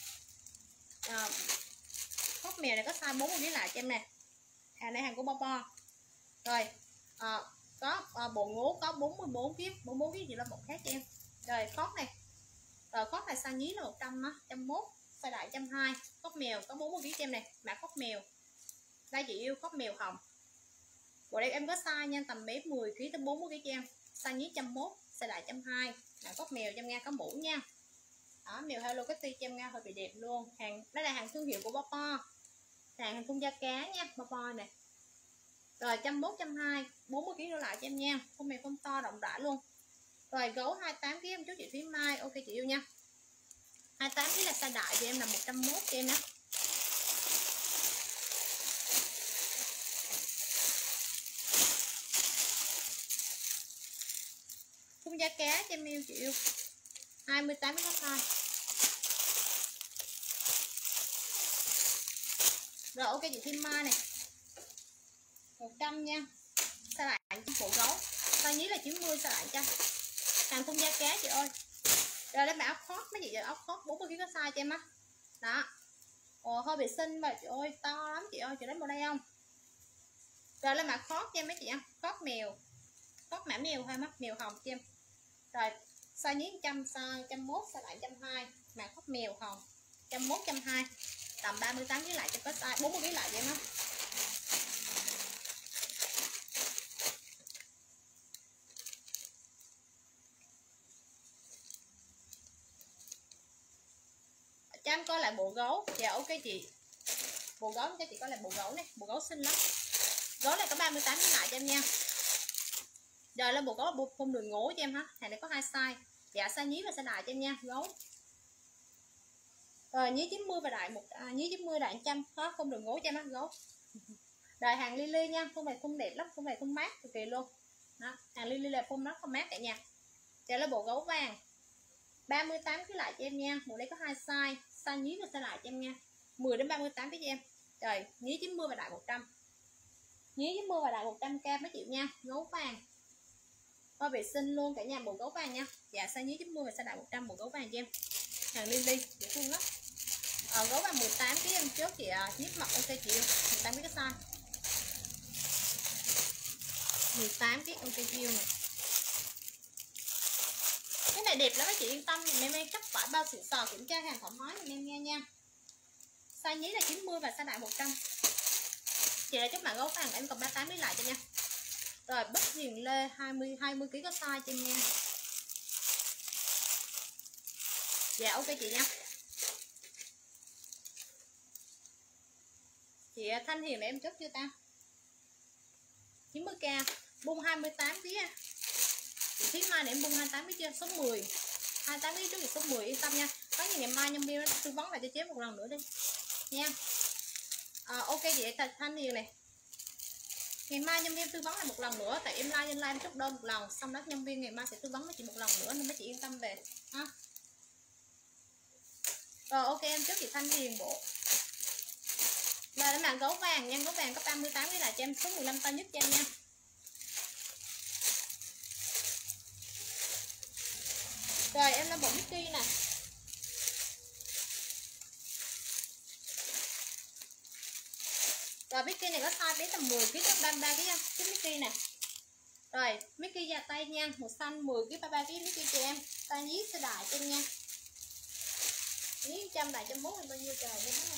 Cốt mèo này có size 40 cái lại cho em nè. Hàng này hàng của Bobo. Rồi có bộ ngố có 44 kg, 44 kg gì là một khác cho em. Rồi cốt này. Rồi cốt này size nhí là 100 á, 101, size đại 120. Cốt mèo có 40 kg cho em này, mã cốt mèo. Đây chị yêu cốt mèo hồng. Bộ đây em có size nha, tầm bé 10 kg tới 40 kg cho em. Size nhí 101, size đại 120. Là cốt mèo cho em nha, có mũ nha. Đó, mèo Hello Kitty cho em nha, hơi bị đẹp luôn. Hàng đây là hàng thương hiệu của Bobo. hàng thun da cá nha, bo bo này. Rồi 101, 120, 40 kg đổ lại cho em nha. Không mềm không to, rộng rãi luôn. Rồi gấu 28 kg em chú chị Thúy Mai, ok chị yêu nha. 28 kg là size đại thì em là 101 cho em nhé. Thun da cá cho em yêu chị yêu. 28 kg size. Rồi ok chị Thúy Mai này. 100 nha. Size đại trong bộ gấu. Size nhí là 90 size đại cho. Hàng thun da cá chị ơi. Rồi lấy áo khoác mấy chị áo khoác 40 kg có size cho em á. Đó. Ồ hơi vệ sinh mà chị ơi, to lắm chị ơi, chị lấy vào đây không? Rồi lấy mã khoác cho em mấy chị nha, khoác mèo. Khoác mã mèo hay mắt mèo hồng cho em. Rồi size nhí 100, size 101, size lại 120, mã khoác mèo hồng 101, 120. Tầm 38 kg lại cho có size 40 kg lại cho em á. Cho em coi lại bộ gấu. Dạ ok chị. Bộ gấu cho chị coi lại bộ gấu này, bộ gấu xinh lắm. Gấu này có 38 kg lại cho em nha. Rồi lên bộ gấu bộ phun đường ngố cho em ha. Hàng này có 2 size. Dạ size nhí và size đại cho em nha, gấu. Rồi nhí 90 và đại nhí 90 đại 100 đó, phun đường ngố cho em ha, gấu. Rồi hàng Lily nha, phun này phun đẹp lắm, phun này phun mát cực kỳ luôn. Đó, hàng Lily là phun nó không mát cả nhà. Rồi lên bộ gấu vàng. 38 kg lại cho em nha. Bộ đây có 2 size, size nhí và size đại cho em nha. 10 đến 38 kg cho em. Rồi, nhí 90 và đại 100. Nhí 90 và đại 100k mấy triệu nha, gấu vàng. Coi vệ sinh luôn cả nhà, bộ gấu vàng nha. Dạ size nhí 90 và size đại 100, bộ gấu vàng cho em. Hàng Lily dễ thương lắm. Gấu vàng 18 kg em trước chị nhiếp mặt ok chị yêu. 18 kg cái size. 18 kg ok chị yêu này. Cái này đẹp lắm các chị yên tâm, em chắc phải bao xịn sò kiểm tra hàng thoải mái em nghe nha. Size nhí là 90 và size đại 100. Chị là chốt mạng gấu vàng em còn 38 kg lại cho nha. Rồi Bất Hiền Lê 20 kg có size cho em nha. Dạ ok chị nha. Chị Thanh Hiền này em chốt chưa ta? 90k bung 28 kg. Chị Thúy Mai này em bung 28 kg chưa? Số 10. 28 kg trước thì số 10 yên tâm nha. Có gì ngày mai nhân viên tư vấn lại cho chế một lần nữa đi nha. Ok chị Thanh Hiền này. Ngày mai nhân viên tư vấn lại một lần nữa, tại em live em chốt đơn một lần, xong đó nhân viên ngày mai sẽ tư vấn với chị một lần nữa nên mấy chị yên tâm về ha. Rồi ok em trước chị Thanh Hiền bộ. Rồi em là gấu vàng nha, gấu vàng có 38 cái là cho em số 15 to nhất cho em nha. Rồi em lên bộ Mickey nè. Rồi Mickey này có size bé tầm 10 kg đến 33 kg cái Mickey nè. Rồi Mickey da tay nha, màu xanh 10 kg 33 kg Mickey cho em. Tay nhí sẽ đại cho em nha. Nhí 100 đại 101 em bao nhiêu trời em nói.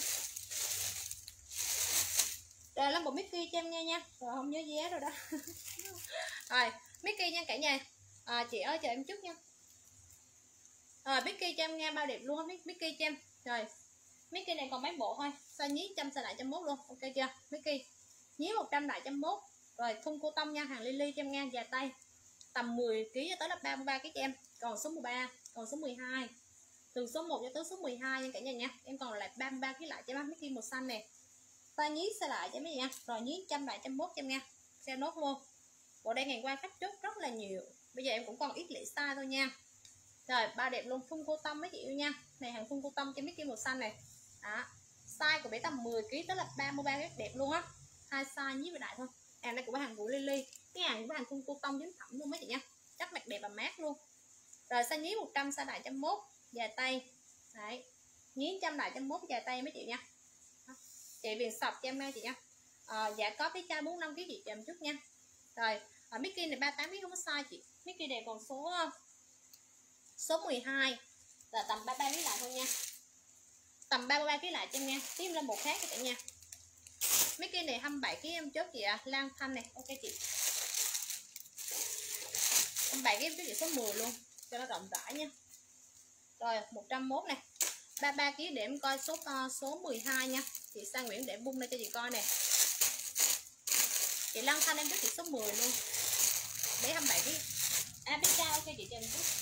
Rồi lên bộ Mickey cho em nha. Rồi không nhớ giá rồi đó. Rồi Mickey nha cả nhà. Chị ơi chờ em chút nha. Rồi Mickey cho em nghe bao đẹp luôn á, Mickey cho em. Rồi Mickey này còn mấy bộ thôi, size nhí 100 size đại 101 luôn, ok chưa? Mickey nhí 100 đại 101. Rồi thun cô tông nha, hàng Lily cho em nghe, già tay tầm 10 kg cho tới là 33 kg cho em. Còn số 13, còn số 12. Từ số 1 cho tới số 12 nha cả nhà nha. Em còn lại 33 kg lại cho em Mickey màu xanh nè. Size nhí size đại cho mấy nha. Rồi nhí 100 đại 101 cho em nha. Xe nốt luôn. Bộ đây ngày qua khách chốt rất là nhiều. Bây giờ em cũng còn ít lẻ size thôi nha. Rồi bao đẹp luôn, thun cô tông mấy chị yêu nha. Này hàng thun cô tông cho Mickey màu xanh này. Đó. Size của bé tầm 10 kg tới là 33 kg đẹp luôn á. Hai size nhí và đại thôi. Hàng đây cũng có hàng của Lily. Cái hàng của hàng thun cô tông dính thẩm luôn mấy chị nha. Chắc mặt đẹp và mát luôn. Rồi size nhí 100 size đại 101, dài tay. Đấy. Nhí 100 đại 101 dài tay mấy chị nha. Đó. Chị viền sọc cho em nghe chị nha. Dạ có cái chai 45 kg chị chậm chút nha. Rồi Mickey này 38 kg không có size chị. Mickey này còn số 12 là tầm 33 kg lại thôi nha. Tầm 33 kg lại cho em nha. Tiếp lên một khác cho cả nha. Mickey này 27 kg em chốt chị Lan Thanh này, ok chị. 27 kg em chốt chị số 10 luôn cho nó rộng rãi nha. Rồi 101 này. 33 kg để em coi số 12 nha. Chị Sa Nguyễn để bung ra cho chị coi nè. Chị Lăng Thanh em biết chị số 10 luôn. Để 27 kg. À biết sao ok chị cho em chút.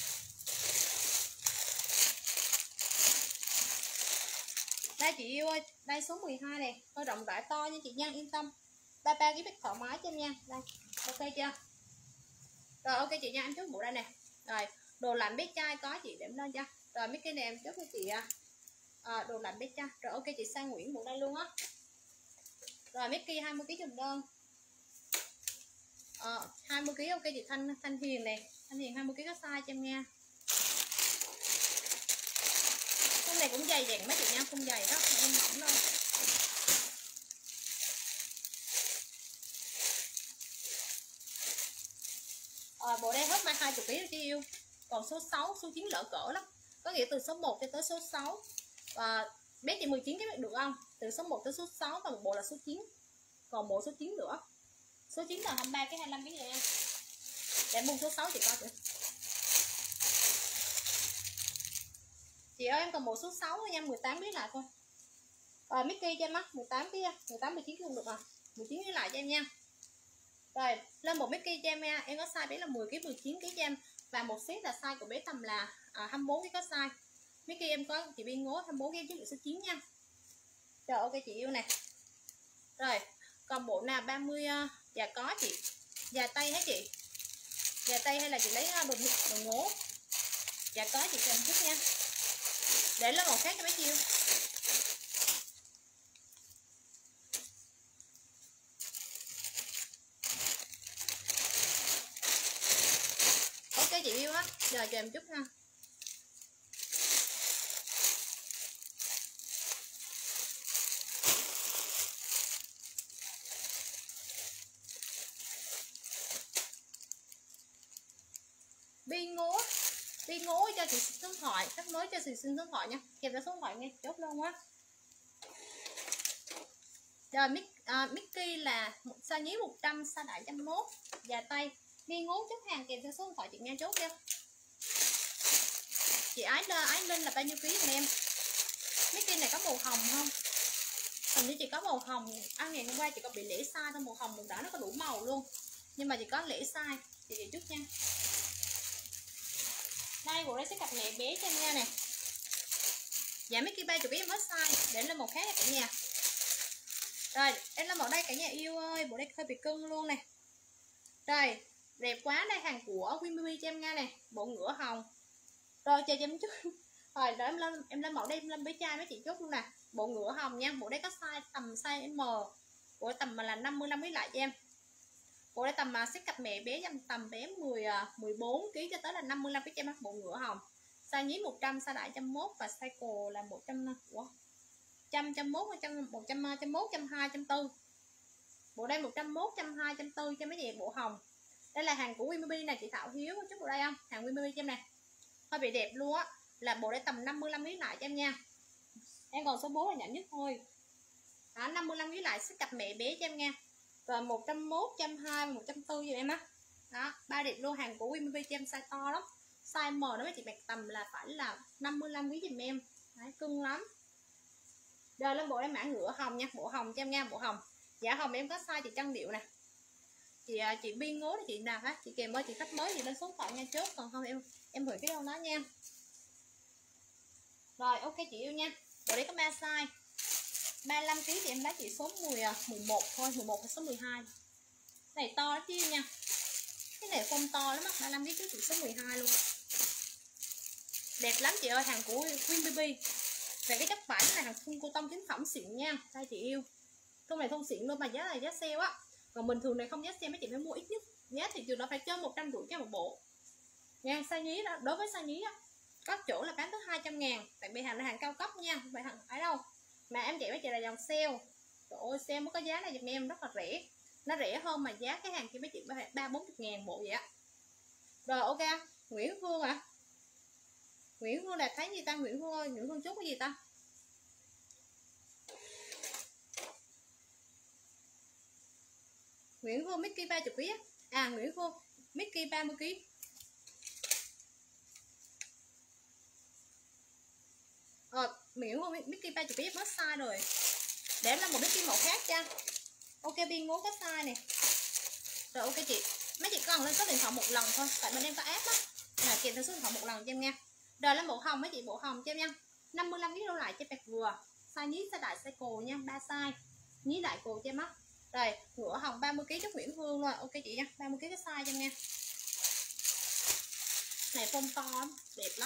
Đây chị yêu ơi, đây số 12 này, hơi rộng rãi to nha chị nha, yên tâm. 33 kg thoải mái cho em nha. Đây, ok chưa? Rồi ok chị nha, em chốt bộ đây nè. Rồi, đồ lạnh bé trai có chị để em lên cho. Rồi mấy cái này em chốt cho chị đồ lạnh bé trai. Rồi ok chị Sa Nguyễn bộ đây luôn á. Rồi Mickey 20 kg chùm đơn. 20 kg ok chị Thanh Hiền nè. Thanh Hiền 20 kg có size cho em nha. Con này cũng dày dặn mấy chị nha, không dày đó, không mỏng đâu. Bộ đây hết mai 20 kg chị yêu. Còn số 6, số 9 lỡ cỡ lắm. Có nghĩa từ số 1 cho tới số 6. Bé chị 19 kg được không? Từ số 1 tới số 6 và một bộ là số 9. Còn bộ số 9 nữa. Số 9 là 23 cái 25 kg em. Để em buông số 6 chị coi kìa. Chị ơi em còn bộ số 6 thôi nha, 18 kg lại thôi. Mickey cho em á, 18 kg, 18 19 không được à. 19 kg lại cho em nha. Rồi, lên một Mickey cho em nha. Em có size bé là 10 kg, 19 kg cho em. Và một set là size của bé tầm là 24 kg có size. Mickey em có chị Biên ngố 24 kg chứ được số 9 nha. Rồi ok chị yêu nè. Rồi, còn bộ nào 30 dạ có chị. Dài tay hả chị? Dài tay hay là chị lấy đồ ngố? Dạ có chị cho em chút nha. Để lên một khác cho mấy chiêu. Ok chị yêu á. Giờ cho em chút ha. Bi ngố cho chị số điện thoại, khách mới cho chị xin số điện thoại nha, kèm theo số điện thoại nghe, chốt luôn á. Rồi Mickey là size nhí 100, size đại 101, dài tay. Bi ngố chốt hàng kèm theo số điện thoại chị nghe chốt nha. Chị ái lên là bao nhiêu ký giùm em? Mickey này có màu hồng không? Hình như chị có màu hồng. Ngày hôm qua chị có bị lẻ size thôi, màu hồng màu đỏ nó có đủ màu luôn. Nhưng mà chị có lẻ size, chị chút nha. Đây bộ đây sẽ cặp mẹ bé cho em nha nè. Dạ Mickey 30 em hết size. Để lên một khác cả nhà. Rồi em lên một đây cả nhà yêu ơi. Bộ đây hơi bị cưng luôn nè. Rồi đẹp quá. Đây hàng của Winbaby cho em nha nè. Bộ ngựa hồng. Rồi chờ cho em chút. Rồi để em lên mẫu đây, em lên bé trai mấy chị chốt luôn nè. Bộ ngựa hồng nha. Bộ đây có size tầm size M. Bộ tầm là 55 kg lại cho em. Bộ đây tầm xếp cặp mẹ bé tầm bé 14 kg cho tới là 55 kg cho em. Bộ ngựa hồng. Size nhí 100, size đại 101 và size cổ là 100 của 101, 101, 102, 104. Bộ đây 101, 102, 104 cho mấy chị bộ hồng. Đây là hàng của Winbaby này chị Thảo Hiếu chút bộ đây không? Hàng Winbaby cho em nè. Hơi bị đẹp luôn á. Là bộ đây tầm 55 kg lại cho em nha. Em còn số 4 là nhỏ nhất thôi. Đó, 55 kg lại xếp cặp mẹ bé cho em nha. Rồi 101, 102, 104 cho em á. Đó, ba đẹp luôn, hàng của Winbaby cho em size to lắm. Size M nó mấy chị mặc tầm là phải là 55 kg giùm em. Đấy, cưng lắm. Rồi lên bộ em mã ngựa hồng nha, bộ hồng cho em nha, bộ hồng. Dạ hồng em có size chị Trân Điệu nè. Chị Biên ngố chị nào hết, chị kèm ơi chị khách mới thì lên số điện thoại nha chốt, còn không em hủy cái đâu đó nha. Rồi ok chị yêu nha. Bộ đây có 3 size. 35 kg thì em lấy chị số 11 thôi, 11 hay số 12. Này to đó chứ nha. Cái này không to lắm á, 35 kg chị số 12 luôn. Đẹp lắm chị ơi, hàng của Winbaby. Về cái chất vải này hàng thun cô tông chính phẩm xịn nha. Đây chị yêu. Thun này thun xịn luôn mà giá là giá sale á. Còn bình thường này không giá sale mấy chị phải mua ít nhất. Giá thị trường nó phải trên 150 cho một bộ. Nha, size nhí đó, đối với size nhí á, có chỗ là bán tới 200.000. Tại vì hàng là hàng cao cấp nha, không phải hàng phải đâu. Mà em chị với chị là dòng sale. Trời ơi, sale mới có giá này giùm em rất là rẻ. Nó rẻ hơn mà giá cái hàng kia mấy chị phải 30-40.000 bộ vậy á. Rồi ok, Nguyễn Phương ạ. Nguyễn Phương là thấy gì ta? Nguyễn Phương ơi, Nguyễn Phương chốt cái gì ta? Nguyễn Phương Mickey 30 kg. À Nguyễn Phương Mickey 30 kg. miễn không Mickey 30 kg mất size rồi. Để em lên một Mickey màu khác cho. Ok Biên ngố cái size này. Rồi ok chị. Mấy chị cần lên số điện thoại một lần thôi, tại bên em có app á. Là kèm theo số điện thoại một lần cho em nha. Rồi lên bộ hồng mấy chị, bộ hồng cho em nha. 55 kg đổ lại cho bẹt vừa. Size nhí, size đại, size cồ nha, 3 size. Nhí đại cồ cho em á. Rồi, ngựa hồng 30 kg chốt Nguyễn Hương luôn. Ok chị nha, 30 kg cái size cho em nha. Này phông to lắm, đẹp lắm.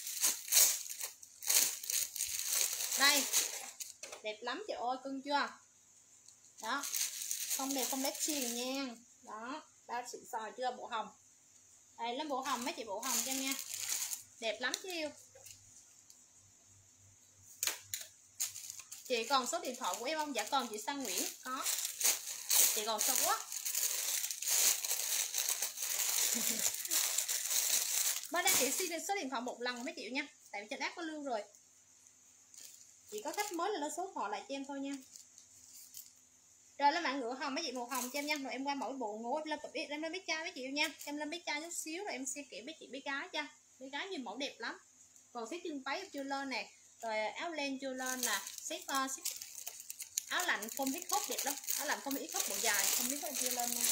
Đây. Đẹp lắm chị ơi, cưng chưa? Đó. Không đẹp không lép chiền nha. Đó, bao xịn sò chưa bộ hồng. Đây lên bộ hồng mấy chị, bộ hồng cho em nha. Đẹp lắm chứ yêu. Chị còn số điện thoại của em không? Dạ còn chị Sang Nguyễn có. Chị còn số quá. Bên đây chị xin số điện thoại một lần mấy triệu nha. Tại vì trên app có lưu rồi. Chỉ có khách mới là nó số họ lại cho em thôi nha. Rồi lên mạng ngựa hồng mấy chị, màu hồng cho em nha. Rồi em qua mỗi bộ ngủ em lên bé trai mấy chị nha. Em lên bé trai chút xíu rồi em sẽ kể mấy chị bé gái cho. Bé gái nhiều mẫu đẹp lắm. Còn xếp chân váy chưa lên nè. Rồi áo len chưa lên nè. Xếp áo lạnh không hít hốt đẹp lắm. Áo lạnh không hít hốt bộ dài không biết chưa lên luôn.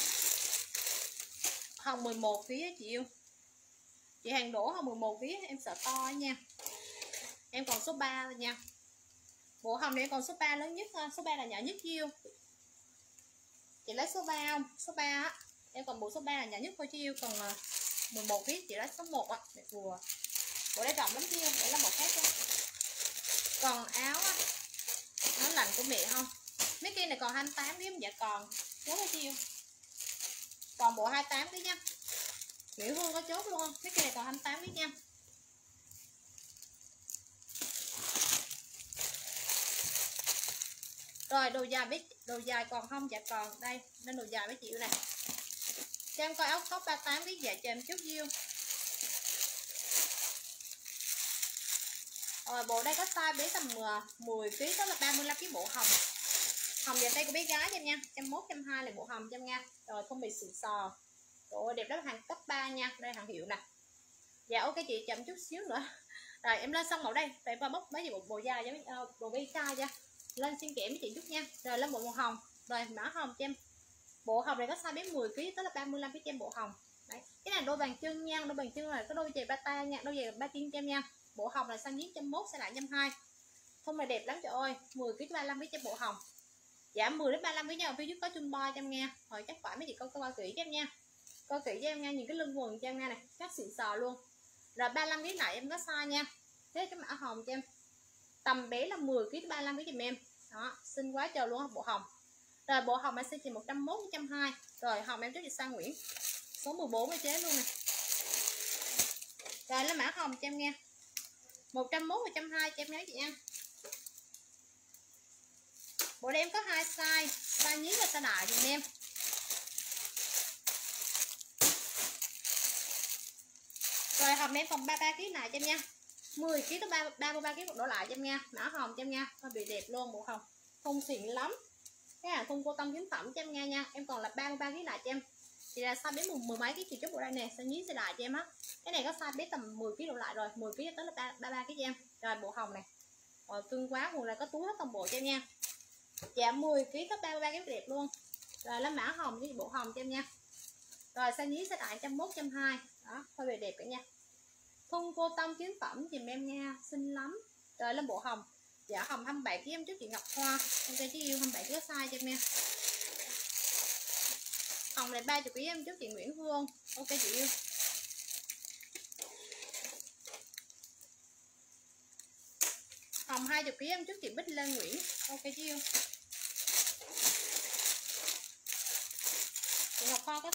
Hồng 11 kg chị yêu. Chị hàng đổ hồng 11 kg em sợ to nha. Em còn số 3 rồi nha. Bộ hồng này còn số 3 lớn nhất, số 3 là nhỏ nhất yêu. Chị lấy số 3 không? Số 3 á. Em còn bộ số 3 là nhỏ nhất thôi chứ yêu. Còn 11 kg chị lấy số 1 á. Đẹp vừa. Bộ đây rộng lắm chứ yêu. Để là một khác thôi. Còn áo á. Áo lạnh của mẹ không? Mấy kia này còn 28 kg. Dạ còn. Chốt thôi chứ yêu. Còn bộ 28 kg nha. Nguyễn Hương có chốt luôn không? Mấy kia này còn 28 kg nha. Rồi đồ dài còn không? Dạ còn. Đây, nên đồ dài mấy chị này. Cho em coi áo khóc 38 kg dạ cho em chút yêu. Rồi bộ đây có size bé tầm 10 kg, đó là 35 kg bộ hồng. Hồng dạ tay của bé gái cho em nha. 101, 102 là bộ hồng cho em nha. Rồi không bị xịn sò. Rồi đẹp lắm, hàng cấp 3 nha. Đây hàng hiệu nè. Dạ ok chị, chậm chút xíu nữa. Rồi em lên xong mẫu đây. Tại qua bóc mấy chị bộ dài với bộ bi size cho. Lên xin kẻ mấy chị chút nha. Rồi lên bộ màu hồng. Rồi mã hồng cho em. Bộ hồng này có size bé 10 kg, tức là 35 kg cho em bộ hồng. Đấy. Cái này đôi bàn chân nha, đôi bàn chân là có đôi giày bata nha, đôi giày ba tiên cho em nha. Bộ hồng là size 101, size lại 120. Không này đẹp lắm trời ơi, 10 kg 35 kg cho bộ hồng. Dạ 10 đến 35 kg nha, phía trước có chun bo cho em nha. Rồi chắc phải mấy chị coi kỹ cho em nha. Coi kỹ cho em nha, nhìn cái lưng quần cho em nha này, chắc xịn sò luôn. Rồi 35 kg lại em có size nha. Thế cái mã hồng cho em. Tầm bé là 10 kg 35 kg giùm em. Đó, xinh quá trời luôn bộ hồng. Rồi bộ hồng em sẽ chỉ 101 120. Rồi hồng em trước chị Sang Nguyễn. Số 14 ở chế luôn nè. Rồi lấy mã hồng cho em nha. 101 120 cho em nhớ chị nha. Bộ đây em có 2 size, size nhí và size đại dùm em. Rồi hồng em còn 33 kg lại cho em nha. 10 kg tới 33 kg đổ lại cho em nha. Mã hồng cho em nha. Nó bị đẹp luôn bộ hồng. Thun xịn lắm. Cái hàng thun cô tông kiếm phẩm cho em nha. Em còn là 33 kg lại cho em. Chị là size bé mười mấy kg chị chốt bộ đây nè, size nhí size đại cho em á. Cái này có size bé tầm 10 kg đổ lại rồi, 10 kg tới là 33 kg cho em. Rồi bộ hồng này. Rồi cưng quá, nguồn là có túi hết toàn bộ cho em nha. Dạ 10 kg có 33 kg đẹp luôn. Rồi lấy mã hồng với bộ hồng cho em nha. Rồi size nhí size đại 101 120. Đó, hơi về đẹp cả nha. Thun cô tông kiếm phẩm dùm em nha, xinh lắm. Rồi lên bộ hồng. Dạ hồng 27 kg em trước chị Ngọc Hoa. Ok chứ yêu 27 kg size cho em nha. Hồng này 30 kg em trước chị Nguyễn Hương. Ok chị yêu. Hồng 20 kg em trước chị Bích Lê Nguyễn. Ok chứ yêu. Chị Ngọc Hoa có